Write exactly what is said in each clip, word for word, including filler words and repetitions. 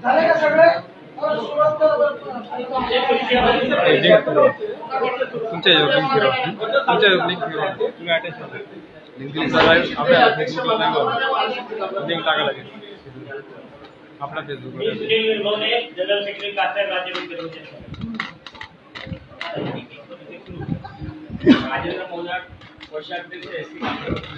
झाले का सगळे? तुमच्या लिंक फिरवा तुमच्या लिंक फिरवा तुम्ही अटेन्शन लिंक दिली लाईव्ह आपल्या फेसबुकला लाईव्ह लिंक टाका लागेल आपला फेसबुक जनरल सेक्रेटरी कातर राज्य राजेंद्र मोलाट कोषाध्यक्ष एसटी कामगार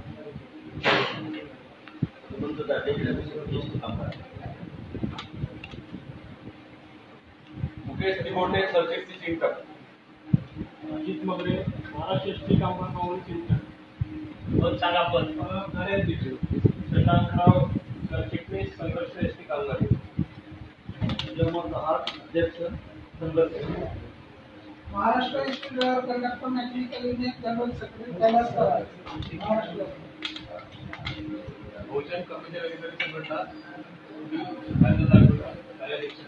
मुकेश तिमोटे सरचिटणीस चिंतक अजित मगरे महाराष्ट्र एसटी कामगार काँग्रेस चिंतक पद सांगा पद शशांकराव सरचिटणीस संघर्ष एसटी कामगार जयमोहन दहार अध्यक्ष संघर्ष Maharashtra ST driver conductor mechanical union general secretary Kailas Maharashtra बहुजन कर्मचारी अधिकारी संघटना कार्याध्यक्ष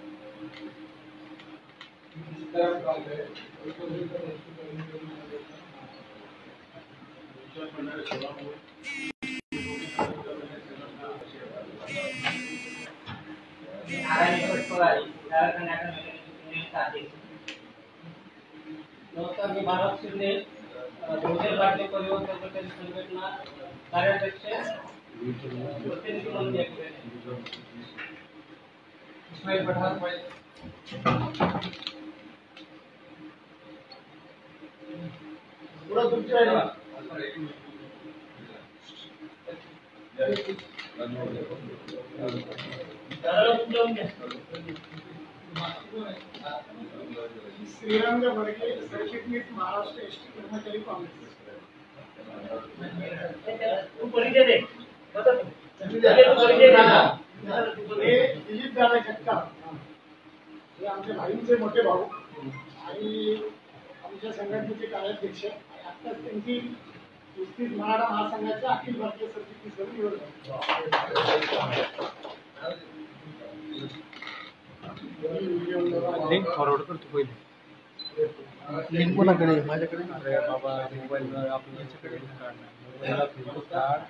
नमस्कार, मी भारत शिंदे बहुजन राज्य परिवहन कर्मचारी संघटना कार्याध्यक्ष प्रतिनिधी म्हणून इस्माईल पठाण पुढे तुमची राहिला श्रीरंग बडके सरचिटणीस महाराष्ट्र एसटी कर्मचारी काँग्रेस तू परिचय दे दिलीप दादा जगताप हे आमच्या भाईंचे मोठे भाऊ आणि आमच्या संघटनेचे कार्याध्यक्ष आता त्यांची नुकतीच मराठा महासंघाच्या अखिल भारतीय सरचिटणीस निवड लिंक फॉरवर्ड करतो पहिले लिंक कोणाकडे माझ्याकडे अरे बाबा मोबाईल आपल्याकडे मोबाईलला फेसबुक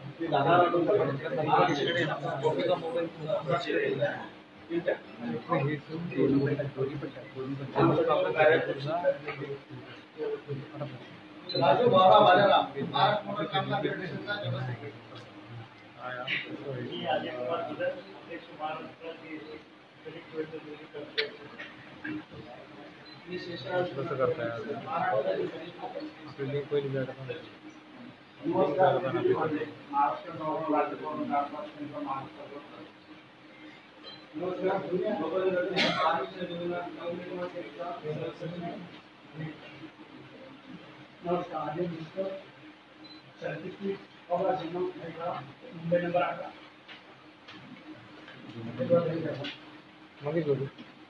कसं करताय आपली लिंक पहिली जायला नमस्कार मुंबई नंबर अठरा मग जोडू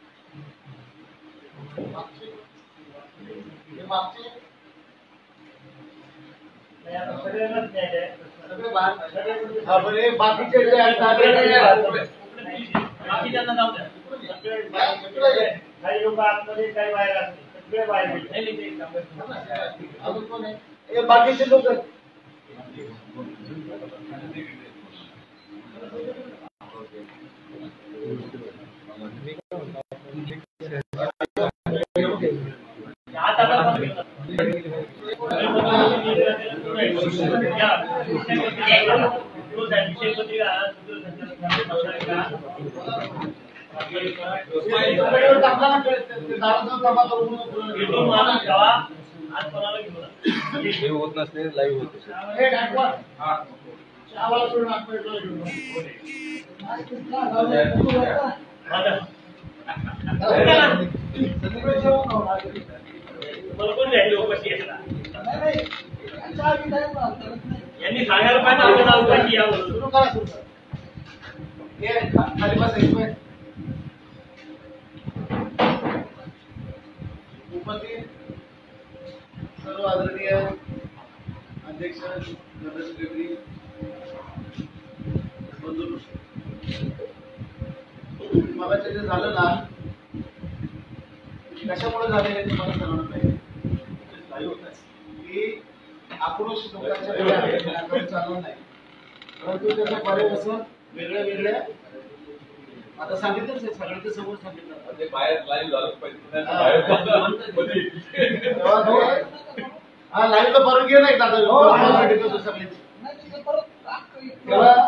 बाकीचे काही लोक आतमध्ये काही बाहेर असते सगळे बाहेर बाकीचे लोक होत नसले लाईव्ह होत यांनी सांगायला पाहिजे आपण उपाशी यावं सुरू करा सुरू करा खाली बस उपस्थित सर्व आदरणीय अध्यक्ष जनरल सेक्रेटरी मगाचं जे झालं ना कशामुळे झालं हे तुम्हाला सांगणार नाही की आक्रोश लोकांच्या चालू नाही परंतु त्याचं पर्यवसन वेगळ्या वेगळ्या आता सांगितलंच आहे, सगळ्यांच्या समोर सांगितलं. ते बाहेर लाईव्ह झालं पाहिजे बाहेर तेव्हा तो- हा लाईव्हला परवानगी नाही दादा सगळ्यांची. तेव्हा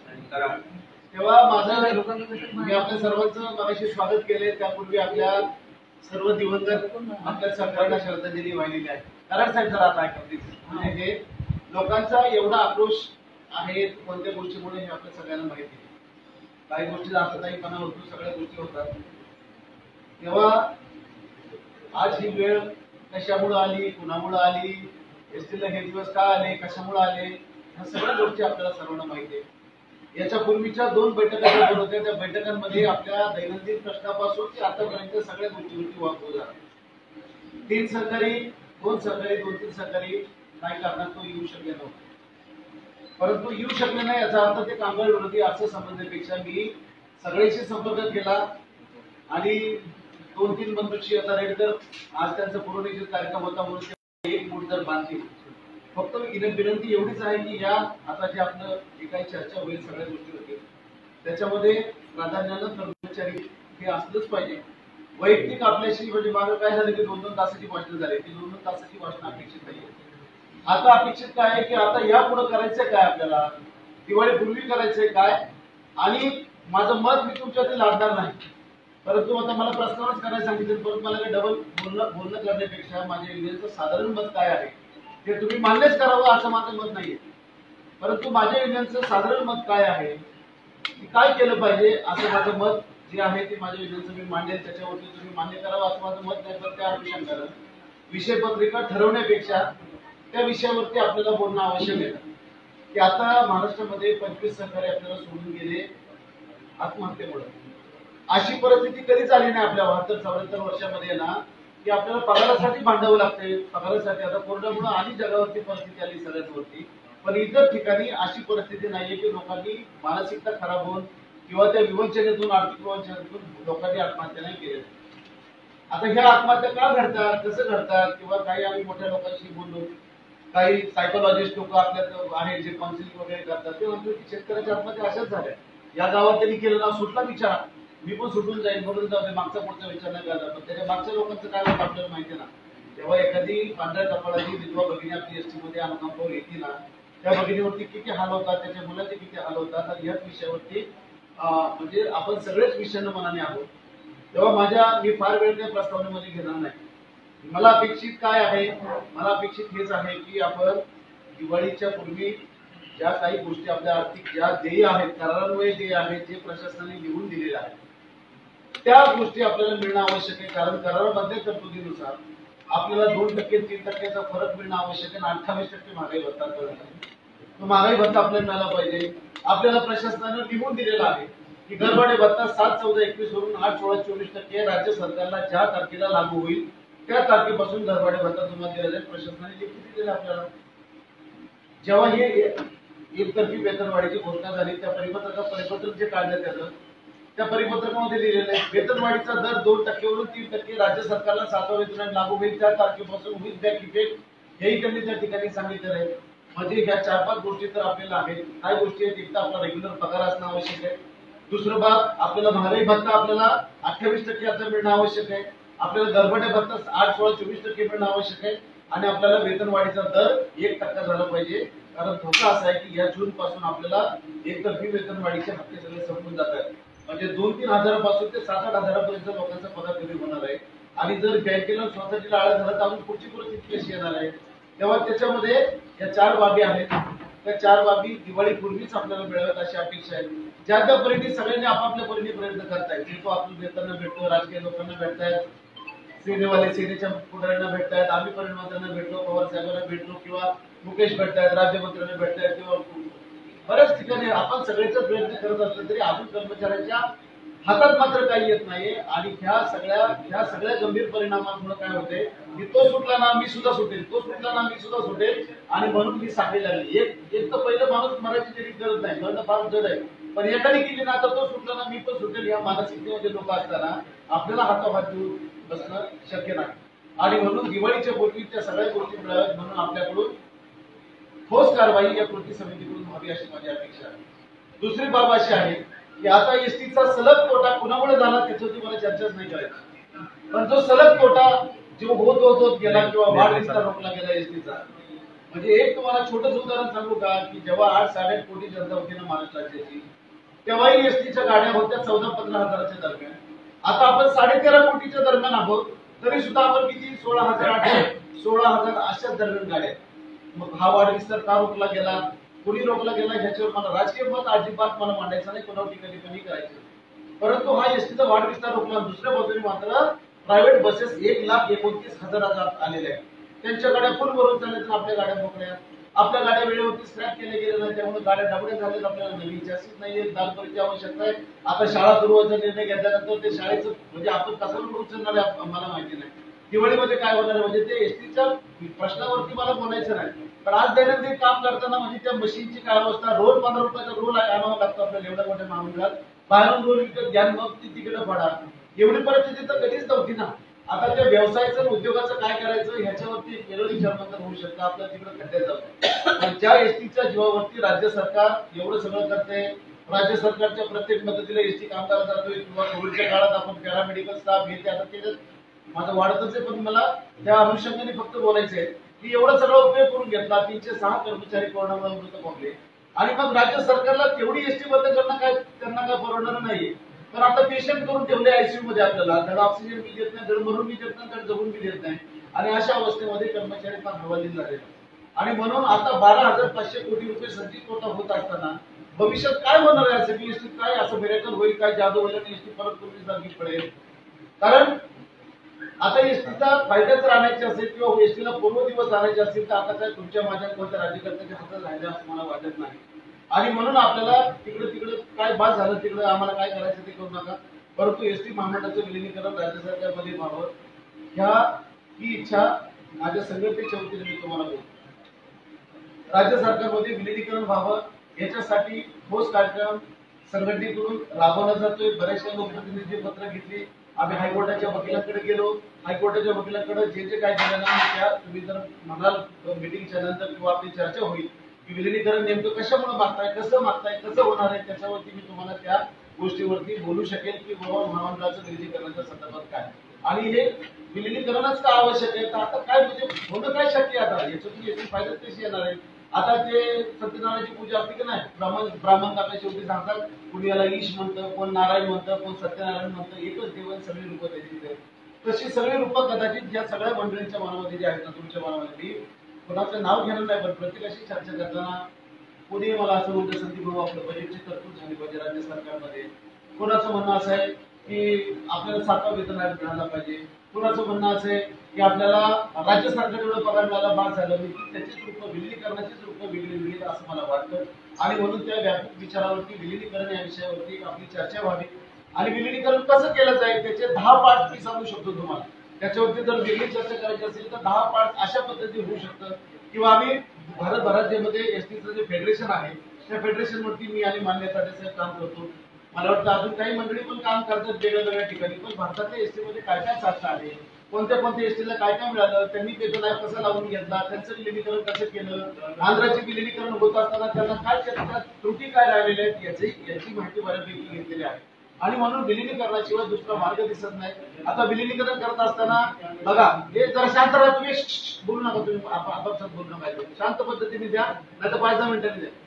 तेव्हा माझं मी आपल्या सर्वांचं मगाशी स्वागत केले. त्यापूर्वी आपल्या सर्व दिवंगत आपल्या सरकारला श्रद्धांजली वाहिलेली आहे. कारण साहेब जरा आता ऐका प्लीज. म्हणजे हे लोकांचा एवढा आक्रोश आहे कोणत्या गोष्टीमुळे हे आपल्या सगळ्यांना माहिती आहे. काही गोष्टी आताताईपणा होतो, सगळ्या गोष्टी होतात. तेव्हा आज ही वेळ कशामुळे आली, कुणामुळे आली, एसटीला हे दिवस का आले, कशामुळे आले, ह्या सगळ्या गोष्टी आपल्याला सर्वांना माहिती आहे. याच्या पूर्वीच्या दोन बैठका होत होत्या. त्या बैठकांमध्ये आपल्या दैनंदिन प्रश्नापासून ते आतापर्यंत सगळ्या गोष्टीवरती वापर झाला. तीन सरकारी दोन सरकारी दोन तीन सरकारी काही कारणात तो येऊ शकले नव्हते. परंतु येऊ शकले नाही याचा अर्थ ते कामगार विरोधी असं समजण्यापेक्षा मी सगळ्यांशी संपर्क केला आणि दोन तीन बंधूंशी आता रेडकर आज त्यांचा पूर्वनियोजित कार्यक्रम होता म्हणून एक मूठ जर बांधली. फक्त विनंती एवढीच आहे की या आता जे आपलं जे काही चर्चा होईल सगळ्या गोष्टी होतील त्याच्यामध्ये प्राधान्यानं कर्मचारी हे असलंच पाहिजे. वैयक्तिक आपल्याशी म्हणजे मागं काय झालं की दोन दोन तासाची भाषण झाली. ती दोन दोन तासाची भाषण अपेक्षित नाही. आता अपेक्षित काय आहे की आता यापुढे करायचंय काय, आपल्याला दिवाळीपूर्वी करायचंय काय. आणि माझं मत मी तुमच्यातील लादणार नाही. परंतु आता मला प्रस्तावच करायला सांगितलं. परंतु मला काही डबल बोलणं बोलणं करण्यापेक्षा माझ्या युनियनचं साधारण मत काय आहे ते तुम्ही मान्यच करावं असं माझं मत नाहीये. परंतु माझ्या युनियनचं साधारण मत काय आहे की काय केलं पाहिजे असं माझं मत जे आहे ते माझ्या युनियनचं मी मांडेल. त्याच्यावरती तुम्ही मान्य करावं असं माझं मत नाही. तर त्या अनुषंगानं विषय पत्रिका ठरवण्यापेक्षा त्या विषयावरती आपल्याला बोलणं आवश्यक आहे की आता महाराष्ट्रामध्ये पंचवीस सहकारी आपल्याला सोडून गेले आत्महत्येमुळे. अशी परिस्थिती कधीच आली नाही आपल्या बहात्तर चौऱ्याहत्तर वर्षामध्ये ना की आपल्याला पगारासाठी भांडावं लागते. पगारासाठी आता कोरोनामुळे आणि जगावरती परिस्थिती आली सगळ्यांवरती. पण इतर ठिकाणी अशी परिस्थिती नाहीये की लोकांनी मानसिकता खराब होऊन किंवा त्या विवंचनेतून आर्थिक विवंचनेतून लोकांनी आत्महत्या नाही केल्या. आता ह्या आत्महत्या का घडतात, कसं घडतात, किंवा काही आम्ही मोठ्या लोकांशी बोललो, काही सायकोलॉजिस्ट लोक आपल्यात आहेत जे काउन्सिलिंग वगैरे करतात. ते म्हणतो की शेतकऱ्याच्या आत्महत्या अशाच झाल्या. या गावात त्यांनी केलं ना सुटला विचार मी पण सुटून जाईल म्हणून जाऊ मागचा पुढचा विचार नाही करायचा. पण त्याच्या मागच्या लोकांचं काय होतं आपल्याला माहिती ना. तेव्हा एखादी पांढऱ्या कपाळाची विधवा भगिनी आपली एसटी मध्ये अनुकंपावर येते ना त्या भगिनीवरती किती हाल होतात, त्याच्या मुलाचे किती हाल होतात. आणि याच विषयावरती म्हणजे आपण सगळेच विषयानं मनाने आहोत. तेव्हा माझ्या मी फार वेळ त्या प्रस्तावनेमध्ये घेणार नाही. मला अपेक्षित काय आहे, मला अपेक्षित हेच आहे की आपण दिवाळीच्या पूर्वी ज्या काही गोष्टी आपल्या आर्थिक ज्या देय आहेत, करारान्वये देय आहेत, जे प्रशासनाने लिहून दिलेले आहेत त्या गोष्टी आपल्याला मिळणं आवश्यक आहे. कारण करारामध्ये तरतुदीनुसार आपल्याला दोन टक्के तीन टक्क्याचा फरक मिळणं आवश्यक आहे. अठ्ठावीस टक्के महागाई भत्ता तो महागाई भत्ता आपल्याला मिळाला पाहिजे. आपल्याला प्रशासनाने लिहून दिलेला आहे की घरभाडे भत्ता सात चौदा एकवीस वरून आठ सोळा चोवीस टक्के राज्य सरकारला ज्या तारखेला लागू होईल त्या तारखेपासून घरभाडे भत्ता तुम्हाला दिला जाईल. प्रशासनाने लिखित दिलेलं आपल्याला. जेव्हा हे एकतर्फी वेतनवाढीची घोषणा झाली त्या परिपत्रका परिपत्रक जे काढण्यात आलं त्या परिपत्रकामध्ये लिहिलेलं आहे वेतनवाढीचा दर दोन टक्केवरून तीन टक्के राज्य सरकारला सातवा वेतन लागू होईल त्या तारखेपासून विथ बॅक इफेक्ट हेही त्यांनी त्या ठिकाणी सांगितलेलं आहे. म्हणजे ह्या चार पाच गोष्टी तर आपल्याला आहेत. काय गोष्टी आहेत, एक तर आपला रेग्युलर पगार असणं आवश्यक आहे. दुसरं बाब आपल्याला महागाई भत्ता आपल्याला अठ्ठावीस टक्के आता मिळणं आवश्यक आहे. आपल्याला घरभाडे भत्ता आठ सोळा चोवीस टक्के मिळणं आवश्यक आहे. आणि आपल्याला वेतनवाढीचा दर एक टक्का झाला पाहिजे. कारण धोका असा आहे की या जून पासून आपल्याला एकतर्फी वेतनवाढीचे हप्ते सगळे संपून जात आहेत. म्हणजे दोन तीन हजारापासून ते सात आठ हजारापर्यंत लोकांचा पगार कमी होणार आहे. आणि जर बँकेला स्वतःची आळा झाला तर अजून पुढची परिस्थिती कशी येणार आहे. तेव्हा त्याच्यामध्ये या चार बाबी आहेत. त्या चार बाबी दिवाळीपूर्वीच आपल्याला मिळाव्यात अशी अपेक्षा आहे. ज्या त्या परीने सगळ्यांनी आपापल्या परीने प्रयत्न करतायत. तो आपल्या नेत्यांना भेटतो, राजकीय लोकांना भेटतायत, सेनेवाले सेनेच्या पुढाऱ्यांना भेटतायत, आम्ही परिणमतांना भेटलो, पवार साहेबांना भेटलो किंवा मुकेश भेटतायत, राज्यमंत्र्यांना भेटतायत किंवा बऱ्याच ठिकाणी आपण सगळ्याचा प्रयत्न करत असलो तरी अजून कर्मचाऱ्यांच्या हातात मात्र काही येत नाही. आणि ह्या सगळ्या ह्या सगळ्या गंभीर परिणामांमुळे काय होते की तो सुटला ना मी सुद्धा सुटेल, तो सुटला ना मी सुद्धा सुटेल आणि म्हणून मी साखळी लागली. एक एक तर पहिलं माणूस मराठी तरी करत नाही, म्हणणं फार जड आहे. पण एकाने केली ना तर तो सुटला ना मी पण सुटेल या मानसिकतेमध्ये लोक असताना आपल्याला हाताहात देऊन बसणं शक्य नाही. आणि म्हणून दिवाळीच्या पूर्वी त्या सगळ्या गोष्टी मिळाव्यात म्हणून आपल्याकडून ठोस कारवाई या कृती समितीकडून व्हावी अशी माझी अपेक्षा आहे. दुसरी बाब अशी आहे की आता एसटीचा सलग तोटा कुणामुळे झाला त्याच्यावरती मला चर्चाच नाही करायची, पण जो सलग तोटा जो होत होत होत गेला किंवा वाढ विस्तार रोखला गेला एसटीचा, म्हणजे एक तुम्हाला छोटंच उदाहरण सांगू का, की जेव्हा आठ साडेआठ कोटी जनता होती ना महाराष्ट्र राज्याची, तेव्हाही एसटीच्या गाड्या होत्या चौदा पंधरा हजाराच्या दरम्यान. आता आपण साडे तेरा कोटीच्या दरम्यान आहोत, तरी सुद्धा आपण किती सोळा हजार आठशे सोळा हजार अशा दरम्यान गाड्या. मग हा वाढ विस्तार का रोखला गेला, कोणी रोखला गेला, ह्याच्यावर मला राजकीय मत अजिबात मला मांडायचं नाही, कोणावर टीका टिप्पणी करायचं, परंतु हा एसटीचा वाढ विस्तार रोखला. दुसऱ्या बाजूने मात्र प्रायव्हेट बसेस एक लाख एकोणतीस हजार आलेल्या आहेत, त्यांच्या गाड्या फुल भरून चालल्या, आपल्या गाड्या मोकळ्या, आपल्या गाड्या वेळेवरती स्क्रॅप केल्या गेल्या नाही, त्यामुळे गाड्या डबड्या झाल्यात, आपल्याला नवीन चॅसिस नाहीये, दालपरीची आवश्यकता आहे. आता शाळा सुरू व्हायचा निर्णय घेतल्यानंतर ते शाळेचं म्हणजे आपण कसं उचलणार आहे मला माहिती नाही. दिवाळीमध्ये काय होणार आहे म्हणजे ते एसटीच्या प्रश्नावरती मला बोलायचं नाही, पण आज दैनंदिन काम करताना म्हणजे त्या मशीनची काय अवस्था, रोल पंधरा रुपयाचा रोल आणावा लागतो आपल्याला एवढ्या मोठ्या महामंडळात, बाहेरून रोल विकत घ्या मग ती तिकडे पडा, एवढी परिस्थिती तर कधीच नव्हती ना. आता त्या व्यवसायाचं उद्योगाचं काय करायचं ह्याच्यावरती वेगळं विचारमंथन होऊ शकतं, आपल्या तिकडे खड्ड्यात जाऊ. पण ज्या एसटीच्या जीवावरती राज्य सरकार एवढं सगळं करते, राज्य सरकारच्या प्रत्येक मदतीला एसटी कामगार जातोय, किंवा कोविडच्या काळात आपण पॅरामेडिकल स्टाफ घेते, आता ते माझं वाढतच आहे, पण मला त्या अनुषंगाने फक्त बोलायचंय की एवढा सगळा उपयोग करून घेतला, तीनशे सहा कर्मचारी कोरोनामुळे मृत पावले, आणि मग राज्य सरकारला तेवढी एसटी बंद करणं काय त्यांना काय परवडणार नाहीये. पण आता पेशंट करून ठेवले आयसीयू मध्ये, आपल्याला धड ऑक्सिजन बी देत नाही, धड मरून बी देत नाही, धड जगून बी देत नाही, आणि अशा अवस्थेमध्ये कर्मचारी फार हवाली झाले. आणि म्हणून आता बारा हजार पाचशे कोटी रुपये संचित तोटा होत असताना भविष्यात काय होणार आहे, असं एसटी काय असं मिरेकल होईल, काय जादू होईल आणि एसटी परत पूर्वी सारखी पडेल. कारण आता एसटीचा फायदाच राहण्याचे असेल किंवा एसटीला पूर्व दिवस आणायचे असतील तर आता काय तुमच्या माझ्या कोणत्या राज्यकर्त्याच्या हातात राहिलं असं मला वाटत नाही. आणि म्हणून आपल्याला तिकडे तिकडे काय बाद झालं तिकडे आम्हाला काय करायचं ते करू नका, परंतु एसटी महामंडळाचं विलिनीकरण राज्य सरकारमध्ये व्हावं ह्या ही इच्छा माझ्या संघटनेच्या वतीने मी तुम्हाला बोलतो. राज्य सरकारमध्ये विलिनीकरण व्हावं याच्यासाठी ठोस कार्यक्रम संघटनेकडून राबवला जातोय. बऱ्याचशा लोकप्रतिनिधी पत्र घेतली, आम्ही हायकोर्टाच्या वकिलांकडे गेलो, हायकोर्टाच्या वकिलांकडे जे जे काय दिलं ना त्या तुम्ही जर म्हणाल मिटिंगच्या नंतर किंवा आपली चर्चा होईल की विलिनीकरण नेमकं कशामुळे मागताय, कसं मागताय, कसं होणार आहे, त्याच्यावरती मी तुम्हाला त्या गोष्टीवरती बोलू शकेल की बाबा महामंडळाचं विलिनीकरणाच्या संदर्भात काय, आणि हे विलिनीकरणच का आवश्यक आहे, तर आता काय म्हणजे होणं काय शक्य आहे, आता याच्यातून याची फायदा कशी येणार आहे. आता ते सत्यनारायणाची पूजा असते की नाही, ब्राह्मण ब्राह्मण आपल्या शेवटी सांगतात, कुणी याला ईश म्हणतं, कोण नारायण म्हणतं, कोण सत्यनारायण म्हणतं, एकच देव सगळी रूपं त्याची. तशी सगळी रूपं कदाचित ज्या सगळ्या मंडळींच्या मनामध्ये जे आहेत ना, तुमच्या मनामध्ये कोणाचं नाव घेणार नाही, पण प्रत्येकाशी चर्चा करताना कोणी मला असं म्हणतं संदीप भाऊ आपलं बजेटची तरतूद झाली पाहिजे राज्य सरकारमध्ये, कोणाचं म्हणणं असं आहे की आपल्याला सातवा वेतन आयोग मिळाला पाहिजे, कोणाचं म्हणणं असं आहे की आपल्याला राज्य सरकार एवढं पगार मिळाला बाद झालं मी त्याचीच रूपं विलिनीकरणाचीच रूपं वेगळी वेगळी असं मला वाटतं. आणि म्हणून त्या व्यापक विचारावरती विलिनीकरण या विषयावरती आपली चर्चा व्हावी. आणि विलिनीकरण कसं केलं जाईल त्याचे दहा पार्ट मी सांगू शकतो तुम्हाला, त्याच्यावरती जर वेगळी चर्चा करायची असेल तर दहा पार्ट अशा पद्धतीने होऊ शकतं. किंवा आम्ही भारतभरामध्ये एसटीचं जे फेडरेशन आहे त्या फेडरेशन वरती मी आणि मान्य साहेब काम करतो. मला वाटतं अजून काही मंडळी पण काम करतात वेगळ्या वेगळ्या ठिकाणी, पण भारताच्या एसटी मध्ये काय काय साधनं आहे, कोणत्या कोणत्या एसटीला काय काय मिळालं, त्यांनी पेपर लाईफ कसा लावून घेतला, त्यांचं विलिनीकरण कसं केलं, आंध्राचे विलिनीकरण होत असताना त्यांना काय त्यात त्रुटी काय राहिलेल्या आहेत याची याची माहिती बऱ्यापैकी घेतलेली आहे. आणि म्हणून विलिनीकरणाशिवाय दुसरा मार्ग दिसत नाही. आता विलिनीकरण करत असताना बघा हे जरा शांत राहा, तुम्ही बोलू नका, तुम्ही आपापसात बोलू नका, शांत पद्धतीने द्या, नाही तर पाच दहा मिनिटांनी द्या.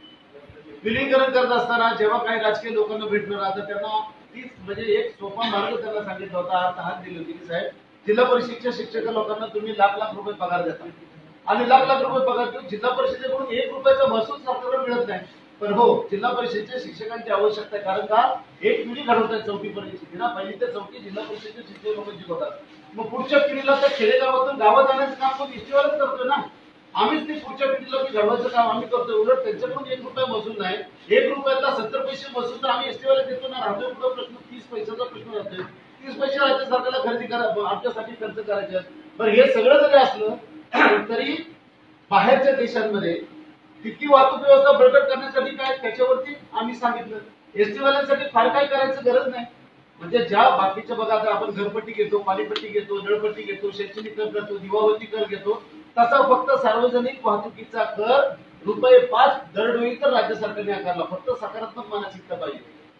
विलिनीकरण करत असताना जेव्हा काही राजकीय लोकांना भेटलं ना तर त्यांना तीच म्हणजे एक सोपा मार्ग त्यांना सांगितला होता, अर्थ हात दिली होती की साहेब जिल्हा परिषदेच्या शिक्षक लोकांना तुम्ही लाख लाख रुपये पगार देता आणि लाख लाख रुपये पगार देऊन जिल्हा परिषदेकडून एक रुपयाचा महसूल सरकारला मिळत नाही. पण हो जिल्हा परिषदेच्या शिक्षकांची आवश्यकता आहे, कारण का एक पिढी घडवतात चौथी पर्यंत ना, पहिली ते चौथी जिल्हा परिषदेचे शिक्षक लोक शिकवतात. मग पुढच्या पिढीला त्या खेडेगावातून गावात जाण्याचं काम पण इष्टीवरच करतोय ना, आम्हीच ते पुढच्या पिढीला घडवायचं काम आम्ही करतोय. उलट त्यांच्याकडून एक रुपया महसूल नाही, एक रुपयातला सत्तर पैसे महसूल तर आम्ही एसटीवाला देतो ना. राहतोय पुढे प्रश्न तीस पैशाचा प्रश्न राहतोय, तीस पैसे राज्य सरकारला खरेदी करा आमच्यासाठी खर्च करायचे. पण हे सगळं जरी असलं तरी बाहेरच्या देशांमध्ये तितकी वाहतूक व्यवस्था बळकट करण्यासाठी काय त्याच्यावरती आम्ही सांगितलं. एसटी वाल्यांसाठी फार काय करायचं गरज नाही. म्हणजे ज्या बाकीच्या बघा आता आपण घरपट्टी घेतो, पाणीपट्टी घेतो, जळपट्टी घेतो, शैक्षणिक कर घेतो, दिवावती कर घेतो, तसा फक्त सार्वजनिक वाहतुकीचा कर रुपये पाच दरडोई तर राज्य सरकारने आकारला. फक्त सकारात्मक मानसिकता पाहिजे.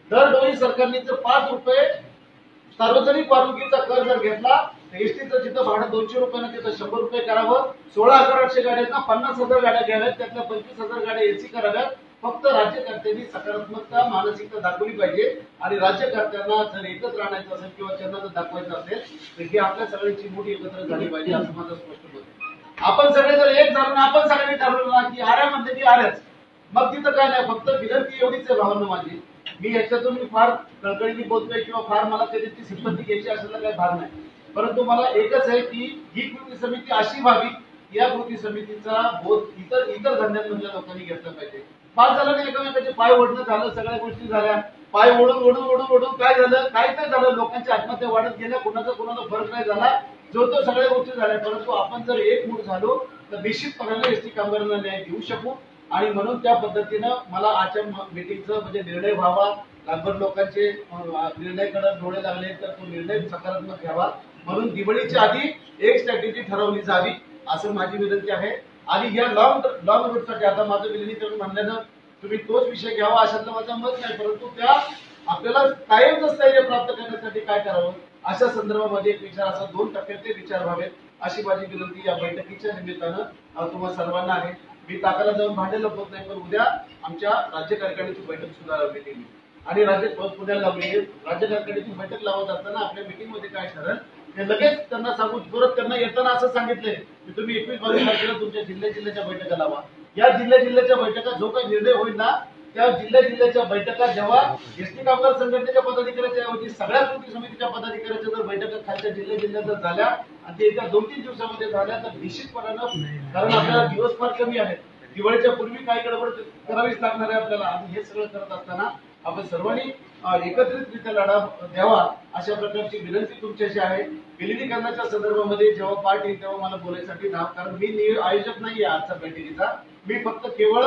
दरडोई सरकारने जर पाच रुपये सार्वजनिक वाहतुकीचा कर जर घेतला तर एसटीचं जिथं भाडं दोनशे रुपयानं तिथं शंभर रुपये करावं. सोळा हजार आठशे गाड्यांना पन्नास हजार गाड्या घ्याव्यात, त्यातल्या पंचवीस हजार गाड्या एसी कराव्यात. फक्त राज्यकर्त्यांनी सकारात्मकता मानसिकता दाखवली पाहिजे आणि राज्यकर्त्यांना जर एकत्र आणायचं असेल किंवा त्यांना जर दाखवायचं असेल तर ही आपल्या सगळ्यांची मोठी एकत्र झाली पाहिजे असं माझं स्पष्ट मत आहे. आपण सगळे जर एक झालो ना, आपण सगळ्यांनी ठरवलं ना की आर्या म्हणते की आर्याच, मग तिथं काय नाही, फक्त विनंती एवढीच आहे भावना माझी. मी याच्यातून मी फार कळकळीने बोलतोय किंवा फार मला त्याची सिंपत्ती घ्यायची असेल काही भाग नाही, परंतु मला एकच आहे की ही कृती समिती अशी व्हावी, या कृती समितीचा बोध इतर इतर धंद्यांमधल्या लोकांनी घेतला पाहिजे. पाच झालं नाही, एकमेकांचे पाय ओढणं झालं, सगळ्या गोष्टी झाल्या, पाय ओढून ओढून ओढून ओढून काय झालं, काय काय झालं, लोकांच्या आत्महत्या वाढत गेल्या, कोणाचा कोणाचा फरक नाही झाला, जो तो सगळ्या गोष्टी झाल्या. परंतु आपण जर एकमूठ झालो तर निश्चितपणाने एसटी कामगारांना न्याय देऊ शकू आणि म्हणून त्या पद्धतीनं मला आजच्या मीटिंगचा म्हणजे निर्णय व्हावा. लाखभर लोकांचे निर्णयाकडे डोळे लागले तर तो निर्णय सकारात्मक घ्यावा, म्हणून दिवाळीच्या आधी एक स्ट्रॅटेजी ठरवली जावी असं माझी विनंती आहे. आणि या लॉंग लॉंग रूटसाठी आता माझं विलिनीकरण म्हणल्यानं तुम्ही तोच विषय घ्यावा अशातलं माझं मत नाही, परंतु त्या आपल्याला कायमचं स्थैर्य प्राप्त करण्यासाठी काय करावं अशा संदर्भामध्ये एक विचार असा दोन टप्प्यात ते विचार व्हावेत अशी माझी विनंती या बैठकीच्या निमित्तानं तुम्हाला सर्वांना आहे. मी ताकाला जाऊन भांडे लपवत नाही, पण उद्या आमच्या राज्य कार्यकारिणीची बैठक सुद्धा लावली गेली आणि राज्य पुण्याला लावली. राज्य कार्यकारिणीची बैठक लावत असताना आपल्या मीटिंग मध्ये काय ठरेल ते लगेच त्यांना सांगून परत त्यांना येताना असं सांगितलंय की तुम्ही एकवीस बावीस तारखेला तुमच्या जिल्ह्या जिल्ह्याच्या बैठका लावा. या जिल्ह्या जिल्ह्याच्या बैठका जो काही निर्णय होईल ना त्या जिल्ह्या जिल्ह्याच्या बैठका जेव्हा एसटी कामगार संघटनेच्या पदाधिकाऱ्याच्या ऐवजी सगळ्या कृती समितीच्या पदाधिकाऱ्याच्या जर बैठका खालच्या जिल्ह्या जिल्ह्यात जर झाल्या आणि ते येत्या दोन तीन दिवसामध्ये झाल्या तर निश्चितपणानं, कारण आपल्याला दिवस फार कमी आहेत, दिवाळीच्या पूर्वी काही गडबड करावीच लागणार आहे आपल्याला, आणि हे सगळं करत असताना आपण सर्वांनी एकत्रितरित्या लढा द्यावा अशा प्रकारची विनंती तुमच्याशी आहे. विलिनीकरणाच्या संदर्भामध्ये जेव्हा पार्ट येईल तेव्हा मला बोलायसाठी नाव, कारण मी आयोजक नाहीये आजच्या बैठकीचा, मी फक्त केवळ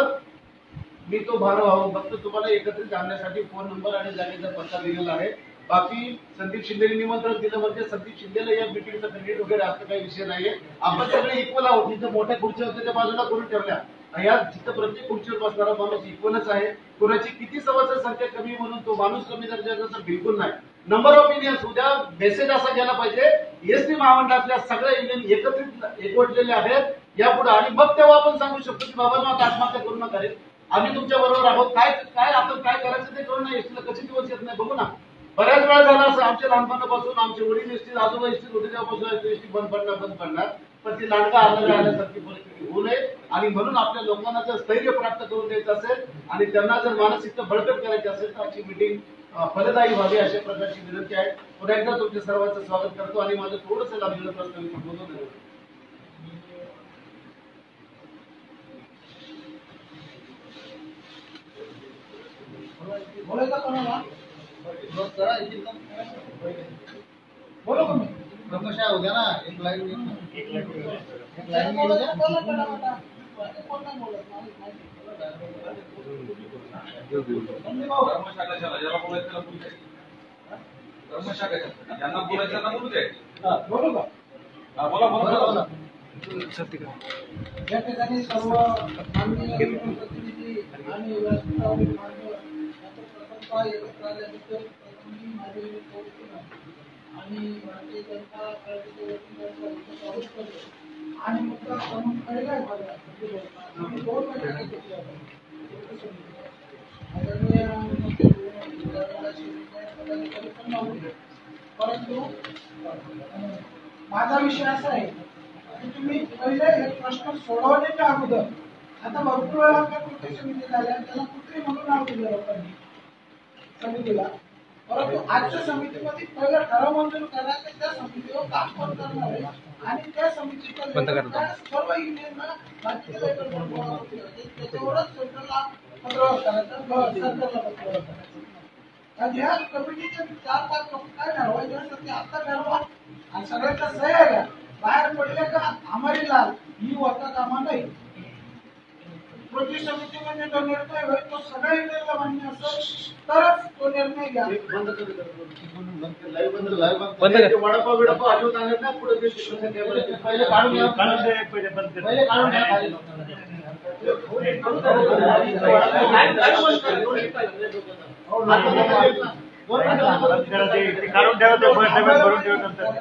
मी तो भार व्हावं फक्त तुम्हाला एकत्रित आणण्यासाठी फोन नंबर आणि जागेचा पत्ता दिलेला आहे. बाकी संदीप शिंदेने निमंत्रण दिलं म्हणजे संदीप शिंदेला या मिटिंगचा क्रेडिट वगैरे असं काही विषय नाहीये. आपण सगळे इक्वल आहोत. जिथं मोठ्या खुर्च्या होत्या त्या बाजूला करून ठेवल्या, या जिथं प्रत्येक खुर्चीवर बसणारा माणूस इक्वलच आहे. कोणाची किती सवाचं संख्या कमी म्हणून तो माणूस कमी दर्जाचा तर बिलकुल नाही. नंबर ऑफ युनियन्स उद्या मेसेज असा गेला पाहिजे एसटी महामंडळातल्या सगळ्या युनियन एकत्रित एकवटलेले आहेत यापुढे, आणि मग तेव्हा आपण सांगू शकतो की बाबा आता आत्महत्या करू नका रे, आम्ही तुमच्या बरोबर आहोत. काय काय आपण काय करायचं ते करू नये. एसटीला कसे दिवस येत नाही बघू ना. बऱ्याच वेळा झाला असं आमच्या लहानपणापासून आमचे वडील एसटी आजोबा एसटी होते तेव्हापासून एसटी बंद पडणार बंद पडणार, पण ती लांडगा आलेल्या आल्यासारखी परिस्थिती होऊ नये. आणि म्हणून आपल्या लोकांना जर स्थैर्य प्राप्त करून द्यायचं असेल आणि त्यांना जर मानसिकता बळकट करायची असेल तर आजची मिटिंग फलदायी व्हावी अशा प्रकारची विनंती आहे. पुन्हा एकदा तुमच्या सर्वांचं स्वागत करतो आणि माझं थोडंसं लाभलेलं प्रस्तावित संबोधन. बोलायचं कोणाला बोलो तुम्ही ब्रह्मशा हो गया ना, एक लाइन एक लाइन बोला बोला बोला कोण नाही बोलत धर्मशाखेला ज्याला बोलायचं त्याला बोलू द्या. धर्मशाखेच्या ज्यांना बोलायचं त्यांना बोलू द्या. बोलू का? हा, बोला बोला बोला. या ठिकाणी सर्व माननीय प्रतिनिधी आणि व्यासपीठावरील मान्यवर यांचं प्रथमतः एकत्र आल्याबद्दल मी माझे कौतुक आणि भारतीय जनता पार्टीच्या वतीने स्वागत करतो. आणि मुद्दा क्रमांक पहिला आहे माझा आम्ही दोन बैठका घेतल्या होत्या, परंतु माझा विषय असा आहे की तुम्ही पहिले एक प्रश्न सोडवण्याच्या अगोदर आता भरपूर वेळा आपल्या कृती समिती झाल्या त्याला कुठे म्हणून नाव दिलं लोकांनी समितीला, परंतु आजच्या समितीमध्ये पहिला ठराव मंजूर करा की त्या समितीवर काम पण करणार आहे आणि त्या समितीच्या सर्व युनियनला बाकीच्या त्याच्यावरच सेंट्रलला पत्रव्यवहार करायचा, सरकारला पत्रव्यवहार करायचा. आणि ह्या कमिटीचे चार पाच लोक काय ठरवायचं तर ते आता ठरवा आणि सगळ्यांच्या सह्या घ्या. बाहेर पडले का आम्हाला लाल ही होता कामा नाही. कृती समिती म्हणजे जो निर्णय होईल तो सगळ्या युनियनला मान्य असेल तरच तो निर्णय घ्या. वडापाव बिडापाव आजून आले ना पुढे पहिले काढून घ्या, काढून द्या, पहिले बंद करा. पहिले काढून घ्या खाली. हो, लोकांना येत नाही. दोन मिनिटं. जरा ते ते काढून ठेवा ते फळ सगळं भरून ठेवा नंतर.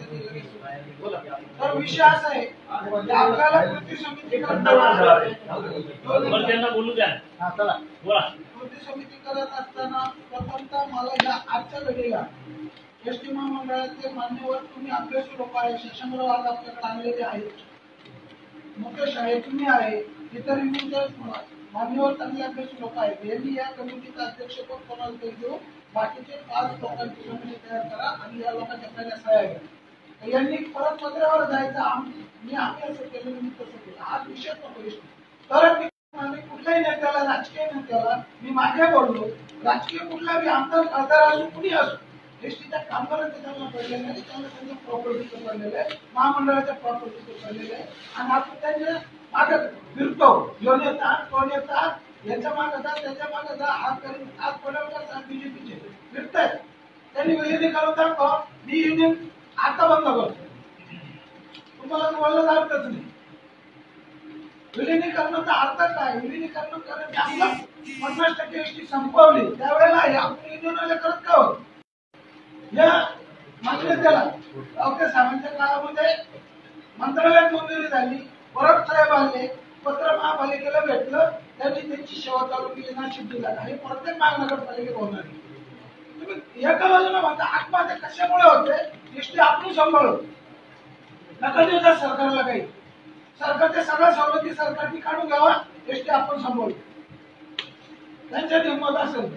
तर विषय असा आहे की आपल्याला कृती समिती करत बरं, त्यांना बोलू द्या. हा, चला. बोला. कृती समिती करत असताना प्रथमतः मला या आजच्या घडीला एस टी महामंडळाचे मान्यवर तुम्ही अभ्यासू लोक आहे, शशांकराव आज आपल्याकडे आणलेले आहेत, मुकेश आहे, तुम्ही आहे, इतर मान्यवर चांगले अभ्यासू लोक आहेत. यांनी या कमिटीचं अध्यक्षपद कोणाला तरी देऊ, बाकीचे पाच लोकांची समिती तयार करा आणि या लोकांच्या पहिल्या सह्या घ्या. यांनी परत पत्रावर जायचं, आम- मी आम्ही असं केलं, मी तसं केलं, हा विषय नको. तर मी आणि कुठल्याही नेत्याला, राजकीय नेत्याला मी मागे बोललो, राजकीय कुठला बी आमदार खासदार असो, कुणी असो, एसटीच्या कामगारांचं त्यांना पडलेलं आहे, त्यांना त्यांच्या प्रॉपर्टीचं पडलेलं आहे, महामंडळाच्या प्रॉपर्टीचं पडलेलं आहे आणि आपण त्यांच्या मागे फिरतो. जो नेता तो नेता याच्या मागे जा, त्याच्या मागे जा, हात करून हात पडवला बीजेपीचे फिरतायत. त्यांनी विलीनीकरण दाखवा, मी युनियन आता बंद करतो. तुम्हाला बोललं जातच नाही. विलिनीकरणाचा अर्थ काय? विलिनीकरण करण्याचे आपलं पन्नास टक्के एसटी संपवली त्यावेळेला आपण युनियनवाले करत का होत? या मान्यतेला रावते साहेबांच्या काळामध्ये मंत्रालयात मंजुरी झाली, परत साहेब आले, पत्र महापालिकेला भेटलं, त्यांनी त्यांची सेवा चालू केली, नाशिक जिल्ह्यात आणि प्रत्येक महानगरपालिकेत होणार. तुम्ही एका बाजूला म्हणता आत्महत्या कशामुळे होते? एसटी आपण सांभाळू नका देऊ त्या सरकारला काही. सरकारच्या सगळ्या सवलती सरकारने काढून घ्यावा, एसटी आपण सांभाळू. त्यांच्या हिंमत असेल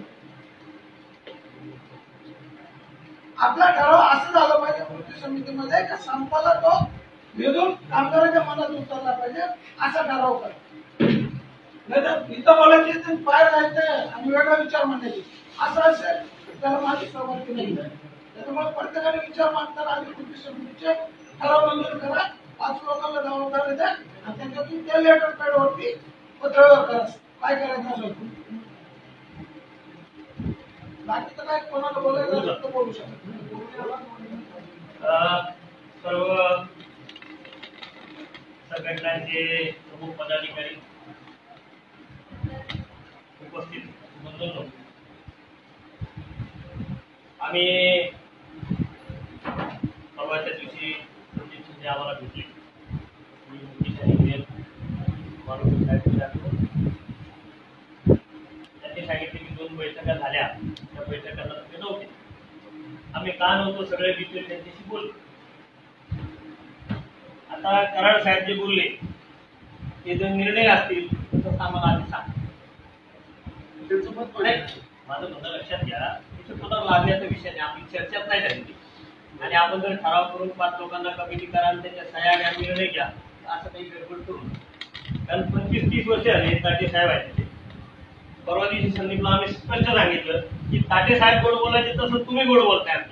आपला ठराव असं झालं पाहिजे कृती समितीमध्ये का संपाला तो भेदून कामगारांच्या मनात उतरला पाहिजे, असा ठराव करा. नाही तर इथं बोलायचे बाहेर जायचं आणि वेगळा विचार मांडायचे असं असेल त्याला माझी सहमती नाही. त्याच्यामुळे प्रत्येकाने विचार मांडताना आधी कृती समितीचे ठराव मंजूर करा, पाच लोकांना जबाबदारी द्या आणि त्यांच्यातून त्या लेटर पॅड वरती पत्रावर करा काय करायचं असेल. बाकीचं काय कोणाला बोलायचं असेल तर बोलू शकतो. सर्व संघटनांचे प्रमुख पदाधिकारी उपस्थित बंधूंनो, आम्ही परवाच्या दिवशी रणजित शिंदे आम्हाला भेटले. मी मुकेश आणि विवेक मारुती साहेब त्यांनी सांगितले की दोन बैठका झाल्या, त्या बैठकांना तुम्ही नव्हते. आम्ही का नव्हतो सगळे डिटेल त्यांच्याशी बोललो. आता कराड साहेब जे बोलले ते जर निर्णय असतील तर आम्हाला आधी सांग. माझं म्हणणं लक्षात घ्या, तिथे पुन्हा लागण्याचा विषय नाही, आपली चर्चाच नाही झाली आणि आपण जर ठराव करून पाच लोकांना कमिटी करा आणि त्याच्या सह्या घ्या, निर्णय घ्या, असं काही गडबड करू. कारण पंचवीस तीस वर्ष झाले ताटे साहेब आहेत. परवा दिवशी संदीपला आम्ही स्पष्ट सांगितलं की ताटे साहेब गोड बोलायचे तसं तुम्ही गोड बोलताय आमच्या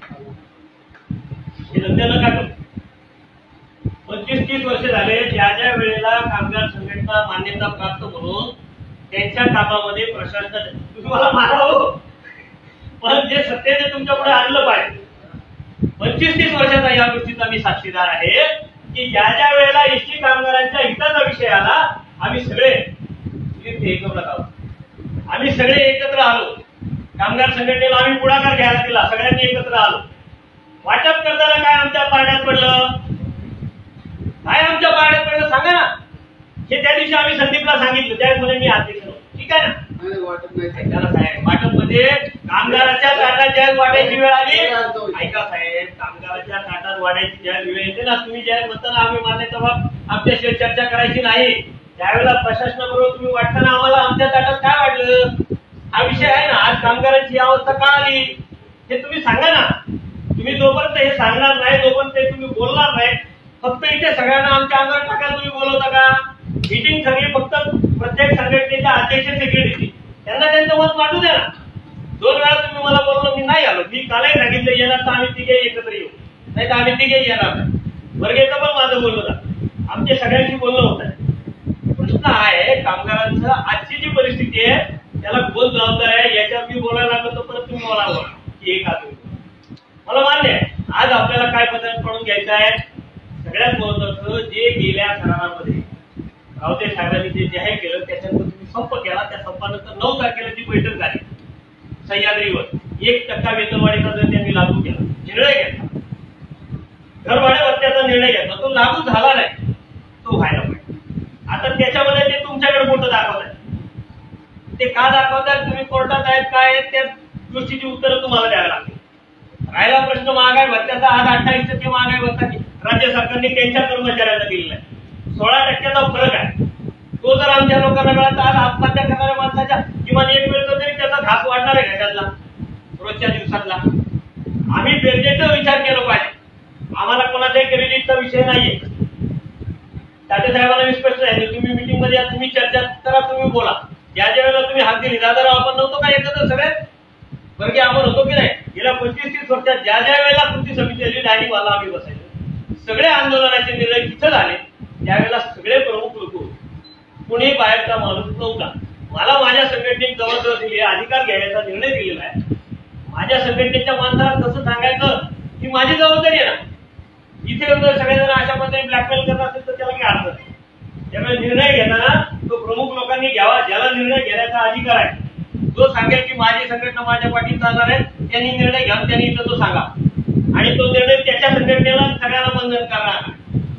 हे धंदे नका करू. पंचवीस तीस वर्ष झाले, ज्या ज्या वेळेला कामगार संघटना मान्यता प्राप्त म्हणून त्यांच्या कामामध्ये प्रशासन तुम्ही मला मारा हो, पण जे सत्तेने तुमच्या पुढे आणलं पाहिजे. पंचवीस तीस वर्षाचा या गोष्टीचा मी साक्षीदार आहे की ज्या ज्या वेळेला एसटी कामगारांच्या हिताचा विषय आला, आम्ही सगळे एकत्र आहोत, आम्ही सगळे एकत्र आलो. कामगार संघटनेला आम्ही पुढाकार घ्यायला दिला, सगळ्यांनी एकत्र आलो. वाटप करताना काय आमच्या पारड्यात पडलं, काय आमच्या पारड्यात पडलं सांगा ना. हे त्या दिवशी आम्ही संदीपला सांगितलं, त्यावेळेस म्हणजे मी अध्यक्ष नव्हतो, ठीक आहे ना. ऐका साहेब, वाटप मध्ये कामगाराच्या ताटात ज्या वाटायची वेळ आली, ऐका साहेब, कामगाराच्या ताटात वाटायची ज्या वेळ येते ना, तुम्ही ज्या म्हणताना आम्ही मान्यता बाब आमच्याशी चर्चा करायची नाही, त्यावेळेला प्रशासनाबरोबर तुम्ही वाटताना आम्हाला आमच्या ताटात काय वाटलं, हा विषय आहे ना. आज कामगारांची अवस्था का आली हे तुम्ही सांगा ना. तुम्ही जोपर्यंत हे सांगणार नाही, जोपर्यंत ते तुम्ही बोलणार नाही, फक्त इथे सगळ्यांना आमच्या अंगावर टाकायला तुम्ही बोलवता का? मीटिंग सगळी फक्त प्रत्येक संघटनेच्या अध्यक्ष सेक्रेटरी त्यांना त्यांचं मत वाटू द्या ना. दोन वेळा तुम्ही मला बोललो, मी नाही आलो. मी कालही सांगितलं येणार तर आम्ही तिघे एकत्र येऊ, नाही तर आम्ही तिघे येणार नाही. वर्गेचं पण माझं बोलणं झालं, आमच्या सगळ्यांशी बोलणं होत आहे. प्रश्न आहे कामगारांचं आजची जी परिस्थिती आहे त्याला कोण जबाबदार आहे याच्यावर मी बोलायला लागलो, परत तुम्ही मला बोला की एक आदमी. मला मान्य आहे आज आपल्याला काय पद्धत पडून घ्यायचं आहे. सगळ्यात महत्वाचं जे गेल्या करारामध्ये रावते साहेबांनी जे जाहीर केलं त्याच्यानंतर तुम्ही संप केला, त्या संपानंतर नऊ तारखेला जी बैठक झाली सह्याद्रीवर एक टक्का वेतनवाढीचा जर त्यांनी लागू केला, निर्णय घेतला, घरभाडे भत्त्याचा निर्णय घेतला, तो लागू झाला नाही, तो व्हायला पाहिजे. आता त्याच्यामध्ये ते तुमच्याकडे मोठं दाखवत आहे. ते का दाखवतात, तुम्ही कोर्टात आहेत काय आहेत त्या गोष्टीची उत्तरं तुम्हाला द्यावी लागतील. राहिला प्रश्न महागाई भत्त्याचा, आज अठ्ठावीस टक्के महागाई भत्ता राज्य सरकारने त्यांच्या कर्मचाऱ्यांना दिलेला आहे. सोळा टक्क्याचा फरक आहे. तो जर आमच्या लोकांना मिळाला तर आज आत्महत्या करणाऱ्या माणसाच्या किमान एक वेळचा तरी त्याचा घास वाढणार आहे घशातला रोजच्या दिवसातला. आम्ही गरजेचा विचार केला पाहिजे. आम्हाला कोणाच्याही क्रेडिटचा विषय नाहीये. ताटे साहेबांना मी स्पष्ट सांगितलं, तुम्ही मिटिंग मध्ये या, तुम्ही चर्चा करा, तुम्ही बोला. ज्या ज्या वेळेला तुम्ही हात दिली, दादाराव आपण नव्हतो का एकत्र सगळे वर्गी आपण होतो की नाही, गेल्या पंचवीस तीस वर्षात ज्या ज्या वेळेला कृती समिती आली डायनिंग वाला आम्ही बसायचो, सगळे आंदोलनाचे निर्णय तिथं झाले. त्यावेळेला सगळे प्रमुख लोक, कुणी बाहेरचा माणूस नव्हता. मला माझ्या संघटनेने जबाबदारी दिली, अधिकार घेण्याचा निर्णय दिलेला आहे. माझ्या संघटनेच्या माणसाला कसं सांगायचं ही माझी जबाबदारी आहे ना. इथे सगळेजण अशा पद्धतीने ब्लॅकमेल करत असेल तर त्याला काही अर्थ नाही. त्यामुळे निर्णय घेताना तो प्रमुख लोकांनी घ्यावा, ज्याला निर्णय घेण्याचा अधिकार आहे. जो सांगेल की माझी संघटना माझ्या पाठीत चालणार आहे, त्यांनी निर्णय घ्या, त्यांनी इथं तो सांगा आणि तो निर्णय त्याच्या संघटनेला सगळ्यांना बंधन करणार.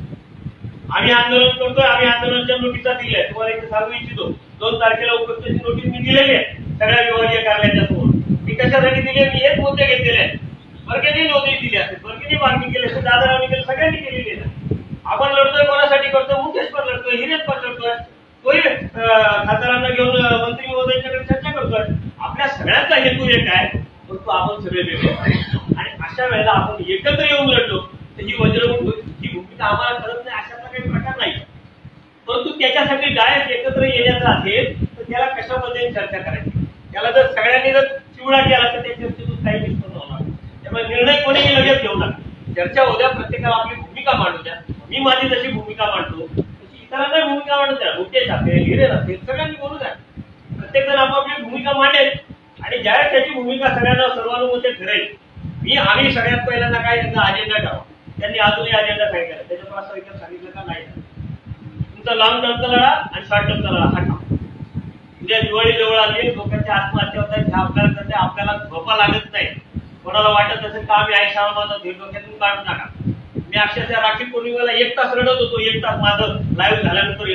आम्ही आंदोलन करतोय, आम्ही आंदोलनाच्या नोटिसा दिल्या. तुम्हाला इथे सांगू इच्छितो, दोन तारखेला उपस्थितीची नोटीस मी दिलेली आहे सगळ्या विभागीय कार्यालयाच्या समोर. मी कशासाठी दिली, मी हेच मुद्दे घेतलेले आहेत. वर्गणी नोंदणी दिली असेल, वर्गणी मागणी केली असेल, दादारावनी केली, सगळ्यांनी केलेली आहे. आपण लढतोय कोणासाठी करतोय, मुकेश पण लढतोय, हिरेश पण लढतोय, तोही खासदारांना घेऊन मंत्री महोदयांच्याकडे चर्चा करतोय. आपल्या सगळ्यांचा हेतू एक आहे, परंतु आपण सगळे वेगळे आणि अशा वेळेला आपण एकत्र येऊन लढलो तर ही वज्रमुठ ही भूमिका आम्हाला करत नाही, अशाचा काही प्रकार नाही. परंतु त्याच्यासाठी डायरेक्ट एकत्र येण्याचा असेल तर त्याला कशा पद्धतीने चर्चा करायची. त्याला जर सगळ्यांनी जर चिवडा केला तर त्या चर्चेतून काही निष्पन्न होणार. त्यामुळे निर्णय कोणीही लगेच घेऊ नका. चर्चा उद्या प्रत्येकाला आपली भूमिका मांडू द्या. मी माझी जशी भूमिका मांडतो तशी इतरांना भूमिका मांडू द्या. मुकेश असेल, हिरेन असेल, सगळ्यांनी बोलू द्या. प्रत्येक जण आपापली भूमिका मांडेल आणि ज्यावेळेस त्याची भूमिका सगळ्यांना सर्वानुमते ठरेल. मी आम्ही सगळ्यात पहिल्यांदा काय त्यांचा अजेंडा ठरवा. त्यांनी अजूनही अजेंडा सांगितला, त्याच्यावर असं विचार सांगितलं का नाही. तुमचा लॉंग टर्मचा लढा आणि शॉर्ट टर्मचा लढा हा ठरवा. उद्या दिवाळी जवळ आली, लोकांच्या आत्महत्या होत आहेत, आपल्याला करते, आपल्याला झोपा लागत नाही. कोणाला वाटत असेल का आम्ही आई शाळा माझा धीर डोक्यातून काढून टाका. मी अक्षरशः राखी पौर्णिमेला एक तास रडत होतो. एक तास माझं लाईव्ह झाल्यानंतर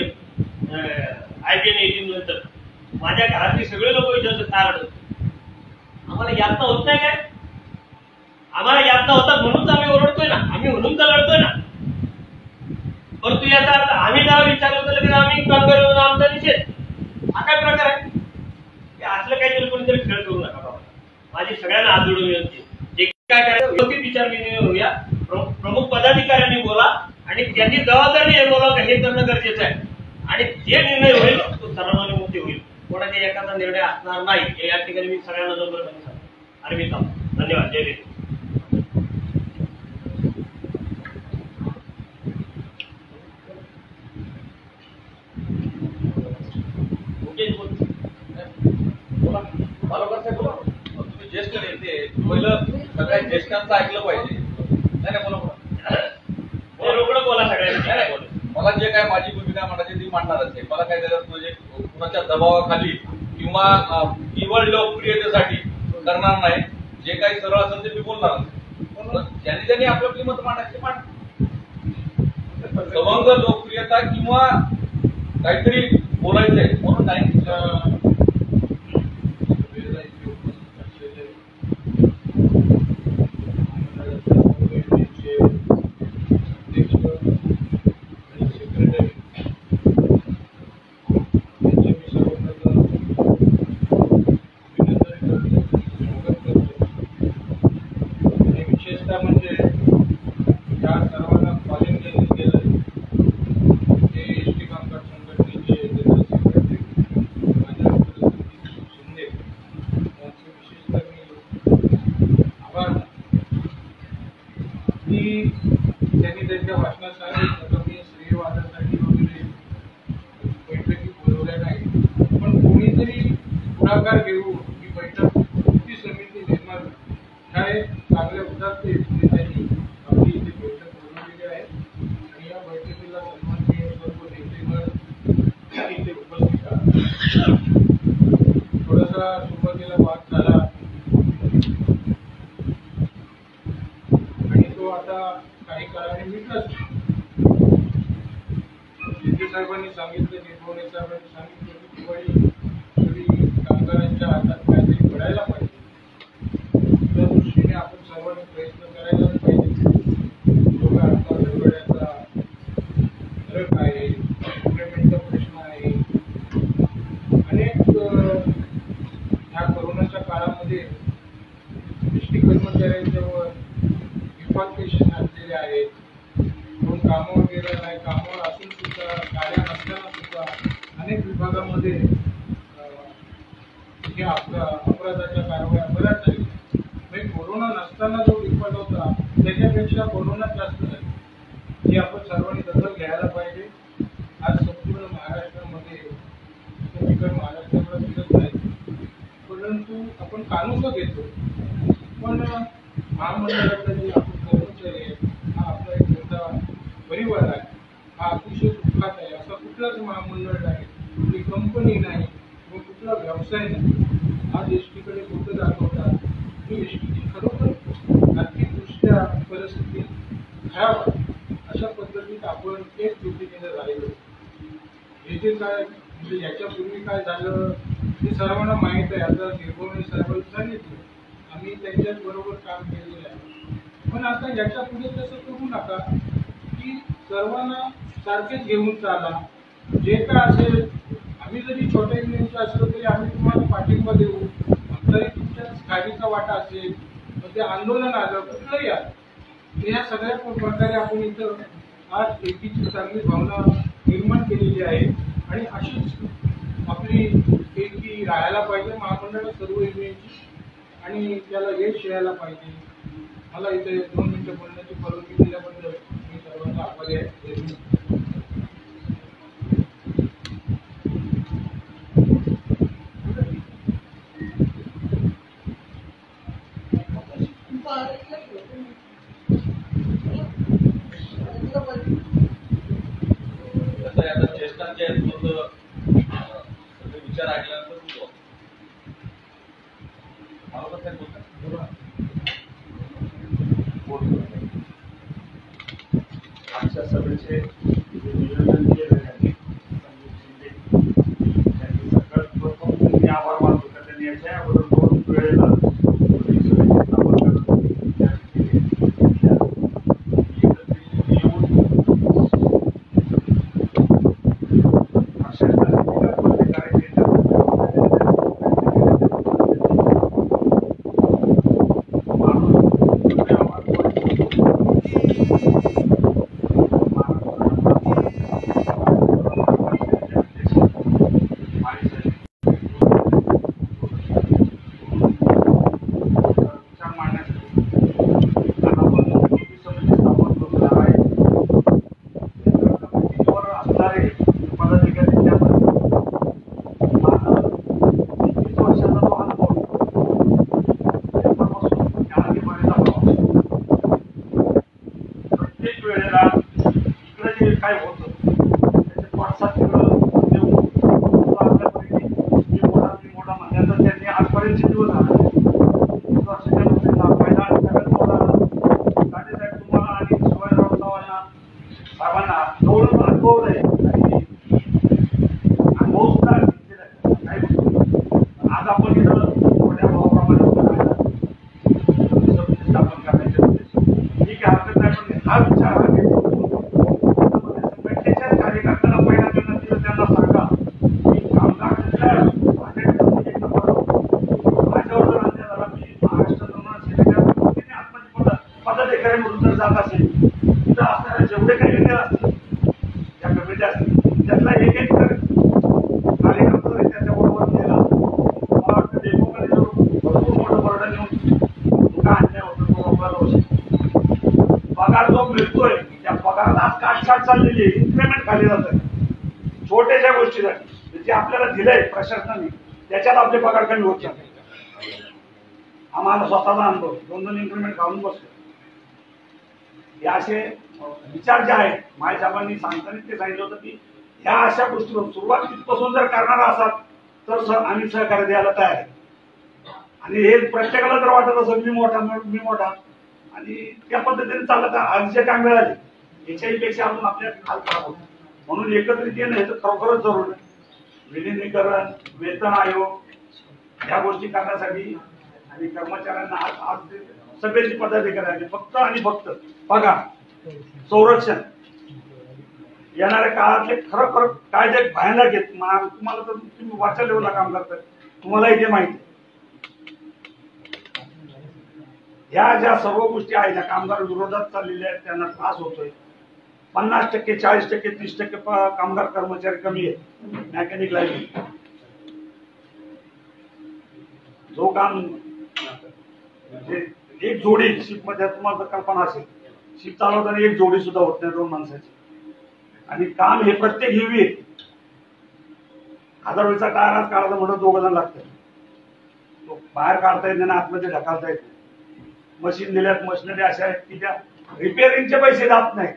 आयपीएल एटीन नंतर माझ्या घरातली सगळे लोक विचारतात का रडत. आम्हाला यातना होत नाही काय, आम्हाला यातना होतात म्हणून तर आम्ही ओरडतोय ना, आम्ही म्हणून तर लढतोय ना. परंतु याचा अर्थ आम्ही त्याला विचारलं तर लगेच आम्ही कामगार आमचा निषेध, हा काय प्रकार आहे. असलं काहीतरी कोणीतरी खेळ करू नका बाबा. माझी सगळ्यांना हात जोडून विनंती, जे काय करायचं व्यवस्थित विचार विनिमय होऊया. प्रमुख पदाधिकाऱ्यांनी बोला आणि ज्यांनी जबाबदारी हे बोला हे करणं गरजेचं आहे. आणि जे निर्णय होईल तो सर्वानुमते होईल. कोणाच्या एखादा निर्णय असणार नाही हे या ठिकाणी मी सगळ्यांना जबरदस्ती सांगतो. आणि मी थांबतो. धन्यवाद. जय हिंद. तुम्ही ज्येष्ठ नेते, पहिलं सगळ्या ज्येष्ठांचं ऐकलं पाहिजे. नाही नाही बोला बोला रोकडं बोला सगळ्यांनी. मला जे काय माझी भूमिका मांडायची ती मांडणारच आहे. मला काय त्याच्यात म्हणजे कुणाच्या दबावाखाली किंवा केवळ लोकप्रियतेसाठी करणार नाही. जे काही सरळ असेल ते मी बोलणार नाही. ज्यांनी ज्यांनी आपली आपली मत मांडायची मांड. समंग लोकप्रियता किंवा काहीतरी बोलायचंय म्हणून नाही. त्यांनी त्यांच्या भाषणात सांगितलं मी श्रीवादासाठी वगैरे बैठकी बोलवल्या नाही, पण कोणीतरी पुढाकार घेऊन ही बैठक कृती समिती निर्माण ह्या एक चांगल्या उदात्त नेत्यांनी आपली इथे बैठक बोलवलेली आहे. आणि या बैठकीला सन्माननीय सर्व नेतेगण इथे उपस्थित आहेत. थोडासा सुरुवातीला वाद झाला आता काही काळाने मिटलाच. शिंदे साहेबांनी सांगितलं, निर्मोळे साहेबांनी सांगितलं की दिवाळी तरी कामगारांच्या हातात काहीतरी पडायला पाहिजे. त्या दृष्टीने आपण सर्वांनी प्रयत्न करायलाच पाहिजे. लोक आता वेगवेगळ्याचा फरक आहे, इम्प्लिमेंटचा प्रश्न आहे. अनेक ह्या कोरोनाच्या काळामध्ये एसटी कर्मचाऱ्यांच्यावर डिफॉल्टेशन आणलेले आहेत. कोण कामावर गेलं नाही, कामावर असून सुद्धा गाड्या नसताना सुद्धा अनेक विभागामध्ये हे अपरा अपराधाच्या कारवाया बऱ्याच झाल्या. म्हणजे कोरोना नसताना जो डिफॉल्ट होता त्याच्यापेक्षा कोरोना जास्त झाली. हे आपण सर्वांनी दखल घ्यायला पाहिजे. आज संपूर्ण महाराष्ट्रामध्ये ठिकाण महाराष्ट्राला दिसत नाही, परंतु आपण कानून घेतो. पण महामंडळातला जे आपण कर्मचारी आहे हा आपला एक मोठा परिवार आहे. हा अतिशय सुखात आहे. असा कुठलाच महामंडळ नाही, कुठली कंपनी नाही किंवा कुठला व्यवसाय नाही आज एसटीकडे डोकं दाखवतात. ही एसटीची खरोखर आर्थिकदृष्ट्या परिस्थिती खराब आहे. अशा पद्धतीत आपण एक कृतीने राहिलो. हे जे काय म्हणजे याच्यापूर्वी काय झालं हे सर्वांना माहीत आहे. आता निर्मोळे साहेबांनी सांगितलं, आम्ही त्यांच्याच बरोबर काम केलेलं आहे. पण आता याच्या पुढे तसं करू नका की सर्वांना सारखेच घेऊन चाला. जे काय असेल, आम्ही जरी छोट्या युनियनचे असलो तरी आम्ही तुम्हाला पाठिंबा देऊ. आमचाही तुमच्या खालीचा वाटा असेल, मग ते आंदोलन आलं कुठलंही आलं, या सगळ्या प्रकारे आपण इथं आज एकीची चांगली भावना निर्माण केलेली आहे. आणि अशीच आपली एकी राहायला पाहिजे महामंडळात सर्व युनियनची, आणि त्याला यश यायला पाहिजे. मला इथे दोन मिनिटं बोलण्याची परवानगी दिल्याबद्दल मी सर्वांचा आभारी आहे. कसं आहे आता ज्येष्ठांचे आहेत लोक सगळे विचार ऐकल्यानंतर बोलतो. मला काय बोलतात आजच्या सभेचे नियोजन केले आहे त्यांनी सगळ्यात प्रथम मी आभार मानतो का त्यांनी याच्या अगोदर दोन वेळेला काय होतं त्याचे पाच देऊन आपल्याकडे मोठा मोठा म्हणण्याचा त्यांनी आजपर्यंत दिवस झाला फायदा सगळ्यात मोठा साहेब तुम्हाला आणि शिवाजीराव चव्हाण साहेबांना जवळून अनुभव आहे आणि अनुभव सुद्धा घेतलेला आहे. काही आज आपण इथं मोठ्या भावाप्रमाणे स्थापन करण्याचे उद्देश ठीक आहे, हरकत नाही. पण हा विचार कार्यकर्त्याला पहिला विनंती त्यांना सांगा की कामगार माझ्यावर जर अन्याय झाला, मी महाराष्ट्र पदाधिकारी म्हणून जर जात असेल तर असणारे जेवढे काही विचार असतील त्या कमिटी असतील त्यातला एक एक कार्यकर्ता त्याच्याबरोबर गेला. मला वाटतं डेपोकडे जर भरपूर मोठं बर्डन येऊन का अन्याय होतो तो आपल्याला होऊ शकतो. पगार जो मिळतोय त्या पगारात आज काटछाट चाललेली आहे. इन्क्रिमेंट खाली जात आहे छोट्याशा गोष्टीसाठी जे आपल्याला दिलंय प्रशासनाने त्याच्यात आपले पगार कमी होत जाते. आम्हाला स्वतःचा अनुभव दोन दोन इन्क्रिमेंट खाऊन बसतो. हे असे विचार जे आहेत माय साहेबांनी सांगताना ते सांगितलं होतं की ह्या अशा गोष्टीवर सुरुवात तिथपासून जर करणार असाल तर सर आम्ही सहकार्य द्यायला तयार आहे. आणि हे प्रत्येकाला जर वाटत असेल मी मोठा मी मोठा आणि त्या पद्धतीने चालत आज जे काय मिळाले याच्याही पेक्षा अजून आपल्या हाल खराब होतो. म्हणून एकत्रित येणं हे तर खरोखरच जरूर आहे. विलिनीकरण, वेतन आयोग या गोष्टी करण्यासाठी आणि कर्मचाऱ्यांना आज आज सगळ्याची पदाधिकारी फक्त आणि फक्त पगार, संरक्षण येणाऱ्या काळातले खरोखर कायदे भयानक आहेत. तुम्हाला तर तुम्ही वरच्या लेवलला काम करताय, तुम्हालाही ते माहिती. ह्या ज्या सर्व गोष्टी आहेत त्या कामगार विरोधात चाललेल्या आहेत, त्यांना त्रास होतोय. पन्नास टक्के चाळीस टक्के तीस टक्के कामगार कर्मचारी कमी आहेत मेकॅनिक लाईन. जो काम म्हणजे एक जोडी शिप मध्ये तुम्हाला कल्पना असेल, शिप चालवताना एक जोडी सुद्धा होत नाही दोन माणसाची. आणि काम हे प्रत्येक हेवी आहे. हजार वेळचा टायर आज काढायचा म्हणून दोघ जण लागतात. तो बाहेर काढता येत नाही, आतमध्ये ढकलता येत. मशीन दिल्यात, मशिनरी अशा आहेत की त्या रिपेअरिंगचे पैसे जात नाही.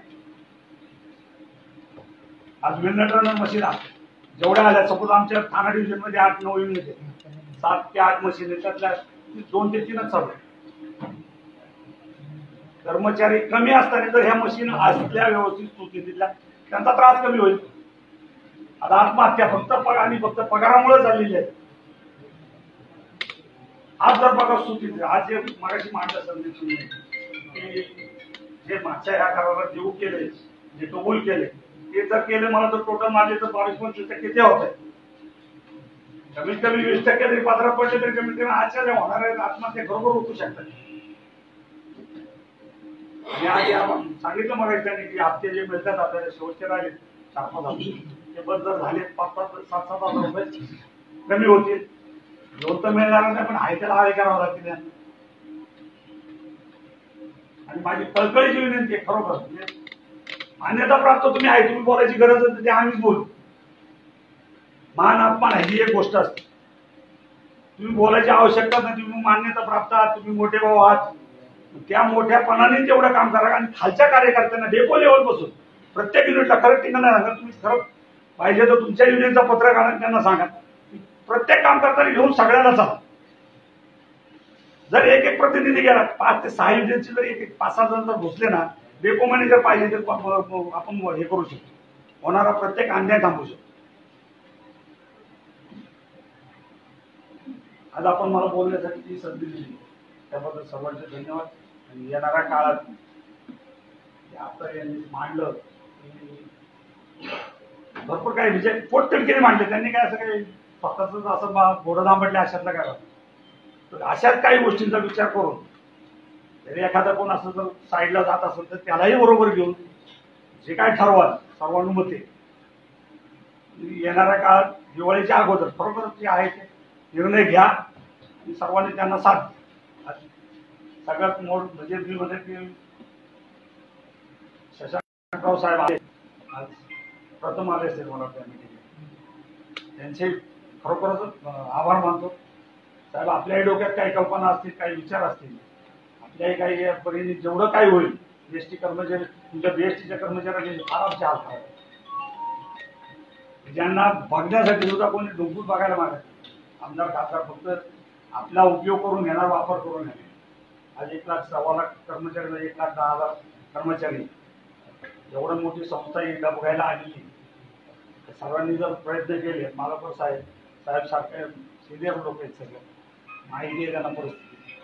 आज विलनटरनर मशीन जेवढ्या आल्या, सपोज आमच्या ठाणा डिव्हिजन मध्ये आठ नऊ युनिट आहे, सात ते आठ मशीन आहेत, त्यातल्या दोन ते तीनच चालू आहे. कर्मचारी कमी असताना जर ह्या मशीन असल्या व्यवस्थित सुटी दिल्या त्यांचा त्रास कमी होईल. आता आत्महत्या फक्त पगार आणि फक्त पगारामुळे झालेली आहे. आज जर पगार सुटी आज जे मगाशी मांडलं संदेश की जे मागच्या ह्या करारात देऊ केले, जे कबूल केले ते जर केले, मला तर टोटल मारले तर बावीस पंचवीस टक्के ते होत आहे. कमीत कमी वीस टक्के तरी पात्रात पडले तरी कमीत कमी आजच्या ज्या होणार आहेत आत्महत्या बरोबर होऊ शकतात. आणि आपण सांगितलं मग त्यांनी की हप्ते जे मिळतात आपल्याला शेवटचे राहिले चार पाच हप्ते ते बंद जर झाले पाच पाच सात सात हजार रुपये कमी होतील. लोन तर मिळणार नाही पण आहे त्याला आळे करावं लागतील. आणि माझी कळकळीची विनंती आहे खरोखर, म्हणजे मान्यता प्राप्त तुम्ही आहे, तुम्ही बोलायची गरज आहे ते आम्हीच बोलू. मान अपमान ही एक गोष्ट असते, तुम्ही बोलायची आवश्यकता नाही. तुम्ही मान्यता प्राप्त आहात, तुम्ही मोठे भाऊ आहात, त्या मोठ्यापणाने तेवढं काम करा. आणि खालच्या कार्यकर्त्यांना डेपो लेवल पासून प्रत्येक युनिटला खरंच ठिकाण सांगा. तुम्ही खरं पाहिजे तर तुमच्या युनिटचा पत्र काढा, त्यांना सांगा प्रत्येक काम करताना घेऊन सगळ्यांना चाला. जर एक एक प्रतिनिधी गेला, पाच ते सहा युनिटचे जर एक एक पाच सहा जण जर घुसले ना, डेपो मॅनेजर पाहिजे तर आपण हे करू शकतो, होणारा प्रत्येक अन्याय थांबवू शकतो. आज आपण मला बोलण्यासाठी जी संधी दिली त्याबद्दल सर्वांचे धन्यवाद. आणि येणाऱ्या काळात आता यांनी मांडलं भरपूर काही विजय पोटतिडकीने मांडले त्यांनी, काय असं काही स्वतःच असं घोडं दांबटले अशातला काय तर अशाच काही गोष्टींचा विचार करून जरी एखादा कोण असं जर साईडला जात असेल तर त्यालाही बरोबर घेऊन जे काय ठरवाल सर्वानुमते येणाऱ्या काळात दिवाळीच्या अगोदर बरोबर जे आहे ते निर्णय घ्या आणि सर्वांनी त्यांना साथ. सगळ्यात मोठ म्हणजे मी म्हणते की शशांकराव साहेब आले, आज प्रथम आले असेल मला त्या मिटिंगला, त्यांचे खरोखरच आभार मानतो. साहेब आपल्याही डोक्यात काही कल्पना असतील, काही विचार असतील, आपल्याही काही परीने जेवढं काही होईल बीएसटी कर्मचारी तुमच्या बीएसटीच्या कर्मचाऱ्यांनी फार आमचे हाल करावे. ज्यांना बघण्यासाठी सुद्धा कोणी डोंबून बघायला मागत आमदार खासदार फक्त आपला उपयोग करून घेणार, वापर करून घेणार. आज एक लाख सव्वा लाख कर्मचारी, एक लाख दहा हजार कर्मचारी, एवढं मोठी संस्था एकदा बघायला आलेली. सर्वांनी जर प्रयत्न केले, मालापूर साहेब साहेब सारखे सिनियर लोक आहेत, सगळे माहिती आहे त्यांना परिस्थिती,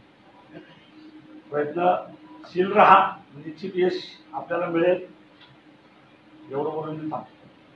प्रयत्नशील राहा, निश्चित यश आपल्याला मिळेल. एवढं बोलून मी थांबतो.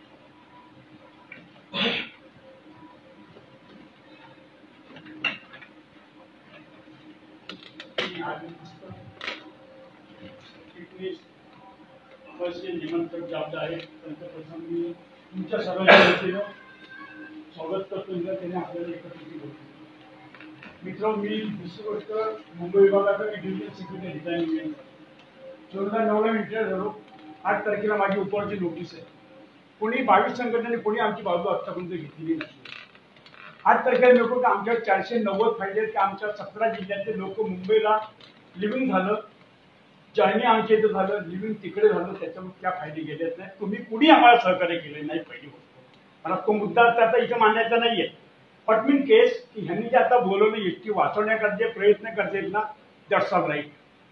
निमंत्रण प्राप्त आहे त्यांचं प्रथम मी तुमच्या सर्वांच्या स्वागत करतो. त्याने आपल्याला एकत्रित होतो. मित्र, मी दुसरी गोष्ट मुंबई विभागाचा डिव्हिजन सेक्रेटरी डिझाईन चौदा नऊला रिटायर झालो. आठ तारखेला माझी उपरची नोटीस आहे. कोणी बावीस संघटनेने कोणी आमची बाजू आतापर्यंत घेतलेली नाही. आठ तारखेला लोक आमच्या चारशे नव्वद फायदे आहेत की आमच्या सतरा जिल्ह्यातले लोक मुंबईला लिव्हिंग झालं, ज्यांनी आमच्या इथं झालं लिव्हिंग तिकडे झालं, त्याच्यामुळे त्या फायदे गेलेच नाही. तुम्ही कुणी आम्हाला सहकार्य केले नाही. पहिली गोष्ट मला तो मुद्दा आता इथं मांडायचा नाहीये. बट मीन केस की ह्यांनी जे आता बोलवलं एसटी वाचवण्याकरता जे प्रयत्न करतील ना, दॅट्स ऑल राईट.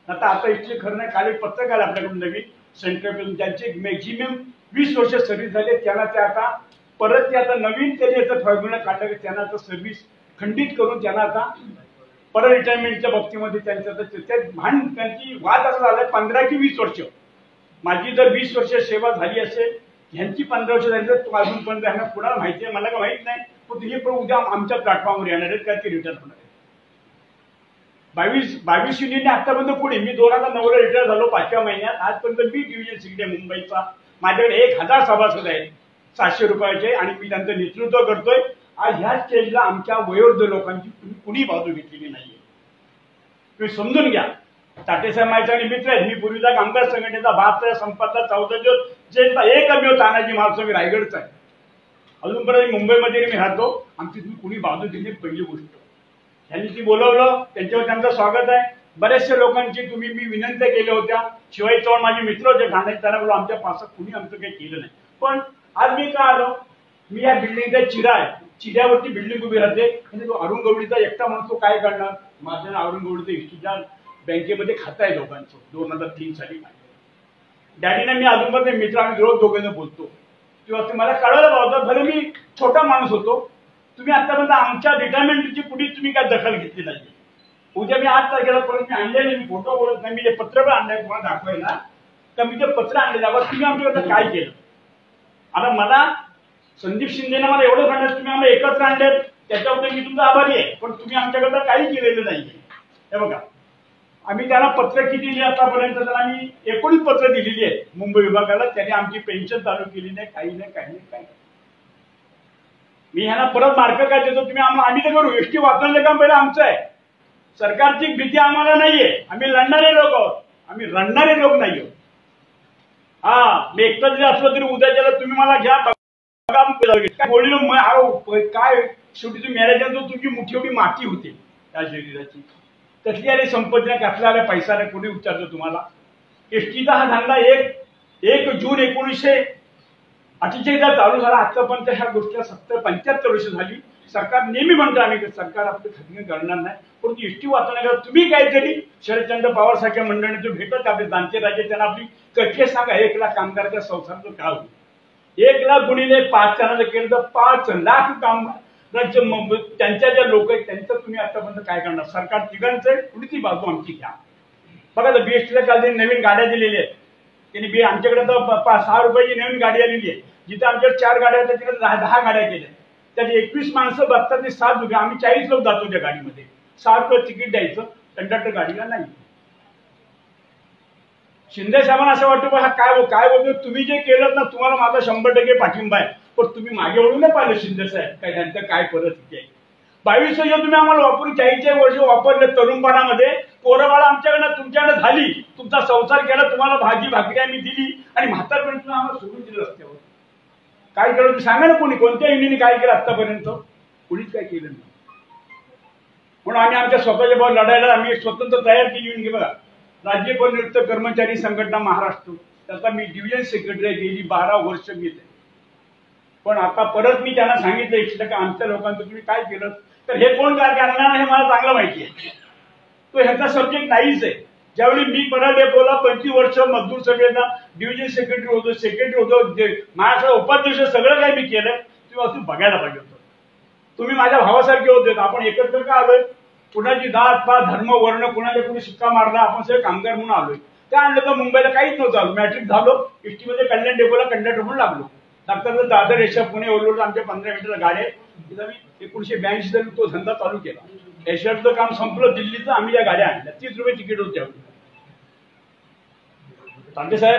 आता आता इथले खरं नाही, काल एक पत्रक आलं आपल्याकडून नवीन सेंट्रल, त्यांचे मॅक्झिमम वीस वर्ष सर्व्हिस झाले, त्यांना ते आता परत ते आता नवीन त्यांनी याचा फॉर्म्युला काढला की त्यांना आता सर्व्हिस खंडित करून त्यांना आता परत रिटायरमेंटच्या बाबतीमध्ये त्यांचं आता भान त्यांची वाद असा झालाय पंधरा की वीस वर्ष. माझी जर वीस वर्ष सेवा झाली असेल, ह्यांची पंधरा वर्ष झाली तर अजूनपर्यंत ह्यांना कुणाला माहिती आहे मला काय माहित नाही, पण तुझे पण उद्या आमच्या प्लॅटफॉर्मवर येणार आहेत का ते रिटर्न होणार आहे. बावीस बावीस युनिटने आतापर्यंत पुढे मी दोन हजार नऊला रिटायर झालो पाचव्या महिन्यात, आजपर्यंत मी डिव्हिजन सेक्रेटरी मुंबईचा, माझ्याकडे एक हजार सभासद आहेत सातशे रुपयाचे आणि मी त्यांचं नेतृत्व करतोय. आज ह्या स्टेजला आमच्या वयोवृद्ध लोकांची तुम्ही कुणी बाजू घेतलेली नाहीये, तुम्ही समजून घ्या. ताटेसाहेब माझे आणि मित्र आहेत, मी पूर्वीचा कामगार संघटनेचा बहात्तर संपातला चौदा दिवस जे एकमेव तानाजी महाराज मी रायगडचा आहे, अजूनपर्यंत मुंबईमध्ये मी राहतो. आमची तुम्ही कुणी बाजू दिली पहिली गोष्ट. त्यांनी ती बोलवलं, त्यांच्यावर त्यांचं स्वागत आहे. बऱ्याचशा लोकांची तुम्ही मी विनंत्या केल्या होत्या, शिवाय चव्हाण माझे मित्र होते ठाण्यात, त्यांना बोललो आमच्या पासात कुणी आमचं काही केलं नाही. पण आज मी का आलो, मी या बिल्डिंगचा चिरा आहे, चिऱ्यावरती बिल्डिंग उभी राहते आणि तो अरुण गवळीचा एकटा माणूस तो काय करणार. माझ्या अरुण गवळीचं हिस्ट्रीच्या बँकेमध्ये खातं आहे लोकांचं दोन हजार तीन साली. डॅडीने मी अजूनपर्यंत मित्र आम्ही रोज दोघांना बोलतो किंवा मला कळलं पाहतं, भले मी छोटा माणूस होतो, तुम्ही आतापर्यंत आमच्या रिटायरमेंटची कुठे तुम्ही काय दखल घेतली नाही. उद्या मी आठ तारखेला परत मी आणले नाही, मी फोटो बोलत नाही, मी जे पत्र पण आणलंय तुम्हाला दाखवायला तर मी ते पत्र आणले त्यावर तुम्ही आमच्याकडे काय केलं. आता मला संदीप शिंदेने मला एवढं सांगितलं तुम्ही आम्हाला एकत्र आणले, त्याच्याबद्दल मी तुमचा आभारी आहे, पण तुम्ही आमच्याकडे काही केलेलं नाही. हे बघा आम्ही त्यांना पत्र किती दिली आतापर्यंत, त्याला आम्ही एकोणीस पत्र दिलेली आहेत मुंबई विभागाला, त्यांनी आमची पेन्शन चालू केली नाही, काही नाही काही नाही काही. मी ह्यांना परत मार्क काय देतो, तुम्ही आम्हाला आम्ही तर करू, एसटी वाचवण्याचं काम पहिलं आमचं आहे. सरकारची भीती आम्हाला नाहीये, आम्ही लढणारे लोक आहोत, आम्ही रडणारे लोक नाही आहोत. हा मी एकटा जरी असलो तरी उद्याच्याला तुम्ही मला घ्या काय बोललो काय शेवटी तुम्ही मॅरेजनंतर तुमची मोठी एवढी माती होते त्या शरीराची, कसली अरे संपत्ती नाही, कसला अरे पैसा नाही, कोणी विचारतो तुम्हाला. एसटीचा हा धंदा एक एक जून एकोणीसशे अठ्ठेचाळीसला चालू झाला, आतापर्यंत ह्या गोष्टीला सत्तर पंच्याहत्तर वर्ष झाली. सरकार नेहमी म्हणतो आम्ही सरकार आपलं खतमी करणार नाही, परंतु एसटी वाचवण्याकरता तुम्ही काहीतरी शरदचंद्र पवार सारख्या मंडळीने जो भेटत आपले दानचे राजे त्यांना आपली कथेत सांगा एक लाख कामगाराच्या संसाराचं काय होईल. एक लाख गुणिले पाच जणांचं केलं तर पाच लाख कामगारांचे त्यांच्या ज्या लोक आहेत त्यांचं तुम्ही आतापर्यंत काय करणार. सरकार तिघांचं पुढची बाजू आमची घ्या. बघा तर बीएसटीला काल नवीन गाड्या दिलेल्या आहेत, त्यांनी बी आमच्याकडे तर सहा रुपयाची नवीन गाडी आलेली आहे, जिथे आमच्याकडे चार गाड्या होत्या तिकडे दहा दहा गाड्या केल्या, त्यात एकवीस माणसं बसतात ते सात रुपये, आम्ही चाळीस लोक जातो त्या गाडीमध्ये, सहा रुपये तिकीट द्यायचं, कंडक्टर गाडीला नाही. शिंदे साहेबांना असं वाटतं हा काय काय बोलतो, तुम्ही जे केलं ना तुम्हाला माझा शंभर टक्के पाठिंबा आहे, पण तुम्ही मागे वळून नाही पाहिलं शिंदे साहेब काय त्यांचं काय परिस्थिती आहे. बावीस वर्ष तुम्ही आम्हाला वापरून चाळीस वर्ष वापरले तरुणपणामध्ये, पोरबाळा आमच्याकडनं तुमच्याकडे झाली, तुमचा संसार केला, तुम्हाला भाजी भाकरी आम्ही दिली आणि म्हातारपर्यंत तुम्ही आम्हाला सोडून दिलं रस्त्यावर. काय केलं तुम्ही सांगा ना, कोणी कोणत्या युनियनने काय केलं आतापर्यंत, कोणीच काय केलं नाही. म्हणून आम्ही आमच्या स्वतःच्या भाव लढायला आम्ही एक स्वतंत्र तयार केली युनियन. बघा राज्य परिनियुक्त कर्मचारी संघटना महाराष्ट्र, त्याचा मी डिव्हिजन सेक्रेटरी गेली बारा वर्ष घेते. पण आता परत मी त्यांना सांगितलं इच्छित की आमच्या लोकांचं तुम्ही काय केलं, तर हे कोण काय करणार हे मला चांगलं माहिती आहे, तो ह्याचा सब्जेक्ट नाहीच आहे. ज्यावेळी मी परत डेपोला पंचवीस वर्ष मजदूर सभेचा डिव्हिजन सेक्रेटरी होतो, सेक्रेटरी होतो, महाराष्ट्र उपाध्यक्ष सगळं काही मी केलं, तुम्ही असं बघायला पाहिजे होतं. तुम्ही माझ्या भावासारखे होते, आपण एकत्र का आलोय, कुणाची जात पात धर्म वर्ण कुणाच्या कुणी शिक्का मारला, आपण सगळे कामगार म्हणून आलोय. काय आणलं तर मुंबईला काहीच नव्हतं आलो, मॅट्रिक झालो, एसटीमध्ये कल्याण डेपोला कंडक्टर म्हणून लागलो. नंतर दादर रेषा पुणे ओरडून आमच्या पंधरा मिनिटाला गाड्या, तिथं मी एकोणीशे ब्याऐंशी साली तो धंदा चालू केला. एशियाचं काम संपलं दिल्लीचं, आम्ही या गाड्या आणल्या, तीस रुपये तिकीट होते तांबे साहेब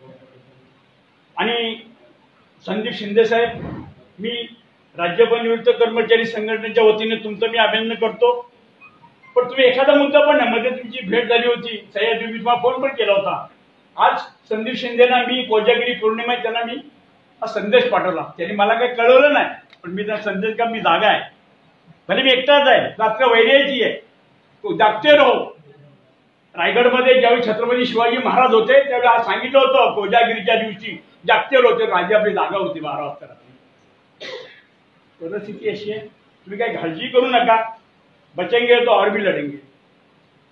आणि संदीप शिंदे साहेब. मी राज्य परिनियुक्त कर्मचारी संघटनेच्या वतीने तुमचं मी अभिनंदन करतो. पण तुम्ही एखादा मुद्दा पण नाही, मध्ये तुमची भेट झाली होती, सह्याद्री मी तुम्हाला फोन पण केला होता. आज संदीप शिंदेना मी कोजागिरी पौर्णिमा त्यांना मी हा संदेश पाठवला, त्यांनी मला काही कळवलं नाही, पण मी त्या संदेश का मी जागा आहे, भले मी एकटाच आहे, रात्र वैर्याची आहे, तो जागते राहो. रायगडमध्ये ज्यावेळी छत्रपती शिवाजी महाराज होते त्यावेळी आज सांगितलं होतं कोजागिरीच्या दिवशी जागते होते, राजा आपली जागा होती बारा वाजता रात्री. परिस्थिती अशी आहे, तुम्ही काही काळजी करू नका, बचेंगे तो और भी लढेंगे.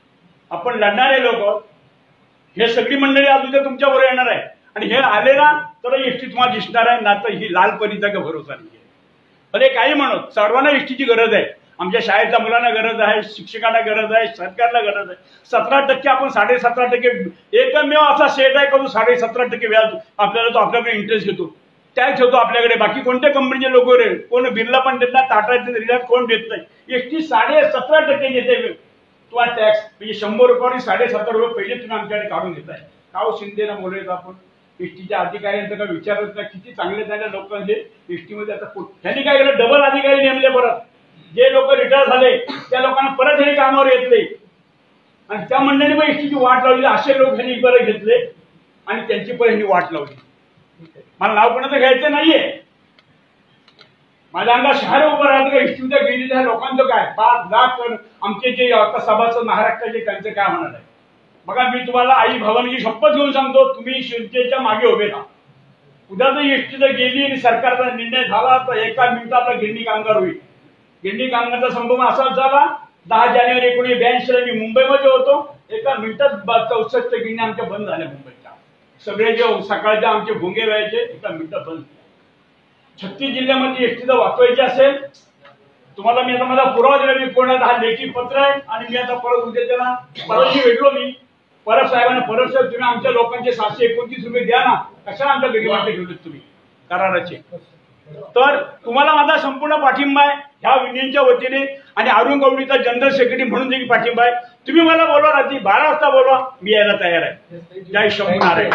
आपण लढणारे लोक, हे सगळी मंडळी आज उद्या तुमच्या बरोबर येणार आहे आणि हे आले ना तर एसटी तुम्हाला दिसणार आहे, ना तर ही लाल परीचा का भरोसा नाही. भले काही म्हणत, सर्वांना एसटीची गरज आहे. आमच्या शाळेच्या मुलांना गरज आहे, शिक्षकांना गरज आहे, सरकारला गरज आहे. सतरा टक्के आपण साडे सतरा टक्के एकमेव असा सेट आहे का तो साडे सतरा टक्के व्याज आपल्याला तो आपल्याकडे इंटरेस्ट घेतो, टॅक्स होतो आपल्याकडे. बाकी कोणत्या कंपनीचे लोक रे, कोण बिर्ला पण देत नाही, टाटा रिलायन्स कोण देत नाही. एसटी साडे सतरा टक्के देते तुम्हाला टॅक्स. म्हणजे शंभर रुपये साडे सत्तर रुपये पहिले तुम्ही आमच्याकडे काढून घेताय. काव शिंदेना बोलायचं आपण एसटीच्या अधिकाऱ्यांचं काय विचारत नाही. किती चांगले चांगले लोक म्हणजे एसटीमध्ये आता त्यांनी काय केलं, डबल अधिकारी नेमले. परत जे लोक रिटायर झाले त्या लोकांना परत हे कामावर येतले आणि त्या मंडळीने मग एसटीची वाट लावली. असे लोक त्यांनी परत घेतले आणि त्यांची परत ह्यांनी वाट लावली. मला नाव कोणाचं घ्यायचं नाहीये. माझ्या अंगात शहर उभं राहतं का एसटीच्या गेलेल्या लोकांचं काय, पाच लाख आमचे जे आता सभासद महाराष्ट्राचे त्यांचं काय होणार आहे. बघा मी तुम्हाला आई भवानीची शपथ घेऊन सांगतो, तुम्ही शिवसेनेच्या मागे उभे राहा. उद्या जर एसटी जर गेली आणि सरकारचा निर्णय झाला तर एका मिनिटात गिरणी कामगार होईल. गिरणी कामगारचा संभ्रम असाच झाला. दहा जानेवारी एकोणीसशे ब्याऐंशी ला मी मुंबईमध्ये होतो. एका मिनिटात चौसष्ट गिरण्या आमच्या बंद झाल्या मुंबईच्या. सगळे जे सकाळचे आमचे भोंगे व्हायचे एका मिनिटात बंद. छत्तीस जिल्ह्यामध्ये एसटीचा वाचवायची असेल तुम्हाला मी आता माझा पुरावा दिला. मी कोणाचा हा लेखी पत्र आहे आणि मी आता परत उद्या त्याला परतशी भेटलो. मी परब साहेबांना परत साहेब तुम्ही आमच्या लोकांचे सातशे एकोणतीस रुपये द्या ना, कशा आमच्या गरीबांचे ठेवलेत तुम्ही कराराचे. तर तुम्हाला माझा संपूर्ण पाठिंबा आहे ह्या युनियनच्या वतीने आणि अरुण गवळीचा जनरल सेक्रेटरी म्हणून देखील पाठिंबा आहे. तुम्ही मला बोलवा, रात्री बारा वाजता बोलवा, मी यायला तयार आहे. जय शंभूनारायण.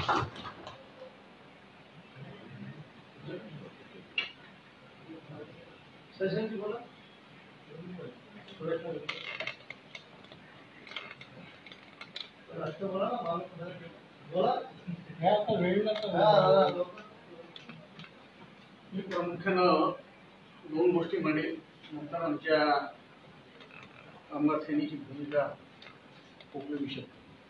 मी प्रामुख्यानं दोन गोष्टी म्हणेल, नंतर आमच्या कामगार सेनेची भूमिका उपयोगी.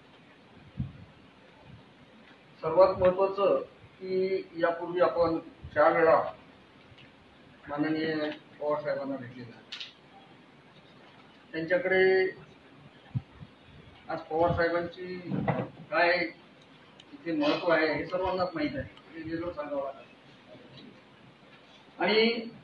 सर्वात महत्वाचं की यापूर्वी आपण चार वेळा माननीय पवार साहेबांना भेटलेला. त्यांच्याकडे आज पवार साहेबांची काय इथे महत्व आहे हे सर्वांनाच माहीत आहे, हे वेगळं सांगावं लागतं. आणि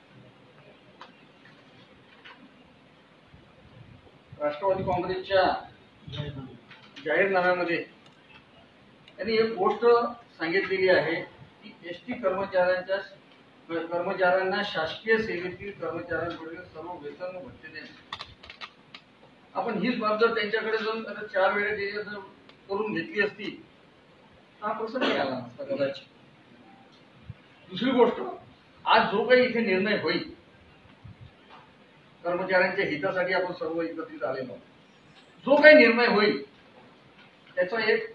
राष्ट्रवादी काँग्रेसच्या जाहीरनाम्यामध्ये त्यांनी एक गोष्ट सांगितलेली आहे की एसटी कर्मचाऱ्यांच्या कर्मचाऱ्यांना शासकीय सेवेतील कर्मचाऱ्यांकडे सर्व वेतन व भत्ते देणे. आपण हीच बाब जर त्यांच्याकडे जाऊन चार वेळे जर करून घेतली असती हा प्रश्न नाही आला नसता कदाचित. दुसरी गोष्ट, आज जो काही इथे निर्णय होईल कर्मचाऱ्यांच्या हितासाठी आपण सर्व एकत्रित आलेलो, जो काही निर्णय होईल त्याचा एक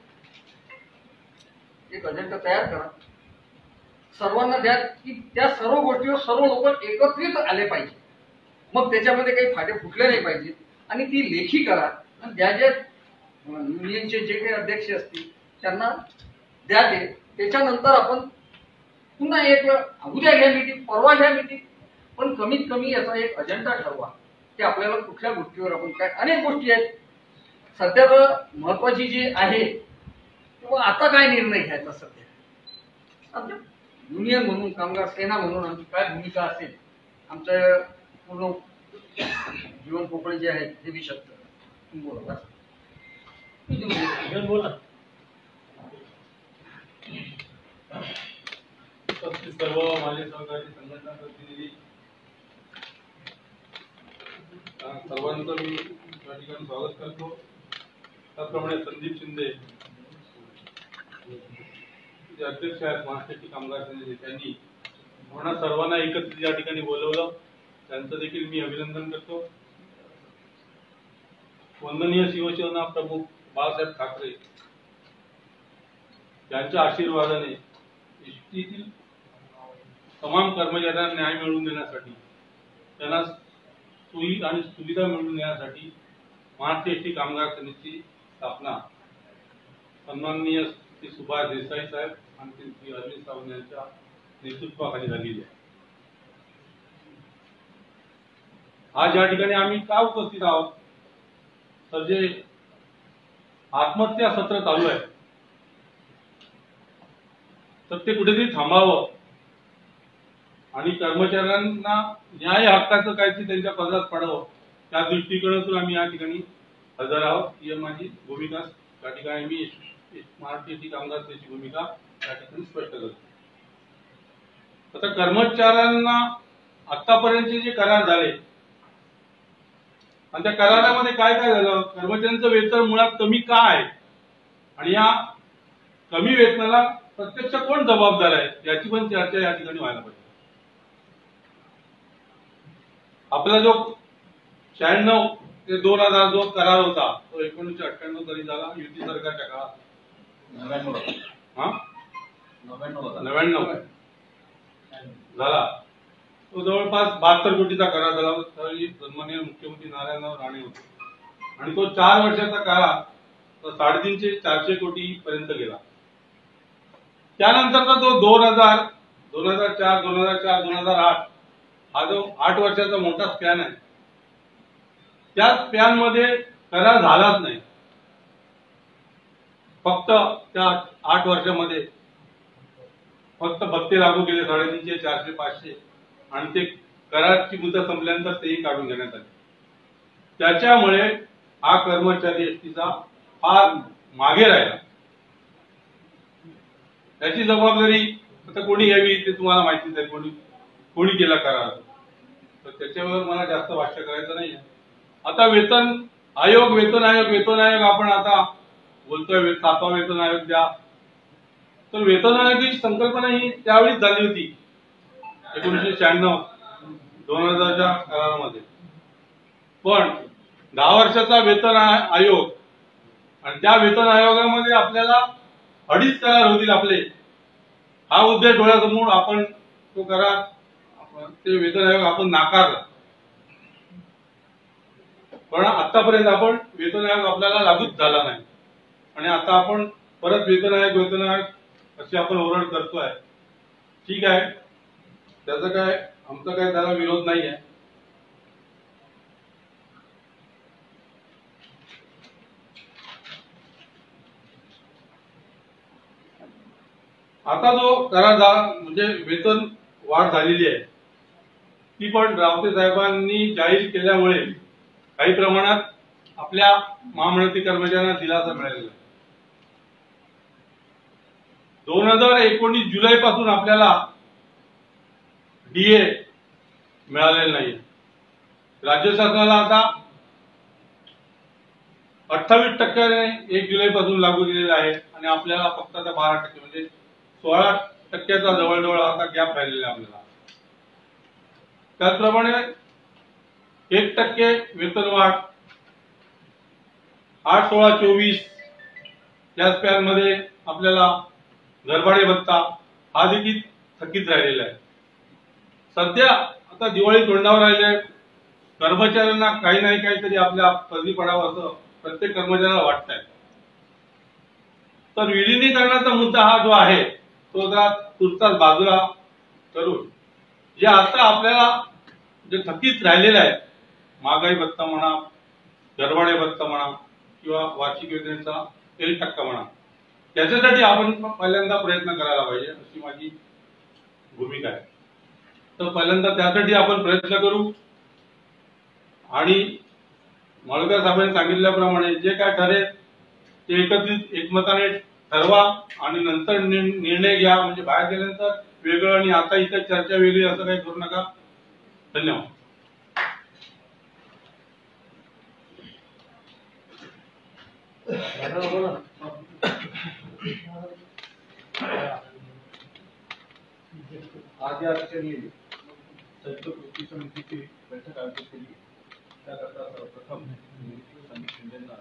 एक अजेंडा तयार करा, सर्वांना द्या की त्या सर्व गोष्टीवर सर्व लोक एकत्रित आले पाहिजे. मग त्याच्यामध्ये काही फाटे फुटले नाही पाहिजे आणि ती लेखी करा आणि ज्या ज्या युनियनचे जे काही अध्यक्ष असतील त्यांना द्या. ते त्याच्यानंतर आपण पुन्हा एक उद्या घ्या मीटिंग, परवा घ्या मीटिंग, पण कमीत कमी याचा एक अजेंडा ठरवा की आपल्याला कुठल्या गोष्टीवर आपण काय. अनेक गोष्टी आहेत सध्या तर महत्वाची जी आहे किंवा आता काय निर्णय घ्यायचा सध्या युनियन म्हणून, कामगार सेना म्हणून आमची काय भूमिका असेल, आमचं पूर्ण जीवन पोकळी जे आहे हे बी शकतं. बोला बोला. सर्व माझे सहकारी संघटना प्रतिनिधी सर्वांचं मी या ठिकाणी स्वागत करतो. त्याचप्रमाणे संदीप शिंदे जे अध्यक्ष आहेत महाराष्ट्राची कामगार सेनेचे, त्यांनी म्हणून सर्वांना एकत्रित या ठिकाणी बोलवलं, त्यांचं देखील मी अभिनंदन करतो. वंदनीय शिवसेना प्रमुख बाळासाहेब ठाकरे यांच्या आशीर्वादाने एसटीतील तमाम कर्मचाऱ्यांना न्याय मिळवून देण्यासाठी, त्यांना सोयी आणि सुविधा मिळवून देण्यासाठी महाराष्ट्र एसटी कामगार सेनेची स्थापना सन्माननीय श्री सुभाष देसाई साहेब आणि श्री अरविंद सावंत यांच्या नेतृत्वाखाली झालेली आहे. आज या ठिकाणी आम्ही का उपस्थित आहोत तर जे आत्महत्या सत्र चालू आहे, तर ते कुठेतरी थांबावं आणि कर्मचाऱ्यांना न्याय हक्काचं काहीतरी त्यांच्या पदरात पडावं, त्या दृष्टीकोनातून आम्ही या ठिकाणी हजर आहोत. ही माझी भूमिका त्या ठिकाणी मी महाराष्ट्राची कामगार सेनेची भूमिका त्या ठिकाणी स्पष्ट करतो. आता कर्मचाऱ्यांना आतापर्यंतचे जे करार झाले आणि त्या करारामध्ये काय काय झालं, कर्मचाऱ्यांचं वेतन मुळात कमी का आहे आणि या कमी वेतनाला प्रत्यक्ष कोण जबाबदार आहे याची पण चर्चा या ठिकाणी व्हायला पाहिजे. आपला जो शहाण्णव ते दोन हजार जो करार होता तो एकोणीसशे अठ्ठ्याण्णव तरी झाला युती सरकारच्या काळात, नव्याण्णव हा नव्याण्णव नव्याण्णव झाला. तो जवळपास बहात्तर कोटीचा करार झाला. त्यावेळी सन्माननीय मुख्यमंत्री नारायणराव राणे होते आणि तो चार वर्षाचा करार तो साडेतीनशे चारशे कोटी पर्यंत गेला. त्यानंतरचा तो दोन हजार दोन हजार चार दोन हजार चार दोन हजार आठ हा जो आठ वर्षाचा मोठा स्पॅन आहे, त्या स्पॅन मध्ये करार झालाच नाही. फक्त त्या आठ वर्षामध्ये फक्त भत्ते लागू केले साडेतीनशे चारशे पाचशे आणि ते करारची मुदत संपल्यानंतर तेही काढून घेण्यात आले. त्याच्यामुळे हा कर्मचारी एसटीचा फार मागे राहिला. त्याची जबाबदारी आता कोणी घ्यावी ते तुम्हाला माहितीच आहे, कोणी कोणी केला करार, तर त्याच्यावर मला जास्त भाष्य करायचं नाही. आता वेतन आयोग वेतन आयोग वेतन आयोग आपण आता बोलतोय सातवा वेतन आयोग द्या, तर वेतन आयोगाची संकल्पना ही त्यावेळीच झाली होती एकोणीसशे शहाण्णव दोन हजारच्या करारामध्ये. पण दहा वर्षाचा वेतन आयोग आणि त्या वेतन आयोगामध्ये आपल्याला अडीच करार होतील आपले, हा उद्देश डोळ्यासमोर आपण तो करार ते वेतन आयोग आपण नाकारला. पण आतापर्यंत आपण वेतन आयोग आपल्याला लागूच झाला नाही आणि आता आपण परत वेतन आयोग वेतन आयोग अशी आपण ओरड करतोय. ठीक आहे, त्याचा काय आमचा काय त्याला विरोध नाही आहे. आता जो करार झाला म्हणजे वेतन वाढ झालेली आहे ती पण रावते साहेबांनी जाहीर केल्यामुळे काही प्रमाणात आपल्या महामंडळातील कर्मचाऱ्यांना दिलासा मिळालेला आहे. दोन हजार एकोणीस जुलै पासून आपल्याला डीए मिळालेलं नाही. राज्य शासनाला आता अठ्ठावीस टक्क्याने एक जुलै पासून लागू केलेला आहे आणि आपल्याला फक्त आता बारा टक्के म्हणजे सोळा टक्क्याचा जवळजवळ आता गॅप राहिलेला आहे आपल्याला. त्याचप्रमाणे एक टक्के वेतन वाढ आठ सोळा चोवीस या स्पॅन मध्ये आपल्याला घरभाडे भत्ता हा देखील थकीत राहिलेला आहे. सध्या आता दिवाळी तोंडावर राहिले, कर्मचाऱ्यांना काही नाही काहीतरी आपल्या पदरी पडावं असं प्रत्येक कर्मचाऱ्याला वाटत आहे. तर विलिनीकरणाचा मुद्दा हा जो आहे तो जरा तुर्तास बाजूला करून जे आता आपल्याला जे थकीत राहिलेलं आहे महागाई भत्ता म्हणा, घरभाडे भत्ता म्हणा किंवा वार्षिक योजनेचा एक टक्का म्हणा, त्याच्यासाठी आपण पहिल्यांदा प्रयत्न करायला पाहिजे अशी माझी भूमिका आहे. तर पहिल्यांदा त्यासाठी आपण प्रयत्न करू आणि माळकर साहेबांनी सांगितल्याप्रमाणे जे काय ठरेल ते एकत्रित एकमताने ठरवा आणि नंतर निर्णय घ्या. म्हणजे बाहेर गेल्यानंतर वेगळं आणि आता इथं चर्चा वेगळी असं काही करू नका. धन्यवाद. आज या ठिकाणी संयुक्त कृती समितीची बैठक आयोजित केली. त्याकरता सर्वप्रथम संदीप शिंदेंना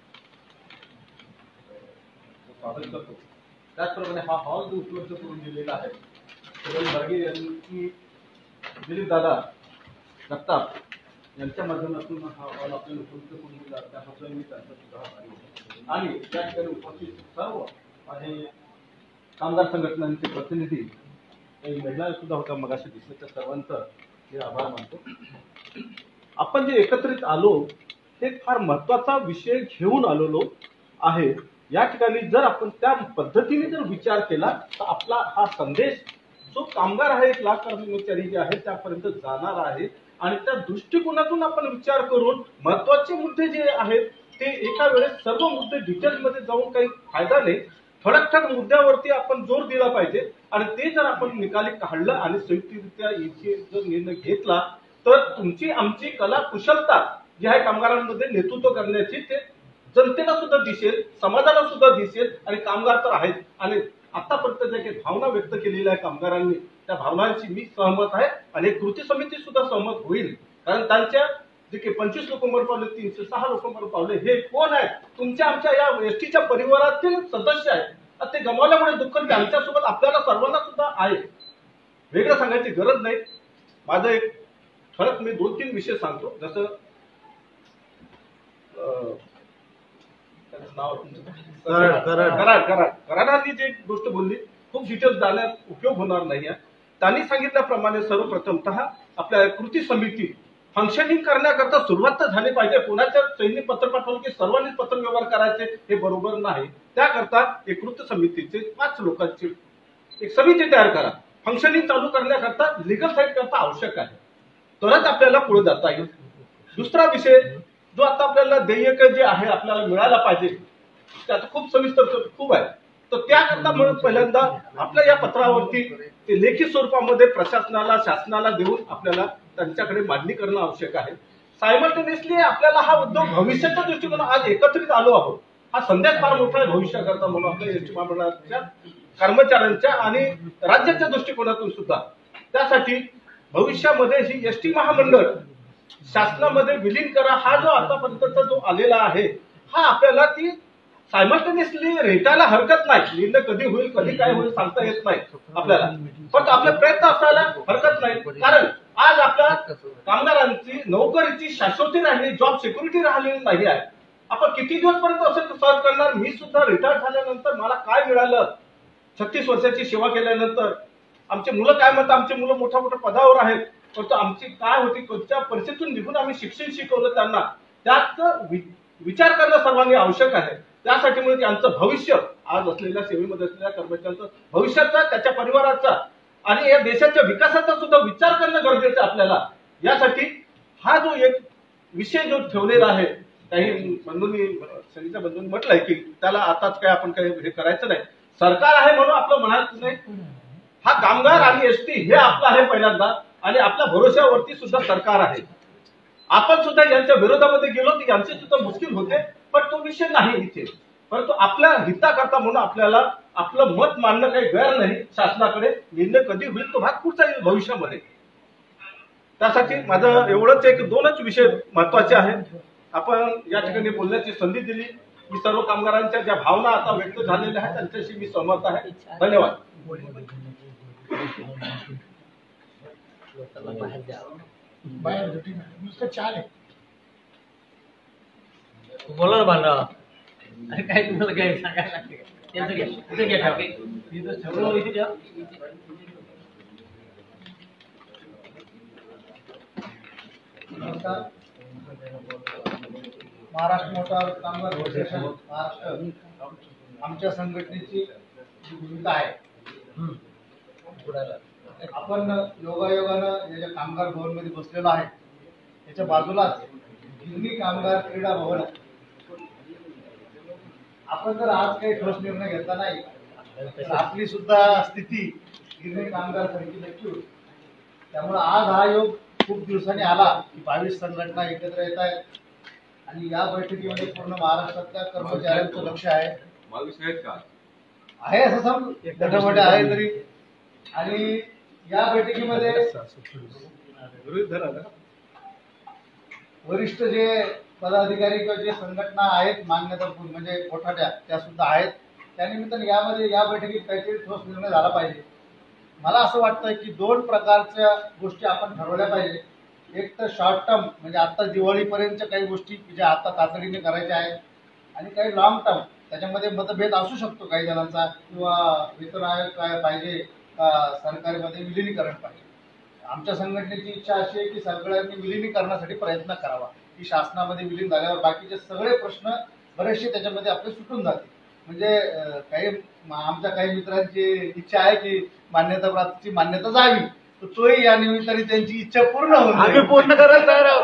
स्वागत करतो. त्याचप्रमाणे हा हॉल जो उपलब्ध करून दिलेला आहे सुरेश बर्गे यांनी दिलीप दादा जगताप यांच्या माध्यमातून हा हॉल आपल्याला उपलब्ध करून दिला, त्याबद्दल मी त्यांचा सुद्धा आभारी आहे. आणि त्या ठिकाणी उपस्थित सर्व आणि कामगार संघटनांचे प्रतिनिधी काही महिला सुद्धा होता मगाशी दिसले, त्या सर्वांचं मी आभार मानतो. आपण जे एकत्रित आलो ते फार महत्वाचा विषय घेऊन आलेलो आहे, या ठिकाणी जर आपण त्या पद्धतीने जर विचार केला तर आपला हा संदेश जो कामगार आहे, एक लाख कर्मचारी जे आहेत त्यापर्यंत जाणार आहे. आणि त्या दृष्टिकोनातून आपण विचार करून महत्वाचे मुद्दे जे आहेत ते एका वेळेस सर्व मुद्दे डिटेलमध्ये जाऊन काही फायदा नाही, ठळक ठळक मुद्द्यावरती आपण जोर दिला पाहिजे. आणि ते जर आपण निकाली काढलं आणि संयुक्तरित्या याची जर निर्णय घेतला तर तुमची आमची कला कुशलता जी आहे कामगारांमध्ये नेतृत्व करण्याची ते जनतेला सुद्धा दिसेल, समाजाला सुद्धा दिसेल. आणि कामगार तर आहेत आणि आतापर्यंत ज्या काही भावना व्यक्त केलेल्या आहे कामगारांनी त्या भावनांशी मी सहमत आहे आणि एक कृती समिती सुद्धा सहमत होईल. कारण त्यांच्या जे काही पंचवीस लोक मर पावले, तीनशे सहा लोक मर पावले, हे कोण आहे? तुमच्या आमच्या या एसटीच्या परिवारातील सदस्य आहेत. ते गमावल्यामुळे दुःख आमच्यासोबत आपल्याला सर्वांना सुद्धा आहे, वेगळं सांगायची गरज नाही. माझं एक ठळक मी दोन तीन विषय सांगतो. जसं नाव कराड कराड कराडांनी जी गोष्ट बोलली खूप डिटेल्स जाण्यात उपयोग होणार नाही. त्यांनी सांगितल्याप्रमाणे सर्वप्रथमतः आपल्या कृती समिती फंक्शनिंग करण्याकरता सुरुवात तर झाली पाहिजे. कोणाच्या सैनिक पत्र पाठवलं की सर्वांनीच पत्र व्यवहार करायचे हे बरोबर नाही. त्याकरता एक कृती समितीचे पाच लोकांची एक समिती तयार करा. फंक्शनिंग चालू करण्याकरता लिगल साईड करता आवश्यक आहे, तरच आपल्याला पुढे जाता येईल. दुसरा विषय जो आता आपल्याला देयक जे आहे आपल्याला मिळायला पाहिजे त्याचं खूप सविस्तर खूप आहे. तर त्याकरता म्हणून पहिल्यांदा आपल्या या पत्रावरती ते लेखी स्वरूपामध्ये प्रशासनाला शासनाला देऊन आपल्याला त्यांच्याकडे मांडणी करणं आवश्यक आहे. सायमल्टेनियसली आपल्याला हा उद्योग भविष्याच्या दृष्टीकोन आज एकत्रित आलो आहोत. हा संदेश फार मोठा आहे भविष्याकरता म्हणून आपल्या एसटी महामंडळाच्या कर्मचाऱ्यांच्या आणि राज्याच्या दृष्टिकोनातून सुद्धा. त्यासाठी भविष्यामध्ये ही एसटी महामंडळ शासनामध्ये विलीन करा हा जो आतापर्यंतचा जो आलेला आहे हा आपल्याला ती सायमल्टेनियसली रेटायला हरकत नाही. निर्णय कधी होईल कधी काय होईल सांगता येत नाही आपल्याला, पण आपले प्रयत्न असायला हरकत नाही. कारण आज आपल्या कामगारांची नोकरीची शाश्वती राहिली, जॉब सिक्युरिटी राहिलेली नाही आहे. आपण किती दिवसपर्यंत असं सर्च करणार? मी सुद्धा रिटायर झाल्यानंतर मला काय मिळालं? छत्तीस वर्षाची सेवा केल्यानंतर आमचे मुलं काय म्हणतात? आमचे मुलं मोठ्या मोठ्या पदावर आहेत, परंतु आमची काय होती, कोणत्या परिस्थितीतून निघून आम्ही शिक्षण शिकवलं त्यांना, त्यात विचार करणं सर्वांनी आवश्यक आहे. त्यासाठी म्हणजे त्यांचं भविष्य आज असलेल्या सेवेमध्ये असलेल्या कर्मचाऱ्यांचं भविष्याचा, त्याच्या परिवाराचा आणि या देशाच्या विकासाचा सुद्धा विचार करणं गरजेचं आहे आपल्याला. यासाठी हा जो एक विषय जो ठेवलेला आहे, काही बंधूंनी सगळीच्या बंधूंनी म्हटलंय की त्याला आताच काय आपण काही हे करायचं नाही. सरकार आहे म्हणून आपलं म्हणायचं नाही. हा कामगार आणि एसटी हे आपलं आहे पहिल्यांदा आणि आपल्या भरोश्यावरती सुद्धा सरकार आहे. आपण सुद्धा यांच्या विरोधामध्ये गेलो तर यांचे सुद्धा मुश्किल होते, पण तो विषय नाही इथे. परंतु आपल्या हिताकरता म्हणून आपल्याला आपलं मत मांडणं काही गैर नाही. शासनाकडे निर्णय कधी होईल तो भाग पुढचा येईल भविष्यामध्ये. त्यासाठी माझं एवढंच एक दोनच विषय महत्वाचे आहेत. आपण या ठिकाणी बोलण्याची संधी दिली. मी सर्व कामगारांच्या ज्या भावना आता व्यक्त झालेल्या आहेत त्यांच्याशी मी सहमत आहे. धन्यवाद. बाहेर नुसतं चार आहे. बोला ना बांधव. अरे काय तुम्हाला काय सांगायला लागते? त्यांचं घ्या, इथे घ्या, ठेवा. इथं ठेवा, इथे ठेवा. महाराष्ट्र मोटार कामगार असोसिएशन महाराष्ट्र आमच्या संघटनेची जी भूमिका आहे, आपण योगायोगानं या कामगार भवन मध्ये बसलेलो आहे त्याच्या बाजूलाच गिरणी कामगार क्रीडा भवन आहे. आपण जर आज काही ठोस निर्णय घेतला नाही तर आपली सुद्धा स्थिती गिरणी कामगार सारखी नक्की होईल. त्यामुळे आज हा योग खूप दिवसांनी आला की बावीस संघटना एकत्र येत आहेत आणि या बैठकीमध्ये पूर्ण महाराष्ट्रातल्या कर्मचाऱ्यांचं लक्ष आहे. बावीस आहेत का? आहे असं समज गटमटे आहे तरी. आणि या बैठकीमध्ये वरिष्ठ जे पदाधिकारी किंवा जे संघटना आहेत मान्यता म्हणजे मोठाट्या त्या सुद्धा आहेत. त्यानिमित्ताने यामध्ये या बैठकीत काहीतरी ठोस निर्णय झाला पाहिजे. मला असं वाटतं की दोन प्रकारच्या गोष्टी आपण ठरवल्या पाहिजे. एक तर शॉर्ट टर्म म्हणजे आता दिवाळीपर्यंतच्या काही गोष्टी ज्या आता तातडीने करायच्या आहेत आणि काही लॉंग टर्म त्याच्यामध्ये मतभेद असू शकतो काही जणांचा, किंवा वेतन आयोग काय पाहिजे का सरकारमध्ये विलिनीकरण पाहिजे. आमच्या संघटनेची इच्छा अशी आहे की सगळ्यांनी विलिनीकरणासाठी प्रयत्न करावा की शासनामध्ये विलीन झाल्यावर बाकीचे सगळे प्रश्न बरेचसे त्याच्यामध्ये आपले सुटून जाते. म्हणजे अं, काही आमच्या काही मित्रांची इच्छा आहे की मान्यता प्राप्तीची मान्यता जावी, तर तोही या निमित्ताने त्यांची इच्छा पूर्ण होऊन जाईल. आम्ही पूर्ण करायला तयार आहोत.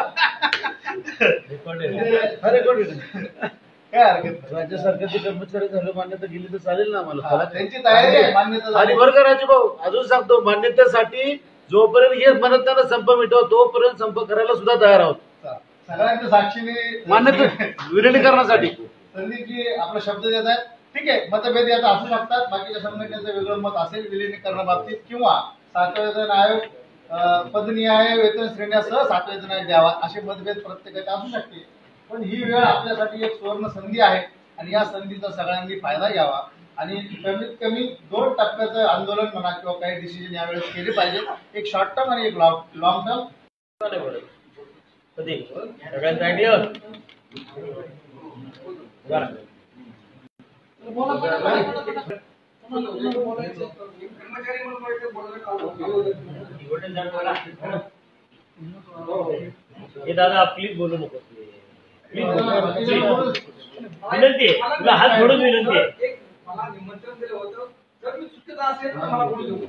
काय हरकत नाही. राज्य सरकारचे कर्मचारी झालं मान्यता गेली तर चालेल ना हा, आम्हाला. त्यांची तयारी आहे मान्यता आणि झाली. बरं का राजूभाऊ, अजून सांगतो, मान्यतेसाठी जोपर्यंत हे म्हणत नाही ना संप मिटव, तोपर्यंत संप करायला सुद्धा तयार आहोत. सगळ्यांच्या साक्षीने मान्यता विलिनीकरणासाठी. संदीपजी आपला शब्द देत आहेत. ठीक आहे, मतभेद यात असू शकतात, बाकीच्या संघटनेचं वेगळं मत असेल विलिनीकरणाबाबतीत किंवा सातवेतन आयोग अं, पदनिहाय वेतन श्रेण्यासह सातवेतन आयोग द्यावा असे मतभेद प्रत्येकाचे असू शकते. पण ही वेळ आपल्यासाठी एक सुवर्ण संधी आहे आणि या संधीचा सगळ्यांनी फायदा घ्यावा आणि कमीत कमी दोन टप्प्याचं आंदोलन म्हणा किंवा काही डिसिजन यावेळेस केले पाहिजे, एक शॉर्ट टर्म आणि एक लॉंग टर्म. सगळ्यांचा आयडिया कर्मचारी म्हणून बोलायचं बोलायला हे दादा प्लीज बोलू नको. विनंती आहे, तुला हात जोडून विनंती आहे. एक मला निमंत्रण दिलं होतं, जर मी चुकीचं असेल तर मला बोलू देऊ.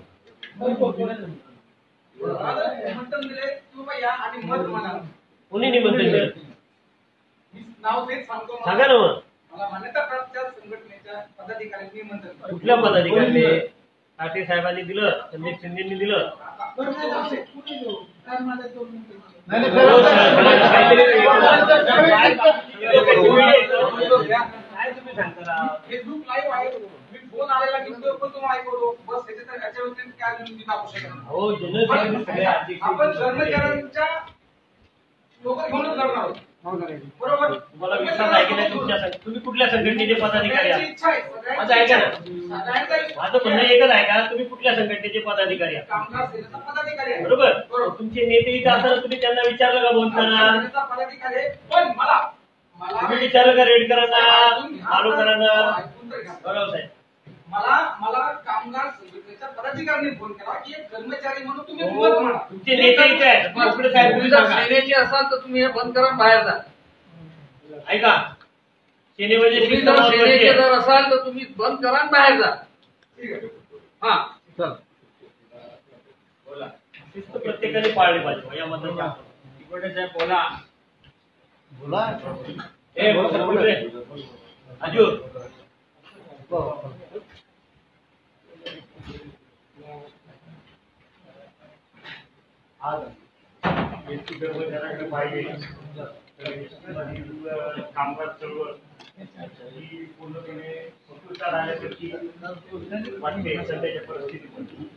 मला निमंत्रण दिले की बाबा या आणि मत म्हणा. कोणी निमंत्रण दिलं मी नाव देत सांगतो. सांगा ना मग. मला मान्यता प्राप्त संघटनेच्या पदाधिकाऱ्यांनी निमंत्रण. कुठल्या पदाधिकारी? साठे साहेबांनी दिलं, संदीप शिंदेनी दिलं. नाही, नाही, काय तुम्ही सांगता? फेसबुक लाईव्ह आहे. मी फोन आलेला की तो पण तुम्हाला ऐकवतो. बस याच्या याच्या व्यतिरिक्त काय तुम्ही दाखवू शकत नाही. हो, जनरल सगळे अध्यक्ष आपण कर्मचाऱ्यांच्या लोक घेऊनच लढणार आहोत. बरोबर. तुम्हाला विश्वास आहे की नाही तुमच्या संघ- तुम्ही कुठल्या संघटनेचे पदाधिकारी सगळ्यांची आहात? इच्छा आहे. माझं ऐका ना. सगळ्यांची माझं म्हणणं एकच आहे का, तुम्ही कुठल्या संघटनेचे पदाधिकारी आहात? कामगार सेनेचा पदाधिकारी आहे. बरोबर. बरोबर. तुमचे नेते इथे असताना तुम्ही त्यांना विचारलं का बोलताना? कामगार सेनेचा पदाधिकारी आहे. पण मला मला तुम्ही विचारलं का रेडकरांना, ऐकून घ्या. तालुकरांना? ऐकून तर घ्या. बरोबर साहेब. मला मला कामगार संघटनेच्या पदाधिकाऱ्यांनी फोन केला की एक कर्मचारी म्हणून तुम्ही मत म्हणा. तुमचे नेते इथे आहेत. बोकडे साहेब तुम्ही तुम्ही जर सांगा. सेनेचे असाल तर तुम्ही हे बंद करा, बाहेर जा. ऐका, सेनेमध्ये तुम्ही शिस्त जर महत्त्वाची सेनेचे आहे. जर असाल तर तुम्ही बंद करा आणि बाहेर जा. ठीक आहे. हा चल. बोला. शिस्त प्रत्येकाने पाळली पाहिजे याबद्दल बोकडे साहेब बोला. बोला. ए, बोल रे. अजू आज एसटी कर्मचाऱ्याकडे पाहिजे तर एसटीमधील कामगार चळवळ ही पूर्णपणे संपुष्टात आल्यासारखी वाटते सध्याच्या परिस्थितीमध्ये.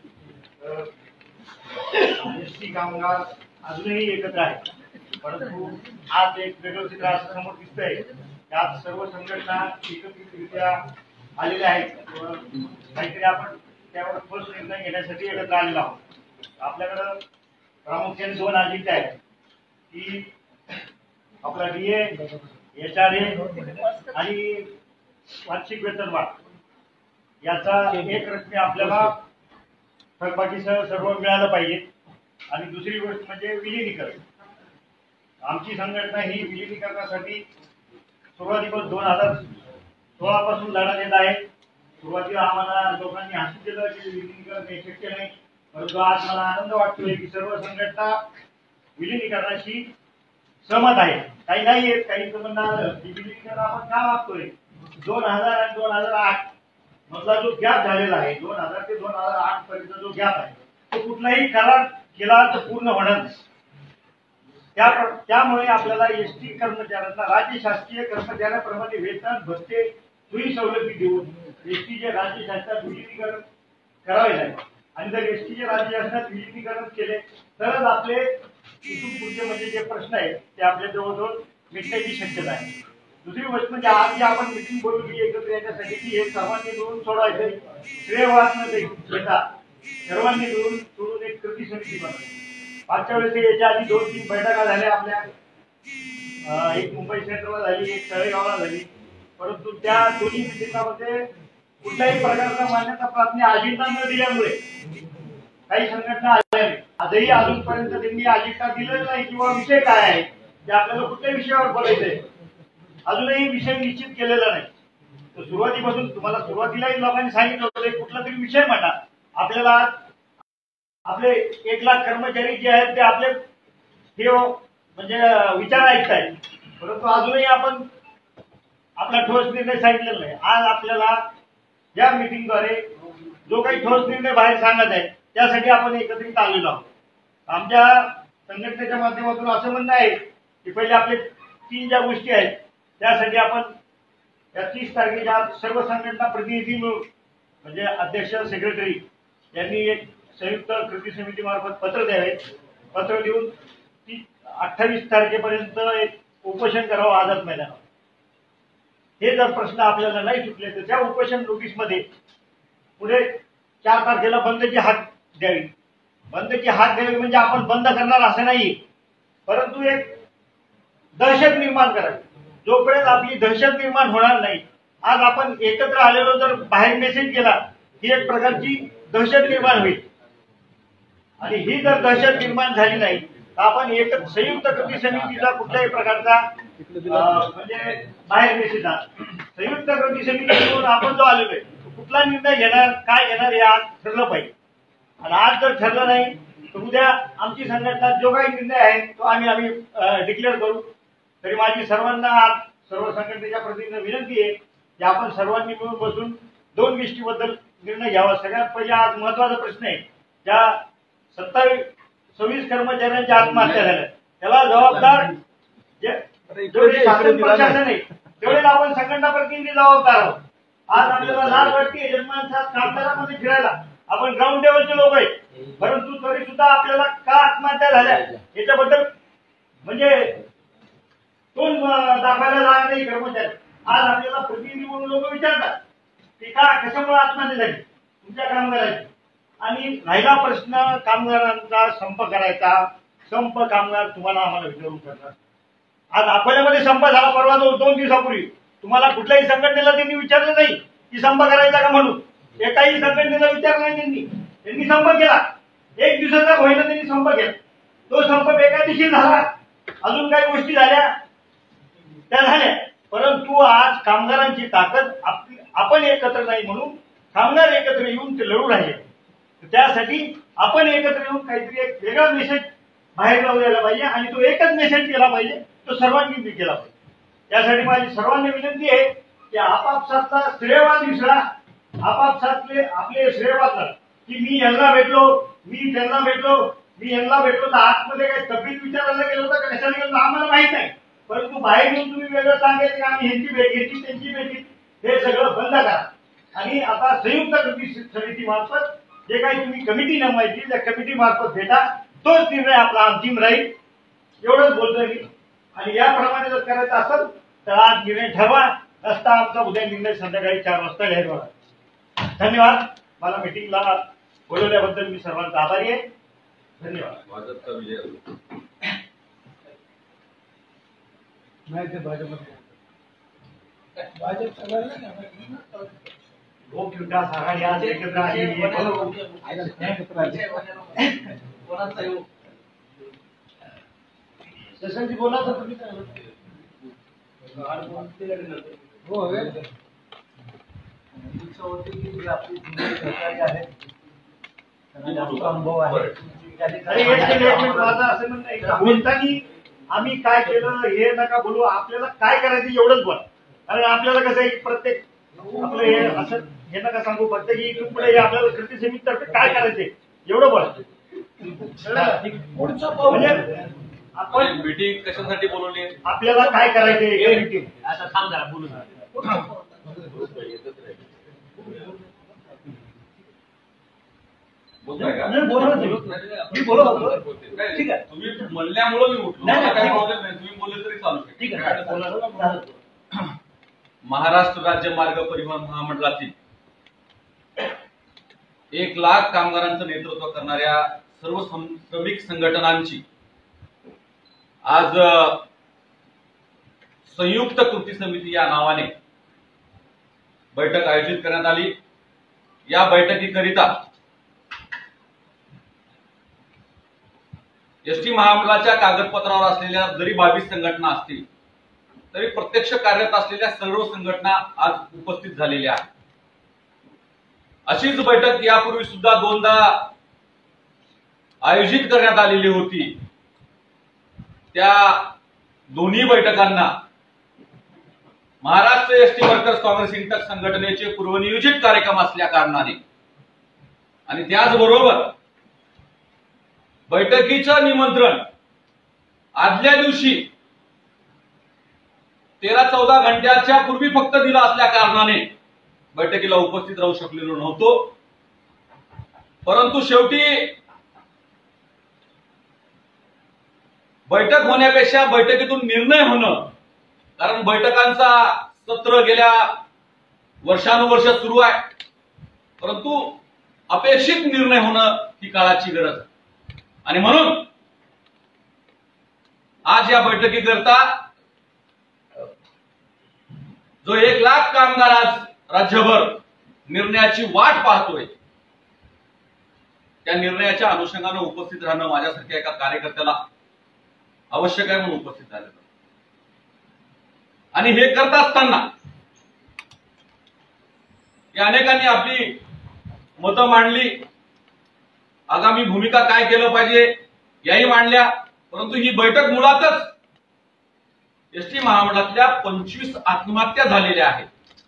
एसटी कामगार अजूनही एकत्र आहे, परंतु आज एक वेगळं चित्र असं समोर दिसतंय की आज सर्व संघटना एकत्रितरित्या आलेल्या आहेत व काहीतरी आपण त्यावर ठोस निर्णय घेण्यासाठी एकत्र आलेलो आहोत. आपल्याकडं प्रामुख्याने दोन अजेंडे आहेत की आपला डीए, एच आर ए आणि वार्षिक वेतनवाढ याचा एक रकमी आपल्याला थकबाकीसह सर्व मिळालं पाहिजे. आणि दुसरी गोष्ट म्हणजे विलिनीकरण. आमची संघटना ही विलिनीकरणासाठी सुरुवातीपासून दोन हजार सोळा पासून लढा देत आहे. सुरुवातीला आम्हाला लोकांनी हसू दिलं की विलिनीकरण हे शक्य नाही, परंतु आज मला आनंद वाटतोय की सर्व संघटना विलिनीकरणाशी सहमत आहे. काही नाही येत, काही म्हणणं आलं की विलिनीकरण आपण का मागतोय. दोन हजार आणि दोन हजार आठ मधला जो गॅप झालेला आहे, दोन हजार ते दोन हजार आठ पर्यंत जो गॅप आहे तो कुठलाही करार केला तर पूर्ण होणार नाही. त्या त्यामुळे आपल्याला एसटी कर्मचाऱ्यांना राज्य शासकीय कर्मचाऱ्याप्रमाणे वेतन, भत्ते, सोयी सवलती देऊन एसटीचे राज्य शासनात विलिनीकरण करावे लागेल. आणि जर एसटीचे राज्य शासनात विलिनीकरण केले तरच आपले इथून पुढचे म्हणजे जे प्रश्न आहेत ते आपल्या जवळजवळ मिटण्याची शक्यता आहे. दुसरी गोष्ट म्हणजे आज जी आपण मिटिंग बोलवली एकत्र याच्यासाठी की हे सर्वांनी मिळून सोडवायचे, श्रेयवाद न देता सर्वांनी मिळून सोडून एक कृती समिती बनवली. मागच्या वेळेस याच्या आधी दोन तीन बैठका झाल्या आपल्या, एक मुंबई सेंट्रलला झाली, एक तळेगावला झाली, परंतु त्या दोन्ही मिटिंगामध्ये कुठल्याही प्रकारचा मान्यता प्राप्ती अजेंडा न दिल्यामुळे काही संघटना आल्या नाही. आजही अजूनपर्यंत त्यांनी अजेंडा दिलेला नाही किंवा विषय काय आहे ते आपल्याला कुठल्या विषयावर बोलायचंय अजूनही विषय निश्चित केलेला नाही. तर सुरुवातीपासून तुम्हाला सुरुवातीलाही लोकांनी सांगितलं होतं कुठला तरी विषय मांडा. आपल्याला आपले एक लाख कर्मचारी जे आहेत ते आपले हे म्हणजे विचार ऐकतायत, परंतु अजूनही आपण आपला ठोस निर्णय सांगितलेला नाही. आज आपल्याला या मीटिंगद्वारे जो काही ठोस निर्णय बाहेर सांगत आहे त्यासाठी आपण एकत्रित आलेलो आहोत. आमच्या संघटनेच्या माध्यमातून असं म्हणणं आहे की पहिले आपले तीन ज्या गोष्टी आहेत त्यासाठी आपण या तीस तारखेच्या सर्व संघटना प्रतिनिधी मिळून म्हणजे अध्यक्ष सेक्रेटरी यांनी एक संयुक्त कृती समिती मार्फत पत्र द्यावे. पत्र देऊन ती अठ्ठावीस तारखेपर्यंत एक उपोषण करावं आझाद मैदानावर. हे जर प्रश्न आपल्याला नाही सुटले तर त्या उपोषण नोटीसमध्ये पुढे चार तारखेला बंदची हाक द्यावी. बंदची हाक द्यावी म्हणजे आपण बंद करणार असं नाही, परंतु एक दहशत निर्माण करावी. जोपर्यंत आपली दहशत निर्माण होणार नाही, आज आपण एकत्र आलेलो जर बाहेर मेसेज केला ही एक प्रकारची दहशत निर्माण होईल आणि ही जर दहशत निर्माण झाली नाही तर आपण एक संयुक्त कृती समितीचा कुठल्याही प्रकारचा म्हणजे बाहेर मेसेज संयुक्त कृती समितीकडून आपण जो आलेलो आहे कुठला निर्णय घेणार काय घेणार हे आज ठरलं पाहिजे. आणि आज जर ठरलं नाही तर उद्या आमची संघटना जो काही निर्णय आहे तो आम्ही आम्ही डिक्लेअर करू. तरी माझी सर्वांना आज सर्व संघटनेच्या प्रतिनिधींना विनंती आहे की आपण सर्वांनी मिळून बसून दोन गोष्टीबद्दल निर्णय घ्यावा. सगळ्यात पहिले आज महत्वाचा प्रश्न आहे ज्या सत्तावीस सव्वीस कर्मचाऱ्यांच्या आत्महत्या झाल्या त्याला जबाबदार जेवढे शासन प्रशासन आहे तेवढे आपण संघटना प्रतिनिधी जबाबदार आहोत. आज आपल्याला लाज वाटते जन्मांच्या कामगारांमध्ये फिरायला आपण ग्राउंड लेवलचे लोक आहे, परंतु तरी सुद्धा आपल्याला का आत्महत्या झाल्या याच्याबद्दल म्हणजे तोंड दाखवायला जाणार नाही कर्मचारी. आज आपल्याला प्रतिनिधी म्हणून लोक विचारतात की का कशामुळे आत्महत्या झाली तुमच्या कामगाराची. आणि राहिला प्रश्न कामगारांचा संप करायचा, संप कामगार तुम्हाला आम्हाला विचारून करणार. आज अकोल्यामध्ये संप झाला परवा दोन दिवसापूर्वी, तुम्हाला कुठल्याही संघटनेला त्यांनी विचारलं नाही की संप करायचा का म्हणून. एकाही संघटनेला विचारलं नाही त्यांनी, त्यांनी संप केला. एक दिवसाचा होईना त्यांनी संप केला. तो संप बेकायदेशीर झाला, अजून काही गोष्टी झाल्या त्या झाल्या, परंतु आज कामगारांची ताकद आपली आपण एकत्र नाही म्हणून कामगार एकत्र येऊन ते लढू राहिले. त्यासाठी आपण एकत्र येऊन काहीतरी एक वेगळा मेसेज बाहेर लावू द्यायला पाहिजे आणि तो एकच मेसेज केला पाहिजे, तो सर्वांनी केला पाहिजे. त्यासाठी माझी सर्वांना विनंती आहे की आपापसातला श्रेयवाद विसरा. आपापसातले आपले श्रेयवाद की मी यांना भेटलो मी त्यांना भेटलो मी यांना भेटलो तर आतमध्ये काही तब्येत विचारायला गेलो होता का कशाला गेलो आम्हाला माहित नाही, परंतु बाहेर येऊन तुम्ही वेगळं सांगायचं की आम्ही ह्यांची भेट घेतली त्यांची भेटली, हे सगळं बंद करा. आणि आता संयुक्त कृती समिती मार्फत जे काही तुम्ही कमिटी नेमायची त्या कमिटी मार्फत भेटा, तोच निर्णय आपला अंतिम राहील. एवढंच बोलतोय मी. आणि याप्रमाणे जर करायचं असेल तर आज निर्णय ठरवा, नसता आमचा उद्या निर्णय संध्याकाळी चार वाजता घ्यायचा. धन्यवाद. मला मीटिंगला बोलवल्याबद्दल मी सर्वांचा आभारी आहे. धन्यवाद. भाजपचा विजय भाजप सगळ्यांना लोक विकास आघाडी आज एकत्र आलेली आहे. जसंजी बोला तर तुम्ही हो आपली सहकारी आहे, अनुभव आहे. माझं असं म्हणणं आहे की बोलताना आम्ही काय केलं हे नका बोलू, आपल्याला काय करायचं एवढंच बोला. कारण आपल्याला कसं आहे प्रत्येक आपलं हे असं हे नका सांगू फक्त की इथून पुढे आपल्याला कृती समितीतर्फे काय करायचंय एवढं बोला. पुढचं पाऊल म्हणजे आपण मीटिंग कशासाठी बोलवली आपल्याला काय करायचंय हे मीटिंग आता थांब जरा बोलू. बोलताय का? मी बोलत होतो. मी बोलत होतो. ठीक आहे. तुम्ही म्हणल्यामुळे मी उठलो. नाही, नाही, काही ठीक आहे. प्रॉब्लेम नाही, तुम्ही बोलले तरी चालू शकते. ठीक आहे. बोला. महाराष्ट्र राज्य मार्ग परिवहन महामंडळातील एक लाख कामगारांचं नेतृत्व करणाऱ्या सर्व सं- श्रमिक संघटनांची आज अ, संयुक्त कृती समिती या नावाने बैठक आयोजित करण्यात आली. या बैठकीकरिता एसटी महामंडळाच्या कागदपत्रावर असलेल्या जरी बावीस संघटना असतील तरी प्रत्यक्ष कार्यरत असलेल्या सर्व संघटना आज उपस्थित झालेल्या आहेत. अशीच बैठक यापूर्वी सुद्धा दोनदा आयोजित करण्यात आलेली होती. त्या दोन्ही बैठकांना Maharashtra ST workers Congress INTUC संघटनेचे पूर्वनियोजित कार्यक्रम असल्या कारणाने आणि त्याचबरोबर बैठकीचं निमंत्रण आदल्या दिवशी तेरा चौदा घंट्याच्या पूर्वी फक्त दिलं असल्या कारणाने बैठकीला उपस्थित राहू शकलेलो नव्हतो. परंतु शेवटी बैठक होण्यापेक्षा बैठकीतून निर्णय होणं, कारण बैठकांचा सत्र गेल्या वर्षानुवर्ष सुरू आहे, परंतु अपेक्षित निर्णय होणं ही काळाची गरज आहे. आणि म्हणून आज या बैठकीकरता जो एक लाख कामगार आज राज्यभर निर्णयाची वाट पाहतोय, त्या निर्णयाच्या अनुषंगाने उपस्थित राहणं माझ्यासारख्या एका कार्यकर्त्याला आवश्यक आहे म्हणून उपस्थित झालं. आणि हे करत असताना या अनेकांनी आपली मतं मांडली, आगामी भूमिका काय केलं पाहिजे याही मांडल्या. परंतु ही बैठक मुळातच एसटी महामंडळातल्या पंचवीस आत्महत्या झालेल्या आहेत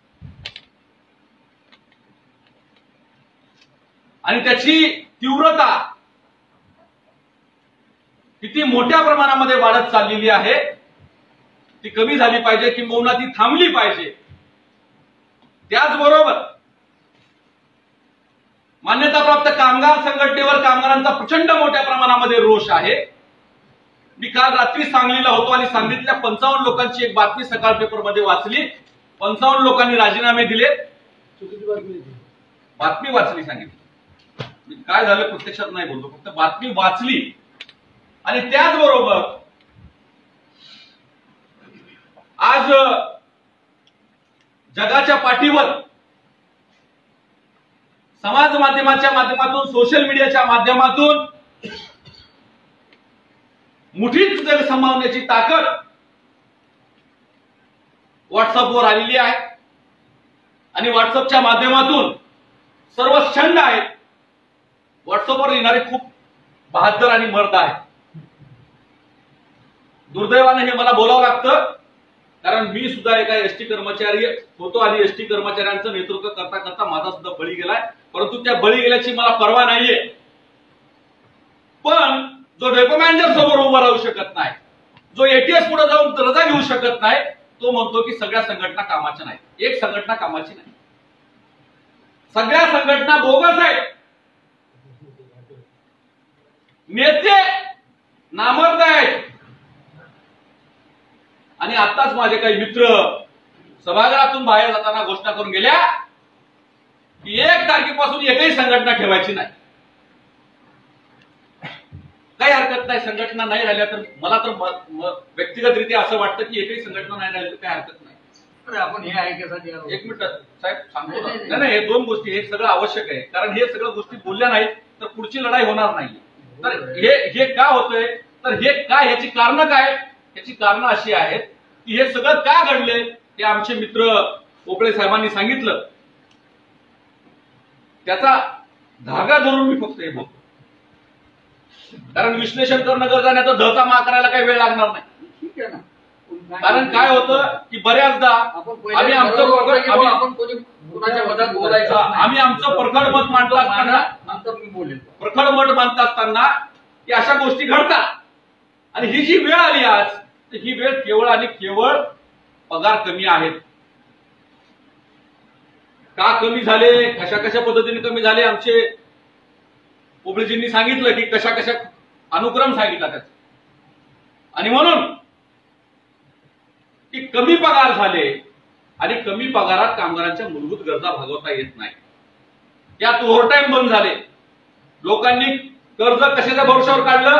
आणि त्याची तीव्रता किती मोठ्या प्रमाणामध्ये वाढत चाललेली आहे, ती कमी झाली पाहिजे किंबहुना ती थांबली पाहिजे. त्याचबरोबर मान्यताप्राप्त कामगार संघटनेवर कामगारांचा प्रचंड मोठ्या प्रमाणामध्ये रोष आहे. मी काल रात्री सांगलीला होतो आणि सांगलीतल्या पंचावन्न लोकांची एक बातमी सकाळ पेपरमध्ये वाचली. पंचावन्न लोकांनी राजीनामे दिले. बातमी वाचली, सांगितली काय झालं प्रत्यक्षात नाही बोलतो, फक्त बातमी वाचली. आणि त्याचबरोबर आज जगाच्या पाठीवर समाज माध्यमाच्या माध्यमातून, सोशल मीडियाच्या माध्यमातून मुठीत जग संभावण्याची ताकद व्हॉट्सअपवर आलेली आहे. आणि व्हॉट्सअपच्या माध्यमातून सर्व छंद आहेत. व्हॉट्सअपवर येणारे खूप बहादर आणि मर्द आहेत. दुर्दैवाने हे मला बोलावं लागतं, कारण मी सुद्धा एका एसटी कर्मचारी होतो आणि एसटी कर्मचाऱ्यांचं नेतृत्व करता करता माझा सुद्धा बळी गेलाय. परंतु त्या बळी गेल्याची मला पर्वा नाहीये. पण जो डेपो मॅनेजर समोर उभा राहू शकत नाही, जो एटीएस पुढे जाऊन रजा घेऊ शकत नाही, तो म्हणतो की सगळ्या संघटना कामाच्या नाही. एक संघटना कामाची नाही, सगळ्या संघटना बोगस आहेत. नेते नामर्द आहेत. आणि आताच माझे काही मित्र सभागृहातून बाहेर जाताना घोषणा करून गेल्या की एक तारखेपासून एकही संघटना ठेवायची नाही. काही हरकत नाही, संघटना नाही राहिल्या तर मला तर व्यक्तिगतरित्या असं वाटतं की एकही संघटना नाही राहिली तर काही हरकत नाही. आपण हे ऐकायसाठी एक मिनिट साहेब सांगतो. नाही नाही, हे दोन गोष्टी, हे सगळं आवश्यक आहे, कारण हे सगळं गोष्टी बोलल्या नाहीत तर पुढची लढाई होणार नाही. तर हे हे का होतंय, तर हे काय, ह्याची कारणं काय, याची कारणं अशी आहेत की हे सगळं का घडले हे आमचे मित्र पोकळे साहेबांनी सांगितलं. त्याचा धागा धरून मी फक्त हे बोलतो, कारण विश्लेषण करणं गरजा नाही तर धचा मा करायला काही वेळ लागणार नाही. ठीक आहे ना. कारण काय होतं की बऱ्याचदा आम्ही आमचं आम्ही आमचं प्रखड मत मांडत असताना नंतर मी बोलेन प्रखड मत मांडत असताना की अशा गोष्टी घडतात. आणि ही जी वेळ आली आज, तर ही वेळ केवळ आणि केवळ पगार कमी आहेत. का कमी झाले, कशा कशा पद्धतीने कमी झाले, आमचे पोपळेजींनी सांगितलं की कशा कशा अनुक्रम सांगितला त्याचा. आणि म्हणून की कमी पगार झाले आणि कमी पगारात कामगारांच्या मूलभूत गरजा भागवता येत नाही. त्यात ओव्हरटाईम बंद झाले. लोकांनी कर्ज कशाच्या भरोशावर काढलं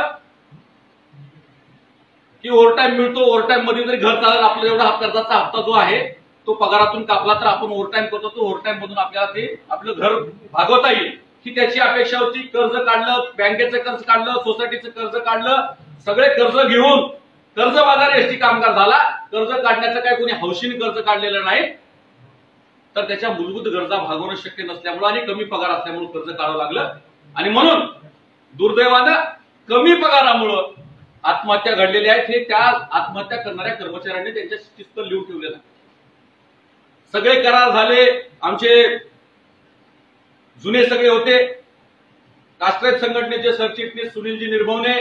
की ओव्हरटाईम मिळतो, ओव्हरटाईम मध्ये जरी घर चालेल, आपला एवढा कर्जाचा हप्ता जो आहे तो पगारातून कापला तर आपण ओव्हरटाईम करतो, तो ओव्हरटाईम मधून आपल्याला ते आपलं घर भागवता येईल ही त्याची अपेक्षा होती. कर्ज काढलं, बँकेचं कर्ज काढलं, सोसायटीचं कर्ज काढलं, सगळे कर्ज घेऊन कर्जबाजारी एसटी कामगार झाला, कर्ज काढण्याचं काय कोणी हौशीने कर्ज काढलेलं नाही, तर त्याच्या मूलभूत गरजा भागवणं शक्य नसल्यामुळे आणि कमी पगार असल्यामुळे कर्ज काढावं लागलं. आणि म्हणून दुर्दैवानं कमी पगारामुळं आत्महत्या घडलेल्या आहेत. हे त्या आत्महत्या करणाऱ्या कर्मचाऱ्यांनी त्यांच्या शिस्त लिहून ठेवलेलं. सगळे करार झाले. आमचे जुने सगळे होते कास्ट्राईब संघटनेचे सरचिटणीस सुनीलजी निर्भवने,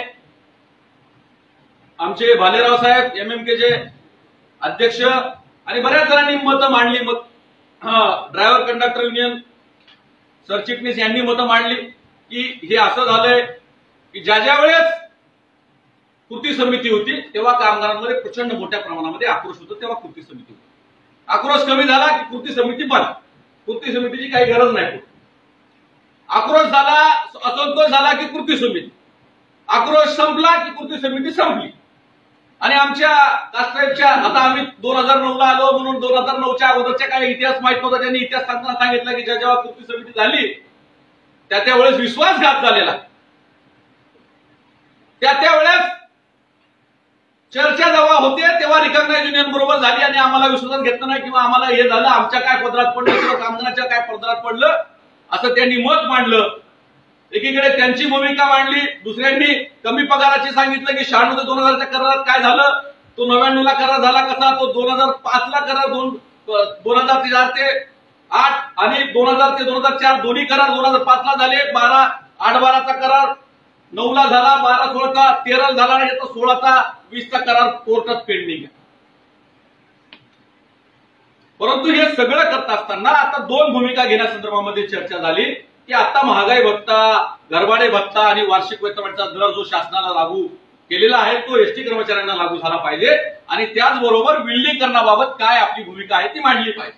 आमचे भालेराव साहेब एमएमकेचे अध्यक्ष आणि बऱ्याच जणांनी मतं मांडली. मत ड्रायव्हर कंडक्टर युनियन सरचिटणीस यांनी मतं मांडली की हे असं झालंय की ज्या ज्या वेळेस कृती समिती होती तेव्हा कामगारांमध्ये प्रचंड मोठ्या प्रमाणामध्ये आक्रोश होतो, तेव्हा कृती समिती होती. आक्रोश कमी झाला की कृती समिती बंद. कृती समितीची काही गरज नाही. आक्रोश झाला, असंतोष झाला की कृती समिती, आक्रोश संपला की कृती समिती संपली. आणि आमच्या कास्ट्राईबच्या आता आम्ही दोन हजार नऊ ला आलो म्हणून दोन हजार नऊच्या अगोदरच्या काही इतिहास माहित नव्हता. त्यांनी इतिहास सांगताना सांगितलं की जेव्हा कृती समिती झाली त्या त्यावेळेस विश्वासघात झालेला. त्या त्यावेळेस चर्चा जेव्हा होते तेव्हा रिकॉग्नाइज युनियन बरोबर झाली आणि आम्हाला विश्वासात घेतलं नाही किंवा आम्हाला हे झालं, आमच्या काय पदरात पडलं किंवा कामगारांच्या काय पदरात पडलं असं त्यांनी मत मांडलं. एकीकडे त्यांची भूमिका मांडली, दुसऱ्यांनी कमी पगाराची सांगितलं की शहाण्णव ते दोन हजारच्या करारात काय झालं, तो नव्याण्णव ला करार झाला कसा, तो दोन हजार पाच ला करार दोन दोन हजार चार ते आठ आणि दोन हजार ते दोन हजार चार दोन्ही करार दोन हजार पाच ला झाले. बारा आठ बाराचा करार नऊ ला झाला, बारा सोळाचा तेरा झाला आणि आता सोळाचा वीसचा करार कोर्टात पेंडिंग आहे. परंतु हे सगळं करत असताना आता दोन भूमिका घेण्यासंदर्भामध्ये चर्चा झाली की आता महागाई भत्ता, घरभाडे भत्ता आणि वार्षिक वेतनाचा दर जो शासनाला लागू केलेला आहे तो एसटी कर्मचाऱ्यांना लागू झाला पाहिजे आणि त्याचबरोबर विलीनीकरणाबाबत काय आपली भूमिका आहे ती मांडली पाहिजे.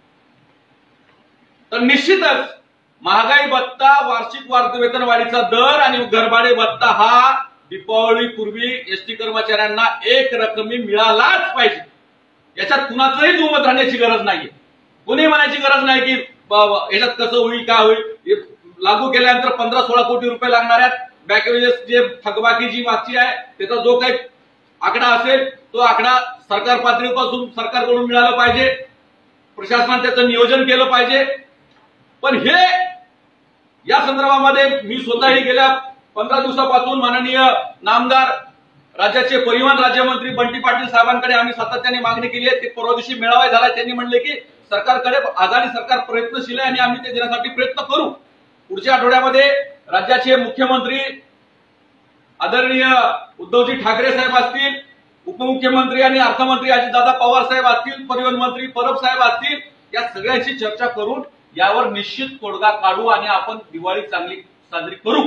तर निश्चितच महागाई भत्ता, वार्षिक वेतन वाढीचा दर आणि घरभाडे भत्ता हा दीपावलीपूर्वी एसटी कर्मचाऱ्यांना एक रकमी मिळालाच पाहिजे. याच्यात कुणाचंही दुमत राहण्याची गरज नाहीये. कोणी म्हणायची गरज नाही की याच्यात कसं होईल काय होईल. लागू केल्यानंतर पंधरा सोळा कोटी रुपये लागणार आहेत. बॅकवेजेस जे थकबाकी जी मागची आहे त्याचा जो काही आकडा असेल तो आकडा सरकार पातळीपासून सरकारकडून मिळाला पाहिजे. प्रशासनाने त्याचं नियोजन केलं पाहिजे. पण हे या संदर्भामध्ये मी स्वतःही गेल्या पंधरा दिवसापासून माननीय नामदार राज्याचे परिवहन राज्यमंत्री बंटी पाटील साहेबांकडे आम्ही सातत्याने मागणी केली आहे. ते परवा दिवशी मेळावा झाला. त्यांनी म्हणले की सरकारकडे आघाडी सरकार प्रयत्नशील आहे आणि आम्ही ते देण्यासाठी प्रयत्न करू. पुढच्या आठवड्यामध्ये राज्याचे मुख्यमंत्री आदरणीय उद्धवजी ठाकरे साहेब असतील, उपमुख्यमंत्री आणि अर्थमंत्री अजितदादा पवार साहेब असतील, परिवहन मंत्री परब साहेब असतील, या सगळ्यांशी चर्चा करून यावर निश्चित तोडगा काढू आणि आपण दिवाळी चांगली साजरी करू.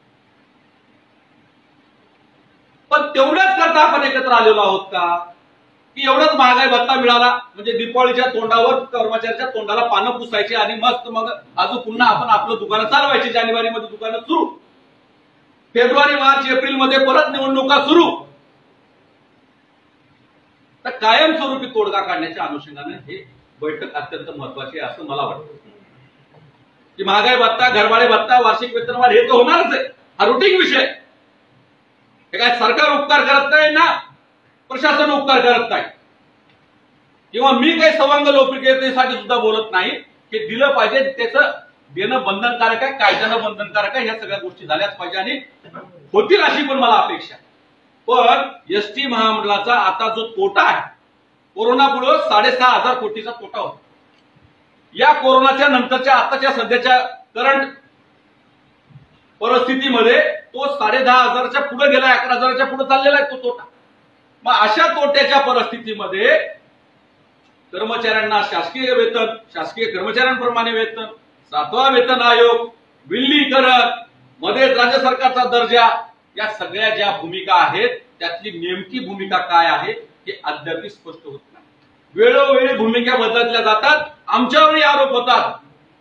पण तेवढ्याच करता आपण एकत्र आलेलो आहोत का की एवढाच महागाई भत्ता मिळाला म्हणजे दीपावलीच्या तोंडावर कर्मचाऱ्याच्या तोंडाला पानं पुसायची आणि मस्त मग अजून पुन्हा आपण आपलं दुकानं चालवायची. जानेवारीमध्ये दुकानं सुरू, फेब्रुवारी मार्च एप्रिल मध्ये परत निवडणुका सुरू. तर कायमस्वरूपी तोडगा काढण्याच्या अनुषंगाने हे बैठक अत्यंत महत्वाची आहे असं मला वाटतं. की महागाई भत्ता, घरभाडे भत्ता, वार्षिक वेतनवाढ हे तर होणारच आहे. हा रुटीन विषय. हे काय सरकार उपकार करत नाही ना प्रशासन उपकार करत नाही किंवा मी काही सवंग लोकप्रियतेसाठी सुद्धा बोलत नाही. की दिलं पाहिजे त्याचं देणं बंधनकारक आहे, कायद्यानं बंधनकारक आहे. ह्या सगळ्या गोष्टी झाल्याच पाहिजे आणि होतील अशी पण मला अपेक्षा. पण एसटी महामंडळाचा आता जो तोटा आहे कोरोनामुळे साडेसहा हजार कोटीचा तोटा होता. या कोरोनाच्या नंतरच्या आताच्या सध्याच्या करंट परिस्थितीमध्ये तो साडे दहा हजारच्या पुढे गेला, अकरा हजाराच्या पुढे चाललेला आहे तो तोटा. मग अशा तोट्याच्या परिस्थितीमध्ये कर्मचाऱ्यांना शासकीय वेतन, शासकीय कर्मचाऱ्यांप्रमाणे वेतन, सातवा वेतन आयोग, विलीनीकरण, मध्येच राज्य सरकारचा दर्जा, या सगळ्या ज्या भूमिका आहेत त्यातली नेमकी भूमिका काय आहे हे अद्याप स्पष्ट होत नाही. वेळोवेळी भूमिका बदलल्या जातात. आमच्यावरही आरोप होतात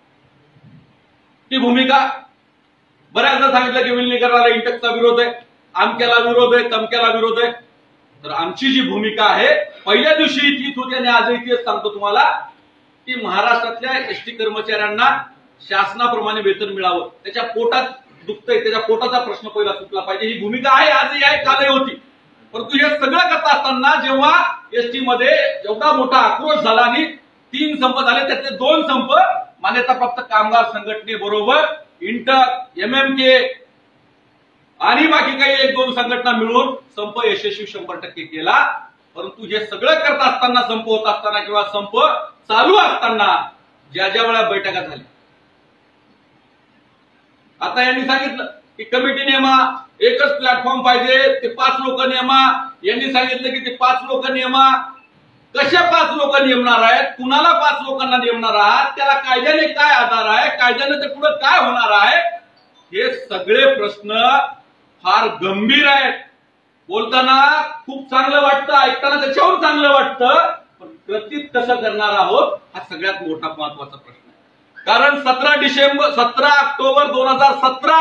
की भूमिका बऱ्याचदा सांगितलं की विलीनीकरणाला इंटकचा विरोध आहे, आमक्याला विरोध आहे, तमक्याला विरोध आहे. तर आमची जी भूमिका आहे पहिल्या दिवशी तीच होती आणि आजही तेच सांगतो तुम्हाला की महाराष्ट्रातल्या एसटी कर्मचाऱ्यांना शासनाप्रमाणे वेतन मिळावं. त्याच्या पोटात दुखतंय, त्याच्या पोटाचा प्रश्न पहिला सुटला पाहिजे. ही भूमिका आहे, आजही आहे, कालही होती. परंतु हे सगळं करत असताना जेव्हा एसटी मध्ये एवढा मोठा आक्रोश झाला आणि तीन संप झाले, त्यातले दोन संप मान्यताप्राप्त कामगार संघटनेबरोबर इंटर एम एम के आणि बाकी काही एक दोन संघटना मिळून संप यशस्वी शंभर टक्के केला. परंतु हे सगळं करत असताना, संप होत असताना किंवा संप चालू असताना ज्या ज्या वेळा बैठका झाल्या, आता यांनी सांगितलं की कमिटी नेमा, एकच प्लॅटफॉर्म पाहिजे, ते पाच लोक नेमा. यांनी सांगितलं की ते पाच लोक नेमा. कशा पाच लोक नेमणार आहेत, कुणाला पाच लोकांना नेमणार आहात, त्याला कायद्याने काय आधार आहे, कायद्याने ते पुढे काय होणार आहे, हे सगळे प्रश्न फार गंभीर आहेत. बोलताना खूप चांगलं वाटतं, ऐकताना त्याच्यावर चांगलं वाटतं, पण कृतीत कसं करणार आहोत हा सगळ्यात मोठा महत्वाचा प्रश्न आहे. कारण सतरा डिसेंबर सतरा ऑक्टोबर दोन हजार सतरा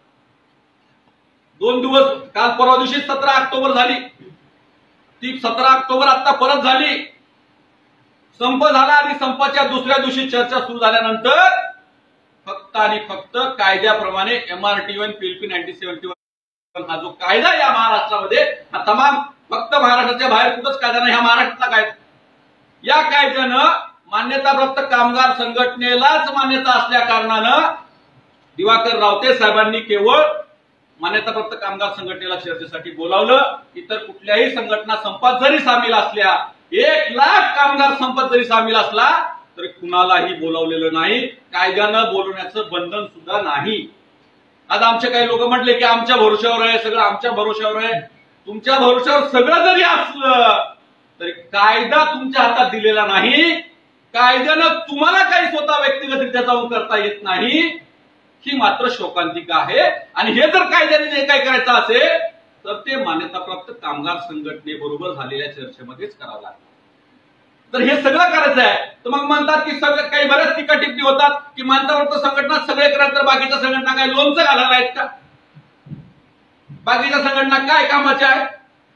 दोन दिवस, काल परवा दिवशी सतरा ऑक्टोबर झाली, ती सतरा ऑक्टोबर आता परत झाली. संप झाला आणि संपाच्या दुसऱ्या दिवशी चर्चा सुरू झाल्यानंतर फक्त आणि फक्त कायद्याप्रमाणे MRT one PLP nineteen seventy one हा जो कायदा या महाराष्ट्रामध्ये, हा तमाम फक्त महाराष्ट्राच्या बाहेर कुठंच कायदा नाही, हा महाराष्ट्रातला कायदा. या कायद्यानं मान्यताप्राप्त कामगार संघटनेलाच मान्यता असल्या कारणानं दिवाकर रावते साहेबांनी केवळ मान्यताप्राप्त कामगार संघटनेला चर्चेसाठी बोलावलं. इतर कुठल्याही संघटना संपात जरी सामील असल्या, एक लाख कामगार संपात जरी सामील असला तरी कुणालाही बोलावलेलं नाही. कायद्यानं बोलवण्याचं बंधन सुद्धा नाही. आज आमचे काही लोक म्हटले की आमच्या भरोश्यावर आहे, सगळं आमच्या भरोश्यावर आहे. तुमच्या भरोश्यावर सगळं जरी असलं तरी कायदा तुमच्या हातात दिलेला नाही. कायद्यानं तुम्हाला काही स्वतः व्यक्तिगतरित्या जाऊन करता येत नाही, ही मात्र शोकांतिका आहे. आणि हे जर कायद्याने जे काही करायचं असेल तर ते मान्यताप्राप्त कामगार संघटनेबरोबर झालेल्या चर्चेमध्येच करावं लागतं. तर हे सगळं करायचं आहे तर मग म्हणतात की सगळं काही बऱ्याच टीका टिप्पणी होतात की मान्यताप्राप्त संघटना सगळे करायचं, तर बाकीच्या संघटना काय लोणचं घालायला आहेत का? बाकीच्या संघटना काय कामाच्या आहेत?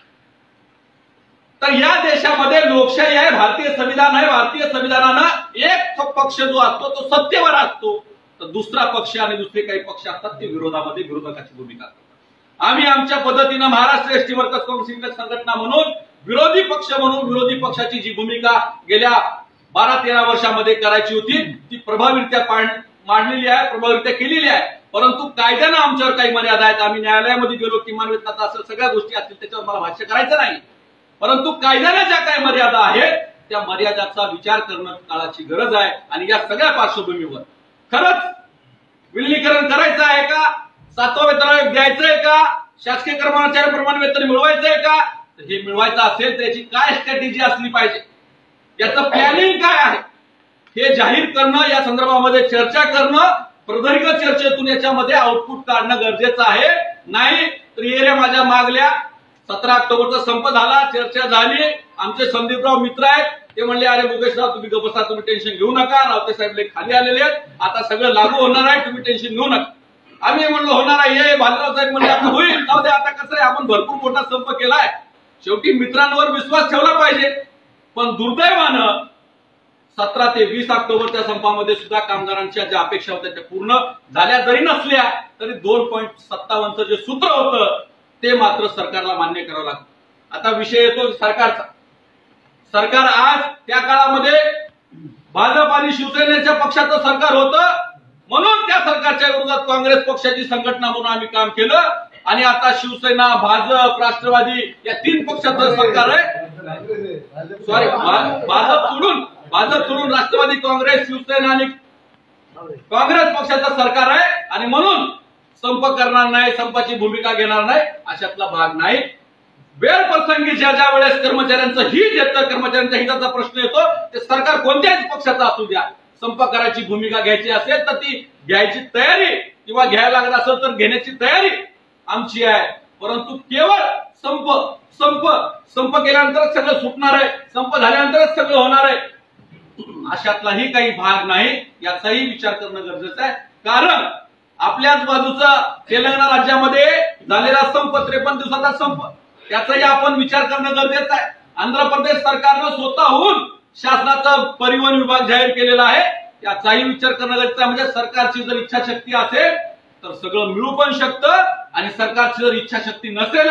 तर या देशामध्ये लोकशाही आहे, भारतीय संविधान आहे. भारतीय संविधानानं एक पक्ष जो असतो तो सत्तेवर असतो, तर दुसरा पक्ष आणि दुसरे काही पक्ष असतात ते विरोधामध्ये विरोधकाची भूमिका करतात. आम्ही आमच्या पद्धतीनं महाराष्ट्र एसटी वर्कर्स काँग्रेस संघटना म्हणून विरोधी पक्ष म्हणून विरोधी पक्षाची जी भूमिका गेल्या बारा तेरा वर्षामध्ये करायची होती ती प्रभावीरित्या मांडलेली आहे, प्रभावीरित्या केलेली आहे. परंतु कायद्यानं आमच्यावर काही मर्यादा आहेत. आम्ही न्यायालयामध्ये गेलो, किमान वेतनाचा असेल, सगळ्या गोष्टी असतील, त्याच्यावर मला भाष्य करायचं नाही. परंतु कायद्याने ज्या काही मर्यादा आहेत त्या मर्यादाचा विचार करणं काळाची गरज आहे. आणि या सगळ्या पार्श्वभूमीवर खरंच विलिनीकरण करायचं आहे का, सातवा वेतन आयोग द्यायचं आहे का, शासकीय कर्मचाऱ्यांप्रमाणे वेतन मिळवायचं आहे का, तर हे मिळवायचं असेल तर याची काय स्ट्रॅटेजी असली पाहिजे, याचं प्लॅनिंग काय आहे हे जाहीर करणं, या संदर्भामध्ये चर्चा करणं, प्रदीर्घ चर्चेतून याच्यामध्ये आउटपुट काढणं गरजेचं आहे. नाही तर येऱ्या माझ्या मागल्या सतरा ऑक्टोबरचा संप झाला, चर्चा झाली, आमचे संदीपराव मित्र आहेत, ते म्हणले अरे मुकेशराव तुम्ही गप्प बसा, तुम्ही टेन्शन घेऊ नका, रावते साहेब खाली आलेले आहेत, आता सगळं लागू होणार आहे, तुम्ही टेन्शन घेऊ नका. आम्ही म्हणलो होणार आहे, हे भालराव साहेब म्हणले आता होईल, जाऊ दे, आता कसं आहे आपण भरपूर मोठा संप केलाय, शेवटी मित्रांवर विश्वास ठेवला पाहिजे. पण दुर्दैवानं सतरा ते वीस ऑक्टोबरच्या संपामध्ये सुद्धा कामगारांच्या ज्या अपेक्षा होत्या त्या पूर्ण झाल्या जरी नसल्या तरी दोन पॉईंट सत्तावन्नचं जे सूत्र होतं ते मात्र सरकारला मान्य करावं लागतं. आता विषय येतो सरकारचा. सरकार आज त्या काळामध्ये भाजप आणि शिवसेनेच्या पक्षाचं सरकार होतं, म्हणून त्या सरकारच्या विरोधात काँग्रेस पक्षाची संघटना म्हणून आम्ही काम केलं. आणि आता शिवसेना, भाजप, राष्ट्रवादी या तीन पक्षाचं सरकार आहे. सॉरी, भाजप सोडून भाजप सोडून राष्ट्रवादी काँग्रेस, शिवसेना आणि काँग्रेस पक्षाचं सरकार आहे. आणि म्हणून संप करणार नाही, संपाची भूमिका घेणार नाही अशातला भाग नाही. वेळ प्रसंगी ज्या ज्या वेळेस कर्मचाऱ्यांचं हित येतं, कर्मचाऱ्यांच्या हिताचा प्रश्न येतो, ते सरकार कोणत्याही पक्षाचा असू द्या, संप करायची भूमिका घ्यायची असेल तर ती घ्यायची तयारी किंवा घ्यायला लागत असेल तर घेण्याची तयारी आमची आहे. परंतु केवळ संप संप संप केल्यानंतरच सगळं सुटणार आहे, संप झाल्यानंतरच सगळं होणार आहे अशातलाही काही भाग नाही, याचाही विचार करणं गरजेचं आहे. कारण आपल्याच बाजूचा तेलंगणा राज्यामध्ये झालेला संप, त्रेपन्न दिवसाचा संप, त्याचाही आपण विचार करणं गरजेचं आहे. आंध्र प्रदेश सरकारनं स्वतःहून शासनाचा परिवहन विभाग जाहीर केलेला आहे, याचाही विचार करणं गरजेचं आहे. म्हणजे सरकारची जर इच्छाशक्ती असेल तर सगळं मिळू पण शकतं, आणि सरकारची जर इच्छाशक्ती नसेलच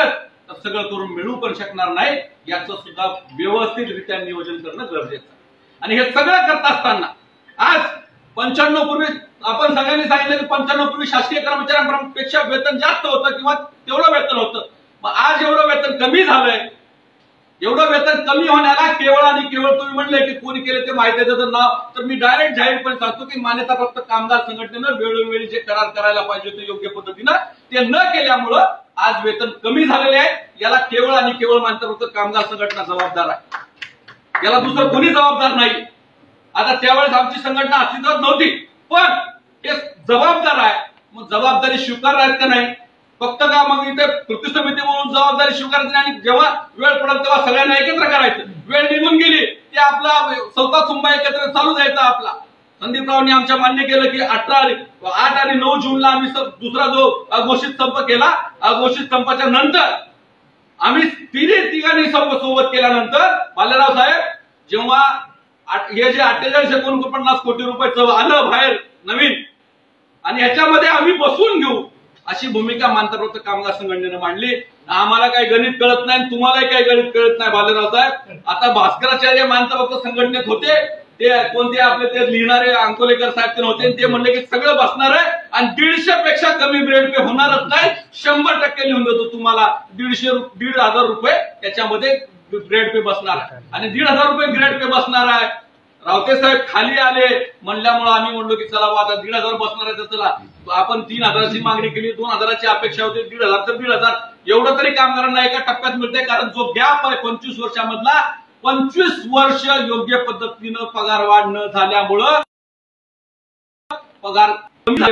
तर सगळं करून मिळू पण शकणार नाही. याचं सुद्धा व्यवस्थितरित्या नियोजन करणं गरजेचं आहे. आणि हे सगळं करत असताना आज पंच्याण्णव पूर्वी आपण सगळ्यांनी सांगितलं की पंच्याण्णव पूर्वी शासकीय कर्मचाऱ्यांपेक्षा वेतन जास्त होतं किंवा तेवढं वेतन होतं. मग आज एवढं वेतन कमी झालंय. एवढं वेतन कमी होण्याला केवळ आणि केवळ तुम्ही म्हणले की कोणी केले ते माहिती त्याचं नाव, तर मी डायरेक्ट जाहीरपणे सांगतो की मान्यताप्राप्त कामगार संघटनेनं वेळोवेळी जे करार करायला पाहिजे ते योग्य पद्धतीनं ते न केल्यामुळं आज वेतन कमी झालेले आहे. याला केवळ आणि केवळ मान्यताप्राप्त कामगार संघटना जबाबदार आहे. याला दुसरं कोणी जबाबदार नाही. आता त्यावेळेस आमची संघटना अस्तित्वात नव्हती, पण हे जबाबदार आहे. मग जबाबदारी स्वीकारणार का नाही? फक्त का मग इथे कृती समिती म्हणून जबाबदारी स्वीकारायची आणि जेव्हा वेळ पडेल तेव्हा सगळ्यांना एकत्र करायचं. वेळ निघून गेली की आपला चौथा सुंबा एकत्र चालू जायचा आपला. संदीपरावांनी आमच्या मान्य केलं की अठरा आठ आणि नऊ जूनला आम्ही दुसरा जो अघोषित संप केला, अघोषित संपाच्या नंतर आम्ही तिन्ही तिघांनी संप सोबत केल्यानंतर बालेराव साहेब जेव्हा हे जे अठ्ठेचाळीस एकोणपन्नास कोटी रुपयाचं आलं बाहेर नवीन आणि ह्याच्यामध्ये आम्ही बसून घेऊ अशी भूमिका मान्यताप्राप्त कामगार संघटनेनं मांडली. आम्हाला काही गणित कळत नाही, तुम्हालाही काही गणित कळत नाही बालेराव साहेब. आता भास्कराचार्य मान्यताप्राप्त संघटनेत होते, ते कोणते आपले ते लिहिणारे अंकोलेकर साहेब ते होते, ते म्हणले की सगळं बसणार आहे आणि दीडशे पेक्षा कमी ग्रेड पे होणारच नाही. शंभर टक्के लिहून देतो तुम्हाला, दीडशे दीड हजार रुपये त्याच्यामध्ये ग्रेड पे बसणार आहे आणि दीड हजार रुपये ग्रेड पे बसणार आहे. रावते साहेब खाली आले म्हणल्यामुळे आम्ही म्हणलो की चला आता दीड हजार बसणार आहे, तर चला आपण तीन हजाराची मागणी केली, दोन हजाराची अपेक्षा होती, दीड हजार तर दीड हजार एवढं तरी कामगारांना एका टप्प्यात मिळते. कारण जो गॅप आहे पंचवीस वर्षामधला, पंचवीस वर्ष योग्य पद्धतीनं पगार वाढ न झाल्यामुळं पगार कमी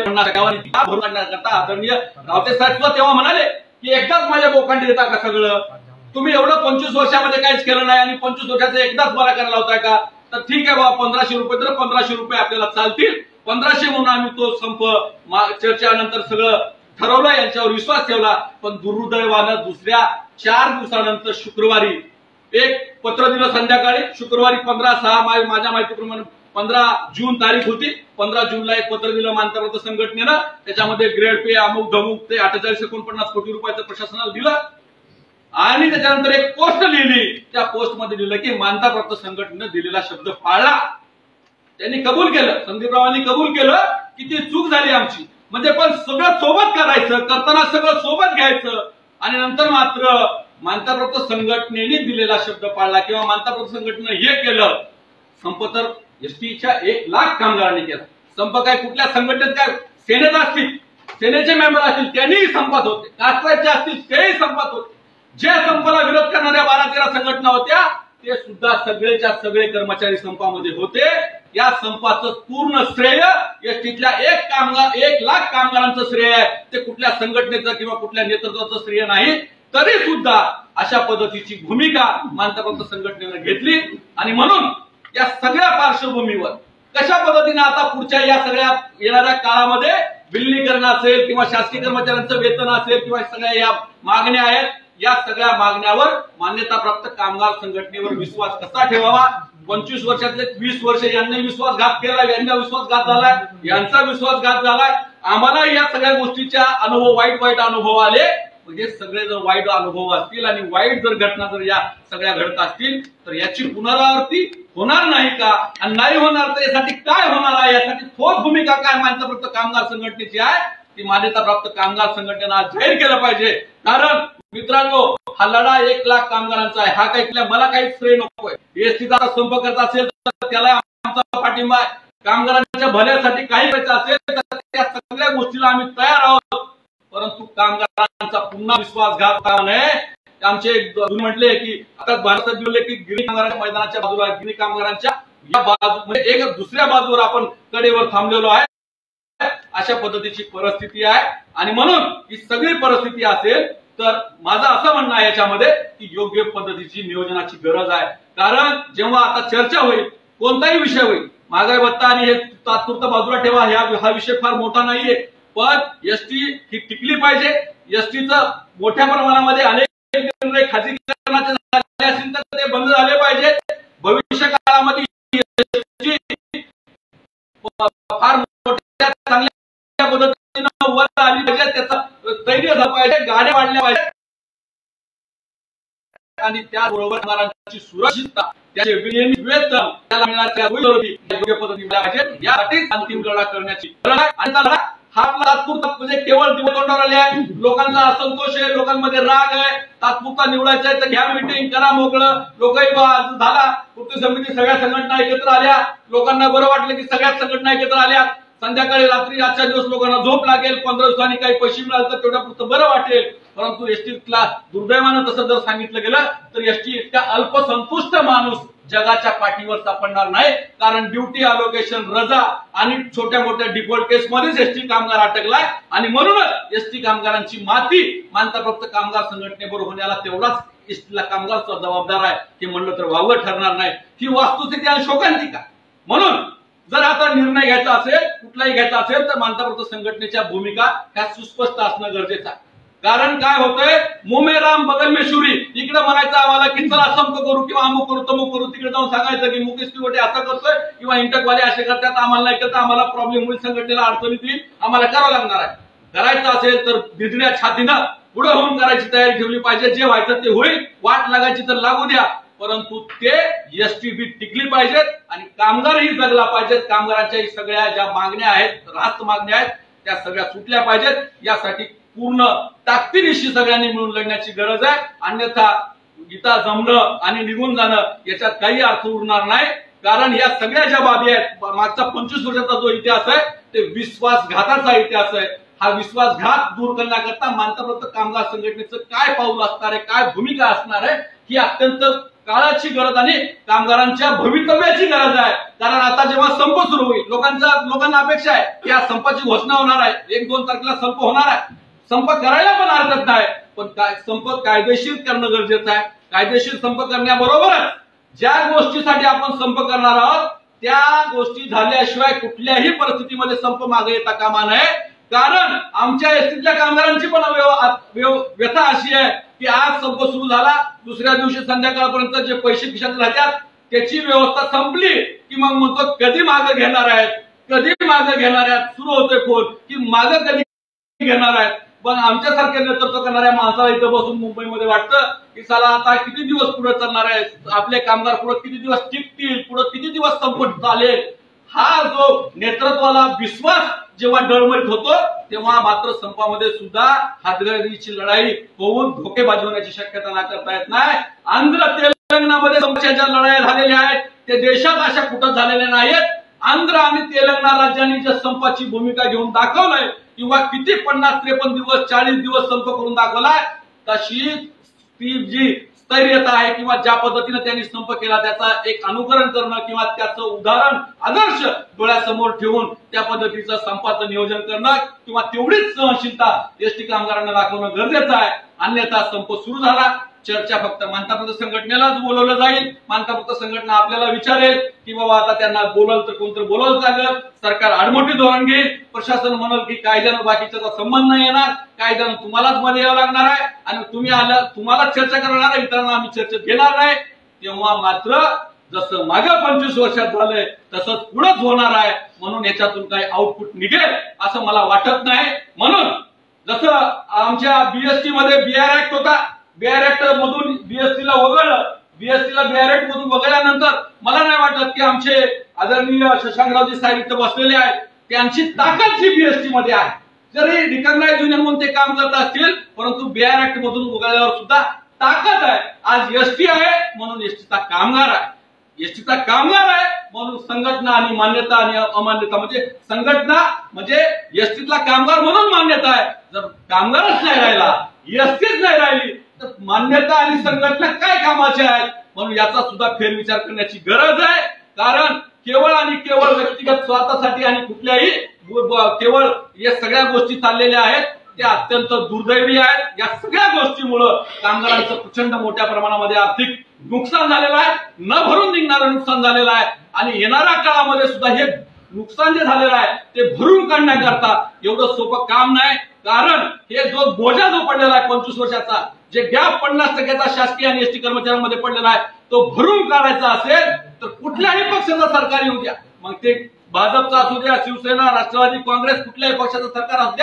करता आदरणीय रावते साहेब तेव्हा म्हणाले की एकदाच माझ्या बोकांडी देता का सगळं, तुम्ही एवढं पंचवीस वर्षामध्ये काहीच केलं नाही आणि पंचवीस वर्षाचा एकदाच बरा करायला होताय का, तर ठीक आहे बाबा पंधराशे रुपये तर पंधराशे रुपये आपल्याला चालतील. पंधराशे म्हणून आम्ही तो संप चर्चेनंतर सगळं ठरवलं, यांच्यावर विश्वास ठेवला. पण दुर्दैवानं दुसऱ्या चार दिवसानंतर शुक्रवारी एक पत्र दिलं संध्याकाळी. शुक्रवारी पंधरा सहा माझ्या माहितीप्रमाणे पंधरा जून तारीख होती. पंधरा जूनला एक पत्र दिलं मान्यताप्राप्त संघटनेनं, त्याच्यामध्ये ग्रेड पे अमुक धमुक ते अठ्ठेचाळीस एकोणपन्नास कोटी रुपयाचं प्रशासनाला दिलं आणि त्याच्यानंतर एक पोस्ट लिहिली. त्या पोस्टमध्ये लिहिलं की मान्यताप्राप्त संघटनेनं दिलेला शब्द पाळला. त्यांनी कबूल केलं, संदीपरावांनी कबूल केलं की ती चूक झाली आमची. म्हणजे पण सगळं सोबत करायचं, करताना सगळं सोबत घ्यायचं आणि नंतर मात्र मान्यताप्राप्त संघटनेने दिलेला शब्द पाळला किंवा मान्यताप्राप्त संघटनेनं हे केलं. संप तर एसटीच्या एक लाख कामगारांनी केला. संप काय कुठल्या संघटनेत काय सेनेत असतील, सेनेचे मेंबर असतील त्यांनीही संपात होते, कास्ट्राचे असतील तेही संपात होते. जे संपाला विरोध करणाऱ्या बारा तेरा संघटना होत्या ते सुद्धा सगळेच्या सगळे कर्मचारी संपामध्ये होते. या संपाचं पूर्ण श्रेय एसटीतल्या एक कामगार एक लाख कामगारांचं श्रेय आहे, ते कुठल्या संघटनेचं किंवा कुठल्या नेतृत्वाचं श्रेय नाही. तरी सुद्धा अशा पद्धतीची भूमिका मान्यताप्राप्त संघटनेनं घेतली आणि म्हणून या सगळ्या पार्श्वभूमीवर कशा पद्धतीने आता पुढच्या या सगळ्या येणाऱ्या काळामध्ये विलिनीकरण असेल किंवा शासकीय कर्मचाऱ्यांचं वेतन असेल किंवा सगळ्या या मागण्या आहेत, या सगळ्या मागण्यावर मान्यताप्राप्त कामगार संघटनेवर विश्वास कसा ठेवावा. पंचवीस वर्षातले वीस वर्ष यांनी विश्वासघात केला, यांचा विश्वासघात झालाय, यांचा विश्वासघात झालाय. आम्हाला या सगळ्या गोष्टीचा अनुभव वाईट वाईट अनुभव आले. म्हणजे सगळे जर वाईट अनुभव असतील आणि वाईट जर घटना जर या सगळ्या घडत असतील तर याची पुनरावृत्ती होणार नाही का, आणि नाही होणार तर यासाठी काय होणार आहे, यासाठी ठोस भूमिका काय मान्यताप्राप्त कामगार संघटनेची आहे ती मान्यताप्राप्त कामगार संघटनेनं आज जाहीर केलं पाहिजे. कारण मित्रांनो हा लढा एक लाख कामगारांचा आहे. हा काही मला काही श्रेय नकोय. एसटीचा संप करत असेल तर त्याला आमचा पाठिंबा आहे. कामगारांच्या भल्यासाठी काही करायचं असेल तर त्या सगळ्या गोष्टीला आम्ही तयार आहोत. परंतु कामगारांचा पुन्हा विश्वासघात का नये. आमचे म्हटले की आता भारतात बोलले की गिरणी कामगारांच्या मैदानाच्या बाजूला गिरणी कामगारांच्या या बाजू म्हणजे एक दुसऱ्या बाजूवर आपण कडेवर थांबलेलो आहे. अशा पद्धतीची परिस्थिती आहे आणि म्हणून ही सगळी परिस्थिती असेल तर माझं असं म्हणणं आहे याच्यामध्ये की योग्य पद्धतीची नियोजनाची गरज आहे. कारण जेव्हा आता चर्चा होईल कोणताही विषय होईल, महागाई भत्ता आणि हे तात्पुरतं बाजूला ठेवा, हा विषय फार मोठा नाहीये. पण एसटी ही टिकली पाहिजे. एसटीचं मोठ्या प्रमाणामध्ये अनेक निर्णय खाजगीकरणाचे झाले असतील तर ते बंद झाले पाहिजेत. भविष्य काळामध्ये फार मोठ्या चांगल्या पद्धतीनं वर आली पाहिजे, त्याचा स्थैर्य झालं पाहिजे, गाड्या वाढल्या पाहिजे. आणि त्याचबरोबर कामगारांची सुरक्षितता, त्याचे नियमित वेतन, त्याला मिळणाऱ्या योग्य पद्धतीने पाहिजे, यासाठी अंतिम लढा करण्याची गरज आहे. आणि त्याला हा आपला तात्पुरता म्हणजे केवळ दिवस तोंडावर आले आहे, लोकांचा असंतोष आहे, लोकांमध्ये राग आहे, तात्पुरता निवडायचा आहे तर घ्या मिटिंग करा मोकळं. लोकही झाला, कृती समिती सगळ्या संघटना एकत्र आल्या, लोकांना बरं वाटलं की सगळ्याच संघटना एकत्र आल्या. संध्याकाळी रात्री आजच्या दिवस लोकांना झोप लागेल, पंधरा दिवसांनी काही पैसे मिळाले तर तेवढ्या पुरतं बरं वाटेल. परंतु एसटीला दुर्दैवानं तसं जर सांगितलं गेलं तर एसटी इतका अल्पसंतुष्ट माणूस जगाच्या पाठीवर सापडणार नाही. कारण ड्युटी अलोकेशन, रजा आणि छोट्या मोठ्या डिफॉल्ट केस मध्येच एसटी कामगार अटकलाय. आणि म्हणूनच एसटी कामगारांची माती मान्यताप्राप्त कामगार संघटनेबरोबर होण्याला तेवढाच एसटीला कामगार जबाबदार आहे, हे म्हणलं तर वावगं ठरणार नाही. ही वस्तुस्थिती आणि शोकांतिका. म्हणून जर आता निर्णय घ्यायचा असेल, कुठलाही घ्यायचा असेल तर मान्यताप्राप्त संघटनेच्या भूमिका ह्या सुस्पष्ट असणं गरजेचं आहे. कारण काय होतंय, मुमे राम बगल में शुरी, इकडे म्हणायचं आम्हाला की चला संप करू किंवा अमुक करू तमुक करू, तिकडे जाऊन सांगायचं की मुकेश तिवटे असं करतोय किंवा इंटकवाले असे करतात, आम्हाला नाही करता, आम्हाला प्रॉब्लेम होईल, संघटनेला अडचणीत येईल, आम्हाला करावं लागणार आहे. करायचं असेल तर भिजल्या छातीनं पुढे होऊन करायची तयारी ठेवली पाहिजे. जे व्हायचं ते होईल, वाट लागायची तर लागू द्या, परंतु ते एसटी बी टिकली पाहिजेत आणि कामगारही जगला पाहिजेत. कामगारांच्या सगळ्या ज्या मागण्या आहेत, रास्त मागण्या आहेत, त्या सगळ्या सुटल्या पाहिजेत. यासाठी पूर्ण ताकदीनिशी सगळ्यांनी मिळून लढण्याची गरज आहे. अन्यथा गीता जमणं आणि निघून जाणं याच्यात काही अर्थ उरणार नाही. कारण या सगळ्या ज्या बाबी आहेत, मागचा पंचवीस वर्षाचा जो इतिहास आहे ते विश्वासघाताचा इतिहास आहे. हा विश्वासघात दूर करण्याकरता मान्यताप्राप्त कामगार संघटनेचं काय पाऊल असणार आहे, काय भूमिका असणार आहे, ही अत्यंत काळाची गरज आणि कामगारांच्या भवितव्याची गरज आहे. कारण आता जेव्हा संप सुरू होईल, लोकांच्या लोकांना अपेक्षा आहे की या संपाची घोषणा होणार आहे, एक दोन तारखेला संप होणार आहे. संप करायला पण हरकत नाही, पण काय संप कायदेशीर करणं गरजेचं आहे. कायदेशीर संप करण्याबरोबरच ज्या गोष्टीसाठी आपण संप करणार आहोत त्या गोष्टी झाल्याशिवाय कुठल्याही परिस्थितीमध्ये संप मागे येता कामा नये. कारण आमच्या एसटीतल्या कामगारांची पण व्यथा अशी आहे की आज संप सुरू झाला, दुसऱ्या दिवशी संध्याकाळपर्यंत जे पैसे खिशात राहतात त्याची व्यवस्था संपली की मग म्हणतो कधी मागे घेणार आहेत, कधी मागे घेणार आहेत. सुरू होतोय फोन की मागे कधी घेणार आहेत. पण आमच्यासारखे नेतृत्व करणाऱ्या माणसाला इथं बसून मुंबईमध्ये वाटतं की साला आता किती दिवस पुढे चालणार आहे, आपले कामगार पुढे किती दिवस टिकतील, पुढे किती दिवस संपट चालेल. हा जो नेतृत्वाला विश्वास जेव्हा डळमळीत होतो तेव्हा मात्र संपामध्ये सुद्धा हातगडीची लढाई होऊन धोकेबाजी होण्याची शक्यता नाकारता येत नाही. आंध्र तेलंगणामध्ये संपाच्या ज्या लढाई झालेल्या आहेत ते देशात अशा कुठं झालेल्या नाहीत. आंध्र आणि तेलंगणा राज्यांनी ज्या संपाची भूमिका घेऊन दाखवलंय किंवा किती पन्नास त्रेपन्न दिवस चाळीस दिवस संप करून दाखवलाय, तशी ती जी स्थैर्यता आहे किंवा ज्या पद्धतीने त्यांनी संप केला त्याचा एक अनुकरण करणं किंवा त्याचं उदाहरण आदर्श डोळ्यासमोर ठेवून त्या पद्धतीचं संपाचं नियोजन करणं किंवा तेवढीच सहनशीलता एसटी कामगारांना दाखवणं गरजेचं आहे. अन्यथा संप सुरू झाला, चर्चा फक्त मान्यताप्राप्त संघटनेलाच बोलवलं जाईल. मान्यताप्राप्त संघटना आपल्याला विचारेल की बाबा आता त्यांना बोलवलं तर कोणतरी बोलवलं लागेल, सरकार आडमोठी धोरण घेईल, प्रशासन म्हणेल की कायद्यानं बाकीच्याचा संबंध नाही येणार, कायद्यानं तुम्हालाच मध्ये यावं लागणार आहे आणि तुम्ही आलं तुम्हालाच चर्चा करणार आहे, इतरांना आम्ही चर्चेत घेणार नाही. तेव्हा मात्र जसं मागं पंचवीस वर्षात झालंय तसंच पुढेच होणार आहे. म्हणून याच्यातून काही आउटपुट निघेल असं मला वाटत नाही. म्हणून जसं आमच्या बीएसटी मध्ये बीआर ऍक्ट होता, बीआर ऍक्ट मधून बीएसटीला वगळलं, बीएसटीला बीआर ऍक्ट मधून वगळल्यानंतर मला नाही वाटत की आमचे आदरणीय शशांकरावजी साहेब इथं बसलेले आहेत त्यांची ताकद जी बीएसटी मध्ये आहे. जरी रिकॉग्नाइज युनियन म्हणून ते काम करत असतील परंतु बीआर ऍक्ट मधून वगळल्यावर सुद्धा ताकद आहे. आज एसटी आहे म्हणून एसटीचा कामगार आहे, एसटीचा कामगार आहे म्हणून संघटना आणि मान्यता आणि अमान्यता म्हणजे संघटना म्हणजे एसटीतला कामगार म्हणून मान्यता आहे. जर कामगारच नाही राहिला, एसटीच नाही राहिली तर मान्यता आणि संघटना काय कामाचे आहेत. म्हणून याचा सुद्धा फेरविचार करण्याची गरज आहे. कारण केवळ आणि केवळ व्यक्तिगत स्वार्थासाठी आणि कुठल्याही केवळ या सगळ्या गोष्टी चाललेल्या आहेत त्या अत्यंत दुर्दैवी आहेत. या सगळ्या गोष्टीमुळे कामगारांचं प्रचंड मोठ्या प्रमाणामध्ये आर्थिक नुकसान झालेलं आहे, न भरून निघणारं नुकसान झालेलं आहे आणि येणाऱ्या काळामध्ये सुद्धा हे नुकसान जे झालेलं आहे ते भरून काढण्याकरता एवढं सोपं काम नाही. कारण हे जो बोजा जो पडलेला आहे पंचवीस वर्षाचा, जे गॅप पन्नास टक्क्याचा शासकीय आणि एसटी कर्मचाऱ्यांमध्ये पडलेला आहे तो भरून काढायचा असेल तर कुठल्याही पक्षाचं सरकार येऊ द्या, मग ते भाजपचा असू द्या, शिवसेना, राष्ट्रवादी काँग्रेस, कुठल्याही पक्षाचं सरकार असू द्या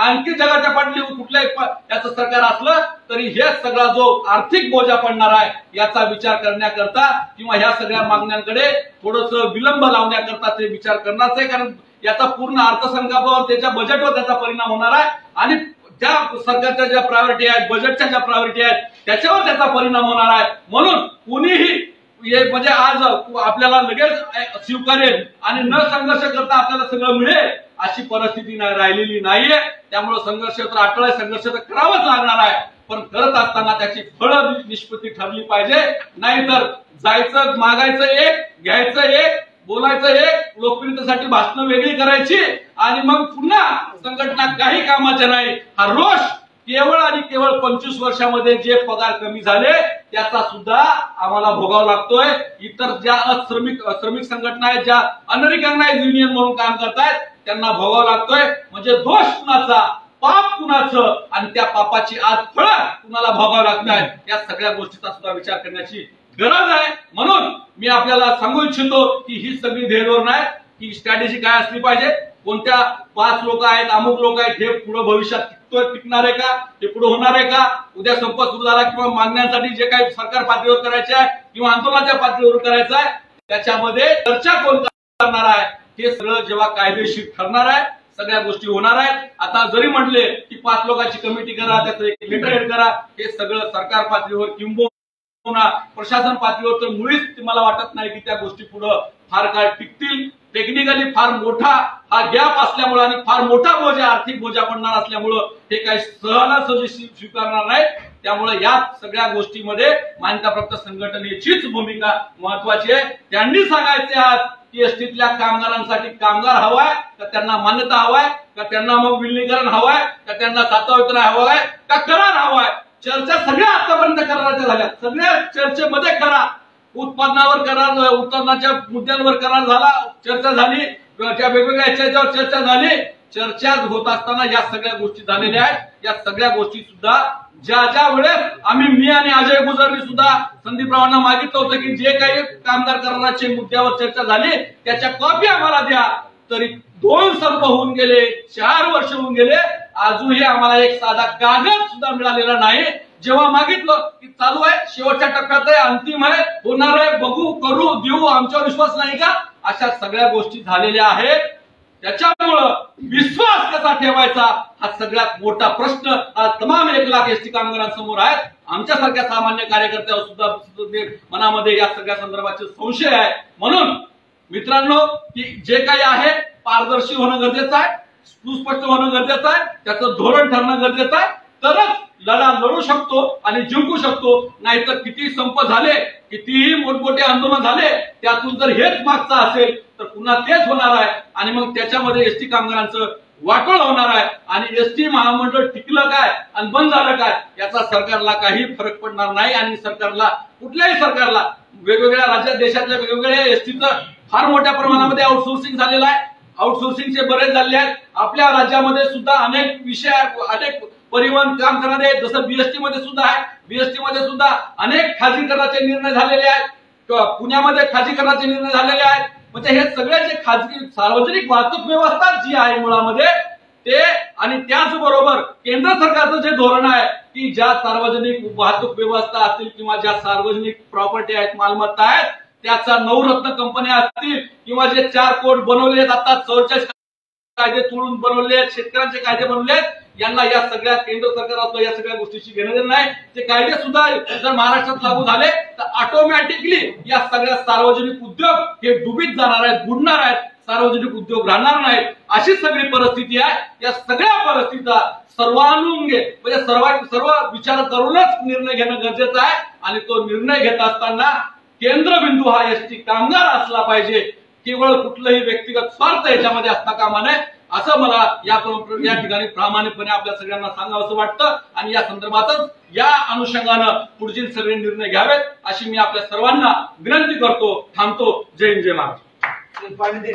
आणखी जगाच्या पातळीवर कुठल्याही याचं सरकार असलं तरी हे सगळा जो आर्थिक बोजा पडणार आहे याचा विचार करण्याकरता किंवा ह्या सगळ्या मागण्यांकडे थोडस विलंब लावण्याकरता ते विचार करणारच आहे, कारण याचा पूर्ण अर्थसंकल्पावर त्याच्या बजेटवर त्याचा परिणाम होणार आहे आणि त्या सरकारच्या ज्या प्रायोरिटी आहेत, बजेटच्या ज्या प्रायोरिटी आहेत त्याच्यावर त्याचा परिणाम होणार आहे. म्हणून कुणीही म्हणजे आज आपल्याला लगेच स्वीकारेल आणि न संघर्ष करता आपल्याला सगळं मिळेल अशी परिस्थिती नाही राहिलेली नाहीये. त्यामुळे संघर्ष तर अटळ आहे, संघर्ष तर करावाच लागणार आहे, पण करत असताना त्याची फळं निष्पत्ती ठरली पाहिजे. नाहीतर जायचं मागायचं एक, घ्यायचं एक, बोलायचं एक, लोकप्रियतेसाठी भाषणं वेगळी करायची आणि मग पुन्हा संघटना काही कामाच्या नाही. हा रोष केवळ आणि केवळ पंचवीस वर्षामध्ये जे पगार कमी झाले त्याचा सुद्धा आम्हाला भोगावा लागतोय. इतर ज्या श्रमिक श्रमिक संघटना आहेत, ज्या अनरिकॉग्नाइज युनियन म्हणून काम करतायत त्यांना भोगावा लागतोय. म्हणजे दोष कुणाचा, पाप कुणाचं आणि त्या पापाची आज फळं कुणाला भोगावं लागतायत, या सगळ्या गोष्टीचा सुद्धा विचार करण्याची गरज आहे. म्हणून मी आपल्याला सांगू इच्छितो की ही सगळी ध्येयधोरण आहे, ही स्ट्रॅटेजी काय असली पाहिजे, कोणत्या पाच लोक आहेत, अमुक लोक आहेत, हे पुढे भविष्यात टिकणार आहे का, हे पुढे होणार आहे का, उद्या संप सुरू झाला किंवा मागण्यांसाठी जे काही सरकार पातळीवर करायचे आहे किंवा आंदोलनाच्या पातळीवर करायचं आहे त्याच्यामध्ये चर्चा कोण करणार आहे हे सगळं जेव्हा कायदेशीर ठरणार आहे सगळ्या गोष्टी होणार आहेत. आता जरी म्हटले की पाच लोकांची कमिटी करा, त्याचं एक लेटर हेड करा, हे सगळं सरकार पातळीवर किंबहुना प्रशासन पातळीवर तर मुळीच मला वाटत नाही की त्या गोष्टी पुढे फार काळ टिकतील. टेक्निकली फार मोठा हा गॅप असल्यामुळे आणि फार मोठा बोजा, आर्थिक बोजा पडणार असल्यामुळं हे काही सहजासहजी स्वीकारणार नाही. त्यामुळे या सगळ्या गोष्टीमध्ये मान्यताप्राप्त संघटनेचीच भूमिका महत्वाची आहे. त्यांनी सांगायचे आज की एसटीतल्या कामगारांसाठी कामगार हवाय का त्यांना मान्यता हवाय का त्यांना मग विलीनीकरण हवाय का त्यांना सातवा हवाय का करार हवाय. चर्चा सगळ्या आतापर्यंत कराराच्या झाल्या, सगळ्या चर्चेमध्ये करा, उत्पादनावर करार, उत्पादनाच्या मुद्द्यांवर करार झाला, चर्चा झाली, त्या वेगवेगळ्या याच्यावर चर्चा झाली. चर्चा होत असताना या सगळ्या गोष्टी झालेल्या आहेत. या सगळ्या गोष्टी सुद्धा ज्या ज्या वेळेस आम्ही मी आणि अजय गुजरनी सुद्धा संदीपरावांना मागितलं होतं की जे काही कामगार कराराच्या मुद्द्यावर चर्चा झाली त्याच्या कॉपी आम्हाला द्या, तरी दोन संप होऊन गेले, चार वर्ष होऊन गेले, अजूनही आम्हाला एक साधा कागद सुद्धा मिळालेला नाही. जेव्हा मागितलं की चालू आहे, शेवटच्या टप्प्यात आहे, अंतिम आहे, होणार आहे, बघू, करू, देऊ, आमच्यावर विश्वास नाही का, अशा सगळ्या गोष्टी झालेल्या आहेत. त्याच्यामुळं विश्वास कसा ठेवायचा हा सगळ्यात मोठा प्रश्न आज तमाम एक लाख एसटी कामगारांसमोर आहे. आमच्यासारख्या सामान्य कार्यकर्त्यावर सुद्धा मनामध्ये या सगळ्या संदर्भाचे संशय आहे. म्हणून मित्रांनो की जे काही आहे पारदर्शी होणं गरजेचं आहे, सुस्पष्ट होणं गरजेचं आहे, त्याचं धोरण ठरणं गरजेचं आहे, तरच लढा लढू शकतो आणि जिंकू शकतो. नाहीतर किती संप झाले, कितीही मोठमोठे आंदोलन झाले, त्यातून जर हेच मागचं असेल तर पुन्हा तेच होणार आहे आणि मग त्याच्यामध्ये एसटी कामगारांचं वाटोळ होणार आहे आणि एसटी महामंडळ टिकलं काय आणि बंद झालं काय याचा सरकारला काही फरक पडणार नाही. आणि सरकारला, कुठल्याही सरकारला, वेगवेगळ्या राज्यात देशातल्या वेगवेगळ्या एसटीचं फार मोठ्या प्रमाणामध्ये आउटसोर्सिंग झालेलं आहे. आउटसोर्सिंगचे बरेच झाले आहेत. आपल्या राज्यामध्ये सुद्धा अनेक विषय, अनेक परिवहन काम करणारे आहेत, जसं बीएसटी मध्ये सुद्धा आहे. बीएसटी मध्ये सुद्धा अनेक खाजगीकरणाचे निर्णय झालेले आहेत, पुण्यामध्ये खाजगीकरणाचे निर्णय झालेले आहेत. म्हणजे हे सगळे जे खाजगी सार्वजनिक वाहतूक व्यवस्था जी आहे मुळामध्ये ते, आणि त्याचबरोबर केंद्र सरकारचं जे धोरण आहे की ज्या सार्वजनिक वाहतूक व्यवस्था असतील किंवा ज्या सार्वजनिक प्रॉपर्टी आहेत, मालमत्ता आहेत, त्याचा नवरत्न कंपन्या असतील किंवा जे चार कोड बनवले आता चौचाळीस कायदे तोडून बनवले आहेत, शेतकऱ्यांचे कायदे बनवले आहेत, यांना या सगळ्या केंद्र सरकार या सगळ्या गोष्टीची घेणं देणं नाही. ते कायदे सुद्धा जर महाराष्ट्रात लागू झाले तर ऑटोमॅटिकली या सगळ्या सार्वजनिक उद्योग हे डुबीत जाणार आहेत, बुडणार आहेत, सार्वजनिक उद्योग राहणार नाहीत. अशी सगळी परिस्थिती आहे. या सगळ्या परिस्थितीचा सर्वानुंगे म्हणजे सर्व सर्व विचार करूनच निर्णय घेणं गरजेचं आहे आणि तो निर्णय घेत असताना केंद्रबिंदू हा एसटी कामगार असला पाहिजे. केवळ कुठलंही व्यक्तिगत स्वार्थ याच्यामध्ये असता कामा नये असं मला या या ठिकाणी प्रामाणिकपणे आपल्या सगळ्यांना सांगावं असं वाटतं. आणि या संदर्भातच या अनुषंगानं पुढील सगळे निर्णय घ्यावेत अशी मी आपल्या सर्वांना विनंती करतो. थांबतो. जय हिंद, जय महाराष्ट्र.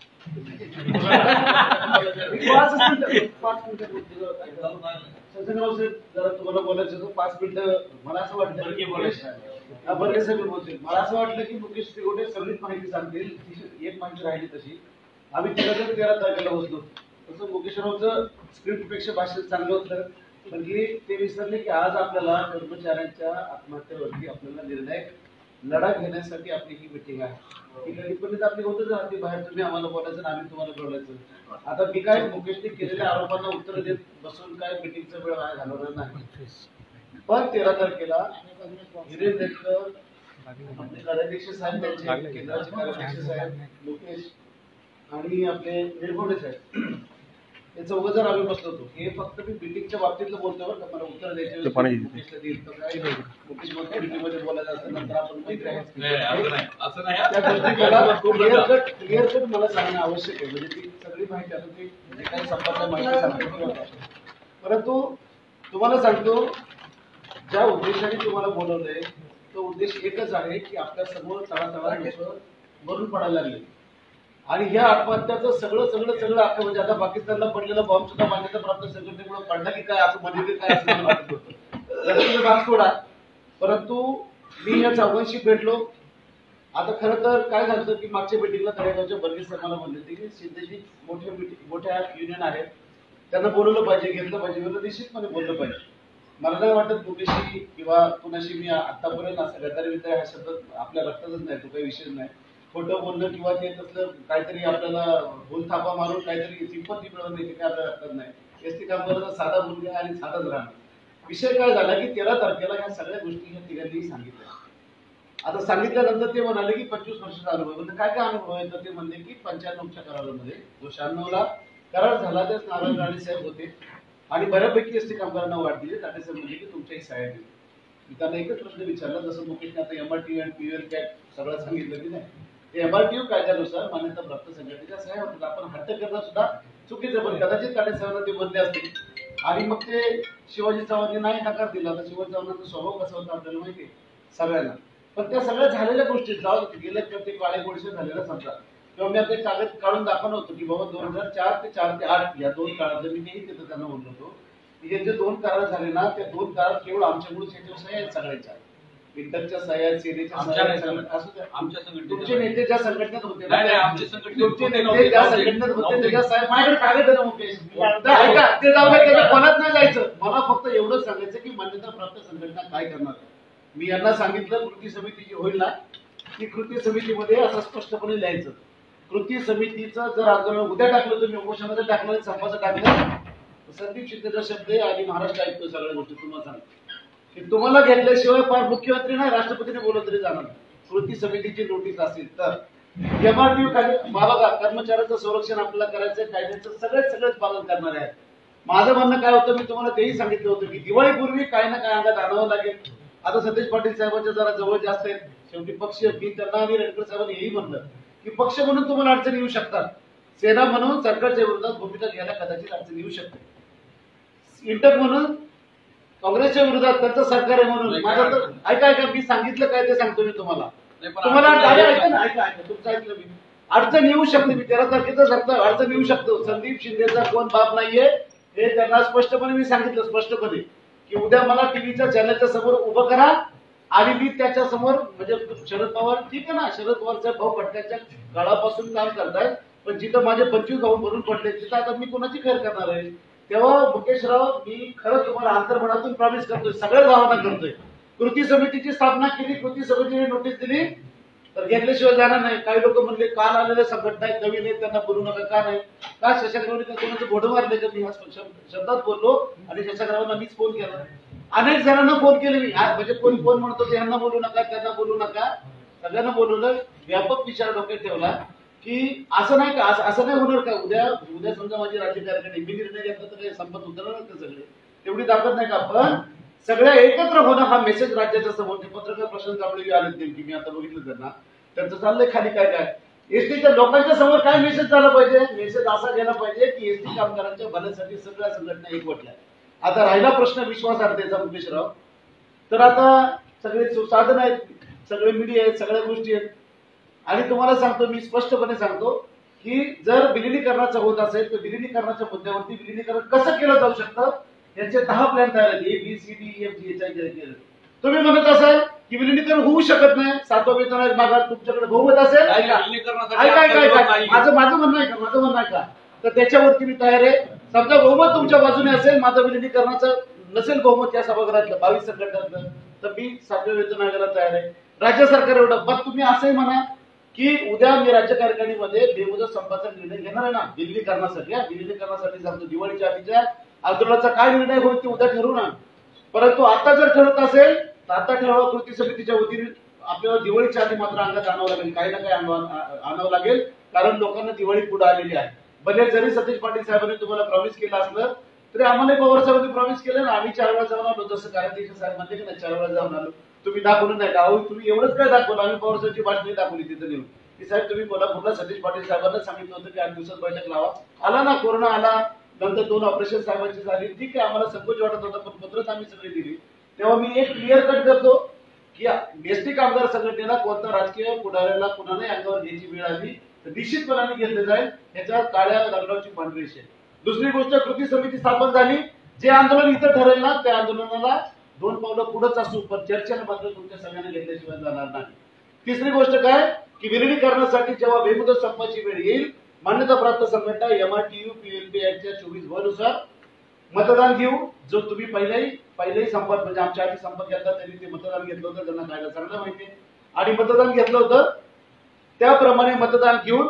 जरा तुम्हाला बोलायचं होतं पाच मिनिटं. मला असं वाटतं बरगे सगळे बोलतील. मला असं वाटलं की मुकेश तिकोटे सगळीच माहिती सांगतील. एक माहिती राहिली तशी. आम्ही तिला तेरा तारखेला बसलो तसं मुकेशरावचं स्क्रिप्टपेक्षा भाषण चांगलं होतं, पण की ते विसरले की आज आपल्याला कर्मचाऱ्यांच्या आत्महत्येवरती आपल्याला निर्णायक लढा घेण्यासाठी आपली ही मिटिंग आहे. ही गणितपणीच आपली होतच राहते बाहेर, तुम्ही आम्हाला बोलायचं आणि आम्ही तुम्हाला बोलायचं. आता मी काय मुकेशने केलेल्या आरोपांना उत्तर देत बसून काय मिटिंगचा वेळ वाया घालवणार नाही. पण तेरा तारखेला हिरेन रेटकर, आपले कार्याध्यक्ष साहेब, त्यांचे केंद्राचे कार्याध्यक्ष साहेब मुकेश आणि आपले निर्गुणे साहेब, हे चौघ जर आम्ही बसलो होतो. हे फक्त मी मिटिंगच्या बाबतीतलं बोलतोय बरं का, मला उत्तर द्यायचे मुकेशला देईल तर काय नाही. मुकेश बोलतो मीटिंगमध्ये बोलायचं असतं, नंतर आपण मैत्री आहे. त्या गोष्टी क्लिअर कट क्लिअर कट मला सांगणं आवश्यक आहे. म्हणजे ती सगळी माहिती आता ती जे काही संपर्क माहिती सांगतो. परंतु तुम्हाला सांगतो, ज्या उद्देशाने तुम्हाला बोलवलंय तो उद्देश एकच आहे की आपल्या समोर तळातळा लोक मरून पडायला लागले आणि ह्या आत्महत्याचं सगळं सगळं सगळं अख्खं म्हणजे आता पाकिस्तानला पडलेला बॉम्ब सुद्धा मान्यता प्राप्त संघटनेमुळे पडला की काय असं म्हणजे काय असं मला वाटत होतं. भाग सोडा, परंतु मी या चौघांशी भेटलो. आता खरं तर काय झालं की मागच्या मिटिंगला तळेगावच्या बर्गे साहेबांना म्हणले होते की शिंदेजी मोठ्या मिटिंग मोठ्या युनियन आहेत, त्यांना बोलवलं पाहिजे, घेतलं पाहिजे, मला निश्चितपणे बोललं पाहिजे. मला नाही वाटत मुकेशी किंवा कुणाशी मी आतापर्यंत असं गद्दारी विद्या हा शब्द आपल्या रक्तातच नाही, तो काही विषय नाही. खोटं बोलणं किंवा ते तसलं काहीतरी आपल्याला बोलथापा मारून काहीतरी सिंपत्ती मिळवण्याची काय आपल्या रक्तात नाही. एस टी कामगारांचा साधा मुलगा आणि साधाच राहणार. विषय काय झाला की तेरा तारखेला ह्या सगळ्या गोष्टी ह्या तिघांनी सांगितल्या. आता सांगितल्यानंतर ते म्हणाले की पंचवीस वर्षाचा अनुभव, म्हणजे काय काय अनुभव आहे तर ते म्हणले की पंच्याण्णवच्या करारामध्ये जो शहाण्णवला करार झाला त्याच नारायण राणे साहेब होते आणि बऱ्यापैकी एस टी कामगारांना वाढ दिली. टाटे साहेब म्हणजे की तुमच्याही साहेब दिली. मी त्यांना एकच प्रश्न विचारला, जसं मुकेशने आता एमआरटीयू आणि पीयूएल कॅट सगळं सांगितलं की नाही, ते एमआरटीयू कायद्यानुसार मान्यता प्राप्त संघटनेच्या साहेब होतात. आपण हट्ट करणं सुद्धा चुकीचं, पण कदाचित टाटे साहेबांना ते बदले असतील आणि मग ते शिवाजी चव्हाणांनी नाही नकार दिला. तर शिवाजी चव्हाणांचा स्वभाव कसा होता आपल्याला माहिती आहे सगळ्यांना. पण त्या सगळ्या झालेल्या गोष्टी जाऊ गेल्या किंवा ते काळे गोडसे झालेला समजा, किंवा मी आता कागद काढून दाखवलं होतं की बाबा दोन हजार चार ते चार ते आठ या दोन काळात मी नेही तिथं त्यांना म्हणलो होतो हे जे दोन करार झाले ना, त्या दोन करार केवळ आमच्याकडून त्याच्यावर सह्या आहेत सगळ्यांच्या, इंटरच्या सह्या, सेनेच्या तुमचे नेते ज्या संघटनेत होते ना, तुमचे नेते ज्या संघटनेत होते त्याच्या साहेब माझ्याकडे कागद आहे ना मुकेश, ऐका ते जाऊ नये, त्याच्या कोणात नाही जायचं. मला फक्त एवढंच सांगायचं की मान्यता प्राप्त संघटना काय करणार. मी यांना सांगितलं कृती समिती जी होईल ना, ती कृती समितीमध्ये असं स्पष्टपणे लिहायचं, कृती समितीचं जर आंदोलन उद्या टाकलं तुम्ही उपोषणाचं टाकलं, संपाचं टाकलं, संदीप शिंदेचा शब्द आहे आणि महाराष्ट्र ऐकतो सगळ्या गोष्टी. तुम्हाला सांगतो की तुम्हाला घेतल्याशिवाय फार मुख्यमंत्री नाही राष्ट्रपतीने बोलत तरी जाणार. कृती समितीची नोटीस असेल तर एमआरटीयू खाली बघा, कर्मचाऱ्यांचं संरक्षण आपल्याला करायचं, कायद्याचं सगळेच सगळेच पालन करणार आहे. माझं म्हणणं काय होतं, मी तुम्हाला तेही सांगितलं होतं की दिवाळीपूर्वी काय ना काय अंगात आणावं लागेल. आता सतीश पाटील साहेबांच्या जरा जवळ जास्त आहेत, शेवटी पक्ष, मी त्यांना आणि रेडकर साहेबांनी हेही म्हणलं की पक्ष म्हणून तुम्हाला अडचणी येऊ शकतात, सेना म्हणून सरकारच्या विरोधात भूमिका घ्यायला कदाचित अडचणी येऊ शकते, इंटर म्हणून काँग्रेसच्या विरोधात त्यांचं सरकार आहे म्हणून. माझं तर ऐका ऐका मी सांगितलं काय ते सांगतो मी तुम्हाला. तुम्हाला ऐका ना, ऐका ऐका तुमचं ऐकलं मी. अडचण येऊ शकते, मी तेरा तारखेचं सांगतो अडचण येऊ शकतो. संदीप शिंदेचा कोण बाप नाहीये हे त्यांना स्पष्टपणे मी सांगितलं, स्पष्टपणे की उद्या मला टीव्हीच्या चॅनलच्या समोर उभं करा आणि मी त्याच्या समोर, म्हणजे शरद पवार ठीक आहे ना, शरद पवारच्या भाऊ पटक्याच्या काळापासून काम करतायत, पण जिथं माझे पंचवीस भाऊ भरून पडले तिथं आता मी कोणाची खैर करणार आहे. तेव्हा मुकेशराव मी खरं तुम्हाला अंतर्मनातून प्रॉमिस करतोय, सगळ्या गावांना करतोय, कृती समितीची स्थापना केली, कृती समितीने नोटीस दिली तर घेतल्याशिवाय जाणार नाही. काही लोक म्हणले काल आलेल्या संघटना आहेत, नवीन आहेत, त्यांना बोलू नका. का नाही, का शशांकरावांनी कोणाचं घोडं मारले का मी ह्या शब्दात बोललो आणि शशांकरावांना मीच फोन केला, अनेक जणांना फोन केले मी. म्हणजे कोणी फोन म्हणतो यांना बोलू नका, त्यांना बोलू नका, सगळ्यांना बोलवलं, व्यापक विचार डोक्यात ठेवला की असं नाही का, असं नाही होणार का. उद्या उद्या समजा माझी राज्य कार्यकारिणी मी निर्णय घेतला तर काही संपत उतरणार ते सगळे, तेवढी ताकद नाही का. पण सगळ्या एकत्र होणं हा मेसेज राज्याच्या समोर, पत्रकार प्रशांत कांबळे आले नेमकी, मी आता बघितलं त्यांना, त्यांचं चाललंय खाली काय काय एसटीच्या लोकांच्या समोर काय मेसेज झाला पाहिजे. मेसेज असा गेला पाहिजे की एसटी कामगारांच्या भल्यासाठी सगळ्या संघटना एकवटल्या. आता राहिला प्रश्न विश्वासार्हतेचा मुकेशराव, तर आता सगळे साधन आहेत, सगळे मीडिया आहेत, सगळ्या गोष्टी आहेत आणि तुम्हाला सांगतो मी स्पष्टपणे सांगतो की जर विलिनीकरणाचं होत असेल तर विलिनीकरणाच्या मुद्द्यावरती विलिनीकरण कसं केलं जाऊ शकतं याचे दहा प्लॅन तयार आहेत, A B C D F G H I केलं. तुम्ही म्हणत असाल की विलिनीकरण होऊ शकत नाही, सातवा वेतन मागात तुमच्याकडे बहुमत असेल, ऐका ऐका ऐका माझं माझं म्हणणं आहे का, माझं म्हणणं आहे का, तर त्याच्यावरती मी तयार आहे. समजा बहुमत तुमच्या बाजूने असेल, माझं विलिनीकरणाचं नसेल बहुमत या सभागृहातलं बावीस संघटनातलं, तर मी सातव्या वेतन आयोगाला तयार आहे. राज्य सरकार एवढं पण तुम्ही असंही म्हणा की उद्या मी राज्य कार्यकारिणीमध्ये बेमुदत संपाचा निर्णय घेणार आहे ना विलिनीकरणासाठी. हा विलिनीकरणासाठी सांगतो, दिवाळीच्या आधीच्या आंदोलनाचा काय निर्णय होईल ते उद्या ठरवू ना. परंतु आता जर ठरत असेल तर आता ठराव कृती समितीच्या वतीने आपल्याला दिवाळीच्या आधी मात्र अंगात आणावं लागेल, काही ना काही आणावं लागेल, कारण लोकांना दिवाळी पुढे आलेली आहे. भले जरी सतीश पाटील साहेबांनी तुम्हाला प्रॉमिस केलं असलं तरी आम्हाला पवार साहेबांनी प्रॉमिस केलं ना. आम्ही चार वेळा जाऊन आलो, जसं कार्याध्यक्ष साहेब म्हणते की नाही चार वेळा जाऊन आलो. तुम्ही दाखवलं नाही का? अहो तुम्ही एवढंच काय दाखवलं? आम्ही पवार साहेबची भाषणे दाखवली तिथं लिहून की साहेब तुम्ही कोल्हापूरला सतीश पाटील साहेबांना सांगितलं होतं की आठ दिवसात बैठक लावा. आला ना, कोरोना आला, नंतर दोन ऑपरेशन साहेबांची झाली, ठीक आहे आम्हाला संकोच वाटत होता पण पत्रच आम्ही सगळी दिली. तेव्हा मी एक क्लिअर कट करतो की एसटी कामगार संघटनेला कोणत्या राजकीय पुढाऱ्याला कुणालाही अंगावर घ्यायची वेळ आली तर निश्चितपणाने घेतलं जाईल. ह्याच्या काळ्या दगडाची पांढरी रेषा. दुसरी गोष्ट, कृती समिती स्थापन झाली, जे आंदोलन इथं ठरेल ना त्या आंदोलनाला दोन पावलं पुढेच असू पण चर्चेला मात्र तुमच्या सगळ्यांना घेतल्याशिवाय जाणार नाही. तिसरी गोष्ट काय की विलिनीकरणासाठी जेव्हा बेमुदत संपाची वेळ येईल, मान्यताप्राप्त संघटना एमआरटीयू पीएलपी ऍक्टच्या चोवीस ब नुसार मतदान घेऊ. जो तुम्ही पहिल्याही पहिल्याही संपात म्हणजे आमच्या आधी संपात घेतला त्यांनी ते मतदान घेतलं होतं, त्यांना कायदा चांगला माहिती आहे आणि मतदान घेतलं होतं त्याप्रमाणे मतदान घेऊन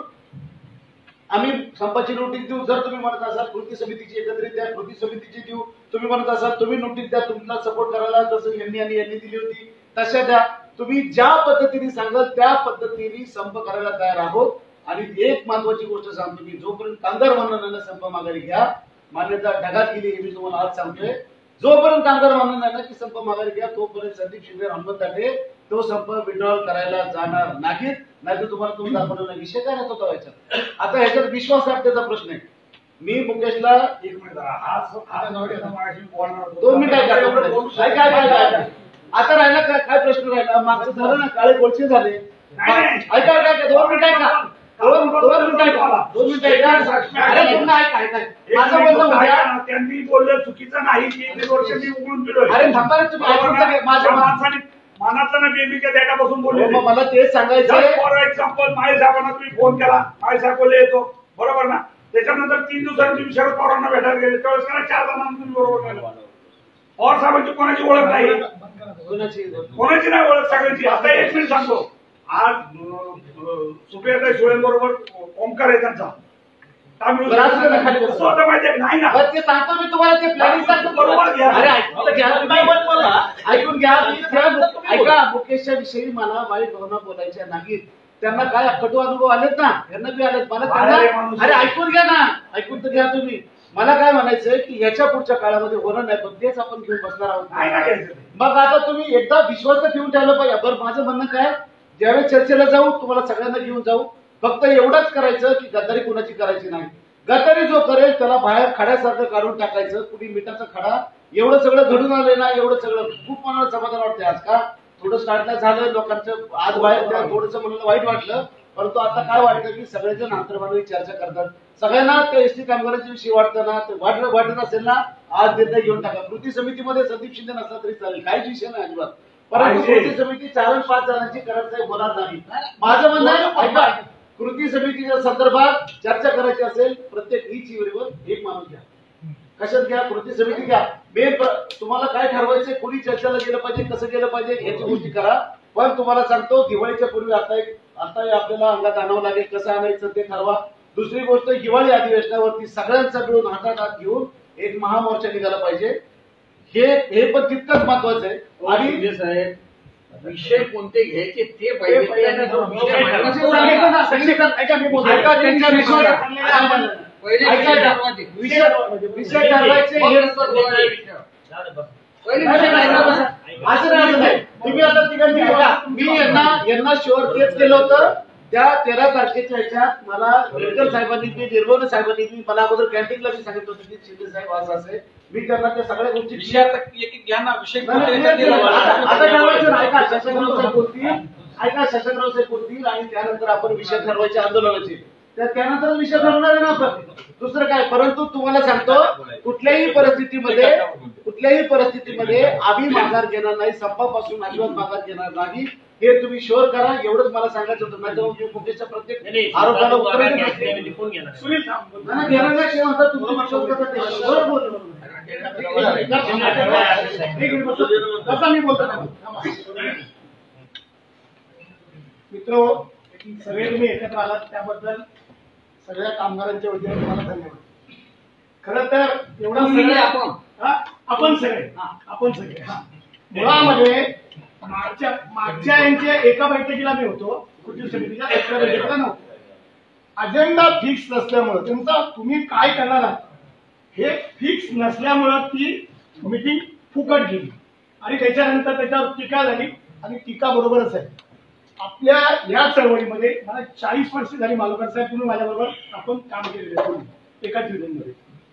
आम्ही संपाची नोटीस देऊ. जर तुम्ही म्हणत असाल कृती समितीची एकत्रित द्या, कृती समितीची देऊ. तुम्ही म्हणत असाल तुम्ही नोटीस द्या, तुम्हाला सपोर्ट करायला जसं यांनी आणि यांनी दिली होती तशा द्या. तुम्ही ज्या पद्धतीने सांगाल त्या पद्धतीने संप करायला तयार आहोत. आणि एक महत्वाची गोष्ट सांगतो की जोपर्यंत कामगार मंडळानं संप माघारी घ्या, मान्यता ढगात गेली हे मी तुम्हाला आज सांगतोय. जोपर्यंत कामगार मंडळानं की संप माघारी घ्या तोपर्यंत संदीप शिंदे हनुमंताटे तो संप विड्रॉल करायला जाणार नाहीत. नाही तर तुम्हाला तुम्ही दाखवणार विषय काय राहतो व्हायचा. आता ह्याच्यात विश्वासार्हतेचा प्रश्न आहे. मी मुकेशला एक मिनिट हा दोन मिनिट ऐका. आता राहिला काय काय प्रश्न राहिला? मागचं झालं ना, काळे गोळचे झाले. ऐका ऐका दोन मिनिट ऐका दोन दोन मिनिट ऐका दोन मिनिट ऐका. अरे पूर्ण ऐका ऐका माझं बोलणं उद्या त्यांनी बोललं चुकीचं नाही की मी वर्ष मी उघडून दिलोय. अरे थांबा रे तुम्ही ऐकून घ्या. माझ्या माणसाने मनातलं ना बेबीच्या डेटापासून बोलले. मला तेच सांगायचं फॉर एक्झाम्पल माळे साहेबांना तुम्ही फोन केला, माळे साहेब बोलले येतो बरोबर ना. त्याच्यानंतर तीन दिवसांनी तुम्ही शरद पवारांना भेटायला गेले त्यावेळेस करा चार जणांना तुम्ही बरोबर केलं. पवार साहेबांची कोणाची ओळख नाही, कोणाची नाही ओळख सगळ्यांची. आता एक मिनिट सांगतो, आज सुप्रियाताई सुळेंबरोबर ओंकार आहे त्यांचा माहितीये नाही ना ते सांगतो मी तुम्हाला. ते प्लॅनिंग सांगतो बरोबर घ्या. अरे ऐकून घ्या ऐकून घ्या. ऐका मुकेशच्या विषयी मला वाईट भावना बोलायच्या नाहीत. त्यांना काय कटू अनुभव आलेत ना, यांना बी आलेत मला त्यांना. अरे ऐकून घ्या ना, ऐकून तर घ्या तुम्ही. मला काय म्हणायचंय की याच्या पुढच्या काळामध्ये होणार नाही पण तेच आपण घेऊन बसणार आहोत. मग आता तुम्ही एकदा विश्वास ठेवून ठेवलं पाहिजे. बरं माझं म्हणणं काय, ज्यावेळेस चर्चेला जाऊ तुम्हाला सगळ्यांना घेऊन जाऊ. फक्त एवढंच करायचं की गद्दारी कुणाची करायची नाही. गद्दारी जो करेल त्याला बाहेर खड्यासारखं काढून टाकायचं. कुणी मिठाचा खडा. एवढं सगळं घडून आलं ना, एवढं सगळं खूप मनाला समाधान वाटतंय. आज का थोडं स्टार्टला झालं लोकांचं आज बाहेर थोडस म्हणायला वाईट वाटलं, परंतु आता काय वाटतं की सगळेजण अंतर्भागाने चर्चा करतात. सगळ्यांना त्या एसटी कामगारांच्या विषयी वाटतं ना, वाटलं वाटत असेल ना आज निर्णय घेऊन टाका. कृती समितीमध्ये संदीप शिंदे नसला तरी चालेल, काहीच विषय नाही अजिबात. परंतु कृती समिती चार आणि पाच जणांची करायचं होणार नाही. माझं म्हणणं आहे ऐका, कृती समितीच्या संदर्भात चर्चा करायची असेल प्रत्येक ही चिवरीवर एक माणूस घ्या. कशात घ्या? कृती समिती घ्या. मेन तुम्हाला काय ठरवायचं, कुणी चर्चेला गेलं पाहिजे, कसं गेलं पाहिजे याची गोष्टी करा. पण तुम्हाला सांगतो दिवाळीच्या पूर्वी आता एक आता आपल्याला अंगात आणावं लागेल, कसं आणायचं ते ठरवा. दुसरी गोष्ट, हिवाळी अधिवेशनावरती सगळ्यांचा मिळून हातात हात घेऊन एक महामोर्चा निघाला पाहिजे. हे हे पण तितकंच महत्वाचं आहे. आणि साहेब विषय कोणते घ्यायचे ते पाहिजे. विषय ठरवायचे असं नाही. तुम्ही आता तिकडे मी यांना यांना शुअर तेच केलं होतं. त्या तेरा तारखेच्या ह्याच्यात मला रेडकर साहेबांनी मी निर्मोल साहेबांनी मी मला अगोदर कॅन्टीनला मी सांगितलं होतं की शिंदे साहेब असं असे मी त्यांना त्या सगळ्या गोष्टी घ्या ना विषय. आता ठरवायचं ऐका शशांकराव साहेब बोलतील ऐका शशांकराव साहेब बोलतील आणि त्यानंतर आपण विषय ठरवायचे आंदोलनाचे. त्यानंतर विषय ठरवणार आहे ना आपण दुसरं काय. परंतु तुम्हाला सांगतो कुठल्याही परिस्थितीमध्ये कुठल्याही परिस्थितीमध्ये आम्ही माघार घेणार नाही, संपापासून अजिबात माघार घेणार नाही, हे तुम्ही शुअर करा. एवढंच मला सांगायचं होतं. नाही तर मुकेशच्या प्रत्येक आरोपाला उत्तर देत नसते. कोण घेणार सुनील थांब. नाही, घेणार नाही, ते म्हणतात तुम्ही विश्वास करता ते. बरोबर बोलले. एक मिनिट बसा. बसा, मी बोलतो थांबा. मित्र, सगळे तुम्ही एकत्र आलात त्याबद्दल सगळ्या कामगारांच्या वतीने तुम्हाला धन्यवाद. खरं तर एवढा सगळे आपण हा? आपण सगळे हा, आपण सगळे हा. मुळामध्ये मागच्या मागच्या यांच्या एका बैठकीला मी होतो, कृती समितीच्या एका बैठकीला नव्हतो. अजेंडा फिक्स नसल्यामुळं त्यांचा तुम्ही काय करणार आहात हे फिक्स नसल्यामुळं ती मीटिंग फुकट गेली आणि त्याच्यानंतर त्याच्यावर टीका झाली आणि टीका बरोबरच आहे. आपल्या या चळवळीमध्ये मला चाळीस वर्ष झाली मालुकर साहेब, तुम्ही माझ्याबरोबर आपण काम केलेलं आहे एकाच युनियनमध्ये.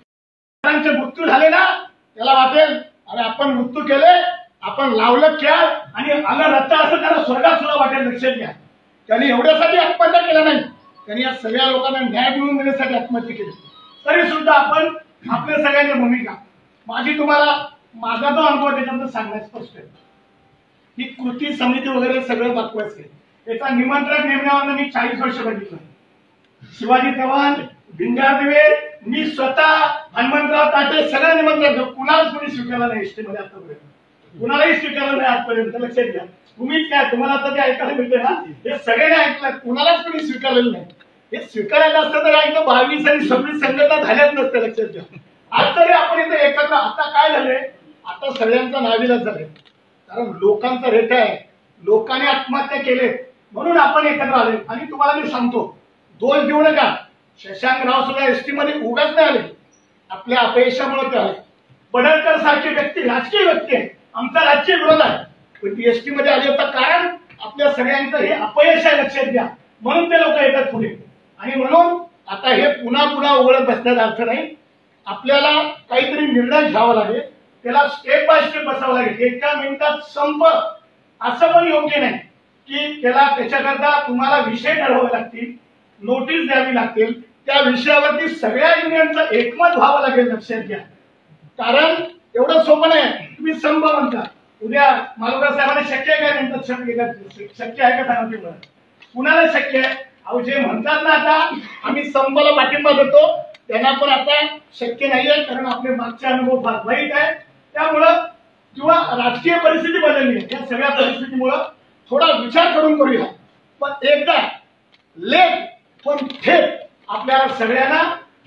मृत्यू झाले ना त्याला वाटेल अरे आपण मृत्यू केले, आपण लावलं क्या आणि आलं रत्त, असं त्याला स्वर्गात सुद्धा वाटेल. लक्षात घ्या, त्यांनी एवढ्यासाठी आत्महत्या केल्या नाही, त्यांनी या सगळ्या लोकांना न्याय मिळवून देण्यासाठी आत्महत्या केली. तरी सुद्धा आपण आपल्या सगळ्यांच्या भूमिका, माझी तुम्हाला माझा तो अनुभव त्याच्याबद्दल सांगण्यास स्पष्ट आहे. ही कृती समिती वगैरे सगळं दाखवायचं आहे. त्याचा निमंत्रण नेमण्यावर मी चाळीस वर्ष बघितलं. शिवाजी चव्हाण, भिंगार दिवे, मी स्वतः, हनुमंतराव ताटे सगळं निमंत्रण कुणालाच कोणी स्वीकारलं नाही. एसटी मध्ये आतापर्यंत कुणालाही स्वीकारलं नाही आजपर्यंत. लक्षात घ्या, तुम्हीच काय तुम्हाला आता ते ऐकायला मिळते ना, हे सगळ्यांनी ऐकलं, कुणालाच कोणी स्वीकारलेलं नाही. हे स्वीकारायचं असतं तर ऐकलं बावीस आणि सव्वीस संघटना झाल्याच नसतं. लक्षात घ्या, आज तरी आपण इथे एकत्र. आता काय झालंय, आता सगळ्यांचा नाविलाज झालाय, कारण लोकांचा रेट आहे, लोकांनी आत्महत्या केले म्हणून आपण एकत्र आले. आणि तुम्हाला मी सांगतो, दोष देऊ नका, शशांकराव सुद्धा एसटी मध्ये उगाच नाही आले, आपल्या अपयशामुळे ते आले. पडळकर सारखे व्यक्ती राजकीय व्यक्ती आहे, आमचा राजकीय विरोध आहे, पण ती एसटी मध्ये आल्याचं कारण आपल्या सगळ्यांचं हे अपयश आहे. लक्षात घ्या, म्हणून ते लोक येतात पुढे. आणि म्हणून आता हे पुन्हा पुन्हा उघडत बसण्याचा अर्थ नाही. आपल्याला काहीतरी निर्णय घ्यावा लागेल, त्याला स्टेप बाय स्टेप बसावं लागेल. एका मिनिटात संप असं पण योग्य नाही की त्याला त्याच्याकरता तुम्हाला विषय ठरवावे लागतील, नोटीस द्यावी लागतील, त्या विषयावरती सगळ्या युनियनचं एकमत व्हावं लागेल. लक्षात घ्या, कारण एवढं सोपं नाही. तुम्ही संप म्हणता, उद्या मालुकर साहेबांना शक्य आहे का नेमकं शक्य आहे का सांगा तुम्हाला, कुणाला शक्य आहे? अहो जे म्हणतात ना आता आम्ही संपाला पाठिंबा देतो, त्यांना पण आता शक्य नाहीये, कारण आपले मागचे अनुभव फार वाईट आहे. त्यामुळं किंवा राजकीय परिस्थिती बदलली आहे, या सगळ्या परिस्थितीमुळं थोडा विचार करून करूया. पण एकदा लेख पण थेट आपल्याला सगळ्यांना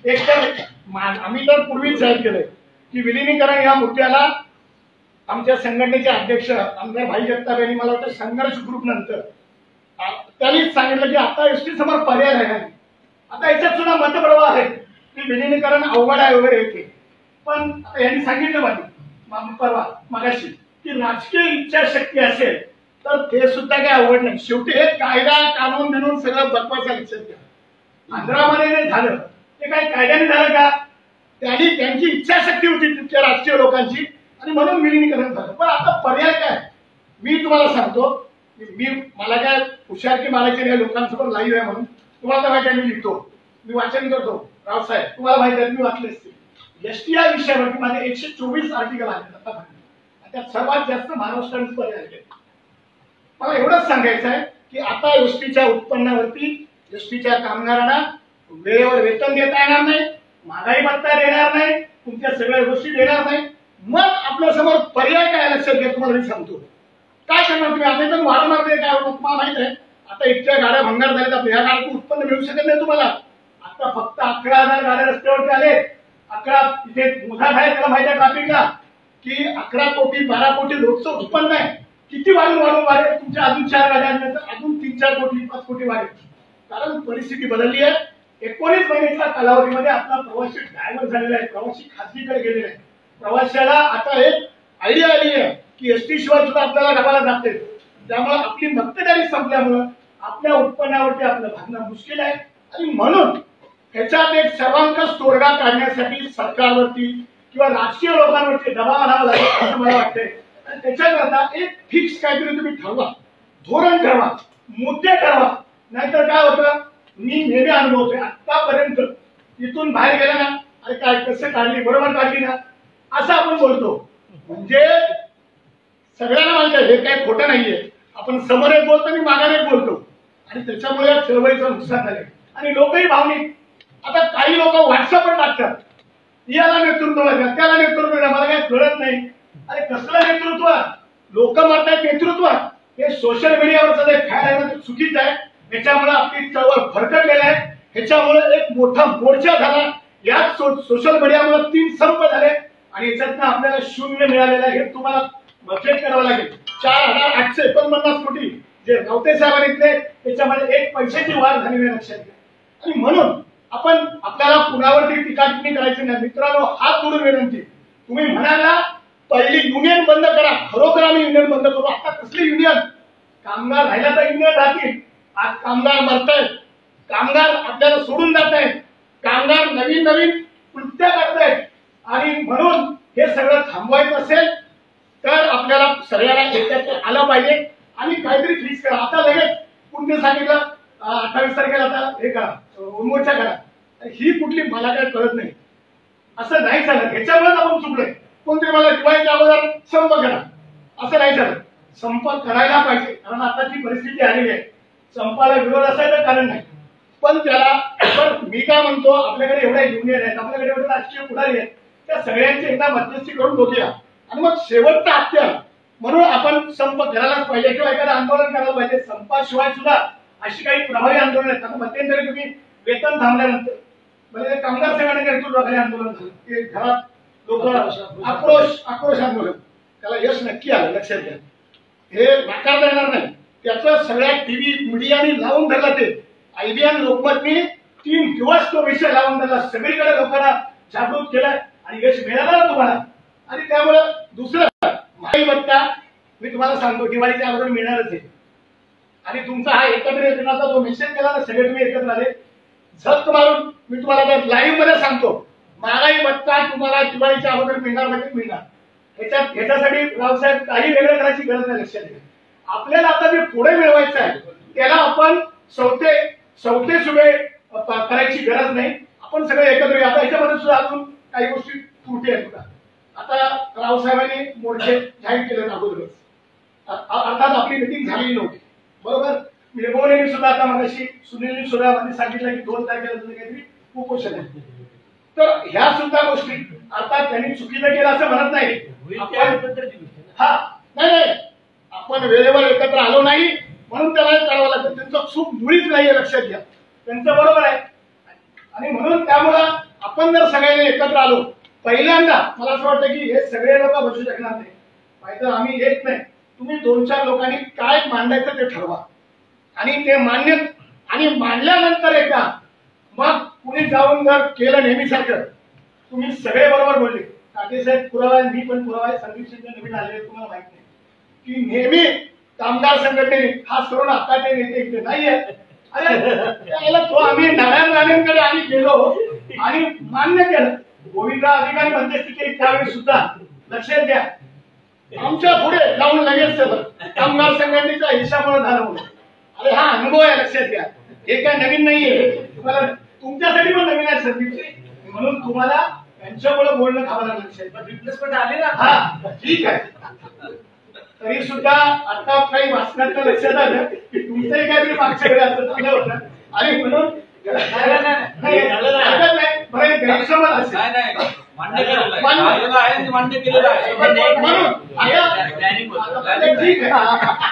एकतर आम्ही तर पूर्वीच जाहीर केलंय की विलिनीकरण या मुद्द्याला आमच्या संघटनेचे अध्यक्ष आमदार भाई जगताप यांनी मला वाटतं संघर्ष ग्रुप नंतर त्यांनीच सांगितलं की आता एसटी समोर पर्याय नाही. आता याच्यात सुद्धा मतप्रवाह आहे की विलिनीकरण अवघड आहे वगैरे येते, पण यांनी सांगितलं पाहिजे परवा मगाशी की राजकीय इच्छाशक्ती असेल तर ते सुद्धा काही आवड नाही. शेवटी हे कायदा कानून बिनून सगळं बकवास आहे. लक्षात घ्या, आंध्रामध्ये झालं ते काही कायद्याने झालं का, त्यांनी त्यांची इच्छाशक्ती होती तिथल्या राजकीय लोकांची आणि म्हणून विलिनीकरण झालं. पण आता पर्याय काय, मी तुम्हाला सांगतो, मी मला काय हुशारकी मारायची नाही, लोकांसोबत लाईव्ह आहे म्हणून तुम्हाला तर माहिती आहे, मी लिहितो, मी वाचन करतो. रावसाहेब तुम्हाला माहिती आहे, मी वाचले असतील एसटी या विषयावरती माझे एकशे चोवीस आर्टिकल आले आतापर्यंत, त्यात सर्वात जास्त महाराष्ट्रानेच पर्याय आले. मला एवढंच सांगायचं आहे की आता एसटीच्या उत्पन्नावरती एसटीच्या कामगारांना वेळेवर वेतन देता येणार नाही, महागाई भत्ता देणार नाही, तुमच्या सगळ्या गोष्टी देणार नाही. मग आपल्या समोर पर्याय काय लक्षात घ्या, तुम्हाला मी सांगतो काय करणार तुम्ही. आता तर वाढवणार नाही काय होतं तुम्हाला माहित आहे. आता इतक्या गाड्या भंगार झाल्यात, आपल्या ह्या गाड्यात उत्पन्न मिळू शकत नाही तुम्हाला. आता फक्त अकरा हजार गाड्या रस्त्यावरती आले, अकरा तिथे मोठा आहे त्याला माहिती आहे ट्रॅफिकला की अकरा कोटी बारा कोटी लोकचं उत्पन्न आहे. किती वाढून वाढून वाढेल, तुमच्या अजून चार गाड्या आणल्यानंतर अजून तीन चार कोटी पाच कोटी वाढेल, कारण परिस्थिती बदलली आहे. एकोणीस महिन्याच्या कालावधीमध्ये आपला प्रवासी ड्रायव्हर झालेला आहे, प्रवासी खासगीकडे गेलेला आहे. प्रवाशाला आता एक आयडिया आली आहे की एसटी शिवाय सुद्धा आपल्याला गावाला जाते. त्यामुळे आपली मक्तेदारी संपल्यामुळं आपल्या उत्पन्नावरती आपलं भागणं मुश्किल आहे. आणि म्हणून ह्याच्यात एक सर्वांकष तोडगा काढण्यासाठी सरकारवरती किंवा राजकीय लोकांवरती दबाव आणावा लागेल असं मला वाटतंय. आणि त्याच्याकरता एक फिक्स काहीतरी तुम्ही ठरवा, धोरण ठरवा, मुद्दे ठरवा. नाहीतर काय होतं, मी नेहमी अनुभवतोय आतापर्यंत इथून बाहेर गेला ना, अरे काय कसं काढली, बरोबर काढली ना असं आपण बोलतो. म्हणजे सगळ्यांना माहिती आहे हे काय खोटं नाहीये. आपण समोर एक बोलतो आणि मागाने एक बोलतो आणि त्याच्यामुळे या चळवळीचं नुकसान झालंय आणि लोकही भावनिक. आता काही लोक व्हॉट्सअपवर टाकतात याला नेतृत्व द्या त्याला नेतृत्व द्या, मला काही कळत नाही. अरे कसलं नेतृत्व? लोक म्हणतात नेतृत्व. हे सोशल मीडियावरचं जे फॅड आहे ना ते चुकीचं आहे. त्याच्यामुळे आपली चळवळ भरकटलेली आहे. ह्याच्यामुळे एक मोठा मोर्चा झाला. याच सोशल मीडियामुळे तीन संप झाले आणि याच्यातनं आपल्याला शून्य मिळालेलं आहे. हे तुम्हाला बजेट करावं लागेल. चार हजार आठशे एकोणपन्नास कोटी जे रावते साहेबांनी दिले त्याच्यामध्ये एक पैशाची वाढ झालेली आहे लक्षात घ्या. आणि म्हणून आपण आपल्याला कुणावरती टीका टिप्पणी करायची नाही. मित्रांनो हात जोडून विनंती, तुम्ही म्हणाला पहिली युनियन बंद करा. खरोखर आम्ही युनियन बंद करू. आता कसली युनियन? कामगार राहिला तर युनियन राहतील. आज कामगार मरतायत, कामगार आपल्याला सोडून जात आहेत, कामगार नवीन नवीन कृत्य करतायत आणि म्हणून हे सगळं थांबवायचं असेल तर आपल्याला सगळ्यांना एकत्र आलं पाहिजे आणि काहीतरी फिक्स करा. आता लगेच पुढे सांगितलं अठ्ठावीस तारखेला आता हे करा मोर्चा करा. ही कुठली मला काय कळत नाही. असं नाही झालं. ह्याच्यामुळेच आपण चुकलोय. कोणतरी मला दिवाळीच्या अगोदर संप करा असं नाही झालं. संप करायला पाहिजे कारण आताची परिस्थिती आलेली आहे. संपाला विरोध असायचं कारण नाही. पण त्याला पण मी काय म्हणतो आपल्याकडे एवढ्या युनियन आहेत, आपल्याकडे एवढे राजकीय पुढारी आहेत, त्या सगळ्यांची एकदा मध्यस्थी करून बघूया आणि मग शेवटचा हत्या म्हणून आपण संप करायलाच पाहिजे किंवा एखादं आंदोलन करायला पाहिजे. संपाशिवाय सुद्धा अशी काही प्रभावी आंदोलन आहेत. आता मध्यंतरी तुम्ही वेतन थांबल्यानंतर म्हणजे कामगार संघटनेच्या नेतृत्वाखाली आंदोलन झालं ते घरात लोक आक्रोश आक्रोश आंदोलन त्याला यश नक्की आलं लक्षात घ्या. हे नाकारता येणार नाही. त्याचं सगळ्या टीव्ही मीडियाने लावून धरला. ते आयबीएन लोकमतने तीन दिवस तो विषय लावून धरला. सगळीकडे लोकांना जागृत केलाय आणि यश मिळालं ना तुम्हाला. आणि त्यामुळे दुसरं महागाई भत्ता मी तुम्हाला सांगतो दिवाळीच्या अगोदर मिळणारच आहे. आणि तुमचा हा एकत्र येण्याचा जो मेसेज केला ना सगळे तुम्ही एकत्र आले झक मारून मी तुम्हाला लाईव्ह मध्ये सांगतो महागाई भत्ता तुम्हाला दिवाळीच्या अगोदर मिळणार म्हणजे मिळणार. ह्याच्यात ह्याच्यासाठी रावसाहेब काही वेगळं करायची गरज नाही लक्षात घ्या. आपल्याला आता जे पुढे मिळवायचं आहे त्याला आपण चौथे चौथे सुबे करायची गरज नाही. आपण सगळे एकत्र आता याच्यामध्ये सुद्धा अजून काही गोष्टी त्रुटी आहेत. आता रावसाहेबांनी मोर्चे जाहीर केले अगोदरच अर्थात आपली मिटिंग झालेली नव्हती बरोबर. निर्भवनेने सुद्धा आता मगाशी सुनीलने सुद्धा म्हणजे सांगितलं की दोन तारखेला तुझं काहीतरी उपोषण आहे. तर ह्या सुद्धा गोष्टी अर्थात त्यांनी चुकीचं केलं असं म्हणत नाही. हा नाही नाही आपण वेळेवर एकत्र आलो नाही म्हणून त्याला करावं लागतं. त्यांचं चूक मुळीच नाहीये लक्षात घ्या. त्यांचं बरोबर आहे आणि म्हणून त्यामुळं आपण जर सगळ्यांनी एकत्र आलो पहिल्यांदा मला असं वाटतं की हे सगळे लोक बसू शकणार नाही. नाहीतर आम्ही येत नाही. तुम्ही दोन चार लोकांनी काय मांडायचं ते ठरवा आणि ते मान्य आणि मांडल्यानंतर एकदा मग कुणी जाऊन जर केलं नेहमीसारखं तुम्ही सगळे बरोबर बोलले. काटे साहेब पुरावा मी पण पुरावा आहे. संदीप शिंदे नवीन आले तुम्हाला माहित नाही की नेहमी कामगार संघटनेने खास करून आताचे नेते इथे नाहीये. अरे तो आम्ही नारायण राणेंकडे आम्ही गेलो आणि मान्य केलं. गोविंदा अधिकारी मध्यस्थी केली त्यावेळी सुद्धा लक्षात घ्या आमच्या पुढे जाऊन लगेच कामगार संघटनेच्या हिशामुळे झालं म्हणून. अरे हा अनुभव आहे लक्षात घ्या. हे काय नवीन नाहीये. तुम्हाला तुमच्यासाठी पण नवीन आहे संदीपजी म्हणून तुम्हाला त्यांच्यामुळे बोलणं खावं लागलं. रिप्लेसमेंट आले ना हा ठीक आहे. तरी सुद्धा आता काही वाचण्यात लक्षात आलं की तुमचंही काहीतरी मागच्या वेळी असं झालं होतं आणि म्हणून गैरसमज असेल मान्य केलेलं आहे. म्हणून ठीक आहे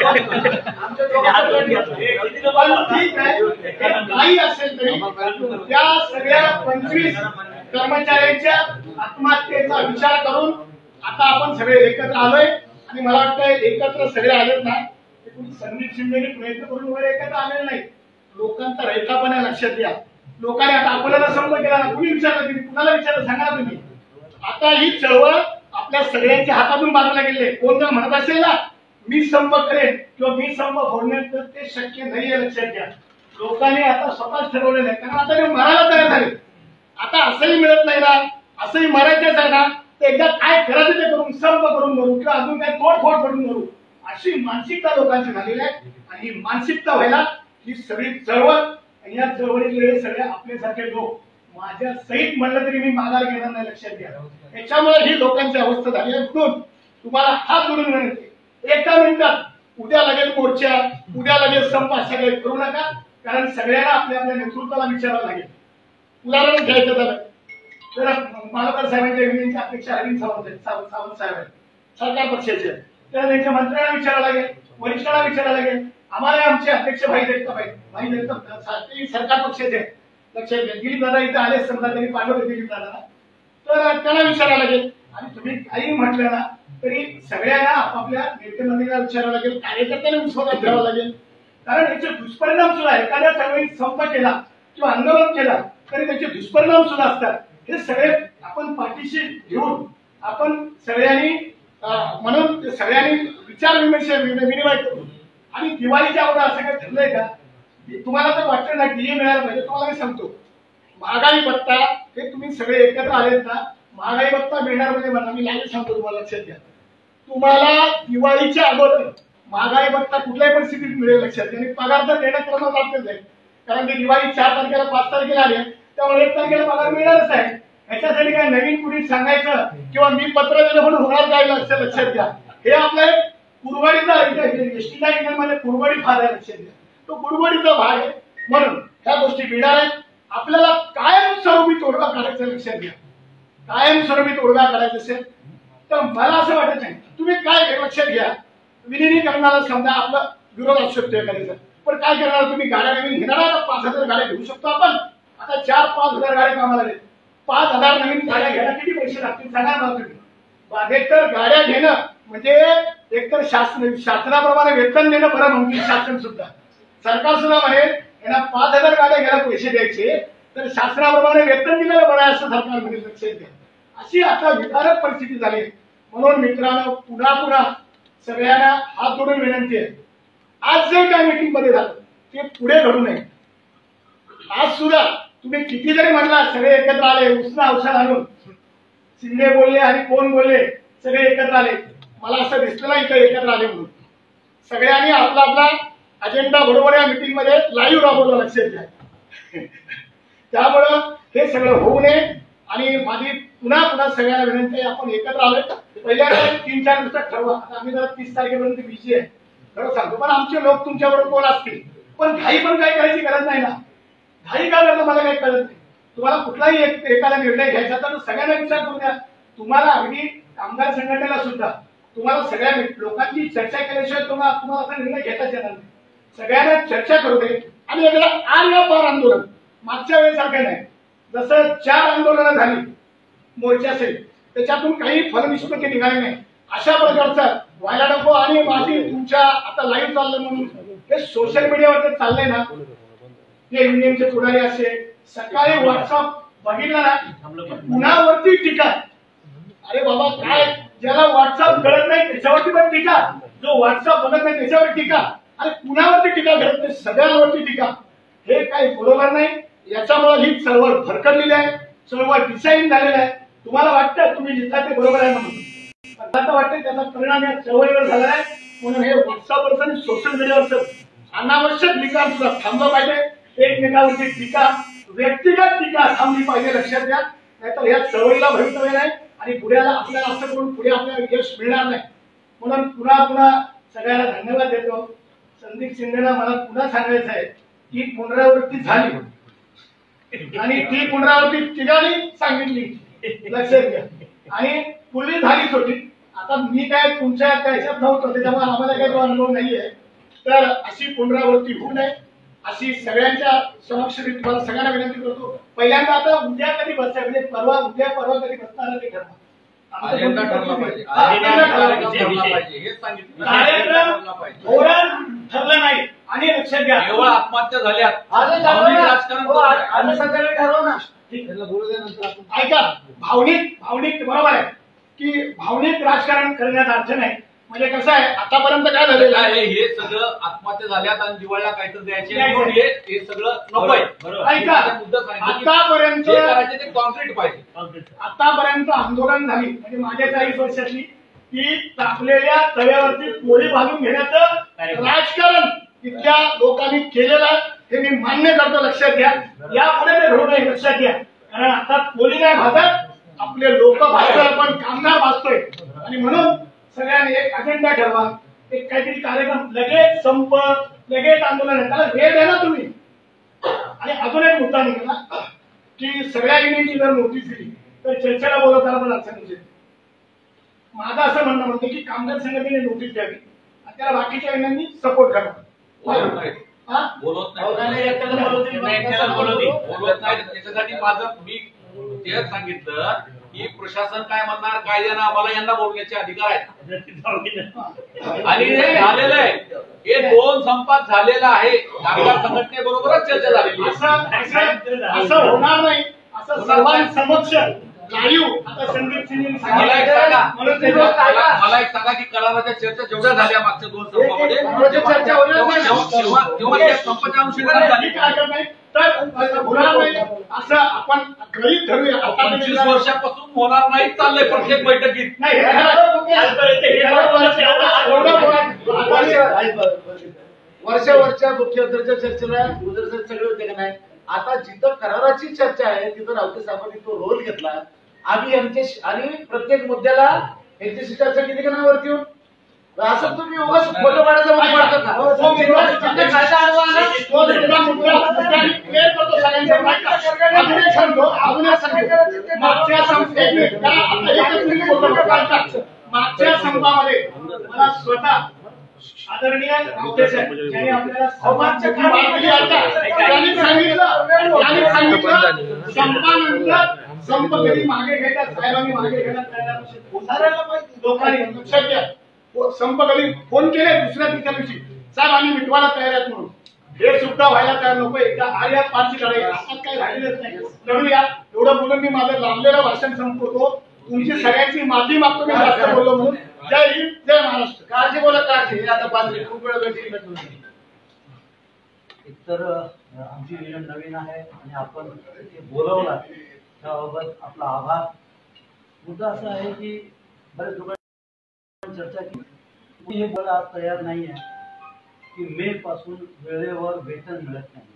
ठीक आहे काही असेल तरी त्या सगळ्या पंचवीस कर्मचाऱ्यांच्या आत्महत्येचा विचार करून आता आपण सगळे एकत्र आलोय आणि मला वाटतं एकत्र सगळे आलेत ना संदीप शिंदेने प्रयत्न करून वगैरे एकत्र आलेले नाही. लोकांचा रेखापणा लक्षात घ्या. लोकांनी आता आपल्याला संप केला ना कुणी विचारलं तुम्ही कुणाला विचारलं सांगा तुम्ही. आता ही चळवळ आपल्या सगळ्यांच्या हातातून बाजूला गेले. कोण जर म्हणत असेल ना मी संप करेन किंवा मी संप फोडणे तर ते शक्य नाहीये लक्षात घ्या. लोकांनी आता स्वतःच ठरवलेलं आहे कारण आता ते मरायला तयार झाले. आता असंही मिळत नाही ना असंही मरायचंच आहे ना तर एकदा काय करायचं ते करून संप करून मरू किंवा अजून काय तोडफोड करून मरू अशी मानसिकता लोकांची झालेली आहे. आणि ही मानसिकता व्हायला ही सगळी चळवळ आणि या चळवळीतले सगळे आपल्यासारखे लोक माझ्या सहित म्हणलं तरी मी माघार घेणार नाही, लक्षात घ्या. त्याच्यामुळे ही लोकांची अवस्था झाली आहे. म्हणून तुम्हाला हात जोडून विनंती, एका मिनिटात उद्या लगेच मोर्चा, उद्या लगेच संप असं काही करू नका, कारण सगळ्यांना आपल्या आपल्या नेतृत्वाला विचारावं लागेल. उदाहरण घ्यायचं झालं तर मालकर साहेबांच्या विनंतीची अपेक्षा अरविंद सावंत सावंत सावंत साहेब आहेत, सरकार पक्षाचे, तर त्यांच्या मंत्र्यांना विचारावं लागेल, वरिष्ठांना विचारावं लागेल. आम्हाला आमचे अध्यक्ष भाई जगताप आहेत, भाई जगताप सरकार पक्षाचे लक्षात घ्या. दिलीप दादा इथं आले समजा, त्यांनी पाठवले दिलीप दादा, तर त्यांना विचारावं लागेल. आणि तुम्ही काही म्हटलं ना तरी सगळ्यांना आपापल्या नेतेमंत्र्यांना विचारावं लागेल, कार्यकर्त्यांना विश्वासात घ्यावं लागेल, कारण याचे दुष्परिणाम सुद्धा एखाद्या चळवळीत संप केला किंवा आंदोलन केला तरी त्याचे दुष्परिणाम सुद्धा असतात. हे सगळे आपण पाठीशी घेऊन आपण सगळ्यांनी म्हणून सगळ्यांनी विचार विमर्श विनिमय करू. आणि दिवाळीच्या अगोदर असं काही ठरलंय का? तुम्हाला तर वाटतं ना डीए मिळायला पाहिजे. तुम्हाला मी सांगतो, महागाई भत्ता हे तुम्ही सगळे एकत्र आलेत ना, महागाई भत्ता मिळणार म्हणजे मला मी लाईव्ह सांगतो तुम्हाला, लक्षात घ्या. तुम्हाला दिवाळीच्या अगोदर महागाई भत्ता कुठल्याही परिस्थितीत मिळेल, लक्षात घ्या. आणि पगार तर देणं करणं लागतच आहे, कारण की दिवाळी चार तारखेला पाच तारखेला आले त्यामुळे एक तारखेला पगार मिळणारच आहे. याच्यासाठी काय नवीन कुणी सांगायचं किंवा मी पत्र दिलं म्हणून होणार काय, लक्षात लक्षात घ्या. हे आपल्या कुरवाडीचा एसटीला मध्ये कुरवाडी भाग आहे, लक्षात घ्या. तो कुरवाडीचा भाग आहे, म्हणून ह्या गोष्टी मिळणार आहेत. आपल्याला कायमस्वरूपी तोडगा काढायचा, लक्षात घ्या. कायमस्वरूपी तोडगा काढायचा असेल तर मला असं वाटत नाही तुम्ही काय लक्षात घ्या, विलिनीकरणाला समजा आपला विरोध असू शकतो एखाद्याचा, पण काय करणार तुम्ही? गाड्या नवीन घेणार आता पाच हजार गाड्या घेऊ शकतो आपण. आता चार पाच हजार गाड्या कामाला लागेल, पाच हजार नवीन गाड्या घ्यायला किती पैसे लागतील सांगा ना तुम्ही. एकतर गाड्या घेणं म्हणजे एकतर शासन शासनाप्रमाणे वेतन देणं बरं म्हणतील, शासन सुद्धा सरकार सुद्धा म्हणेल यांना पाच हजार गाड्या घ्यायला पैसे द्यायचे तर शासनाप्रमाणे वेतन दिलेलं बरं आहे असं सरकार म्हणेल, लक्षात घ्या. अशी आता विकारक परिस्थिती झाली. म्हणून मित्रांनो, पुन्हा पुन्हा सगळ्यांना हात जोडून विनंती आहे, आज जे काय मीटिंग मध्ये झालं ते पुढे घडू नये. आज सुद्धा तुम्ही किती जरी म्हणला सगळे एकत्र आले, उष्ण औषध आणून शिंदे बोलले आणि कोण बोलले सगळे एकत्र आले, मला असं दिसलं नाही इथे एकत्र आले म्हणून. सगळ्यांनी आपला आपला अजेंडा बरोबर या मीटिंग मध्ये लाईव्ह राबवला, लक्षात घ्या. त्यामुळं हे सगळं होऊ नये. आणि माझी पुन्हा पुन्हा सगळ्यांना विनंती आहे, आपण एकत्र आलोय पहिल्या तीन चार दिवसात ठरवा. आता आम्ही जरा तीस तारखेपर्यंत बिझी आहे खरं सांगतो, पण आमचे लोक तुमच्याबरोबर कोण असतील, पण घाई पण काही करायची गरज नाही ना. घाई काय करतो मला काही कळत नाही. तुम्हाला कुठलाही एक एखादा निर्णय घ्यायचा तर सगळ्यांना विचार करू द्या. तुम्हाला अगदी कामगार संघटनेला सुद्धा तुम्हाला सगळ्या लोकांची चर्चा केल्याशिवाय तुम्हाला तुम्हाला असा निर्णय घेताच येणार नाही. सगळ्यांना चर्चा करू दे. आणि एकदा आर या पार आंदोलन मागच्या वेळेसारखं नाही, जसं चार आंदोलनं झाली मोर्चासहित त्याच्यातून काही फलनिष्पत्ती निघाली नाही, अशा प्रकारचं व्हायला नको. आणि माझी तुमच्या आता लाईव्ह चाललं म्हणून हे सोशल मीडियावर चाललंय ना, ते युनियनचे पुढारी असे सकाळी व्हॉट्सअप बघितलं ना, पुण्यावरती टीका. अरे बाबा, काय ज्याला व्हॉट्सअप कळत नाही त्याच्यावरती पण टीका, जो व्हॉट्सअप बघत नाही त्याच्यावर टीका, अरे पुण्यावरती टीका करत नाही सगळ्यांवरती टीका. हे काही बरोबर नाही. याच्यामुळे ही चळवळ भरकटलेली आहे, चळवळ डिसाईड झालेला आहे. तुम्हाला वाटतं तुम्ही जिथला ते बरोबर आहे म्हणून, पण आता वाटतं त्याचा परिणाम या चळवळीवर झाला आहे. म्हणून हे व्हॉट्सअपवर आणि सोशल मीडियावर अनावश्यक लिखाण सुद्धा थांबलं पाहिजे. एकमेकांवरची टीका, व्यक्तिगत टीका थांबली पाहिजे, लक्षात घ्या. नाहीतर या चळवळीला भवितव्य नाही आणि पुढ्याला आपल्याला असं करून पुढे आपल्याला यश मिळणार नाही. म्हणून पुन्हा पुन्हा सगळ्यांना धन्यवाद देतो. संदीप शिंदेला मला पुन्हा सांगायचं आहे की पुनरावृत्ती झाली आणि ती पुनरावृत्ती तिघांनी सांगितली, लक्षात घ्या. आणि पूर्वी झालीच होती. आता मी काय तुमच्या ह्याच्यात नव्हतं त्याच्यामुळे आम्हाला काही तो अनुभव नाहीये. तर अशी पुनरावृत्ती होऊ नये अशी सगळ्यांच्या समक्ष मी तुम्हाला सगळ्यांना विनंती करतो. पहिल्यांदा आता उद्या कधी बसताय म्हणजे परवा उद्या परवा कधी बसणार ते ठरवा. अजेंडा ठरला पाहिजे, धोरण ठरलं नाही. आणि लक्षात घ्या, केवळ आत्महत्या झाल्या, ऐका, भावनिक भावनिक बरोबर आहे की भावनिक राजकारण करण्यात अर्थ नाही. म्हणजे कसं आहे, आतापर्यंत काय झालेलं आहे, हे सगळं आत्महत्या झाल्यात आणि दिवाळीला काहीतरी द्यायचे, हे सगळं नकोय. ऐका, आतापर्यंत करायचे ते कॉन्क्रीट पाहिजे. आतापर्यंत आंदोलन झाली म्हणजे माझ्या चाळीस वर्षातली की तापलेल्या तव्यावरती पोळी भाजून घेण्याचं राजकारण इथल्या लोकांनी केलेलं आहे. हे मी मान्य करतो, लक्षात घ्या. यापुढे ते घडू नये, लक्षात घ्या. कारण आता कोणी नाही भाजत, आपले लोक भाजतोय, पण कामगार भाजतोय. आणि म्हणून सगळ्यांनी एक अजेंडा ठरवा, एक काहीतरी कार्यक्रम, लगेच संप, लगेच आंदोलन, त्याला वेळ द्या ना तुम्ही. आणि अजून एक मुद्दा निघाला की सगळ्या युनियनची जर नोटीस दिली तर चर्चेला बोलवताना पण अडचण येते. माझं असं म्हणणं म्हणतं की कामगार संघटनेने नोटीस द्यावी आणि त्याला बाकीच्या युनियननी सपोर्ट करावा. बोलत नाही हा? बोलत नाही, नाही एकट्याला बोलवतील, एकट्याला बोलवतील. बोलत नाही. त्याच्यासाठी माझं मी तेच सांगितलं की प्रशासन काय म्हणणार, कायद्यानं आम्हाला यांना बोलण्याचे अधिकार आहेत. आणि हे झालेलं आहे, हे दोन संपात झालेलं आहे. कामगार संघटनेबरोबरच चर्चा झालेली आहे. असं असं असं होणार नाही. असं सर्वांसमक्ष लाईव्ह आता संदीप सिंह मला एक सांगा मला मला एक सांगा की कराराच्या चर्चा जेवढ्या झाल्या मागच्या दोन संपामध्ये चर्चा होणार नाही. तेव्हा- तेव्हा तेव्हा त्या संपाच्या अनुषंगाने झाली. नाही तर असं होणार नाही असं आपण गृहीत धरूया. आता पंचवीस वर्षापासून होणार नाही चाललंय प्रत्येक बैठकीत. नाही हे वर्षावरच्या मुख्यमंत्र्यांच्या चर्चेला उदर सगळे होते का नाही. आता जिथं कराराची चर्चा आहे तिथं रावते साहेबांनी तो रोल घेतला. आम्ही यांचे आणि प्रत्येक मुद्द्याला यांच्याशी चर्चा केली का नाही वरती येऊन. असं तुम्ही उगाच फोटो काढायचा म्हणून वाटतं का? जिथं कायदा आणवा ना, तो दुसरा मुद्दा मुद्द्याने क्लिअर करतो सगळ्यांच्या मागचा. अजून एक सांगतो, अजून एक सांगतो. मागच्या संप एक मिनिट. कारण आता एकच मिनिट बोलतो का कालचा. मागच्या संपामध्ये मला स्वतः आदरणीय रावते साहेब ज्यांनी आपल्याला संपाच्या काळामध्ये आता त्यांनी सांगितलं त्यांनी सांगितलं संपानंतर संप कधी मागे घेतात, साहेबांनी मागे घेण्यात तयार नसेल. लोकांनी लक्षात घ्या, संप कधी फोन केले दुसऱ्या तिसऱ्या दिवशी साहेब आम्ही मिटवायला तयार आहेत म्हणून. हे सुद्धा व्हायला तयार नको. एकदा आर्या पारची लढाई आता काही राहिलेच नाही. लढूया. एवढं बोलून मी माझं लांबलेलं भाषण संपवतो. तुमची सगळ्यांची माफी मागतो मी जास्त बोललो म्हणून. जय हिंद, जय महाराष्ट्र. काळजी बोला काळजी. हे आता पाच मिनिट खूप वेळ भेटली. एकतर आमची युनियन नवीन आहे आणि आपण ते बोलवला त्याबाबत आपला आभार. मुद्दा असा आहे की बरेच लोकांनी चर्चा केली, हे बोला तयार नाही आहे की मे पासून वेळेवर वेतन मिळत नाही.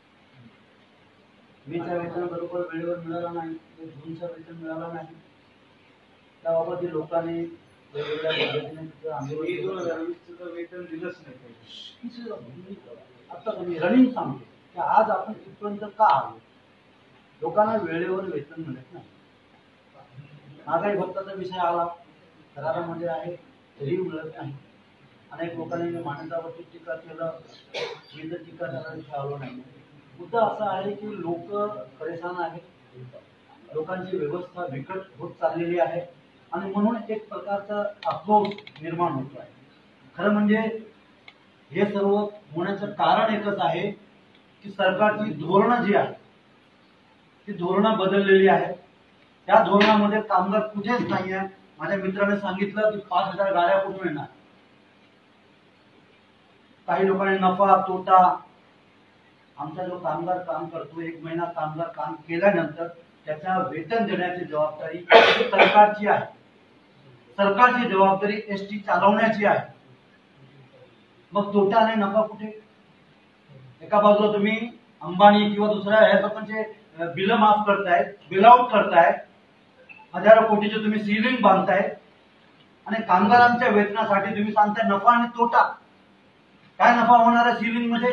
मेच्या वेतनाबरोबर वेळेवर मिळाला नाही, जूनचं वेतन मिळालं नाही. त्याबाबत लोकांनी वेगवेगळ्या पद्धतीने आंदोलन वेतन दिलंच नाही. आता मी रनिंग सांगतो की आज आपण इथपर्यंत का आलो. लोकांना वेळेवर वेतन मिळत नाही. महागाई भत्ताचा विषय आला, करारामध्ये आहे तरी मिळत नाही. अनेक लोकांनी मान्यतावरती टीका केलं, मी तर टीका करायला आलो नाही. मुद्दा असा आहे की लोक परेशान आहेत, लोकांची व्यवस्था बिकट होत चाललेली आहे आणि म्हणून एक प्रकारचा आक्रोश निर्माण होतो आहे. खरं म्हणजे हे सर्व होण्याचं कारण एकच आहे की सरकारची धोरणं जी आहेत ती धोरणं बदललेली आहेत. त्या धोरणामध्ये कामगार कुठेच नाही आहे. माझ्या मित्राने सांगितलं की पाच हजार गाड्या कुठून येणार. काही लोकांनी नफा तोटा, आमचा जो कामगार काम करतो एक महिना कामगार काम केल्यानंतर त्याचा वेतन देण्याची जबाबदारी सरकारची आहे. सरकारची जबाबदारी एस टी चालवण्याची आहे. मग तोटा आणि नफा कुठे. एका बाजूला तुम्ही अंबानी किंवा दुसऱ्या ह्या लोकांचे बिल माफ करतायत, बिल आउट करतायत, हजारो कोटीचे तुम्ही सिलिंग बांधताय आणि कामगारांच्या वेतनासाठी तुम्ही सांगताय नफा आणि तोटा. काय नफा होणार आहे सिलिंग मध्ये.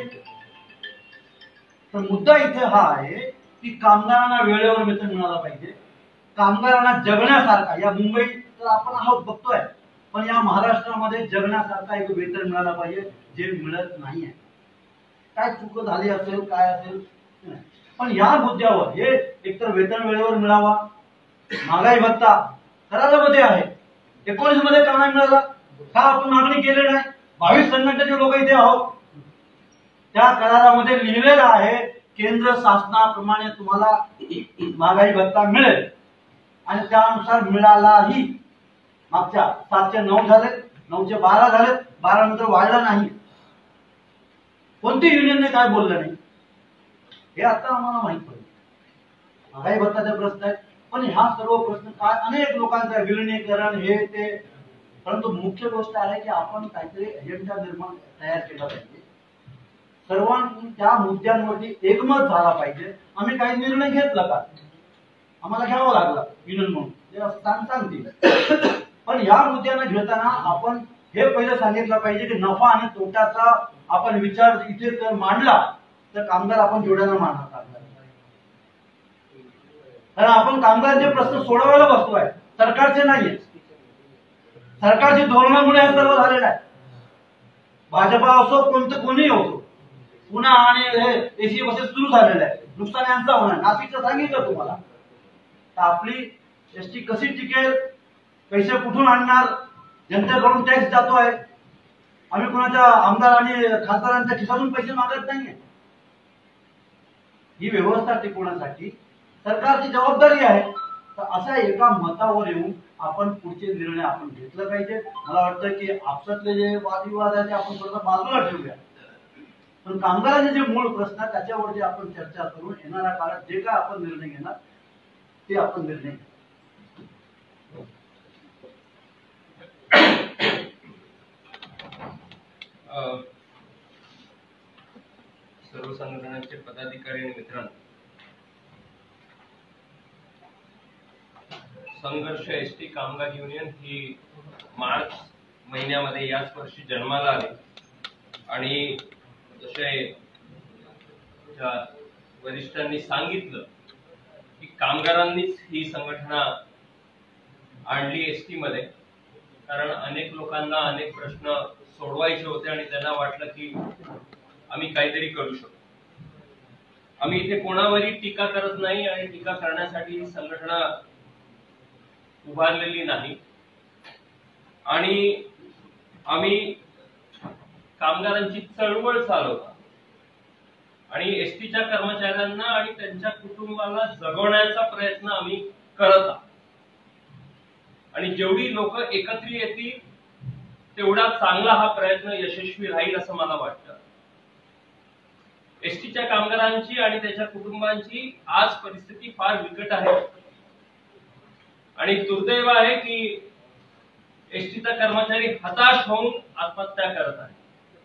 तर मुद्दा इथे हा आहे की कामगारांना वेळेवर वेतन मिळालं पाहिजे. कामगारांना जगण्यासारखा, या मुंबई तर आपण आहोत बघतोय, पण या महाराष्ट्रामध्ये जगण्यासारखा एक वेतन मिळालं पाहिजे जे मिळत नाहीये. काय चूक झाली असेल काय असेल पण या मुद्द्यावर हे एकतर वेतन वेळेवर मिळावा, महागाई भत्ता करारामध्ये आहे, एकोणीस मध्ये का नाही मिळाला, का आपण मागणी केली नाही. बावीस संघटनेचे लोक इथे आहोत. त्या करारामध्ये लिहिलेलं आहे केंद्र शासनाप्रमाणे तुम्हाला महागाई भत्ता मिळेल आणि त्यानुसार मिळालाही. मागच्या सातशे नऊ झाले, नऊशे बारा झाले, बारा नंतर वाढला नाही. कोणती युनियनने काय बोललं नाही हे आता आम्हाला माहित पडलं. महागाई भत्ताचे प्रश्न आहेत पण ह्या सर्व प्रश्न काय अनेक लोकांचा विलिनीकरण हे ते. परंतु मुख्य गोष्ट आहे की आपण काहीतरी एजेंडा निर्माण तयार केला पाहिजे. सर्वांनी त्या मुद्द्यांवरती एकमत झाला पाहिजे. आम्ही काही निर्णय घेतला का आम्हाला घ्यावा लागला युनियन म्हणून, ते सांग सांगतील. पण या मुद्द्यांना घेताना आपण हे पहिलं सांगितलं पाहिजे की नफा आणि तोट्याचा आपण विचार इथे जर मांडला तर कामगार आपण जोड्यानं मांडणार कामगार. कारण आपण कामगारांचे प्रश्न सोडवायला बसतोय, सरकारचे नाहीये. सरकारच्या धोरणामुळे हे सर्व झालेलं आहे. भाजपा असो कोणतं कोणीही असो, पुन्हा आणि हे एसी बसेस सुरू झालेलं आहे. नुकसान यांचं होणार. नाशिकचं सांगितलं तुम्हाला. तर आपली एसटी कशी टिकेल, पैसे कुठून आणणार, जनतेकडून टॅक्स जातोय, आम्ही कोणाच्या आमदार आणि खासदारांच्या खिशातून पैसे मागत नाहीये. ही व्यवस्था टिकवण्यासाठी सरकारची जबाबदारी आहे. तर अशा एका मतावर येऊन आपण पुढचे निर्णय आपण घेतलं पाहिजे. मला वाटतं की आपसातले जे वादविवाद आहे ते आपण थोडं बाजूला ठेवूया, पण कामगारांचे जे मूळ प्रश्न आहेत त्याच्यावर जे आपण चर्चा करून येणाऱ्या काळात जे काय आपण निर्णय घेणार ते आपण निर्णय घेऊ. सर्व संघटनांचे पदाधिकारी आणि मित्रांनो, संघर्ष एसटी कामगार युनियन ही मार्च महिन्यामध्ये याच वर्षी जन्माला आली आणि जसे वरिष्ठांनी सांगितलं की कामगारांनीच ही संघटना आणली एसटी मध्ये, कारण अनेक लोकांना अनेक प्रश्न सोडवायचे होते आणि त्यांना वाटलं की आम्ही काहीतरी करू शकतो. आम्ही इथे कोणावरही टीका करत नाही आणि टीका करण्यासाठी ही संघटना उभारलेली नाही. आणि आम्ही कामगारांची चळवळ चालवतो आणि एसटीच्या कर्मचाऱ्यांना आणि त्यांच्या कुटुंबाला जगवण्याचा प्रयत्न आम्ही करत आहोत. आणि जेवढी लोक एकत्र येतील तेवढा चांगला हा प्रयत्न यशस्वी राहील असं मला वाटतं. एसटीच्या कामगारांची आणि त्याच्या कुटुंबांची आज परिस्थिती फार बिकट आहे आणि दुर्दैव आहे की एसटीचा कर्मचारी हताश होऊन आत्महत्या करत आहे.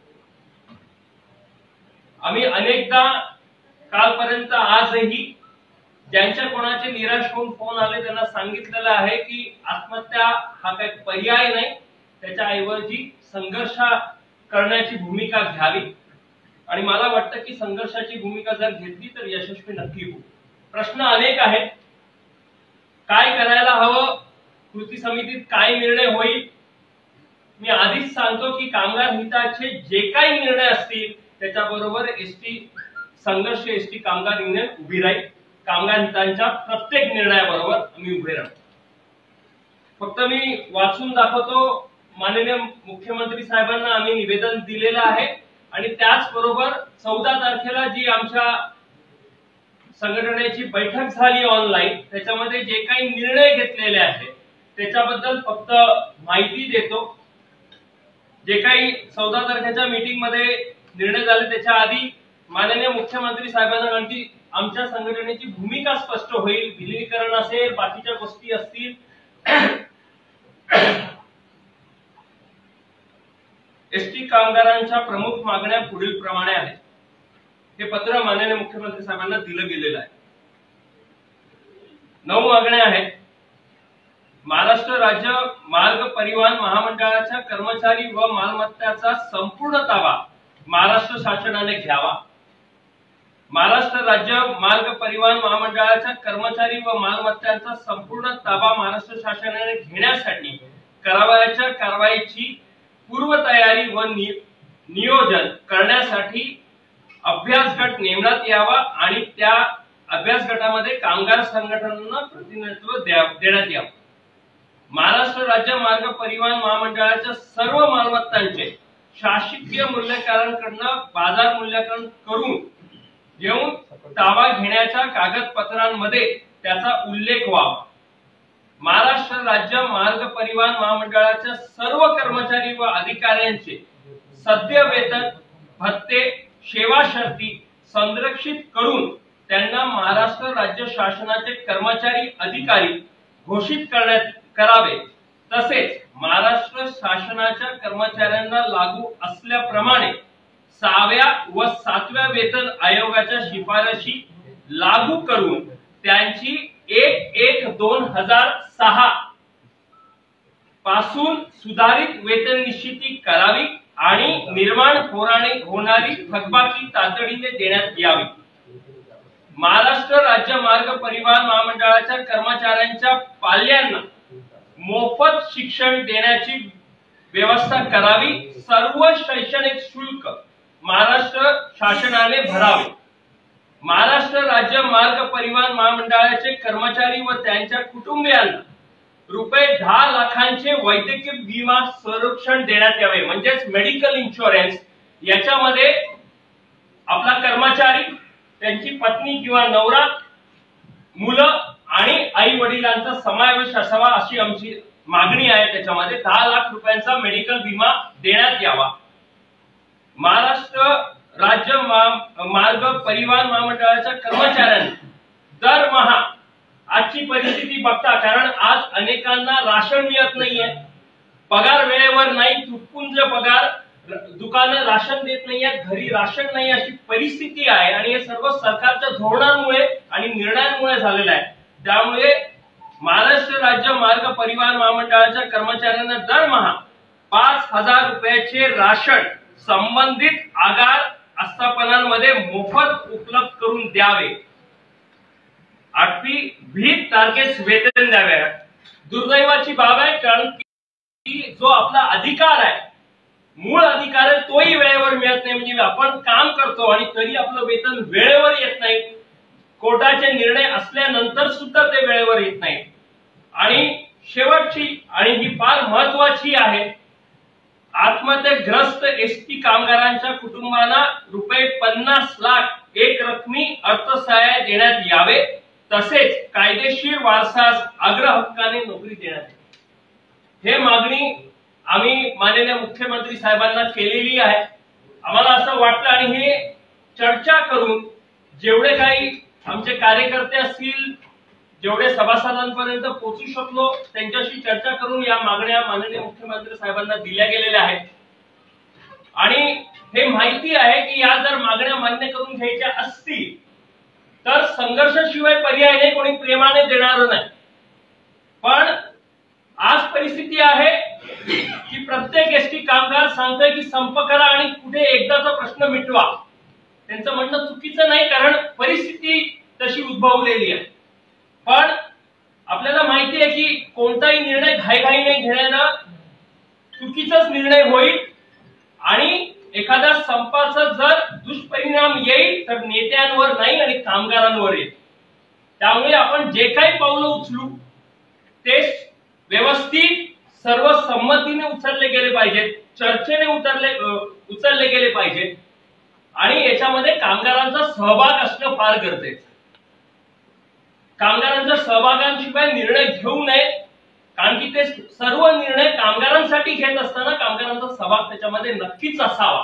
आम्ही अनेकदा कालपर्यंत आजही ज्यांच्या कोणाचे निराश होऊन फोन आले त्यांना सांगितलेलं आहे की आत्महत्या हा काही पर्याय नाही, त्याच्या ऐवजी संघर्ष करण्याची भूमिका घ्यावी. आणि मला वाटतं की संघर्षाची भूमिका जर घेतली तर यशस्वी नक्की होऊ. प्रश्न अनेक आहेत. काय करायला हवं, कृती समितीत काय निर्णय होईल, मी आधीच सांगतो की कामगार हिताचे जे काही निर्णय असतील त्याच्याबरोबर एसटी संघर्ष एसटी कामगार युनियन उभी राहील. कामगार हितांच्या प्रत्येक निर्णयाबरोबर आम्ही उभे राहतो. फक्त मी वाचून दाखवतो. माननीय मुख्यमंत्री साहेबांना आम्ही निवेदन दिलेलं आहे आणि त्याचबरोबर चौदा तारखेला जी आमच्या संघटनेची बैठक झाली ऑनलाईन, त्याच्यामध्ये जे काही निर्णय घेतलेले आहेत त्याच्याबद्दल फक्त माहिती देतो. जे काही चौदा तारखेच्या मीटिंग मध्ये निर्णय झाले त्याच्या आधी माननीय मुख्यमंत्री साहेबांना आणखी आमच्या संघटनेची भूमिका स्पष्ट होईल. विलीनीकरण असेल, बाकीच्या गोष्टी असतील. एसटी कामगारांच्या प्रमुख मागण्या पुढील प्रमाणे आहेत. हे पत्र माननीय मुख्यमंत्री साहेबांना दिलं गेलेलं आहे. नऊ मागण्या आहेत. महाराष्ट्र राज्य मार्ग परिवहन महामंडळाच्या कर्मचारी व मालमत्ताचा संपूर्ण ताबा महाराष्ट्र शासनाने घ्यावा. महाराष्ट्र राज्य मार्ग परिवहन महामंडळाच्या कर्मचारी व मालमत्तांचा संपूर्ण ताबा महाराष्ट्र शासनाने घेण्यासाठी करावयाच्या कारवाईची पूर्वतयारी व नियोजन करण्यासाठी अभ्यास गट नेमण्यात यावा आणि त्या अभ्यास गटामध्ये कामगार संघटनांना प्रतिनिधित्व देण्यात यावं. महाराष्ट्र राज्य मार्ग परिवहन महामंडळाच्या सर्व मालमत्तांचे शासकीय मूल्यांकन करणं बाजार मूल्यांकन करून घेऊन ताबा घेण्याच्या कागदपत्रांमध्ये त्याचा उल्लेख व्हावा. महाराष्ट्र राज्य मार्ग परिवहन महामंडळाच्या सर्व कर्मचारी व अधिकाऱ्यांचे सद्य वेतन भत्ते सेवा शर्ती संरक्षित करून त्यांना महाराष्ट्र राज्य शासनाचे कर्मचारी अधिकारी घोषित करण्यात करावे. तसेच महाराष्ट्र शासनाच्या कर्मचाऱ्यांना लागू असल्याप्रमाणे सहाव्या व सातव्या वेतन आयोगाच्या शिफारशी लागू करून त्यांची एक एक दोन हजार सहा पासून सुधारित वेतन निश्चिती करावी आणि निर्माण होणारी होणारी थकबाकी तातडीने देण्यात यावी. महाराष्ट्र राज्य मार्ग परिवहन महामंडळाच्या कर्मचाऱ्यांच्या पाल्यांना मोफत शिक्षण देण्याची व्यवस्था करावी. सर्व शैक्षणिक शुल्क महाराष्ट्र शासनाने भरावे. महाराष्ट्र राज्य मार्ग परिवहन महामंडळाचे कर्मचारी व त्यांच्या कुटुंबियांना रुपये दहा लाखांचे वैद्यकीय विमा संरक्षण देण्यात यावे. म्हणजेच मेडिकल इन्शुरन्स. याच्यामध्ये आपला कर्मचारी, त्यांची पत्नी किंवा नवरा, मुलं आणि आई वडिलांचा समावेश असावा अशी आमची मागणी आहे. त्याच्यामध्ये दहा लाख रुपयांचा मेडिकल विमा देण्यात यावा. महाराष्ट्र राज्य मार्ग परिवहन महामंडळाच्या कर्मचाऱ्यांना दरमहा, आजची परिस्थिती बघता, कारण आज अनेकांना राशन मिळत नाहीये, पगार वेळेवर नाही, तुटपुंज पगार, दुकानं राशन देत नाहीये, घरी राशन नाही अशी परिस्थिती आहे. आणि हे सर्व सरकारच्या धोरणांमुळे आणि निर्णयांमुळे झालेलं आहे. त्यामुळे महाराष्ट्र राज्य मार्ग परिवहन महामंडळाच्या कर्मचाऱ्यांना दरमहा पाच हजार रुपयाचे राशन संबंधित आगार आस्थापनांमध्ये मोफत उपलब्ध करून द्यावे. आठवी, विहित तारखेस वेतन द्यावे. दुर्दैवाची बाब आहे, कारण की जो आपला अधिकार आहे, मूळ अधिकार आहे, तोही वेळेवर मिळत नाही. म्हणजे आपण काम करतो आणि तरी आपलं वेतन वेळेवर येत नाही. कोर्टाचे निर्णय असल्यानंतर सुद्धा ते वेळेवर येत नाही. आणि शेवटची आणि ही फार महत्वाची आहे, आत्महत्येग्रस्त एसटी कामगारांच्या कुटुंबांना रुपये पन्नास लाख एक रकमी अर्थसहाय्य देण्यात यावे. तसेच कायदेशीर वारसास अग्र हक्काने नोकरी देण्यात यावी. हे मागणी आम्ही माननीय मुख्यमंत्री साहेबांना केलेली आहे. आम्हाला असं वाटलं आणि हे चर्चा करून जेवढे काही आमचे कार्यकर्ते असतील, जेवढे सभासदांपर्यंत पोहोचू शकलो, त्यांच्याशी चर्चा करून या मागण्या माननीय मुख्यमंत्री साहेबांना दिल्या गेलेल्या आहेत. आणि हे माहिती आहे की या जर मागण्या मान्य करून घ्यायच्या असतील तर संघर्षाशिवाय पर्याय नाही, कोणी प्रेमाने देणार नाही. पण आज परिस्थिती आहे की प्रत्येक एसटी कामगार सांगतोय की संप करा आणि कुठे एकदाचा प्रश्न मिटवा. त्यांचं म्हणणं चुकीचं नाही, कारण परिस्थिती तशी उद्भवलेली आहे. पण आपल्याला माहिती आहे की कोणताही निर्णय घाईघाईने घेण्यानं चुकीचाच निर्णय होईल आणि एखाद्या संपाचा जर दुष्परिणाम येईल तर नेत्यांवर नाही आणि कामगारांवर येईल. त्यामुळे आपण जे काही पावलं उचलू ते व्यवस्थित सर्व संमतीने उचलले गेले पाहिजेत, चर्चेने उतरले उचलले गेले पाहिजेत आणि याच्यामध्ये कामगारांचा सहभाग असणं फार गरजेचं. कामगारांच्या सहभागाशिवाय निर्णय घेऊ नये, कारण की ते सर्व निर्णय कामगारांसाठी घेत असताना कामगारांचा सहभाग त्याच्यामध्ये नक्कीच असावा.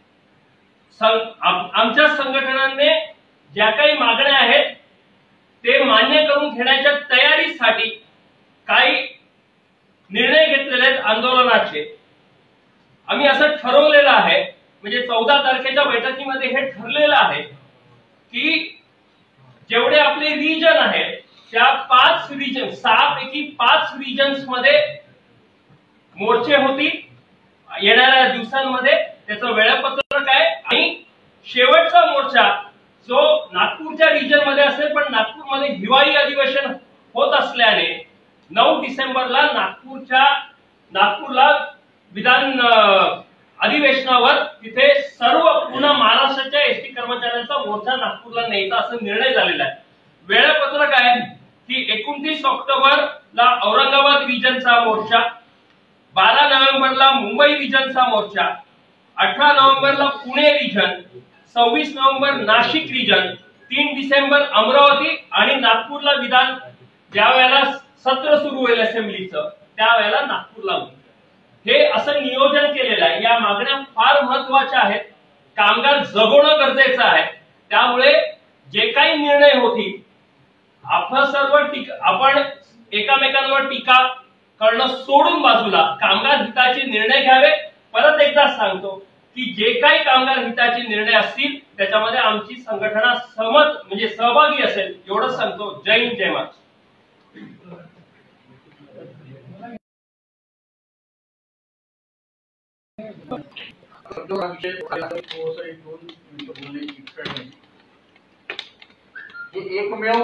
आमच्या संघटनांनी ज्या काही मागण्या आहेत ते मान्य करून घेण्याच्या तयारीसाठी काही निर्णय घेतलेले आहेत आंदोलनाचे. आम्ही असं ठरवलेलं आहे, म्हणजे चौदा तारखेच्या बैठकीमध्ये हे ठरलेलं आहे की जेवढे आपले रिजन आहेत त्या पाच रिजन सहा पैकी पाच रिजन्स मध्ये मोर्चे होतील येणाऱ्या दिवसांमध्ये. त्याचं वेळापत्रक आहे आणि शेवटचा मोर्चा जो नागपूरच्या रिजन मध्ये असेल, पण नागपूरमध्ये हिवाळी अधिवेशन होत असल्याने नऊ डिसेंबरला नागपूरच्या नागपूरला विधान अधिवेशनावर तिथे सर्व पूर्ण महाराष्ट्राच्या एसटी कर्मचाऱ्यांचा मोर्चा नागपूरला न्यायचा असा निर्णय झालेला आहे. वेळापत्रक आहे की एकोणतीस ऑक्टोबरला औरंगाबाद रिजनचा मोर्चा, बारा नोव्हेंबरला मुंबई रिजनचा मोर्चा, अठरा नोव्हेंबरला पुणे रिजन, सव्वीस नोव्हेंबर नाशिक रिजन, तीन डिसेंबर अमरावती आणि नागपूरला विधान ज्या वेळेला सत्र सुरू होईल असेंब्लीचं त्यावेळेला नागपूरला होईल. हे असं नियोजन केलेलं आहे. या मागण्या फार महत्वाच्या आहेत. कामगार जगवणं गरजेचं आहे. त्यामुळे जे काही निर्णय होतील आपण सर्व टीका आपण एकामेकांवर टीका करणं सोडून बाजूला कामगार हिताचे निर्णय घ्यावे. परत एकदा सांगतो की जे काही कामगार हिताचे निर्णय असतील त्याच्यामध्ये आमची संघटना सहमत म्हणजे सहभागी असेल एवढंच सांगतो. जय हिंद, जय महाराष्ट्र. हे एकमेव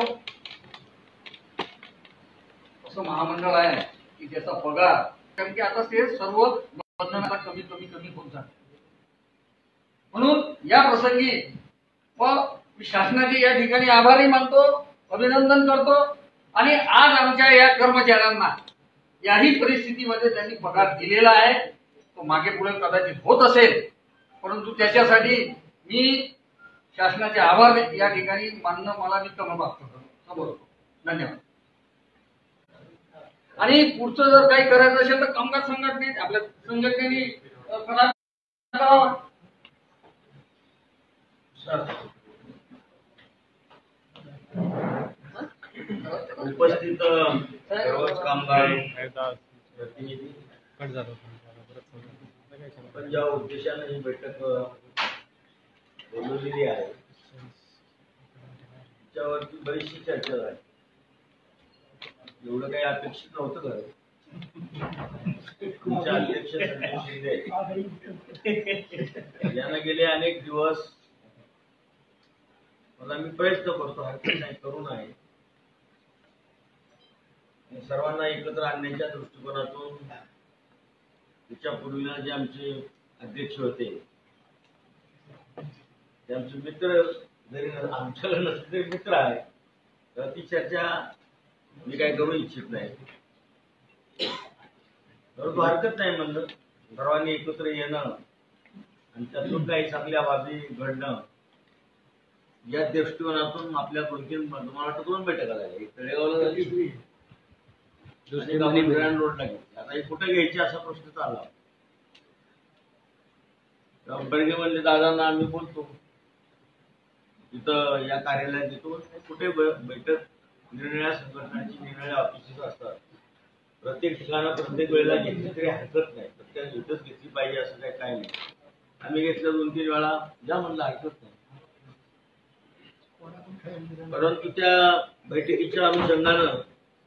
असं महामंडळ आहे की त्याचा पगार, कारण की आता ते सर्व बंधनाला कमी कमी कमी होत जाते. म्हणून या प्रसंगी व शासनाचे या ठिकाणी आभारी मानतो, अभिनंदन करतो. आणि आज आमच्या या कर्मचाऱ्यांना याही परिस्थितीमध्ये त्यांनी पगार दिलेला आहे. तो मागे पुढे कदाचित होत असेल, परंतु त्याच्यासाठी मी शासनाचे आभार या ठिकाणी मानणं मला मी कमी वाटतो. धन्यवाद. आणि पुढचं जर काही करायचं असेल तर कामगार संघटनेत आपल्या संघटनेने करावं. उपस्थित सर्वच कामगार प्रतिनिधी, आपण ज्या उद्देशाने ही बैठक बोलवलेली आहे त्याच्यावरती बरीचशी चर्चा झाली. एवढं काही अपेक्षित नव्हतं खरं. तुमच्या अध्यक्ष संजय शिंदे यांना गेले अनेक दिवस मला मी प्रयत्न करतो, हरकत नाही, करू नये, सर्वांना एकत्र आणण्याच्या दृष्टिकोनातून त्याच्या पूर्वीला जे आमचे अध्यक्ष होते ते आमचे मित्र, जरी आमच्याकडे नसले तरी मित्र आहे, तर ती चर्चा मी काय करू इच्छित नाही. परंतु हरकत नाही म्हणलं, सर्वांनी एकत्र येणं आणि त्यातून काही चांगल्या बाबी घडणं या दृष्टिकोनातून आपल्या दोन तीन मला वाटतं दोन बैठका झाल्या. एक तळेगावला झाली, दुसरी ग्रँड रोडला घेतली. आता हे कुठे घ्यायची असा प्रश्न चालला. बर्गे म्हणले दादांना आम्ही बोलतो तिथं या कार्यालयात येतो. कुठे बैठक निरनिळ्या संघटनांची निरनिळ्या ऑफिसेस असतात, प्रत्येक ठिकाणं प्रत्येक वेळेला घेतली तरी हरकत नाही, प्रत्येक इथंच घेतली पाहिजे असं काही काय नाही. आम्ही घेतलं दोन तीन वेळा, ज्या म्हणलं हरकत नाही. परंतु त्या बैठकीच्या अनुषंगानं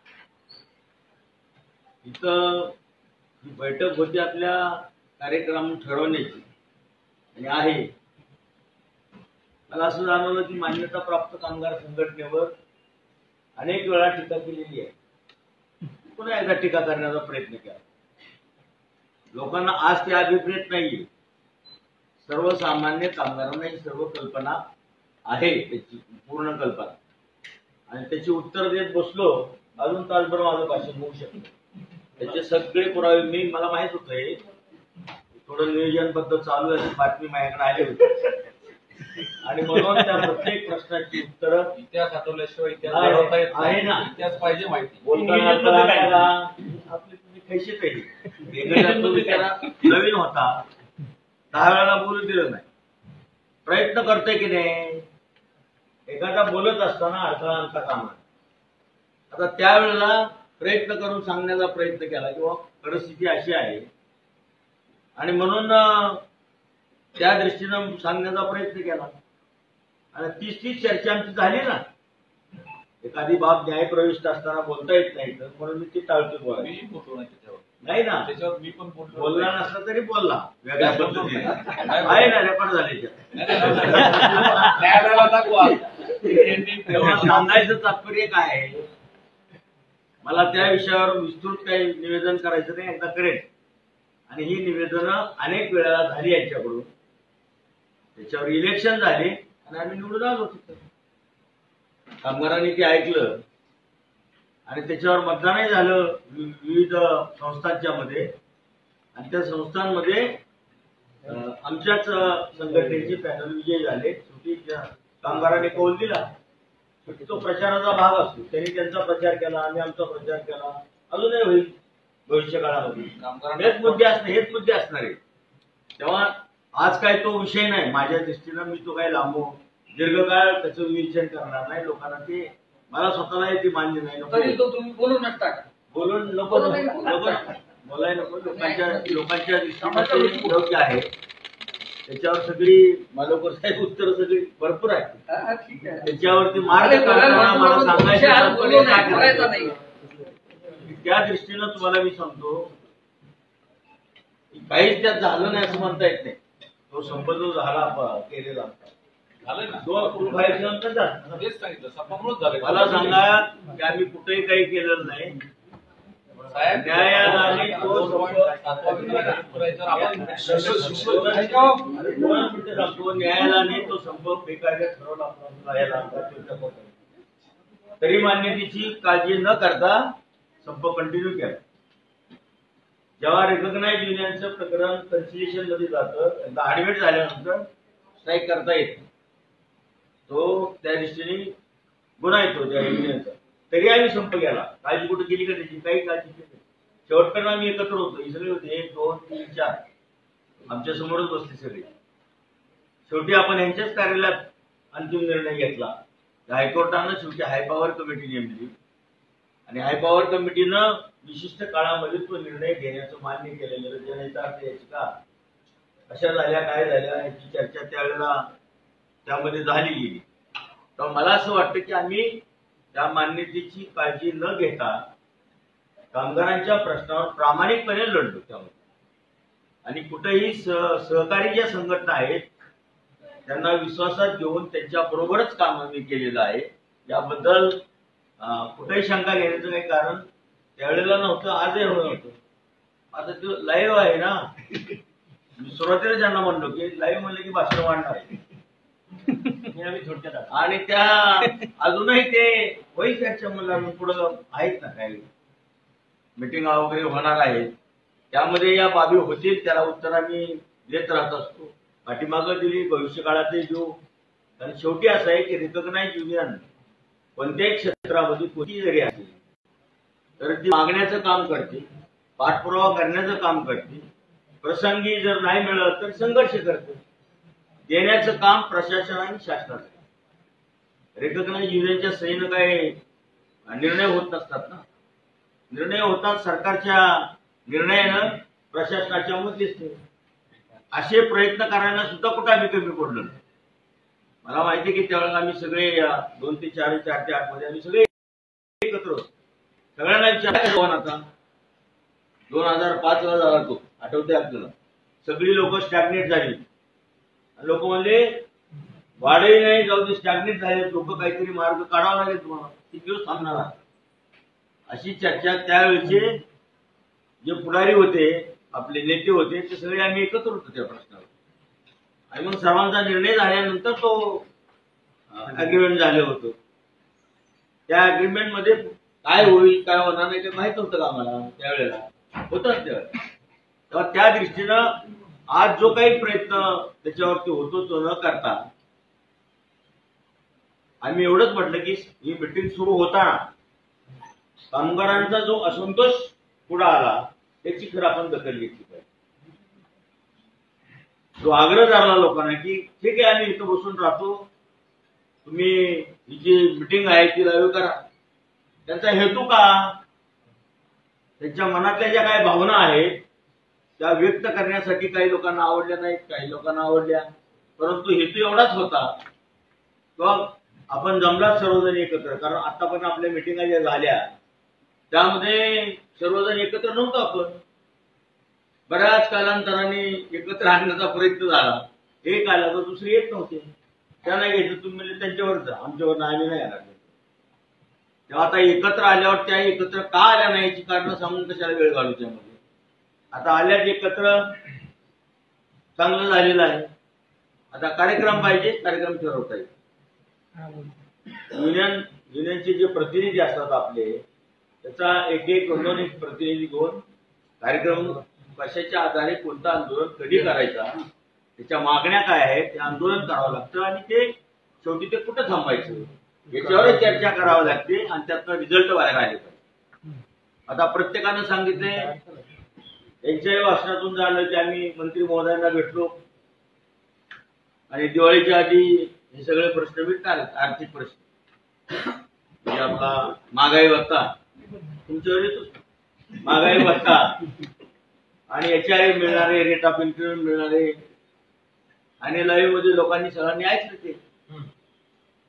इथं ही बैठक होती आपल्या कार्यक्रम ठरवण्याची आणि आहे. मला असं जाणवलं की मान्यता प्राप्त कामगार संघटनेवर अनेक वेळा टीका केलेली आहे. पुन्हा एकदा टीका करण्याचा प्रयत्न केला. लोकांना आज ते अभिप्रेत नाहीये. सर्वसामान्य कामगारांना ही सर्व कल्पना आहे, त्याची पूर्ण कल्पना, आणि त्याची उत्तर देत बसलो अजून तासभर माझं भाषण होऊ शकतं. त्याचे सगळे पुरावे मी, मला माहित होतं हे थोडं नियोजनबद्ध चालू आहे, बातमी माझ्याकडे आली होती आणि म्हणून त्या प्रत्येक प्रश्नाची उत्तर इतिहास आठवल्याशिवाय इतिहास आहे ना. इतिहास पाहिजे माहिती. बोलताना आपली तुम्ही कैसे काही नवीन होता, दहा वेळाला बोलू दिलं नाही. प्रयत्न करतोय की नाही, एखादा बोलत असताना अडथळा आणता कामा. आता त्यावेळेला प्रयत्न करून सांगण्याचा प्रयत्न केला किंवा परिस्थिती अशी आहे आणि म्हणून त्या दृष्टीनं सांगण्याचा प्रयत्न केला. आणि तीच तीच चर्चा आमची झाली ना. एखादी बाब न्यायप्रविष्ट असताना बोलता येत नाही तर म्हणून मी ती टाळतो. मी बोलतो ना त्याच्यावर, नाही ना, त्याच्यावर मी पण बोललो. बोलला नसला तरी बोलला वेगळ्या पद्धतीने आहे ना, रेकॉर्ड झाले. तेव्हा सांगायचं तात्पर्य काय आहे, मला त्या विषयावर विस्तृत काही निवेदन करायचं नाही, एकदा करेन. आणि ही निवेदनं अनेक वेळा झाली यांच्याकडून. त्याच्यावर इलेक्शन झाले आणि आम्ही निवडून आलो तिथं. कामगारांनी ते ऐकलं आणि त्याच्यावर मतदानही झालं विविध संस्थांच्या मध्ये. आणि त्या संस्थांमध्ये आमच्याच संघटनेचे पॅनल विजयी झाले. शेवटी कामगारांनी कौल दिला. तो प्रचाराचा भाग असतो. त्यांनी त्यांचा प्रचार केला, आम्ही आमचा प्रचार केला, अजूनही होईल भविष्य काळामध्ये. हेच मुद्दे असणार हेच मुद्दे असणार आहे. तेव्हा आज काय तो विषय नाही माझ्या दृष्टीनं. मी तो काय लांबू दीर्घकाळ त्याचं विवेचन करणार नाही. लोकांना ते, मला स्वतःला ती मान्य नाही. तरी तो तुम्ही बोलू नका, बोलून नको बोलाय नको. लोकांच्या लोकांच्या दृष्टीनं योग्य आहे. त्याच्यावर सगळी मालोकर साहेब उत्तर सगळी भरपूर आहेत. त्याच्यावरती मार्ग काढताना मला सांगायचं त्या दृष्टीनं तुम्हाला मी सांगतो काहीच त्यात झालं नाही असं म्हणता येत नाही. तो संप जो झाला प- केलेला झालंय ना तो अप्रूव्ह व्हायच्यानंतर झाला. तेच सांगितलं सपामुळेच झालं. मला सांगा की आम्ही कुठेही काही केलेलं नाही. साहेब न्यायालयाने तो संप सांगतो न्यायालयाने तो संप बेकायदा ठरवला न्यायालयाला. तरी मान्यतेची काळजी न करता संप कंटिन्यू केला. जेव्हा रेकॉग्नाइज युनियनचं प्रकरण कन्सिलेशन मध्ये जातं ऍडमिट झाल्यानंतर स्ट्राईक करता येत तो त्या दृष्टीने गुन्हा येतो त्या युनियनचा. तरी आम्ही संप केला. काळजी कुठे केली का त्याची? काही काळजी केली. शेवटपर्यंत आम्ही एकत्र होतो. हे सगळे होते एक दोन तीन चार आमच्या समोरच बसले सगळे. शेवटी आपण यांच्याच कार्यालयात अंतिम निर्णय घेतला. हायकोर्टानं शेवटी हाय पॉवर कमिटी नेमली आणि हाय पॉवर कमिटीनं विशिष्ट काळामध्ये तो निर्णय घेण्याचं मान्य केलेलं. जनहितार्थ याचिका अशा झाल्या काय झाल्या याची चर्चा त्यावेळेला त्यामध्ये झाली गेली. तर मला असं वाटतं की आम्ही त्या मान्यतेची काळजी न घेता कामगारांच्या प्रश्नावर प्रामाणिकपणे लढलो त्यामध्ये. आणि कुठेही सहकारी ज्या संघटना आहेत त्यांना विश्वासात घेऊन त्यांच्या बरोबरच काम आम्ही केलेलं आहे. याबद्दल कुठेही शंका घेण्याचं काही कारण त्यावेळेला नव्हतं. आजही नव्हतं. आता तो लाईव्ह आहे ना. मी सुरुवातीला ज्यांना म्हणलो की लाईव्ह म्हणलं की भाषण वाढणार आहे आणि त्या अजूनही ते होईल त्याच्या मला पुढं आहेत ना काही मिटिंग वगैरे होणार आहेत. त्यामध्ये या बाबी होतील. त्याला उत्तर आम्ही देत राहत असतो. पाठीमागं दिली भविष्य काळातही देऊ. आणि शेवटी असं आहे की रिकॉग्नाइज युनियन कोणत्याही क्षेत्रामध्ये कोणती जरी असेल तर ती मागण्याचं काम करते. पाठपुरावा करण्याचं काम करते. प्रसंगी जर नाही मिळत तर संघर्ष करते. देण्याचं काम प्रशासन आणि शासनाचं. रिकॉग्नाइज युनियनच्या सहीनं काय निर्णय होत नसतात ना. निर्णय होतात सरकारच्या निर्णयानं प्रशासनाच्या मध्येच. असे प्रयत्न करायला सुद्धा कुठं आम्ही कमी पडलो नाही. मला माहिती आहे की त्यावेळेला आम्ही सगळे दोन ते चार चार ते आठ मध्ये आम्ही सगळे एकत्र होतो. सगळ्यांना विचार आता दोन हजार पाच ला झाला तो आठवते आपल्याला. सगळी लोक स्टॅग्नेट झाली. लोक म्हणले वाढही नाही जाऊ दे स्टॅग्नेट झाले लोक काहीतरी मार्ग काढावा लागेल तुम्हाला किती दिवस थांबणार अशी चर्चा त्यावेळेचे जे पुढारी होते आपले नेते होते ते सगळे आम्ही एकत्र होतो त्या प्रश्नावर. आणि मग सर्वांचा निर्णय झाल्यानंतर तो अग्रीमेंट झालं होतं. त्या अग्रीमेंट मध्ये काय होईल काय होणार नाही ते माहित होतं का आम्हाला त्यावेळेला होतं त्यावेळेला. तेव्हा त्या दृष्टीनं आज जो काही प्रयत्न त्याच्यावरती होतो तो न करता आम्ही एवढंच म्हटलं की ही मिटिंग सुरू होताना कामगारांचा जो असंतोष पुढे आला त्याची खरं आपण दखल घेतली पाहिजे. जो आग्रह धरला लोकांना की ठीक आहे आम्ही इथं बसून राहतो तुम्ही ही जी मिटिंग आहे ती लाईव्ह करा. त्यांचा हेतू का त्यांच्या मनातल्या ज्या काही भावना आहेत त्या व्यक्त करण्यासाठी काही लोकांना आवडल्या नाहीत काही लोकांना आवडल्या. परंतु हेतू एवढाच होता किंवा आपण जमलाच सर्वजण एकत्र. कारण आता पण आपल्या मिटिंगा ज्या झाल्या त्यामध्ये सर्वजण एकत्र नव्हतो. आपण बऱ्याच कालांतराने एकत्र आणण्याचा प्रयत्न झाला. एक आला तर दुसरे येत नव्हते. त्यांना घ्यायचं तुम्ही म्हणजे त्यांच्यावर जा आमच्यावर आम्ही नाही येणार. तेव्हा आता एकत्र आल्यावर त्या एकत्र का आल्या नाही याची कारण सांगून कशाला वेळ घालू त्यामध्ये. आता आल्यात एकत्र चांगलं झालेलं आहे. आता कार्यक्रम पाहिजे कार्यक्रम ठरवता येईल. युनियन युनियनचे जे प्रतिनिधी असतात आपले त्याचा एक एक दोन एक प्रतिनिधी घेऊन कार्यक्रम कशाच्या आधारे कोणतं आंदोलन कधी करायचा त्याच्या मागण्या काय आहेत ते आंदोलन करावं लागतं आणि ते शेवटी ते कुठं थांबायचं याच्यावर चर्चा करावी लागते आणि त्यातनं रिझल्ट बाहेर आले पाहिजे. आता प्रत्येकानं सांगितलंय यांच्याही भाषणातून झालं की आम्ही मंत्री महोदयांना भेटलो आणि दिवाळीच्या आधी हे सगळे प्रश्न मिटणार आर्थिक प्रश्न म्हणजे आपला महागाई भत्ता तुमच्यावर येतो महागाई भत्ता आणि याच्याही मिळणारे रेट ऑफ इन्क्रीमेंट मिळणारे आणि लाईव्ह मध्ये लोकांनी सगळ्यांनी ऐकलं ते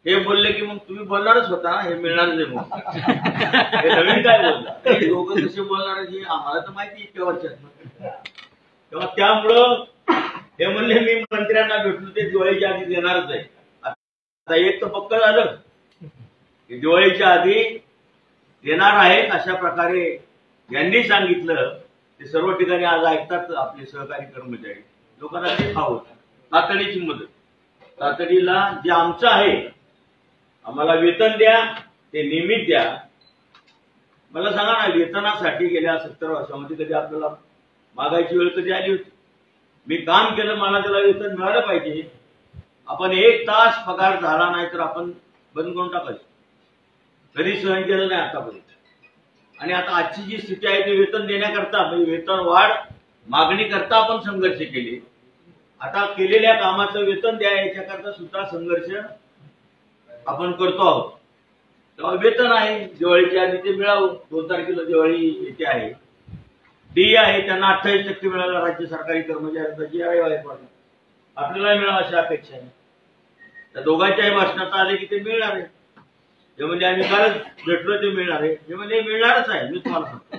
हे बोलले की मग तुम्ही बोलणारच होता ना, हे मिळणारच आहे मग हे नवीन काय बोलला, हे दोघं कसे बोलणार हे आम्हाला तर माहिती इतक्या वर्षात. तेव्हा त्यामुळं हे म्हणले मी मंत्र्यांना भेटलो ते दिवाळीच्या आधी देणारच आहे. आता एक तर पक्क झालं की दिवाळीच्या आधी देणार आहेत अशा प्रकारे यांनी सांगितलं. ते सर्व ठिकाणी आज ऐकतात आपले सहकारी कर्मचारी, लोकांना ते खावं. तातडीची मदत, तातडीला जे आमचं आहे आम्हाला वेतन द्या, ते नियमित द्या. मला सांगा ना, वेतनासाठी गेल्या सत्तर वर्षामध्ये कधी आपल्याला मागायची वेळ कधी आली होती? मी काम केलं, मला त्याला वेतन मिळालं पाहिजे. आपण एक तास पगार झाला नाही तर आपण बंद करून टाकायचं, कधी सहन केलं नाही आतापर्यंत. आणि आता आजची जी स्थिती आहे ती वेतन देण्याकरता म्हणजे वेतन वाढ मागणी करता आपण संघर्ष केले. आता केलेल्या कामाचं वेतन द्या याच्याकरता सुद्धा संघर्ष आपण करतो आहोत. तेव्हा वेतन आहे दिवाळीच्या आधी ते मिळावं. दोन तारखेला दिवाळी येते आहे. डी आहे त्यांना अठ्ठावीस टक्के मिळाला राज्य सरकारी कर्मचाऱ्यांचा, जी आहे आपल्याला मिळावं अशी अपेक्षा आहे. त्या दोघांच्याही भाषणात आले की ते मिळणार आहे. जे म्हणजे आम्ही कालच भेटलो ते मिळणार आहे, हे म्हणजे मिळणारच आहे. मी तुम्हाला सांगतो.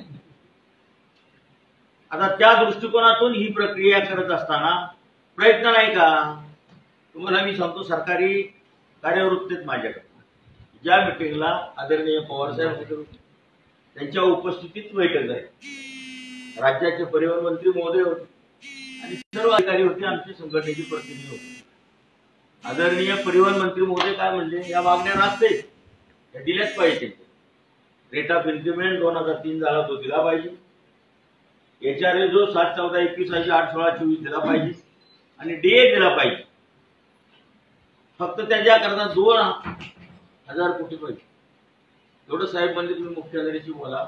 आता त्या दृष्टिकोनातून ही प्रक्रिया करत असताना प्रयत्न नाही का? तुम्हाला मी सांगतो, सरकारी कार्यवृत्तीत माझ्याकडे ज्या मिटिंगला आदरणीय पवारसाहेब होते त्यांच्या उपस्थितीत बैठक झाली. राज्याचे परिवहन मंत्री महोदय होते आणि सर्व अधिकारी होते, आमचे संघटनेचे प्रतिनिधी होते. आदरणीय परिवहन मंत्री महोदय काय म्हणले, या मागण्या रास्ते त्या दिल्याच पाहिजे. रेट ऑफ इन्क्रिमेंट दोन हजार तीन झाला तो दिला पाहिजे. एच आर ए जो सात चौदा एकवीस ऐंशी आठ सोळा चोवीस दिला पाहिजे आणि डीए दिला पाहिजे. फक्त त्याच्याकरता दोन हजार कोटी पाहिजे. एवढं साहेब म्हणजे तुम्ही मुख्यमंत्र्यांशी बोला.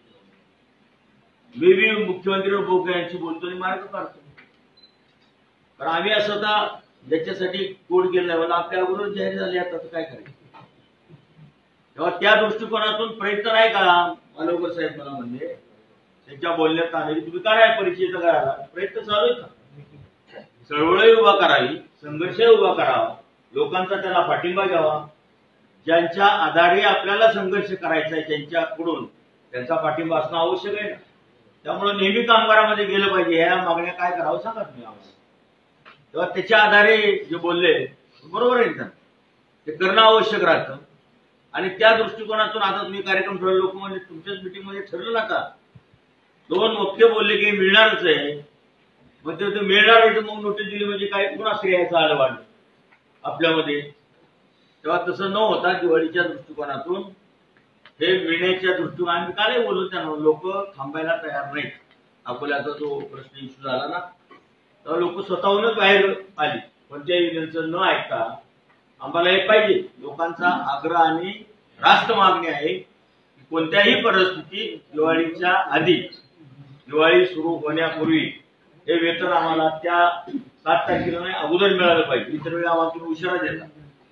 मी बी मुख्यमंत्री बोके यांची बोलतो आणि मार्ग काढतो. कारण आम्ही असं आता ज्याच्यासाठी कोड केलं नाही, मला आपल्या अगोदर जाहीर झाले आता काय करायचं. तेव्हा त्या दृष्टिकोनातून प्रयत्न नाही का? मालवकर साहेब मला म्हणले, त्यांच्या बोलण्यात आले की तुम्ही काय परिचय करायला प्रयत्न चालू आहे का? चळवळही उभा करावी, संघर्षही उभा करावा, लोकांचा त्याला पाठिंबा घ्यावा. ज्यांच्या आधारे आपल्याला संघर्ष करायचा आहे त्यांच्याकडून त्यांचा पाठिंबा असणं आवश्यक आहे ना. त्यामुळे नेहमी कामगारामध्ये गेलं पाहिजे. ह्या मागण्या काय करावं सांगा तुम्ही आम्हाला. तेव्हा त्याच्या आधारे जे बोलले बरोबर आहे, ते करणं आवश्यक राहतं. आणि त्या दृष्टिकोनातून आता तुम्ही कार्यक्रम ठरवले, लोक म्हणजे तुमच्याच मिटिंगमध्ये ठरलं ना का? दोन वक्ते बोलले की मिळणारच आहे, मग ते मिळणार आहे तर मग नोटीस दिली म्हणजे काय पुन्हा श्रेयाचं आलं वाढलं आपल्यामध्ये. तेव्हा तसं न होता दिवाळीच्या दृष्टिकोनातून हे मिळण्याच्या दृष्टीने आम्ही काय बोलू त्यांना, लोक थांबायला तयार नाहीत. अकोल्याचा जो प्रश्न इश्यू झाला ना, तेव्हा लोक स्वतःहूनच बाहेर आली. कोणत्याही त्यांचं न ऐकता आम्हाला हे पाहिजे. लोकांचा आग्रह आणि रास्त मागणी आहे की कोणत्याही परिस्थितीत दिवाळीच्या आधी, दिवाळी सुरू होण्यापूर्वी हे वेतन आम्हाला त्या सात तारखेला नाही अगोदर मिळालं पाहिजे. इतर वेळी आम्हाला तुम्ही उशिरा देतात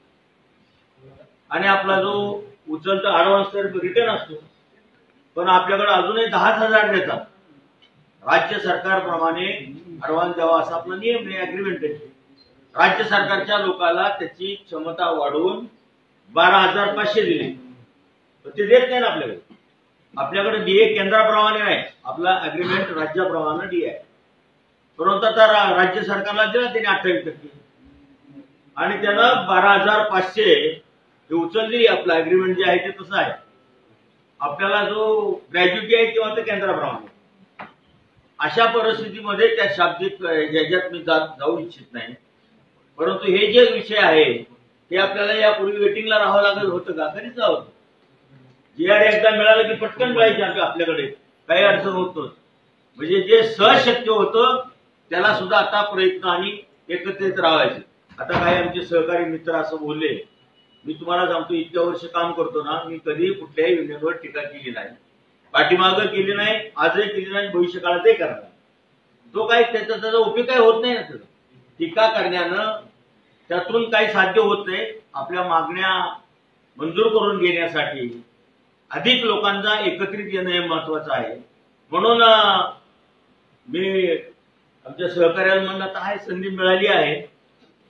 आणि आपला जो उचलता ऍडव्हान्स तर रिटर्न असतो, पण आपल्याकडे अजूनही दहाच हजार देतात. राज्य सरकारप्रमाणे ऍडव्हान्स द्यावा असा आपला नियम आहे, अग्रीमेंट आहे. राज्य सरकारच्या लोकांना त्याची क्षमता वाढवून बारा हजार पाचशे दिले, तर ते देत नाही ना आपल्याकडे. आपल्याकडे डीए केंद्राप्रमाणे नाही, आपला अग्रीमेंट राज्याप्रमाणे डी आहे. परंतु आता राज्य सरकारला दिला त्याने अठ्ठावीस टक्के आणि त्यानं बारा हजार पाचशे हे उचलली. आपलं अग्रीमेंट जे आहे ते तसं आहे. आपल्याला जो ग्रॅज्युटी आहे किंवा ते केंद्राप्रमाणे. अशा परिस्थितीमध्ये त्या शाब्दिक ह्याच्यात मी जाऊ इच्छित नाही. परंतु हे जे विषय आहे ते आपल्याला यापूर्वी वेटिंगला राहावं लागत होतं का? कधीच जावं. जी आर एकदा मिळालं की पटकन मिळायचे आपल्याकडे, काही अडचण होत नव्हती. म्हणजे जे सहज शक्य होतं त्याला सुद्धा आता प्रयत्न आणि एकत्रित राहायचे. आता काही आमचे सहकारी मित्र असं बोलले, मी तुम्हाला सांगतो इतक्या वर्ष काम करतो ना, मी कधी कुठल्याही युनियनवर टीका केली नाही, पाठीमागं केली नाही, आजही केली नाही, भविष्य काळातही करणार. तो काही त्याचा त्याचा उपयोग काही होत नाही ना. त्याचा टीका करण्यानं त्यातून काही साध्य होत नाही. आपल्या मागण्या मंजूर करून घेण्यासाठी अधिक लोकांचा एकत्रित येणं हे महत्वाचं आहे. म्हणून मी आमच्या सहकार्याला म्हणलं आता आहे संधी मिळाली आहे,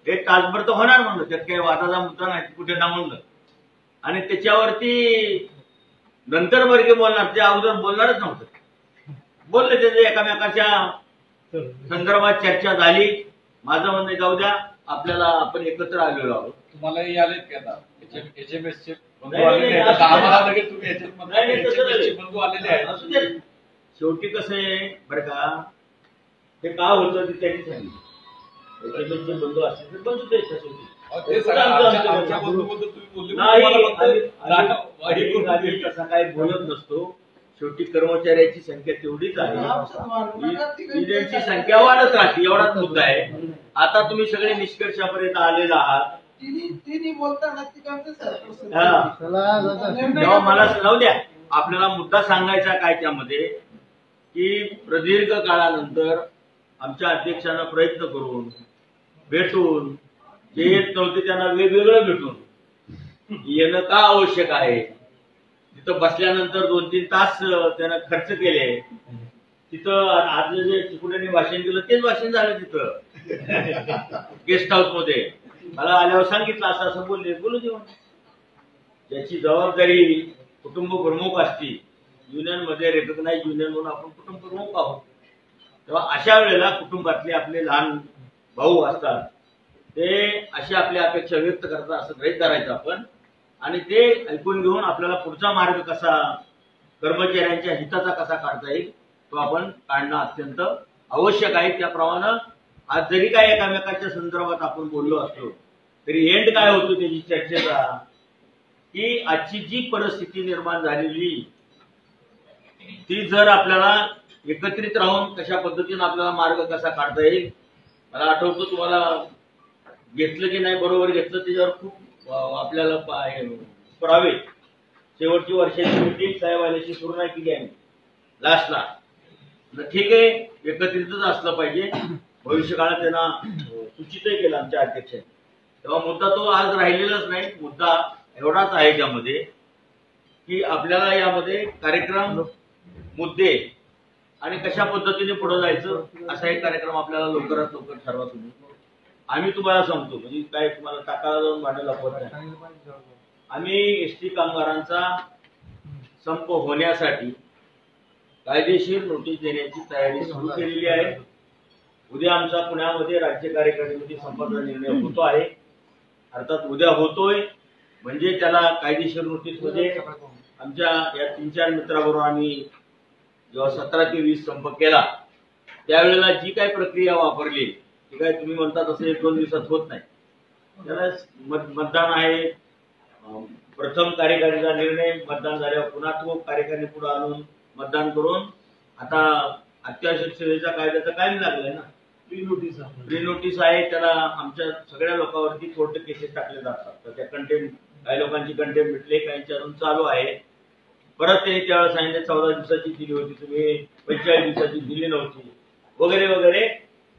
एक तासभर तर होणार म्हणलं, त्यात काही वादाचा मुद्दा नाही कुठे ना म्हणलं. आणि त्याच्यावरती नंतर वर्गे बोलणार, ते अगोदर बोलणारच नव्हतं. बोलले त्याचे एकामेकाच्या संदर्भात चर्चा झाली. माझं म्हणणं जाऊ द्या, आपल्याला आपण एकत्र आलेलो आहोत. तुम्हालाही आलेत की आता एच एम एस चे बंधू नाही, नाही, आलेले आहेत. नाही, आता आम्हाला लगेच तुम्ही नाही, नाही, तसं एच एम एस चे नाही. बंधू आलेले आहेत. असू दे. शेवटी कसं आहे बरं का, ते का होतं ते त्यांनी सांगितलं. एच एम एस चे बंधू असतील तर बंधू ते शेवटी ते सगळं आमच्या- आमच्या बंधूबद्दल तुम्ही बोलले, पण नाही, तुम्हाला फक्त आम्ही- जागा आम्ही- वाढीव करून आम्ही दिली. तसा काही बोलत नसतो. शेवटी कर्मचाऱ्याची संख्या तेवढीच आहे, एजंटची संख्या वाढत राहते, एवढाच मुद्दा आहे. आता तुम्ही सगळे निष्कर्षापर्यंत आलेला आहात. तिन्ही तिन्ही बोलताना ती करते सर. हा. तेव्हा मला राहू द्या, आपल्याला मुद्दा सांगायचा काय त्यामध्ये, की प्रदीर्घ काळानंतर आमच्या अध्यक्षांना प्रयत्न करून भेटून, जे येत नव्हते त्यांना वेगवेगळं भेटून येणं का आवश्यक आहे. तिथं बसल्यानंतर दोन तीन तास त्यानं खर्च केले. तिथं आज जे चिकुड्यांनी भाषण केलं तेच भाषण झालं तिथं गेस्ट हाऊस मध्ये. मला आल्यावर सांगितलं असं असं बोलले, बोलू देऊन. ज्याची जबाबदारी कुटुंब प्रमुख असती, युनियन मध्ये रेकग्नाइज युनियन म्हणून आपण कुटुंब प्रमुख आहोत. तेव्हा अशा वेळेला कुटुंबातले आपले लहान भाऊ असतात, ते अशी आपली अपेक्षा व्यक्त करतात असं गृहीत धरायचं आपण. आणि ते ऐकून घेऊन आपल्याला पुढचा मार्ग कसा, कर्मचाऱ्यांच्या हिताचा कसा काढता येईल तो आपण काढणं अत्यंत आवश्यक आहे. त्याप्रमाणे आज जरी काय एकामेकाच्या संदर्भात आपण बोललो असलो तरी एंड काय होतो त्याची चर्चेचा, की आजची जी परिस्थिती निर्माण झालेली ती जर आपल्याला एकत्रित राहून कशा पद्धतीने आपल्याला मार्ग कसा काढता येईल. मला आठवतं तुम्हाला घेतलं की नाही, बरोबर घेतलं त्याच्यावर खूप आपल्याला पुरावे. शेवटची वर्षाची मीटिंग साहेब आल्याची सुरू नाही केली आम्ही लास्टला. ठीक आहे, एकत्रितच असलं पाहिजे. भविष्यकाळात त्यांना सूचितही केलं आमच्या अध्यक्षांनी. तेव्हा मुद्दा तो आज राहिलेलाच नाही. मुद्दा एवढाच आहे त्यामध्ये की आपल्याला यामध्ये कार्यक्रम, मुद्दे आणि कशा पद्धतीने पुढे जायचं असा एक कार्यक्रम आपल्याला लवकरात लवकर ठरवा तुम्ही. आम्ही तुम्हाला सांगतो, म्हणजे काय तुम्हाला टाकाला जाऊन भांडायला पडत नाही. आम्ही एसटी कामगारांचा संप होण्यासाठी कायदेशीर नोटीस देण्याची तयारी सुरू केलेली आहे. उद्या आमचा पुण्यामध्ये राज्य कार्यकारिणीमध्ये संपाचा निर्णय होतो आहे. अर्थात उद्या होतोय म्हणजे त्याला कायदेशीर नोटीस मध्ये आमच्या या तीन चार मित्राबरोबर आम्ही जेव्हा सतरा ते वीस संप केला त्यावेळेला जी काय प्रक्रिया वापरली ती काय तुम्ही म्हणता तसं एक दोन दिवसात होत नाही. त्याला मतदान आहे, प्रथम कार्यकारिणीचा निर्णय, मतदान झाल्यावर पुन्हा तो कार्यकारिणी पुढे आणून मतदान करून आता अत्यावश्यक सेवेचा कायद्याचा कायम लागलाय ना, प्री नोटीस प्री नोटीस आहे. त्याला आमच्या सगळ्या लोकांवरती कोर्ट केसेस टाकले जातात. तर त्या कंटेंट, काही लोकांची कंटेंट भेटले, काहींची अजून चालू आहे. परत त्यांनी त्यावेळेस सांगितले चौदा दिवसाची दिली होती, तुम्ही पंचेचाळीस दिवसाची दिली नव्हती वगैरे वगैरे.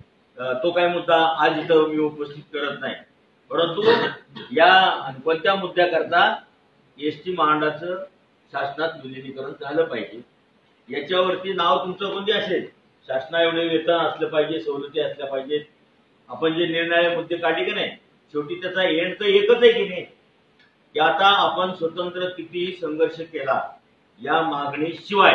तो काय मुद्दा आज इथं मी उपस्थित करत नाही. परंतु या कोणत्या मुद्द्याकरता एसटी महामंडळाचं शासनात विलिनीकरण झालं पाहिजे याच्यावरती नाव तुमचं कोणते असेल, शासना एवढे वेतन असलं पाहिजे, सवलती असल्या पाहिजेत, आपण जे निर्णय मुद्दे काढले की नाही, शेवटी त्याचा एंड तर एकच आहे की नाही, की आता आपण स्वतंत्र कितीही संघर्ष केला या मागणीशिवाय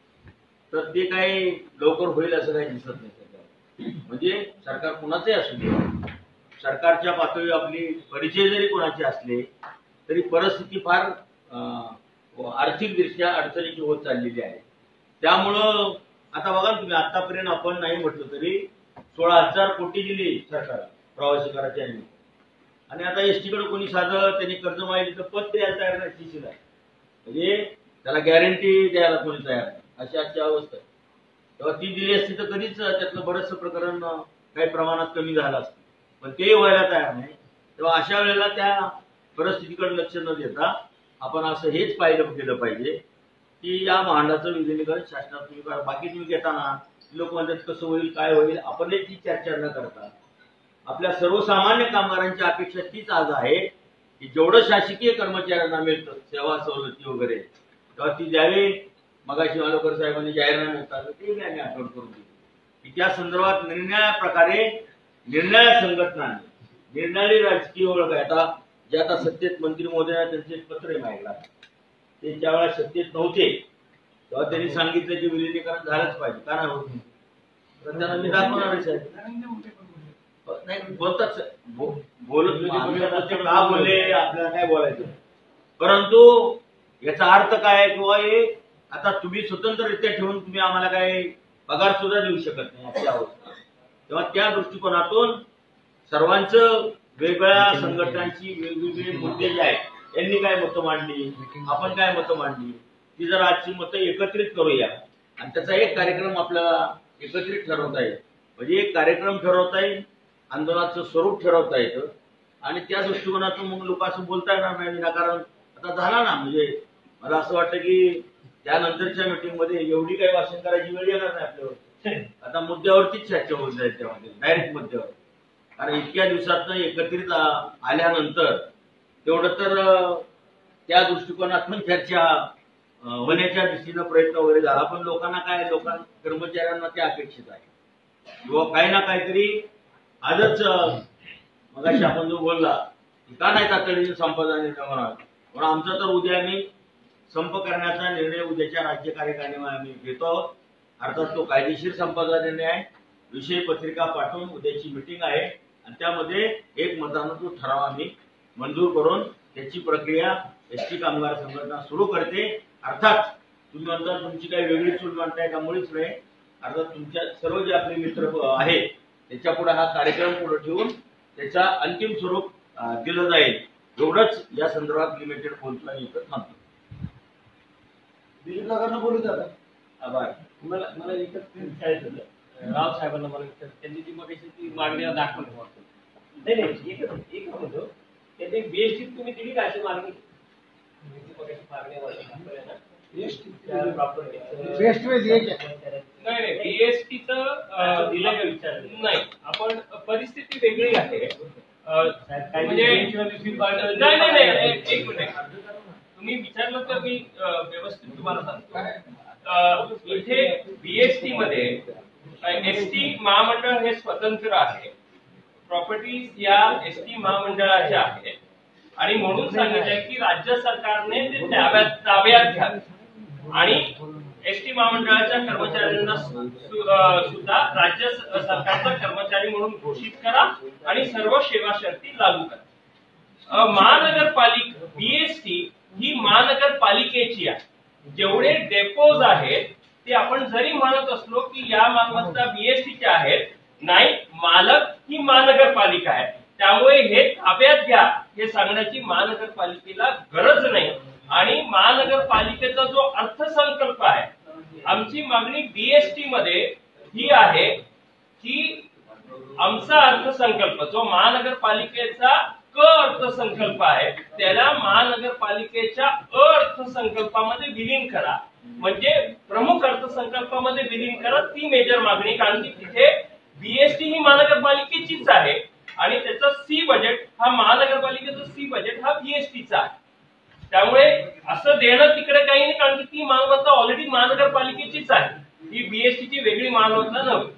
तर ते काही लवकर होईल असं काही दिसत नाही. म्हणजे सरकार कुणाचंही असू दे, सरकारच्या पातळीवर आपली परिचय जरी कोणाचे असले तरी परिस्थिती फार आर्थिकदृष्ट्या अडचणीची होत चाललेली आहे. त्यामुळं आता बघा तुम्ही, आतापर्यंत आपण नाही म्हटलं तरी सोळा हजार कोटी दिली सरकार प्रवासी कराच्या निमित्त, आणि आता एसटीकडे कोणी साधं त्यांनी कर्ज मागितलं तर पद द्यायला तयार नाही टीसीला, म्हणजे त्याला गॅरंटी द्यायला कोणी तयार नाही, अशी आजची अवस्था आहे. तेव्हा ती दिली असती तर कधीच त्यातलं बरंचसं प्रकरण काही प्रमाणात कमी झालं असतं, पण ते व्हायला तयार नाही. तेव्हा अशा वेळेला त्या परिस्थितीकडे लक्ष न देता आपण असं हेच पाहिलं केलं पाहिजे की या महामंडळाचं विलिनीकरण शासनात तुम्ही करा. बाकी तुम्ही घेताना लोक म्हणतात कसं होईल, काय होईल, आपण ती चर्चा न करता आपल्या सर्वसामान्य कामगारांची अपेक्षा तीच आज आहे की जेवढं शासकीय कर्मचाऱ्यांना मिळतं सेवा सवलती वगैरे तेव्हा ती द्यावी. मगाशी मालोकर साहेबांनी जाहीरनामे होतात ते आम्ही आठवण करून दिली की त्या संदर्भात निर्णया प्रकारे निर्णय संघटनांनी निर्णाळी राजकीय ओळख आहे. आता जे आता सत्तेत मंत्री महोदय आहेत त्यांचे एक पत्र आहे माझ्याकडे. ते ज्या वेळा सत्तेत नव्हते तेव्हा त्यांनी सांगितलं की विलिनीकरण झालंच पाहिजे, का नाही होत? तर त्यांना मी दाखवणारच आहे. नाही बोलतात बो- बोलत म्हणजे का बोलले आपल्याला काय बोलायचं, परंतु याचा अर्थ काय किंवा हे आता तुम्ही स्वतंत्ररित्या ठेवून तुम्ही आम्हाला काय पगार सुद्धा देऊ शकत नाही अशी अवस्था. तेव्हा त्या दृष्टिकोनातून सर्वांचं वेगवेगळ्या संघटनांची वेगवेगळे मुद्दे जे आहेत यांनी काय मतं मांडली, आपण काय मतं मांडली, ती जर आजची मतं एकत्रित करूया आणि त्याचा एक कार्यक्रम आपल्याला एकत्रित ठरवता येईल. म्हणजे एक कार्यक्रम ठरवता येईल, आंदोलनाचं स्वरूप ठरवता येतं आणि त्या दृष्टिकोनातून मग लोक असं बोलता येणार नाही विनाकारण. आता झाला ना, म्हणजे मला असं वाटतं की त्यानंतरच्या मीटिंग मध्ये एवढी काही भाषण करायची वेळ येणार नाही आपल्यावर. आता मुद्द्यावरतीच चर्चा होत जाईल, त्यामध्ये डायरेक्ट मुद्द्यावर. कारण इतक्या दिवसातनं एकत्रित आल्यानंतर तेवढं तर त्या दृष्टिकोनातून चर्चा होण्याच्या दृष्टीनं प्रयत्न वगैरे झाला. पण लोकांना काय, लोकांना कर्मचाऱ्यांना ते अपेक्षित आहे किंवा काही ना काहीतरी आजच मगाशी आपण जो बोलला का नाही तातडीने संपाचा निर्णय होणार, पण आमचा तर उद्या आम्ही संप करण्याचा निर्णय उद्याच्या राज्य कार्यकारिणीमध्ये आम्ही घेतो आहोत. अर्थात तो कायदेशीर संपाचा निर्णय आहे. विषय पत्रिका पाठवून उद्याची मिटिंग आहे आणि त्यामध्ये एक मतानं तो ठराव आम्ही मंजूर करून त्याची प्रक्रिया एस टी कामगार संघटना सुरू करते. अर्थात तुम्ही म्हणता तुमची काही वेगळी चूल मांडताय का, मुळीच नाही. अर्थात तुमच्या सर्व जे आपले मित्र आहेत त्याच्या पुढे हा कार्यक्रम पुढे ठेवून त्याचा अंतिम स्वरूप दिलं जाईल. एवढंच या संदर्भात लिमिटेड बोलतो आणि इथं थांबतो. दिलीप काकांना बोलू द्या. आभार. मला मला एकच विचारायचं होतं, राव साहेबांना मला विचारायचं, त्यांनी ती मगाशी ती मागणी दाखवली वाटतं. नाही नाही एकच एक म्हणतो, त्यांनी बीएसटी तुम्ही दिली का अशी मागणी? मागणी दाखवली ना नाही नाही बीएसटीचं दिलं का विचार नाही. आपण परिस्थिती वेगळी आहे. म्हणजे नाही नाही नाही एक मिनिट, तुम्ही विचारलं तर मी व्यवस्थित तुम्हाला सांगतो. इथे बीएसटी मध्ये एसटी महामंडळ हे स्वतंत्र आहे. प्रॉपर्टीज या एसटी महामंडळाच्या आहेत आणि म्हणून सांगितलंय की राज्य सरकारने ते ताब्यात ताब्यात घ्या आणि एसटी महामंडळाच्या कर्मचाऱ्यांना सुद्धा राज्य सरकारचा कर्मचारी म्हणून घोषित करा आणि सर्व सेवा शर्ती लागू करा. महानगरपालिका बीएसटी ही महानगरपालिकेची आहे. जेवढे डेपोज आहेत ते आपण जरी म्हणत असलो की या मालमत्ता बीएसटीच्या आहेत, नाही, मालक ही महानगरपालिका आहे. त्यामुळे हे ताब्यात घ्या हे सांगण्याची महानगरपालिकेला गरज नाही. आणि महानगरपालिकेचा जो अर्थसंकल्प आहे, आमची मागणी बीएसटी मध्ये ही आहे की आमचा अर्थसंकल्प जो महानगरपालिकेचा क अर्थसंकल्प आहे त्याला महानगरपालिकेच्या अर्थसंकल्पामध्ये विलीन करा. म्हणजे प्रमुख अर्थसंकल्पामध्ये विलीन करा, ती मेजर मागणी. कारण की तिथे बीएसटी ही महानगरपालिकेचीच आहे आणि त्याचा सी बजेट हा महानगरपालिकेचा सी बजेट हा बीएसटीचा आहे. त्यामुळे असं देणं तिकडे काही नाही, कारण की ती मालमत्ता ऑलरेडी महानगरपालिकेचीच आहे. ही बीएसटीची वेगळी मालमत्ता नव्हती.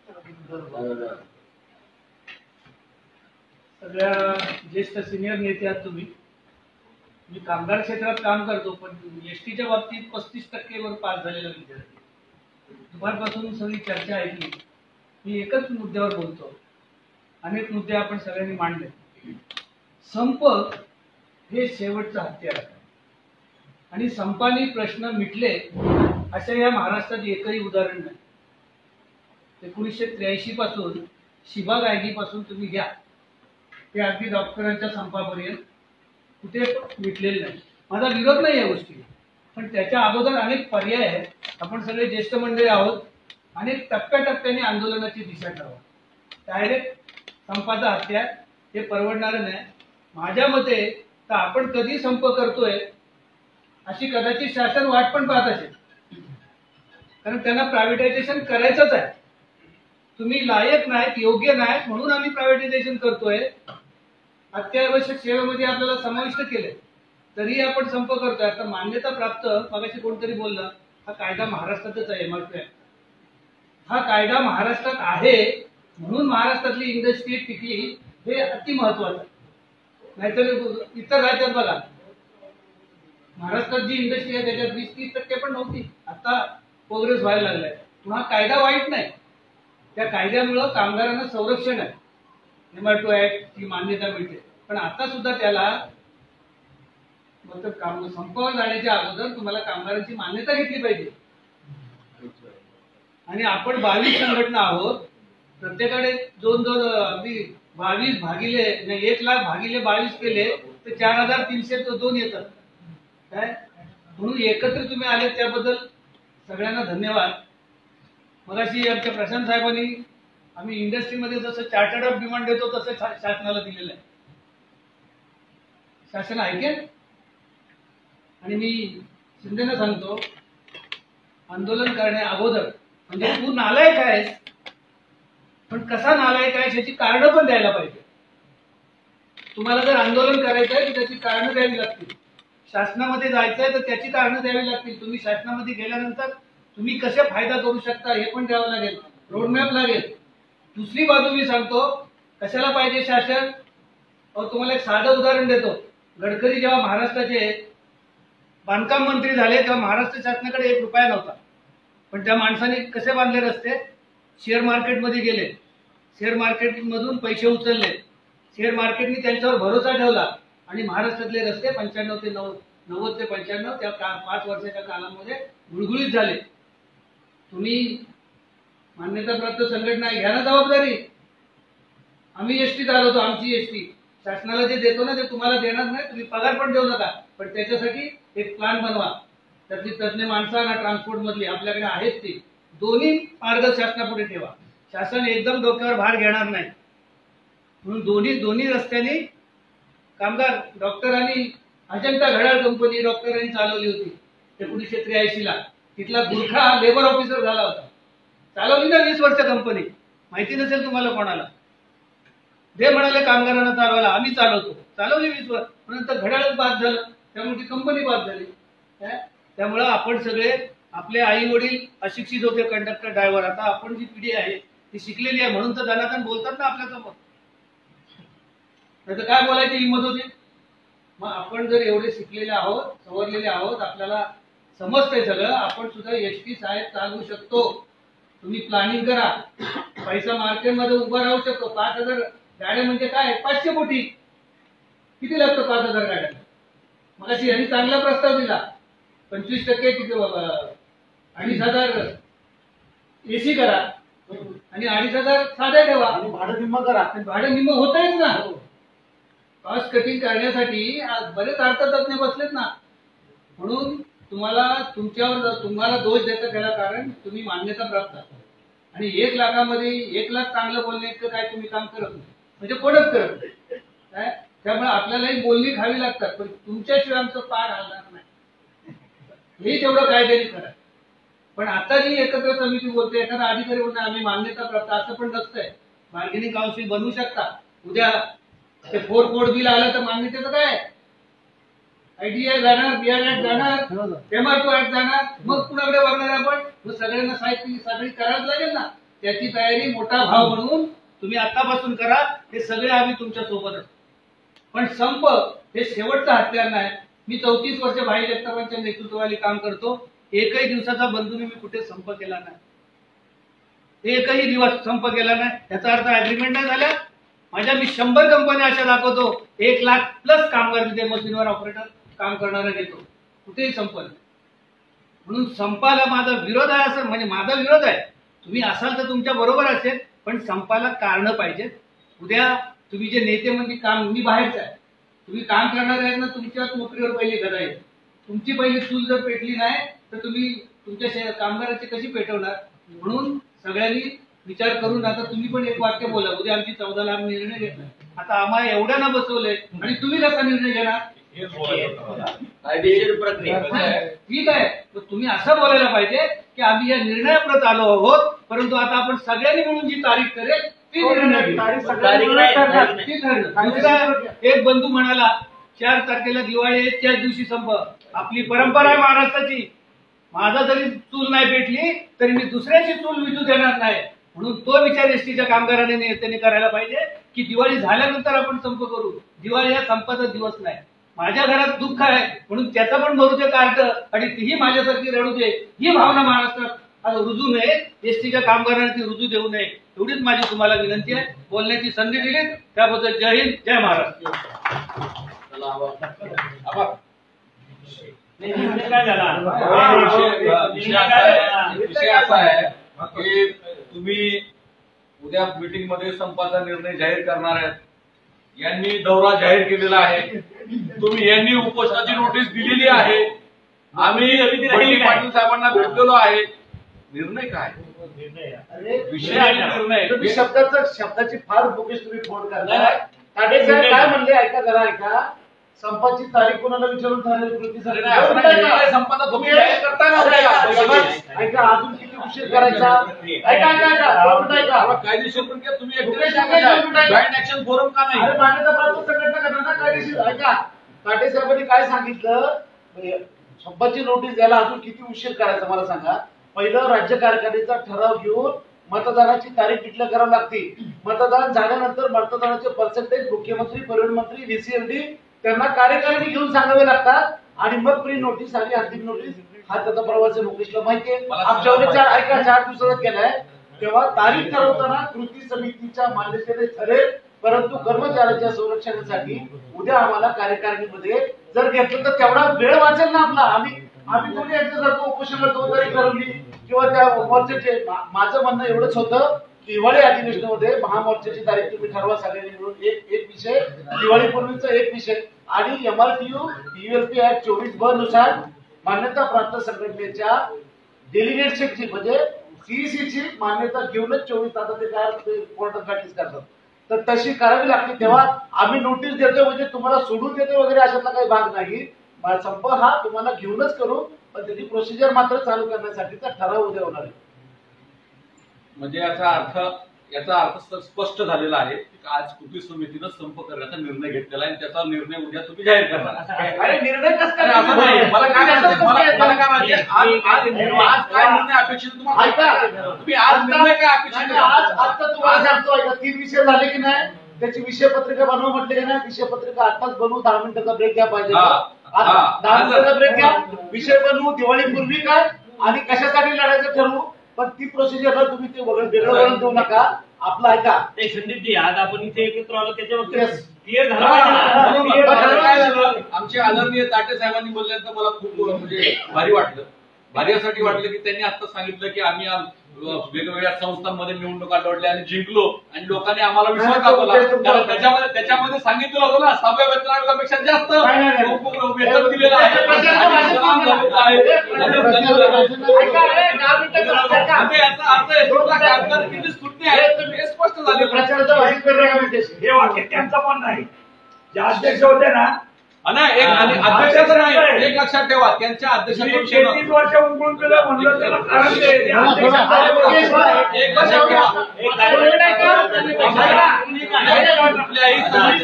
सगळ्या ज्येष्ठ सिनियर नेते आहात तुम्ही. मी कामगार क्षेत्रात काम करतो, पण एसटीच्या बाबतीत पस्तीस टक्केवर पास झालेला विद्यार्थी. दुपारपासून सगळी चर्चा ऐकली. मी एकच मुद्द्यावर बोलतो. अनेक मुद्दे आपण सगळ्यांनी मांडले. संप हे शेवटचं हत्यार आहे आणि संपाने प्रश्न मिटले अशा या महाराष्ट्रात एकही उदाहरण नाही. एकोणीसशे त्र्याऐंशी पासून शिबा गायगीपासून तुम्ही घ्या ते अगदी डॉक्टरांच्या संपापर्यंत कुठे मिटलेले नाही. माझा विरोध नाही या गोष्टीला, पण त्याच्या अगोदर अनेक पर्याय आहेत. आपण सगळे ज्येष्ठ मंडळी आहोत. अनेक टप्प्याटप्प्याने आंदोलनाची दिशा ठरवा. डायरेक्ट संपाचा हत्यार हे परवडणारं नाही. माझ्या मते तर आपण कधी संप करतोय अशी कदाचित शासन वाट पण पाहत असेल, कारण त्यांना प्रायव्हेटायझेशन करायचंच आहे. तुम्ही लायक नाहीत, योग्य नाहीत म्हणून आम्ही प्रायव्हेटायझेशन करतोय. अत्यावश्यक सेवेमध्ये आपल्याला समाविष्ट केले तरी आपण संप करतोय. आता मान्यता प्राप्त, मगाशी कोणतरी बोलला हा कायदा महाराष्ट्रातच आहे. एमआरपी हा कायदा महाराष्ट्रात आहे म्हणून महाराष्ट्रातली इंडस्ट्री टिकली हे अति महत्वाचं आहे. नाहीतर इतर राज्यात बघा, महाराष्ट्रात जी इंडस्ट्री आहे त्याच्यात वीस तीस टक्के पण नव्हती, आता प्रोग्रेस व्हायला लागलाय. हा कायदा वाईट नाही, त्या कायद्यामुळं कामगारांना संरक्षण आहे, एमआरटू ऍक्ट ची मान्यता मिळते. पण आता सुद्धा त्याला मतलब काम संपावर जाण्याच्या अगोदर तुम्हाला कामगारांची मान्यता घेतली पाहिजे. आणि आपण बावीस संघटना आहोत, प्रत्येकाकडे दोन दोन अगदी बावीस भागिले नाही एक लाख भागिले बावीस केले तर चार हजार तीनशे दोन येतात काय. म्हणून एकत्र तुम्ही आले त्याबद्दल सगळ्यांना धन्यवाद. मगाशी आमच्या प्रशांत साहेबांनी आम्ही इंडस्ट्रीमध्ये जसं चार्टर्ड ऑफ डिमांड देतो तसं शासनाला दिलेलं आहे. शासन ऐकेल. आणि मी शिंदेना सांगतो, आंदोलन करण्या अगोदर म्हणजे तू नालायक आहेस, पण कसा नालायक आहेस याची कारणं पण द्यायला पाहिजे. तुम्हाला जर आंदोलन करायचं आहे तर त्याची कारणं द्यावी लागतील. शासनामध्ये जायचं आहे तर त्याची कारणं द्यावी लागतील. तुम्ही शासनामध्ये गेल्यानंतर तुम्ही कसे फायदा करू शकता हे पण द्यावं लागेल, रोडमॅप लागेल. दुसरी बाजू मी सांगतो कशाला पाहिजे शासन. और तुम्हाला एक साधं उदाहरण देतो. गडकरी जेव्हा महाराष्ट्राचे बांधकाम मंत्री झाले तेव्हा महाराष्ट्र शासनाकडे एक रुपया नव्हता, पण त्या माणसाने कसे बांधले रस्ते. शेअर मार्केटमध्ये गेले, शेअर मार्केटमधून पैसे उचलले, शेअर मार्केटने त्यांच्यावर भरोसा ठेवला आणि महाराष्ट्रातले रस्ते पंच्याण्णव ते नव्वद नव्वद ते पंच्याण्णव त्या पाच वर्षाच्या कालामध्ये गुळगुळीत झाले. तुम्ही मान्यताप्राप्त संघटना घ्या ना जबाबदारी. आम्ही एसटी चालवतो, आमची एसटी शासनाला जे देतो ना ते तुम्हाला देणार नाही, तुम्ही पगार पण देऊ नका, पण त्याच्यासाठी एक प्लॅन बनवा. त्यातली तज्ज्ञ माणसं ना ट्रान्सपोर्ट मधली आपल्याकडे आहेत ती दोन्ही मार्ग शासनापुढे ठेवा. शासन एकदम डोक्यावर भार घेणार नाही, म्हणून दोन्ही दोन्ही रस्त्यांनी कामगार. डॉक्टरांनी अजंता घड्याळ कंपनी डॉक्टरांनी चालवली होती एकोणीसशे त्र्याऐंशी ला. तिथला गुरखा लेबर ऑफिसर झाला होता. चालवली ना वीस वर्ष कंपनी. माहिती नसेल तुम्हाला कोणाला. ते म्हणाले कामगारांना चालवायला, आम्ही चालवतो. चालवली वीस वर्ष, नंतर घड्याळच बाद झालं, त्यामुळे ती कंपनी बाद झाली. त्यामुळं आपण सगळे आपले आई वडील अशिक्षित होते, कंडक्टर ड्रायव्हर. आता आपण जी पिढी आहे ती शिकलेली आहे, म्हणून तर जनातन बोलतात ना आपल्यासमोर. नाही तर काय बोलायची हिंमत होती. मग आपण जर एवढे शिकलेले आहोत, सवरलेले आहोत, आपल्याला समजतंय सगळं, आपण सुद्धा एसटी साहेब चालवू शकतो. तुम्ही प्लॅनिंग करा, पैसा मार्केटमध्ये उभा राहू शकतो. पाच हजार गाड्या म्हणजे काय, पाचशे कोटी किती लागतं पाच हजार गाड्या. मग अशी यांनी चांगला प्रस्ताव दिला, पंचवीस टक्के तिथे अडीच हजार एसी करा आणि अडीच हजार साध्या ठेवा, भाडं निम्म करा. भाडं निम्म होत आहेच ना. कॉस्ट कटिंग करण्यासाठी बरेच अर्थतज्ञ बसलेत ना. म्हणून तुम्हाला तुमच्यावर तुम्हाला दोष देतं त्याला कारण तुम्ही मान्यता प्राप्त आहात. आणि एक लाखामध्ये एक लाख चांगलं बोलणे इतकं काय तुम्ही काम करत नाही, म्हणजे कोणच करत नाही काय. त्यामुळे आपल्यालाही बोलणी खावी लागतात, पण तुमच्याशिवाय आमचं पार हलणार नाही हे तेवढं कायद्याने करा. पण आता जी एकत्र समिती बोलते, एखादा अधिकारी बोलतो आम्ही मान्यता प्राप्त, असं पण नसतंय. बार्गेनिंग काउन्सिल बनवू शकता. उद्या ते फोर कोड बिल आलं तर मान्यतेचं काय, आयडीआय जाणार, बिआर ऍक्ट जाणार, एमआरटू ऍक्ट जाणार, मग कुणाकडे बघणार आपण. मग सगळ्यांना साहित्य सगळी करायला लागेल ना. त्याची तयारी मोठा भाव म्हणून तुम्ही आतापासून करा. हे सगळे आम्ही तुमच्या सोबत असतो. पण संप हे शेवटचं हत्यार नाही. मी चौतीस वर्ष भाई जगतापांच्या नेतृत्वाखाली काम करतो. एकही दिवसाचा बंधूने मी कुठे संप केला नाही, एकही दिवस संप केला नाही. याचा अर्थ अग्रीमेंट नाही झाल्या. माझ्या मी शंभर कंपन्या अशा दाखवतो, एक लाख प्लस कामगार तिथे मशीनवर ऑपरेटर काम करणारा घेतो, कुठेही संप नाही. म्हणून संपाला माझा विरोध आहे, असं म्हणजे माझा विरोध आहे. तुम्ही असाल तर तुमच्या बरोबर असेल, पण संपाला कारण पाहिजेत. उद्या तुम्ही जे नेते म्हणजे काम, मी बाहेरच आहे, तुम्ही काम करणार आहेत ना, तुमच्याच नोकरीवर पहिली गदा येईल. तुमची पहिली चूल जर पेटली नाही तर तुम्ही तुमच्या कामगाराची कशी पेटवणार. म्हणून सगळ्यांनी विचार करून आता तुम्ही पण एक वाक्य बोला. उद्या आमची चौदा लाख निर्णय घेतला, आता आम्हाला एवढ्या ना बसवलंय आणि तुम्ही कसा निर्णय घेणार. कायदेशीर प्रक्रिया ठीक आहे, तुम्ही असं बोलायला पाहिजे की आम्ही या निर्णयाप्रत आलो आहोत, परंतु आता आपण सगळ्यांनी मिळून जी तारीख करेल ती निर्णय एक बंधू म्हणाला चार तारखेला दिवाळी आहे, त्याच दिवशी संप. आपली परंपरा आहे महाराष्ट्राची. माझा जरी चूल नाही पेटली तरी मी दुसऱ्याची चूल विजू देणार नाही. म्हणून तो विचार एसटीच्या कामगारांनी नेत्यांनी करायला पाहिजे की दिवाळी झाल्यानंतर आपण संप करू. दिवाळी हा संपाचा दिवस नाही. माझ्या घरात दुःख आहे म्हणून त्याचं पण भरू दे कार्ड आणि तीही माझ्यासारखी रडू दे, ही भावना महाराष्ट्रात आज रुजू नये. एसटीच्या कामगारांना ती रुजू देऊ नये एवढीच माझी तुम्हाला विनंती आहे. बोलण्याची संधी दिली त्याबद्दल जय हिंद, जय महाराष्ट्र. काय झाला विषय असा आहे की तुम्ही उद्या मीटिंग मध्ये संपाचा निर्णय जाहीर करणार आहेत. यांनी दौरा जाहीर केलेला आहे. तुम्ही यांनी उपोषणाची नोटीस दिलेली आहे. आम्ही पाटील साहेबांना भेटलेलो आहे. निर्णय काय विषय आणि निर्णय तुम्ही शब्दाचा शब्दाची फार बोगस तुम्ही फोन करताय. ताडे साहेब काय म्हणले ऐका जरा ऐका. संपाची तारीख कोणाला विचारून ठरेल कृतीसाठी संपाचा तुम्ही जाहीर करताय ना. ऐका अजून किती उशीर करायचा. ऐका ऐका ऐका ऐका कायदेशीर प्रक्रिया तुम्ही जॉईंट ऍक्शन फोरम का नाही. अरे मान्यता प्राप्त संघटना करणार ना कायदेशीर. ऐका ताटे साहेबांनी काय सांगितलं. संपाची नोटीस द्यायला अजून किती उशीर करायचा मला सांगा. पहिलं राज्य कारखान्याचा ठराव घेऊन मतदानाची तारीख डिक्लेअर करावी लागते. मतदान झाल्यानंतर मतदानाचे पर्सेंटेज मुख्यमंत्री, परिवहन मंत्री, व्हीसीएमडी त्यांना कार्यकारिणी घेऊन सांगावे लागतात आणि मग प्री नोटीस आणि अंतिम नोटीस हा त्याचा प्रवास नोटीसला माहितीये. आमच्यावर चार ऐका चार दिवसात केलाय. तेव्हा तारीख ठरवताना कृती समितीच्या मान्यतेने ठरेल, परंतु कर्मचाऱ्यांच्या संरक्षणासाठी उद्या आम्हाला कार्यकारिणीमध्ये जर घेतलं तर तेवढा वेळ वाचेल ना आपला. आम्ही आम्ही कोणी याच्यासारखं उपोषणाला जबाबदारी ठरवली किंवा त्या मोर्चाचे. माझं म्हणणं एवढंच होतं की हिवाळी अधिवेशनामध्ये महामोर्चाची तारीख तुम्ही ठरवा सगळ्यांनी मिळून. एक एक विषय दिवाळीपूर्वीचा एक विषय आणि एमआरटीयू यूएलपी ऍक्ट चोवीस ब नुसार मान्यता प्राप्त संघटनेच्या डेलिगेटची म्हणजे सीईसी ची मान्यता घेऊनच चोवीस तासात ते काय कोर्टात प्रॅक्टिस करतात. तर तशी करावी लागते. तेव्हा आम्ही नोटीस देतो म्हणजे तुम्हाला सोडून देतो वगैरे अशातला काही भाग नाही. संप हा तुम्हाला घेऊनच करू, पण त्याची प्रोसिजर मात्र चालू करण्यासाठीचा ठराव उद्या होणार आहे. म्हणजे याचा अर्थ याचा अर्थ स्पष्ट झालेला आहे की आज कृती समितीनं संप करण्याचा निर्णय घेतलेला आहे आणि त्याचा निर्णय उद्या तुम्ही जाहीर करणार. अरे निर्णय कसं काय. असं नाही. मला काय म्हणायचं मला काय म्हणायचं आज आज काय निर्णय अपेक्षित तुम्हाला. तुम्ही आज निर्णय काय अपेक्षित. आज आता तुम्हाला सांगतो ऐका तीन विषय झाले की नाही. त्याची विषय पत्रिका बनवा म्हटले की नाही. विषय पत्रिका आताच बनवू. दहा मिनिटाचा ब्रेक घ्या पाहिजे. दहा मिनिटाचा ब्रेक घ्या. विषय बनवू. दिवाळीपूर्वी काय आणि कशासाठी लढायचं ठरवू. पण ती प्रोसिजरला तुम्ही ते वेगळं वळण देऊ नका. आपलं ऐका ते संदीपजी आज आपण इथे एकत्र आलो त्याच्यावर क्लिअर झालं. आमचे आदरणीय ताटे साहेबांनी बोलल्यानंतर मला खूप म्हणजे भारी वाटलं. भारी यासाठी वाटलं की त्यांनी आता सांगितलं की आम्ही वेगवेगळ्या संस्थांमध्ये निवडणुका लढल्या आणि जिंकलो आणि लोकांनी आम्हाला विश्वास दाखवला. कारण त्याच्यामध्ये त्याच्यामध्ये सांगितलं होतं ना सहाव्या वेतन आयोगापेक्षा जास्त वेतन दिलेलं आहे. किती सुट्टी आहे हे स्पष्ट झाले. हे वाक्य त्यांचं पण नाही. जे अध्यक्ष होते ना नाही एक आणि अध्यक्षाचं नाही. एक लक्षात ठेवा त्यांच्या अध्यक्षाचा तेहतीस वर्ष उंकून तुला म्हणलं त्याला कारण ते एक लक्षात ठेवा. कुठल्याही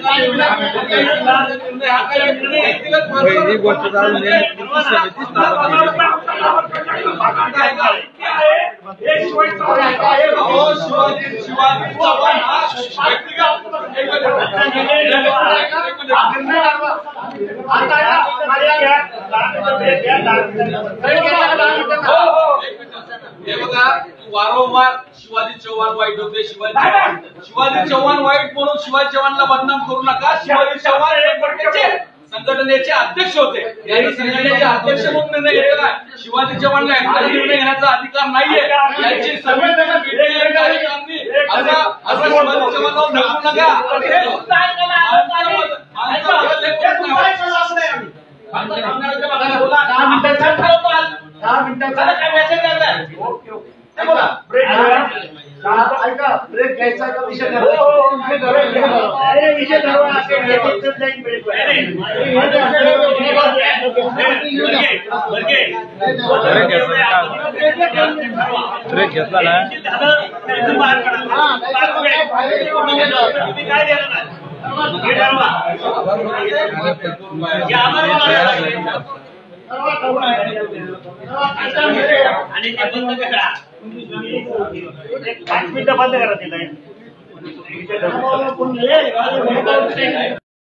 पहिली गोष्ट जाणून घ्या. कृती समिती शिवाजी शिवाजी चव्हाण हा हे बघा वारंवार शिवाजी चव्हाण वाईट होते. शिवाजी शिवाजी चव्हाण वाईट म्हणून शिवाजी चव्हाणला बदनाम करू नका. शिवाजी चव्हाण संघटनेचे अध्यक्ष होते. यांनी संघटनेचे अध्यक्ष म्हणून निर्णय घेतलेला आहे. शिवाजी चव्हाणला एकटा निर्णय घेण्याचा अधिकार नाहीये. यांची संघटना असं असं शिवाजी चव्हाणला ढकलू नका. दहा मिनिटाचा काय मेसेज झालाय. ओके ओके ऐका ब्रेक घ्यायचा का विषय ब्रेक घेतला ना. आणि ते बंद करा पाच मिनिटं बंद करा तिला